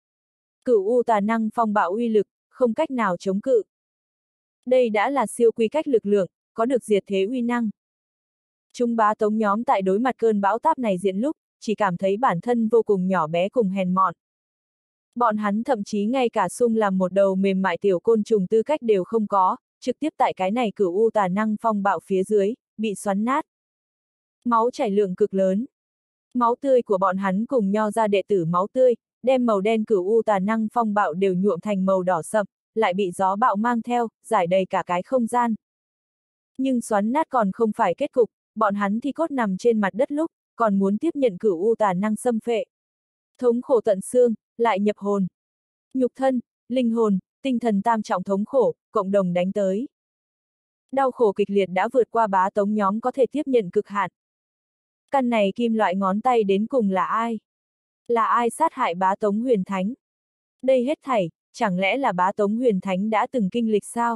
Cửu u tà năng phong bạo uy lực, không cách nào chống cự. Đây đã là siêu quy cách lực lượng, có được diệt thế uy năng. Chúng bá tống nhóm tại đối mặt cơn bão táp này diện lúc, chỉ cảm thấy bản thân vô cùng nhỏ bé cùng hèn mọn. Bọn hắn thậm chí ngay cả sung làm một đầu mềm mại tiểu côn trùng tư cách đều không có, trực tiếp tại cái này cửu u tà năng phong bạo phía dưới, bị xoắn nát. Máu chảy lượng cực lớn. Máu tươi của bọn hắn cùng nho ra đệ tử máu tươi, đem màu đen cửu u tà năng phong bạo đều nhuộm thành màu đỏ sậm, lại bị gió bạo mang theo, rải đầy cả cái không gian. Nhưng xoắn nát còn không phải kết cục, bọn hắn thi cốt nằm trên mặt đất lúc, còn muốn tiếp nhận cửu u tà năng xâm phệ. Thống khổ tận xương, lại nhập hồn. Nhục thân, linh hồn, tinh thần tam trọng thống khổ, cộng đồng đánh tới. Đau khổ kịch liệt đã vượt qua bá tống nhóm có thể tiếp nhận cực hạn. Căn này kim loại ngón tay đến cùng là ai? Là ai sát hại bá tống huyền thánh? Đây hết thảy, chẳng lẽ là bá tống huyền thánh đã từng kinh lịch sao?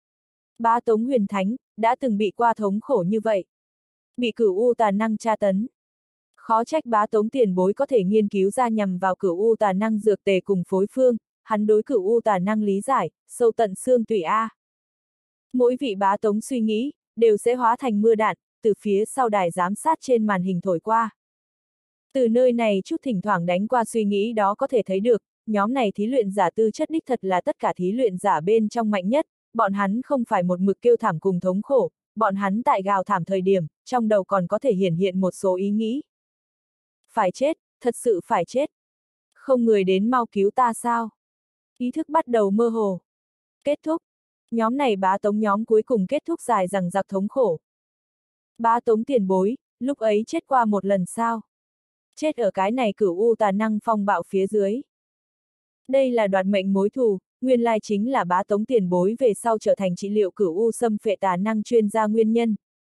Bá tống huyền thánh, đã từng bị qua thống khổ như vậy. Bị cửu u tà năng tra tấn. Khó trách Bá Tống tiền bối có thể nghiên cứu ra nhằm vào cửu u tà năng dược tề cùng phối phương, hắn đối cửu u tà năng lý giải, sâu tận xương tủy a. Mỗi vị Bá Tống suy nghĩ, đều sẽ hóa thành mưa đạn, từ phía sau đài giám sát trên màn hình thổi qua. Từ nơi này chút thỉnh thoảng đánh qua suy nghĩ đó có thể thấy được, nhóm này thí luyện giả tư chất đích thật là tất cả thí luyện giả bên trong mạnh nhất, bọn hắn không phải một mực kêu thảm cùng thống khổ, bọn hắn tại gào thảm thời điểm, trong đầu còn có thể hiển hiện một số ý nghĩ. Phải chết, thật sự phải chết. Không người đến mau cứu ta sao? Ý thức bắt đầu mơ hồ. Kết thúc. Nhóm này Bá Tống nhóm cuối cùng kết thúc dài dằng dặc thống khổ. Bá Tống tiền bối, lúc ấy chết qua một lần sao? Chết ở cái này cửu u tà năng phong bạo phía dưới. Đây là đoạt mệnh mối thù, nguyên lai chính là Bá Tống tiền bối về sau trở thành trị liệu cửu u xâm phệ tà năng chuyên gia nguyên nhân.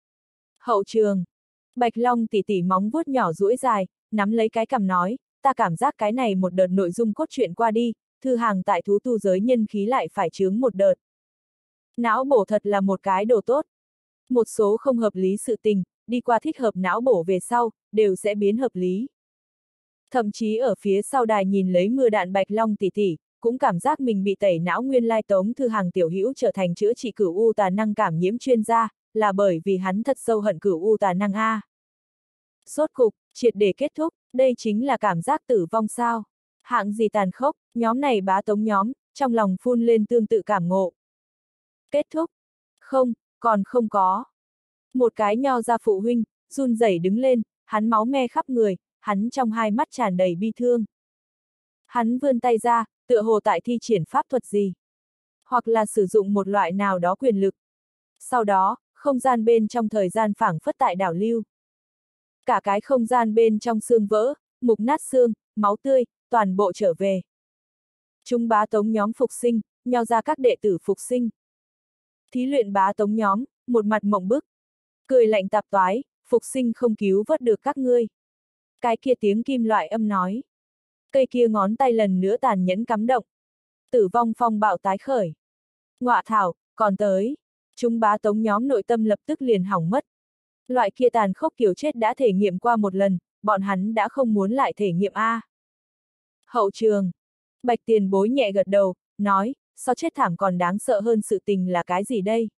Hậu trường. Bạch Long tỉ tỉ móng vuốt nhỏ duỗi dài, nắm lấy cái cằm nói, ta cảm giác cái này một đợt nội dung cốt truyện qua đi, thư hàng tại thú tu giới nhân khí lại phải chướng một đợt. Não bổ thật là một cái đồ tốt. Một số không hợp lý sự tình, đi qua thích hợp não bổ về sau, đều sẽ biến hợp lý. Thậm chí ở phía sau đài nhìn lấy mưa đạn Bạch Long tỉ tỉ, cũng cảm giác mình bị tẩy não nguyên lai Tống Thư Hàng tiểu hữu trở thành chữa trị cửu u tà năng cảm nhiễm chuyên gia, là bởi vì hắn thật sâu hận cửu u tà năng a. Rốt cục, triệt để kết thúc, đây chính là cảm giác tử vong sao? Hạng gì tàn khốc, nhóm này Bá Tống nhóm, trong lòng phun lên tương tự cảm ngộ. Kết thúc? Không, còn không có. Một cái nho ra phụ huynh, run rẩy đứng lên, hắn máu me khắp người, hắn trong hai mắt tràn đầy bi thương. Hắn vươn tay ra, tựa hồ tại thi triển pháp thuật gì. Hoặc là sử dụng một loại nào đó quyền lực. Sau đó, không gian bên trong thời gian phảng phất tại đảo lưu. Cả cái không gian bên trong xương vỡ, mục nát xương, máu tươi, toàn bộ trở về. Chúng Bá Tống nhóm phục sinh, nho ra các đệ tử phục sinh. Thí luyện Bá Tống nhóm, một mặt mộng bức. Cười lạnh tạp toái, phục sinh không cứu vớt được các ngươi. Cái kia tiếng kim loại âm nói. Cây kia ngón tay lần nữa tàn nhẫn cắm động. Tử vong phong bạo tái khởi. Ngọa thảo, còn tới. Chúng Bá Tống nhóm nội tâm lập tức liền hỏng mất. Loại kia tàn khốc kiểu chết đã thể nghiệm qua một lần, bọn hắn đã không muốn lại thể nghiệm a. Hậu trường. Bạch tiền bối nhẹ gật đầu, nói, so chết thảm còn đáng sợ hơn sự tình là cái gì đây?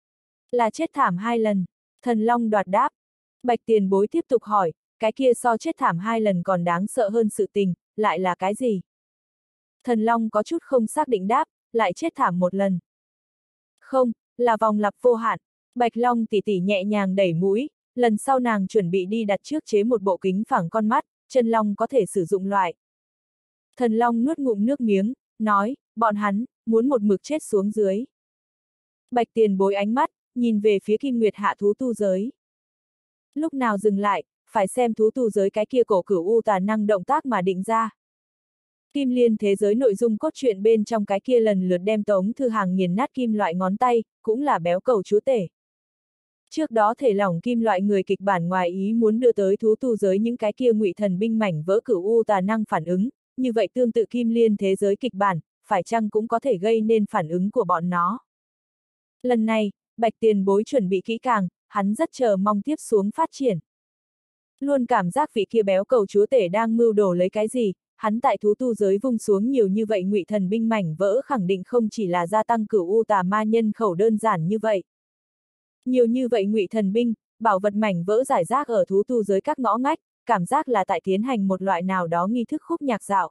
Là chết thảm 2 lần. Thần Long đoạt đáp. Bạch tiền bối tiếp tục hỏi, cái kia so chết thảm 2 lần còn đáng sợ hơn sự tình, lại là cái gì? Thần Long có chút không xác định đáp, lại chết thảm 1 lần. Không, là vòng lặp vô hạn. Bạch Long tỉ tỉ nhẹ nhàng đẩy mũi, lần sau nàng chuẩn bị đi đặt trước chế một bộ kính phẳng con mắt, chân long có thể sử dụng loại. Thần Long nuốt ngụm nước miếng, nói, bọn hắn, muốn một mực chết xuống dưới. Bạch tiền bối ánh mắt, nhìn về phía Kim Nguyệt hạ thú tu giới. Lúc nào dừng lại, phải xem thú tu giới cái kia cổ cửu u tà năng động tác mà định ra. Kim Liên thế giới nội dung cốt truyện bên trong cái kia lần lượt đem Tống Thư Hàng nghiền nát kim loại ngón tay, cũng là béo cầu chúa tể. Trước đó thể lỏng kim loại người kịch bản ngoài ý muốn đưa tới thú tu giới những cái kia ngụy thần binh mảnh vỡ cửu u tà năng phản ứng, như vậy tương tự Kim Liên thế giới kịch bản, phải chăng cũng có thể gây nên phản ứng của bọn nó. Lần này, Bạch tiền bối chuẩn bị kỹ càng, hắn rất chờ mong tiếp xuống phát triển. Luôn cảm giác vị kia béo cầu chúa tể đang mưu đồ lấy cái gì, hắn tại thú tu giới vung xuống nhiều như vậy ngụy thần binh mảnh vỡ khẳng định không chỉ là gia tăng cửu u tà ma nhân khẩu đơn giản như vậy. Nhiều như vậy ngụy thần binh, bảo vật mảnh vỡ rải rác ở thú tu giới các ngõ ngách, cảm giác là tại tiến hành một loại nào đó nghi thức khúc nhạc dạo.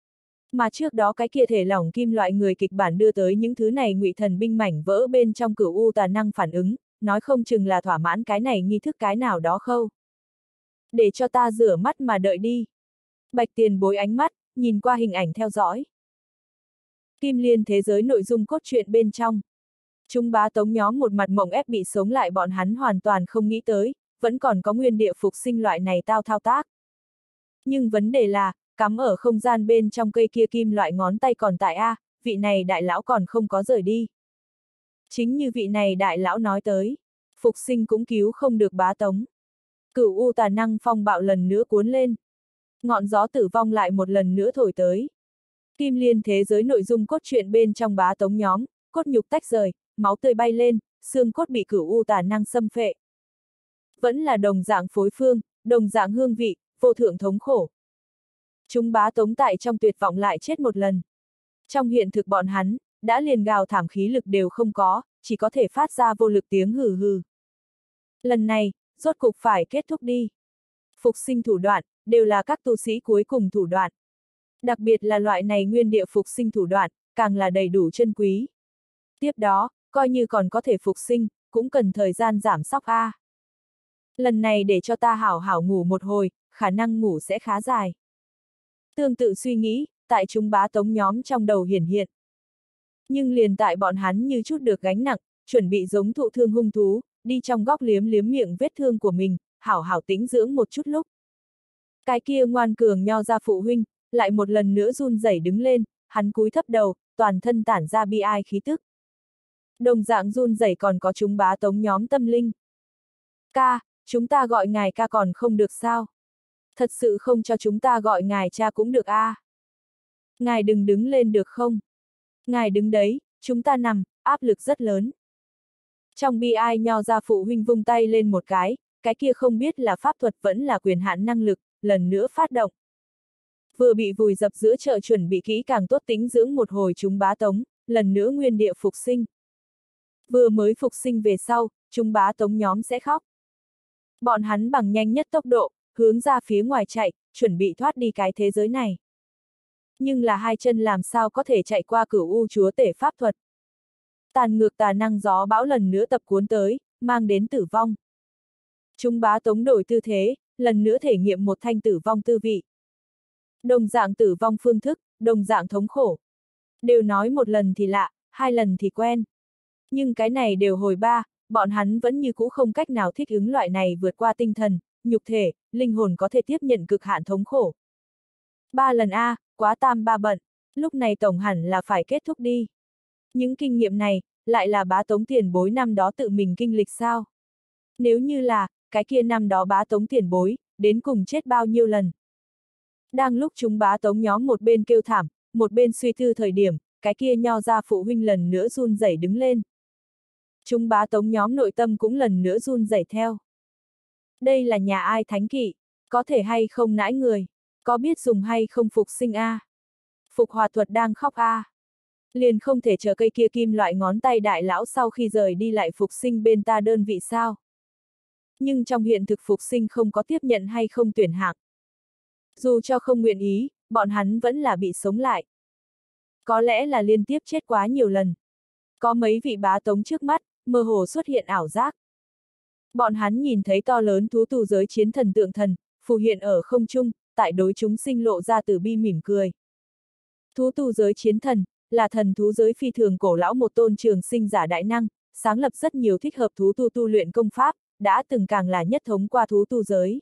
Mà trước đó cái kia thể lỏng kim loại người kịch bản đưa tới những thứ này ngụy thần binh mảnh vỡ bên trong cửu u tà năng phản ứng, nói không chừng là thỏa mãn cái này nghi thức cái nào đó khâu. Để cho ta rửa mắt mà đợi đi. Bạch tiền bối ánh mắt, nhìn qua hình ảnh theo dõi. Kim Liên thế giới nội dung cốt truyện bên trong. Chúng Bá Tống nhóm một mặt mộng ép bị sống lại bọn hắn hoàn toàn không nghĩ tới, vẫn còn có nguyên địa phục sinh loại này thao tác. Nhưng vấn đề là, cắm ở không gian bên trong cây kia kim loại ngón tay còn tại a, vị này đại lão còn không có rời đi. Chính như vị này đại lão nói tới, phục sinh cũng cứu không được Bá Tống. Cửu u tà năng phong bạo lần nữa cuốn lên. Ngọn gió tử vong lại một lần nữa thổi tới. Kim Liên thế giới nội dung cốt truyện bên trong Bá Tống nhóm, cốt nhục tách rời, máu tươi bay lên, xương cốt bị cửu u tà năng xâm phệ. Vẫn là đồng dạng phối phương, đồng dạng hương vị, vô thượng thống khổ. Chúng bá tống tại trong tuyệt vọng lại chết một lần. Trong hiện thực bọn hắn, đã liền gào thảm khí lực đều không có, chỉ có thể phát ra vô lực tiếng hừ hừ. Lần này, rốt cục phải kết thúc đi. Phục sinh thủ đoạn, đều là các tu sĩ cuối cùng thủ đoạn. Đặc biệt là loại này nguyên địa phục sinh thủ đoạn, càng là đầy đủ chân quý. Tiếp đó, coi như còn có thể phục sinh, cũng cần thời gian giảm sóc a. Lần này để cho ta hảo hảo ngủ một hồi, khả năng ngủ sẽ khá dài. Tương tự suy nghĩ, tại chúng bá tống nhóm trong đầu hiển hiện. Nhưng liền tại bọn hắn như chút được gánh nặng, chuẩn bị giống thụ thương hung thú, đi trong góc liếm liếm miệng vết thương của mình, hảo hảo tĩnh dưỡng một chút lúc. Cái kia ngoan cường nho ra phụ huynh, lại một lần nữa run rẩy đứng lên, hắn cúi thấp đầu, toàn thân tản ra bi ai khí tức. Đồng dạng run rẩy còn có chúng bá tống nhóm tâm linh. Ca, chúng ta gọi ngài ca còn không được sao? Thật sự không cho chúng ta gọi ngài cha cũng được a. Ngài đừng đứng lên được không? Ngài đứng đấy, chúng ta nằm, áp lực rất lớn. Trong bi ai nho ra phụ huynh vung tay lên một cái kia không biết là pháp thuật vẫn là quyền hạn năng lực, lần nữa phát động. Vừa bị vùi dập giữa chợ chuẩn bị kỹ càng tốt tĩnh dưỡng một hồi chúng bá tống, lần nữa nguyên địa phục sinh. Vừa mới phục sinh về sau, chúng bá tống nhóm sẽ khóc. Bọn hắn bằng nhanh nhất tốc độ, hướng ra phía ngoài chạy, chuẩn bị thoát đi cái thế giới này. Nhưng là hai chân làm sao có thể chạy qua cửu u chúa tể pháp thuật. Tàn ngược tà năng gió bão lần nữa tập cuốn tới, mang đến tử vong. Chúng bá tống đổi tư thế, lần nữa thể nghiệm một thanh tử vong tư vị. Đồng dạng tử vong phương thức, đồng dạng thống khổ. Đều nói một lần thì lạ, hai lần thì quen. Nhưng cái này đều hồi ba, bọn hắn vẫn như cũ không cách nào thích ứng loại này vượt qua tinh thần, nhục thể, linh hồn có thể tiếp nhận cực hạn thống khổ. 3 lần a, quá tam ba bận, lúc này tổng hẳn là phải kết thúc đi. Những kinh nghiệm này, lại là bá tống tiền bối năm đó tự mình kinh lịch sao? Nếu như là, cái kia năm đó bá tống tiền bối, đến cùng chết bao nhiêu lần? Đang lúc chúng bá tống nhóm một bên kêu thảm, một bên suy tư thời điểm, cái kia nho ra phụ huynh lần nữa run rẩy đứng lên. Chúng bá tống nhóm nội tâm cũng lần nữa run rẩy theo. Đây là nhà ai thánh kỵ, có thể hay không nãi người, có biết dùng hay không phục sinh a? Phục hòa thuật đang khóc a. Liền không thể chờ cây kia kim loại ngón tay đại lão sau khi rời đi lại phục sinh bên ta đơn vị sao? Nhưng trong hiện thực phục sinh không có tiếp nhận hay không tuyển hạng. Dù cho không nguyện ý, bọn hắn vẫn là bị sống lại. Có lẽ là liên tiếp chết quá nhiều lần. Có mấy vị bá tống trước mắt, mơ hồ xuất hiện ảo giác. Bọn hắn nhìn thấy to lớn thú tù giới chiến thần tượng thần, phù hiện ở không trung, tại đối chúng sinh lộ ra từ bi mỉm cười. Thú tù giới chiến thần, là thần thú giới phi thường cổ lão một tôn trường sinh giả đại năng, sáng lập rất nhiều thích hợp thú tu luyện công pháp, đã từng càng là nhất thống qua thú tu giới.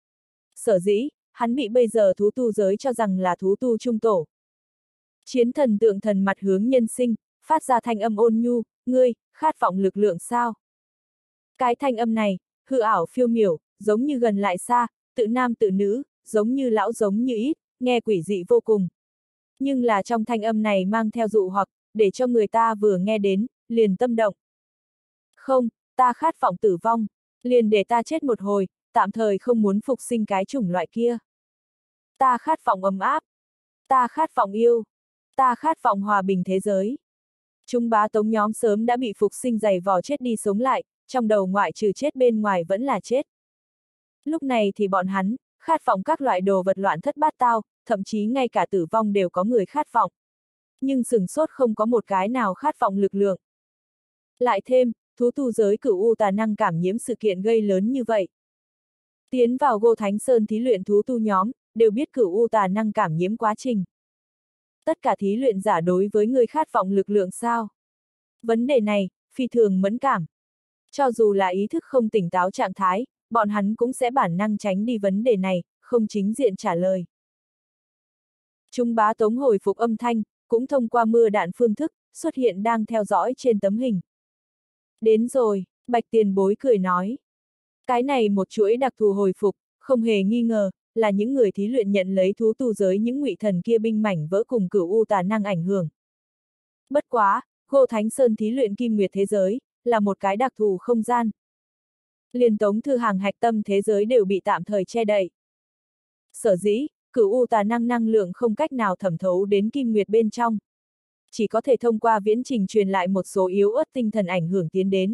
Sở dĩ, hắn bị bây giờ thú tu giới cho rằng là thú tu trung tổ. Chiến thần tượng thần mặt hướng nhân sinh, phát ra thanh âm ôn nhu, ngươi, khát vọng lực lượng sao? Cái thanh âm này, hư ảo phiêu miểu, giống như gần lại xa, tự nam tự nữ, giống như lão giống như ít, nghe quỷ dị vô cùng. Nhưng là trong thanh âm này mang theo dụ hoặc, để cho người ta vừa nghe đến, liền tâm động. Không, ta khát vọng tử vong, liền để ta chết một hồi, tạm thời không muốn phục sinh cái chủng loại kia. Ta khát vọng ấm áp, ta khát vọng yêu, ta khát vọng hòa bình thế giới. Chúng bá tống nhóm sớm đã bị phục sinh giày vò chết đi sống lại, trong đầu ngoại trừ chết bên ngoài vẫn là chết. Lúc này thì bọn hắn, khát vọng các loại đồ vật loạn thất bát tao, thậm chí ngay cả tử vong đều có người khát vọng. Nhưng sừng sốt không có một cái nào khát vọng lực lượng. Lại thêm, thú tu giới cửu u tà năng cảm nhiễm sự kiện gây lớn như vậy. Tiến vào Gô Thánh Sơn thí luyện thú tu nhóm, đều biết cửu u tà năng cảm nhiễm quá trình. Tất cả thí luyện giả đối với người khát vọng lực lượng sao? Vấn đề này, phi thường mẫn cảm. Cho dù là ý thức không tỉnh táo trạng thái, bọn hắn cũng sẽ bản năng tránh đi vấn đề này, không chính diện trả lời. Chúng bá tống hồi phục âm thanh, cũng thông qua mưa đạn phương thức, xuất hiện đang theo dõi trên tấm hình. Đến rồi, Bạch Tiền Bối cười nói. Cái này một chuỗi đặc thù hồi phục, không hề nghi ngờ, là những người thí luyện nhận lấy thú tu giới những ngụy thần kia binh mảnh vỡ cùng cửu u tà năng ảnh hưởng. Bất quá, Gô Thánh Sơn thí luyện kim nguyệt thế giới, là một cái đặc thù không gian. Liền Tống Thư Hàng hạch tâm thế giới đều bị tạm thời che đậy. Sở dĩ, cửu u tà năng lượng không cách nào thẩm thấu đến kim nguyệt bên trong. Chỉ có thể thông qua viễn trình truyền lại một số yếu ớt tinh thần ảnh hưởng tiến đến.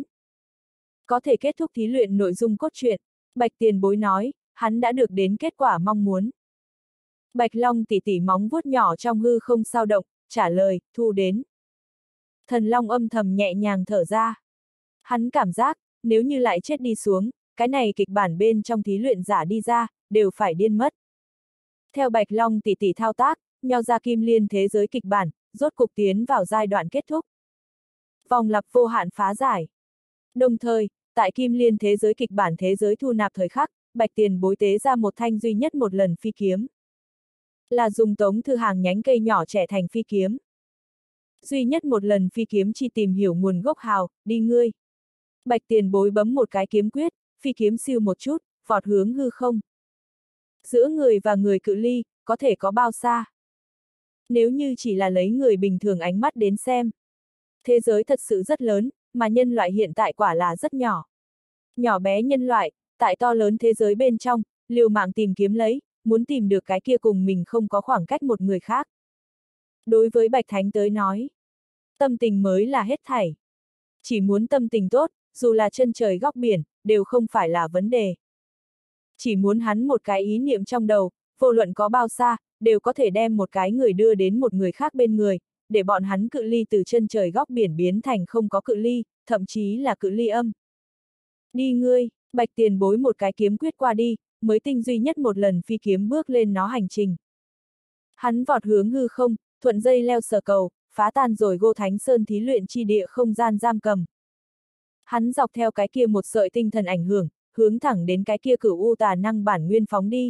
Có thể kết thúc thí luyện nội dung cốt truyện, Bạch Tiền Bối nói, hắn đã được đến kết quả mong muốn. Bạch Long tỉ tỉ móng vuốt nhỏ trong hư không sao động, trả lời, thu đến. Thần Long âm thầm nhẹ nhàng thở ra. Hắn cảm giác, nếu như lại chết đi xuống, cái này kịch bản bên trong thí luyện giả đi ra, đều phải điên mất. Theo Bạch Long tỉ tỉ thao tác, nho ra kim liên thế giới kịch bản, rốt cục tiến vào giai đoạn kết thúc. Vòng lặp vô hạn phá giải. Đồng thời, tại kim liên thế giới kịch bản thế giới thu nạp thời khắc, Bạch Tiền Bối tế ra một thanh duy nhất một lần phi kiếm. Là dùng Tống Thư Hàng nhánh cây nhỏ trẻ thành phi kiếm. Duy nhất một lần phi kiếm chỉ tìm hiểu nguồn gốc hào, đi ngươi. Bạch Tiền Bối bấm một cái kiếm quyết, phi kiếm siêu một chút, vọt hướng hư không. Giữa người và người cự ly, có thể có bao xa? Nếu như chỉ là lấy người bình thường ánh mắt đến xem. Thế giới thật sự rất lớn, mà nhân loại hiện tại quả là rất nhỏ. Nhỏ bé nhân loại, tại to lớn thế giới bên trong, liều mạng tìm kiếm lấy, muốn tìm được cái kia cùng mình không có khoảng cách một người khác. Đối với Bạch Thánh tới nói, tâm tình mới là hết thảy. Chỉ muốn tâm tình tốt, dù là chân trời góc biển, đều không phải là vấn đề. Chỉ muốn hắn một cái ý niệm trong đầu, vô luận có bao xa, đều có thể đem một cái người đưa đến một người khác bên người, để bọn hắn cự ly từ chân trời góc biển biến thành không có cự ly, thậm chí là cự ly âm. Đi ngươi, Bạch Tiền Bối một cái kiếm quyết qua đi, mới tinh duy nhất một lần phi kiếm bước lên nó hành trình. Hắn vọt hướng hư không, thuận dây leo sờ cầu, phá tan rồi Gô Thánh Sơn thí luyện chi địa không gian giam cầm. Hắn dọc theo cái kia một sợi tinh thần ảnh hưởng, hướng thẳng đến cái kia cửu u tà năng bản nguyên phóng đi.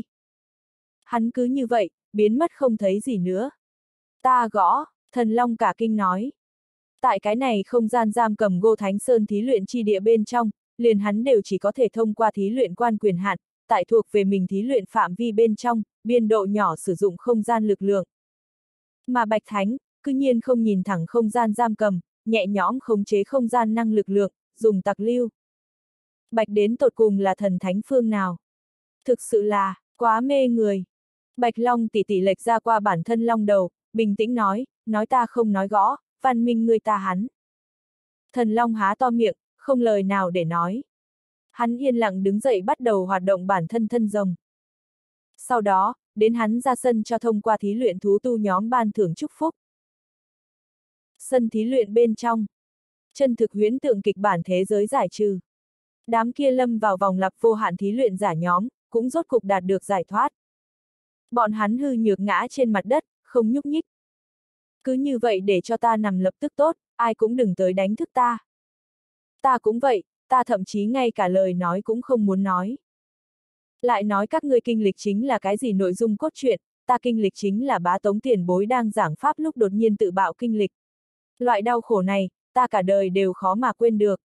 Hắn cứ như vậy, biến mất không thấy gì nữa. Ta gõ, Thần Long cả kinh nói. Tại cái này không gian giam cầm Gô Thánh Sơn thí luyện chi địa bên trong, liền hắn đều chỉ có thể thông qua thí luyện quan quyền hạn, tại thuộc về mình thí luyện phạm vi bên trong, biên độ nhỏ sử dụng không gian lực lượng. Mà Bạch Thánh, cứ nhiên không nhìn thẳng không gian giam cầm, nhẹ nhõm khống chế không gian năng lực lượng, dùng tặc lưu. Bạch đến tột cùng là thần thánh phương nào? Thực sự là, quá mê người. Bạch Long tỉ tỉ lệch ra qua bản thân long đầu, bình tĩnh nói ta không nói gõ, văn minh ngươi ta hắn. Thần Long há to miệng, không lời nào để nói. Hắn yên lặng đứng dậy bắt đầu hoạt động bản thân thân rồng. Sau đó, đến hắn ra sân cho thông qua thí luyện thú tu nhóm ban thưởng chúc phúc. Sân thí luyện bên trong. Chân thực huyễn tượng kịch bản thế giới giải trừ. Đám kia lâm vào vòng lặp vô hạn thí luyện giả nhóm, cũng rốt cục đạt được giải thoát. Bọn hắn hư nhược ngã trên mặt đất, không nhúc nhích. Cứ như vậy để cho ta nằm lập tức tốt, ai cũng đừng tới đánh thức ta. Ta cũng vậy, ta thậm chí ngay cả lời nói cũng không muốn nói. Lại nói các ngươi kinh lịch chính là cái gì nội dung cốt truyện, ta kinh lịch chính là Bá Tống tiền bối đang giảng pháp lúc đột nhiên tự bạo kinh lịch. Loại đau khổ này, ta cả đời đều khó mà quên được.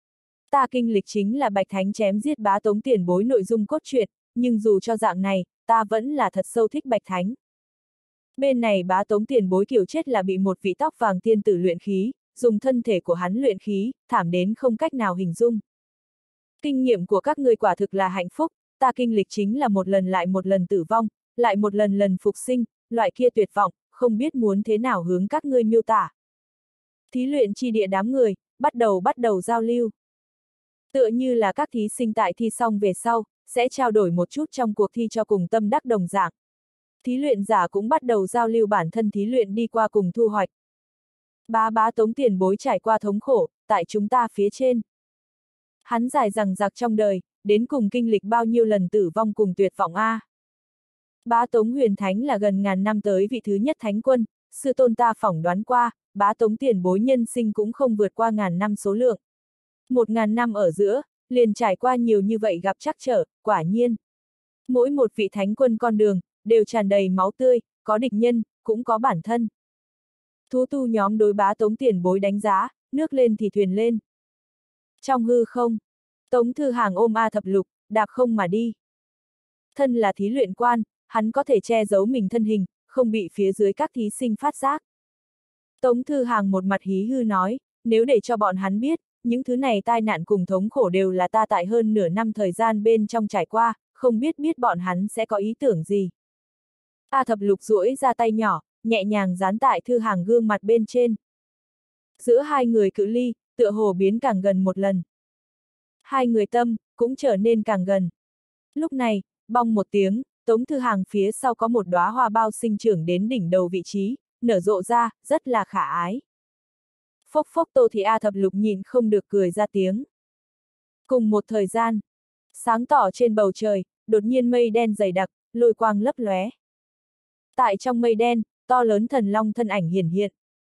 Ta kinh lịch chính là Bạch Thánh chém giết Bá Tống tiền bối nội dung cốt truyện, nhưng dù cho dạng này, ta vẫn là thật sâu thích Bạch Thánh. Bên này Bá Tống tiền bối kiểu chết là bị một vị tóc vàng tiên tử luyện khí, dùng thân thể của hắn luyện khí, thảm đến không cách nào hình dung. Kinh nghiệm của các ngươi quả thực là hạnh phúc, ta kinh lịch chính là một lần lại một lần tử vong, lại một lần lần phục sinh, loại kia tuyệt vọng, không biết muốn thế nào hướng các ngươi miêu tả. Thí luyện chi địa đám người, bắt đầu giao lưu. Tựa như là các thí sinh tại thi xong về sau, sẽ trao đổi một chút trong cuộc thi cho cùng tâm đắc đồng dạng. Thí luyện giả cũng bắt đầu giao lưu bản thân thí luyện đi qua cùng thu hoạch. Bá Tống tiền bối trải qua thống khổ, tại chúng ta phía trên. Hắn dài dằng dặc trong đời, đến cùng kinh lịch bao nhiêu lần tử vong cùng tuyệt vọng a. Bá Tống huyền thánh là gần ngàn năm tới vị thứ nhất thánh quân, sư tôn ta phỏng đoán qua, Bá Tống tiền bối nhân sinh cũng không vượt qua ngàn năm số lượng. 1000 năm ở giữa, liền trải qua nhiều như vậy gặp trắc trở, quả nhiên. Mỗi một vị thánh quân con đường, đều tràn đầy máu tươi, có địch nhân, cũng có bản thân. Thú tu nhóm đối Bá Tống tiền bối đánh giá, nước lên thì thuyền lên. Trong hư không, Tống Thư Hàng ôm A Thập Lục, đạp không mà đi. Thân là thí luyện quan, hắn có thể che giấu mình thân hình, không bị phía dưới các thí sinh phát giác. Tống Thư Hàng một mặt hí hư nói, nếu để cho bọn hắn biết, những thứ này tai nạn cùng thống khổ đều là ta tại hơn nửa năm thời gian bên trong trải qua, không biết bọn hắn sẽ có ý tưởng gì. A Thập Lục duỗi ra tay nhỏ, nhẹ nhàng dán tại Thư Hàng gương mặt bên trên. Giữa hai người cự ly, tựa hồ biến càng gần một lần. Hai người tâm, cũng trở nên càng gần. Lúc này, bong một tiếng, Tống Thư Hàng phía sau có một đóa hoa bao sinh trưởng đến đỉnh đầu vị trí, nở rộ ra, rất là khả ái. Phốc phốc Tô Thị A Thập Lục nhìn không được cười ra tiếng. Cùng một thời gian, sáng tỏ trên bầu trời, đột nhiên mây đen dày đặc, lôi quang lấp lóe. Tại trong mây đen, to lớn thần long thân ảnh hiển hiện.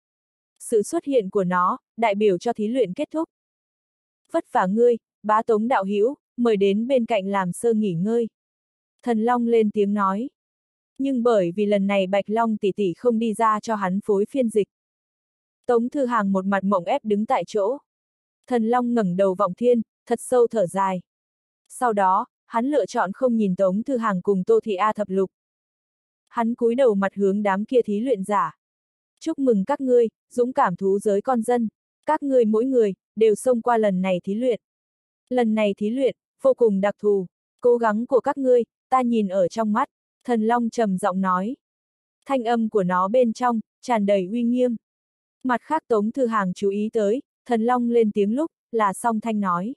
Sự xuất hiện của nó, đại biểu cho thí luyện kết thúc. Vất vả ngươi, bá Tống đạo hữu, mời đến bên cạnh làm sơ nghỉ ngơi. Thần long lên tiếng nói. Nhưng bởi vì lần này Bạch Long tỷ tỷ không đi ra cho hắn phối phiên dịch. Tống Thư Hàng một mặt mộng ép đứng tại chỗ. Thần long ngẩng đầu vọng thiên, thật sâu thở dài. Sau đó, hắn lựa chọn không nhìn Tống Thư Hàng cùng Tô Thị A Thập Lục. Hắn cúi đầu mặt hướng đám kia thí luyện giả. Chúc mừng các ngươi, dũng cảm thú giới con dân. Các ngươi mỗi người, đều xông qua lần này thí luyện. Lần này thí luyện, vô cùng đặc thù. Cố gắng của các ngươi, ta nhìn ở trong mắt. Thần long trầm giọng nói. Thanh âm của nó bên trong, tràn đầy uy nghiêm. Mặt khác Tống Thư Hàng chú ý tới, thần long lên tiếng lúc, là song thanh nói.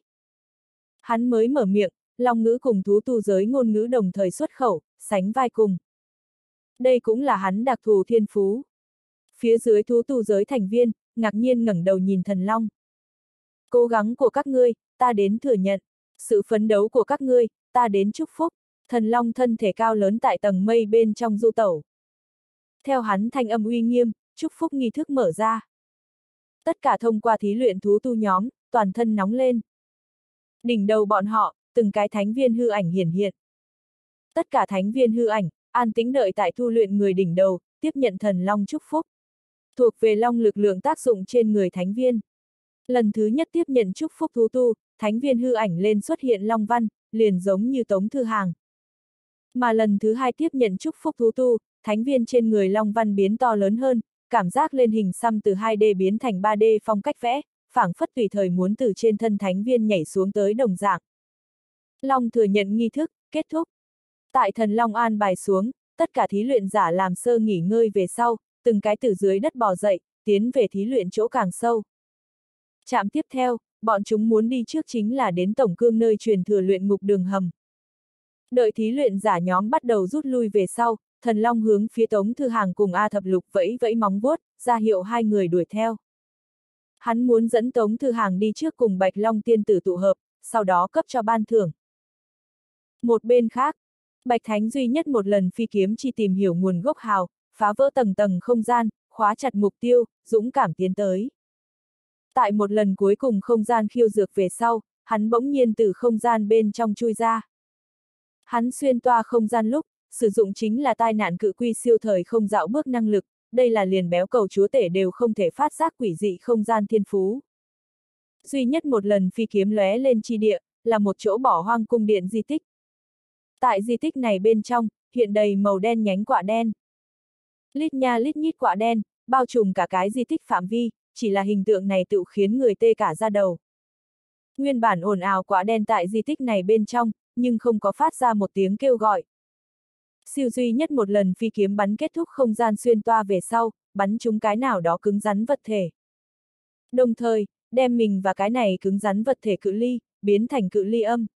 Hắn mới mở miệng, long ngữ cùng thú tu giới ngôn ngữ đồng thời xuất khẩu, sánh vai cùng. Đây cũng là hắn đặc thù thiên phú. Phía dưới thú tu giới thành viên, ngạc nhiên ngẩng đầu nhìn thần long. Cố gắng của các ngươi, ta đến thừa nhận. Sự phấn đấu của các ngươi, ta đến chúc phúc. Thần long thân thể cao lớn tại tầng mây bên trong du tẩu. Theo hắn thanh âm uy nghiêm, chúc phúc nghi thức mở ra. Tất cả thông qua thí luyện thú tu nhóm, toàn thân nóng lên. Đỉnh đầu bọn họ, từng cái thánh viên hư ảnh hiển hiện. Tất cả thánh viên hư ảnh, an tĩnh đợi tại tu luyện người đỉnh đầu, tiếp nhận thần long chúc phúc. Thuộc về long lực lượng tác dụng trên người thánh viên. Lần thứ nhất tiếp nhận chúc phúc thú tu, thánh viên hư ảnh lên xuất hiện long văn, liền giống như Tống Thư Hàng. Mà lần thứ hai tiếp nhận chúc phúc thú tu, thánh viên trên người long văn biến to lớn hơn, cảm giác lên hình xăm từ 2D biến thành 3D phong cách vẽ, phảng phất tùy thời muốn từ trên thân thánh viên nhảy xuống tới đồng dạng. Long thừa nhận nghi thức, kết thúc. Tại thần long an bài xuống, tất cả thí luyện giả làm sơ nghỉ ngơi về sau, từng cái từ dưới đất bò dậy, tiến về thí luyện chỗ càng sâu. Trạm tiếp theo, bọn chúng muốn đi trước chính là đến Tổng Cương nơi truyền thừa luyện ngục đường hầm. Đợi thí luyện giả nhóm bắt đầu rút lui về sau, thần long hướng phía Tống Thư Hàng cùng A Thập Lục vẫy vẫy móng vuốt, ra hiệu hai người đuổi theo. Hắn muốn dẫn Tống Thư Hàng đi trước cùng Bạch Long tiên tử tụ hợp, sau đó cấp cho ban thưởng. Một bên khác, Bạch Thánh duy nhất một lần phi kiếm chi tìm hiểu nguồn gốc hào, phá vỡ tầng tầng không gian, khóa chặt mục tiêu, dũng cảm tiến tới. Tại một lần cuối cùng không gian khiêu dược về sau, hắn bỗng nhiên từ không gian bên trong chui ra. Hắn xuyên toa không gian lúc, sử dụng chính là tai nạn cự quy siêu thời không dạo bước năng lực, đây là liền béo cầu chúa tể đều không thể phát giác quỷ dị không gian thiên phú. Duy nhất một lần phi kiếm lóe lên chi địa, là một chỗ bỏ hoang cung điện di tích. Tại di tích này bên trong, hiện đầy màu đen nhánh quạ đen. Lít nha lít nhít quạ đen, bao trùm cả cái di tích phạm vi, chỉ là hình tượng này tự khiến người tê cả da đầu. Nguyên bản ồn ào quạ đen tại di tích này bên trong, nhưng không có phát ra một tiếng kêu gọi. Siêu duy nhất một lần phi kiếm bắn kết thúc không gian xuyên toa về sau, bắn trúng cái nào đó cứng rắn vật thể. Đồng thời, đem mình và cái này cứng rắn vật thể cự ly, biến thành cự ly âm.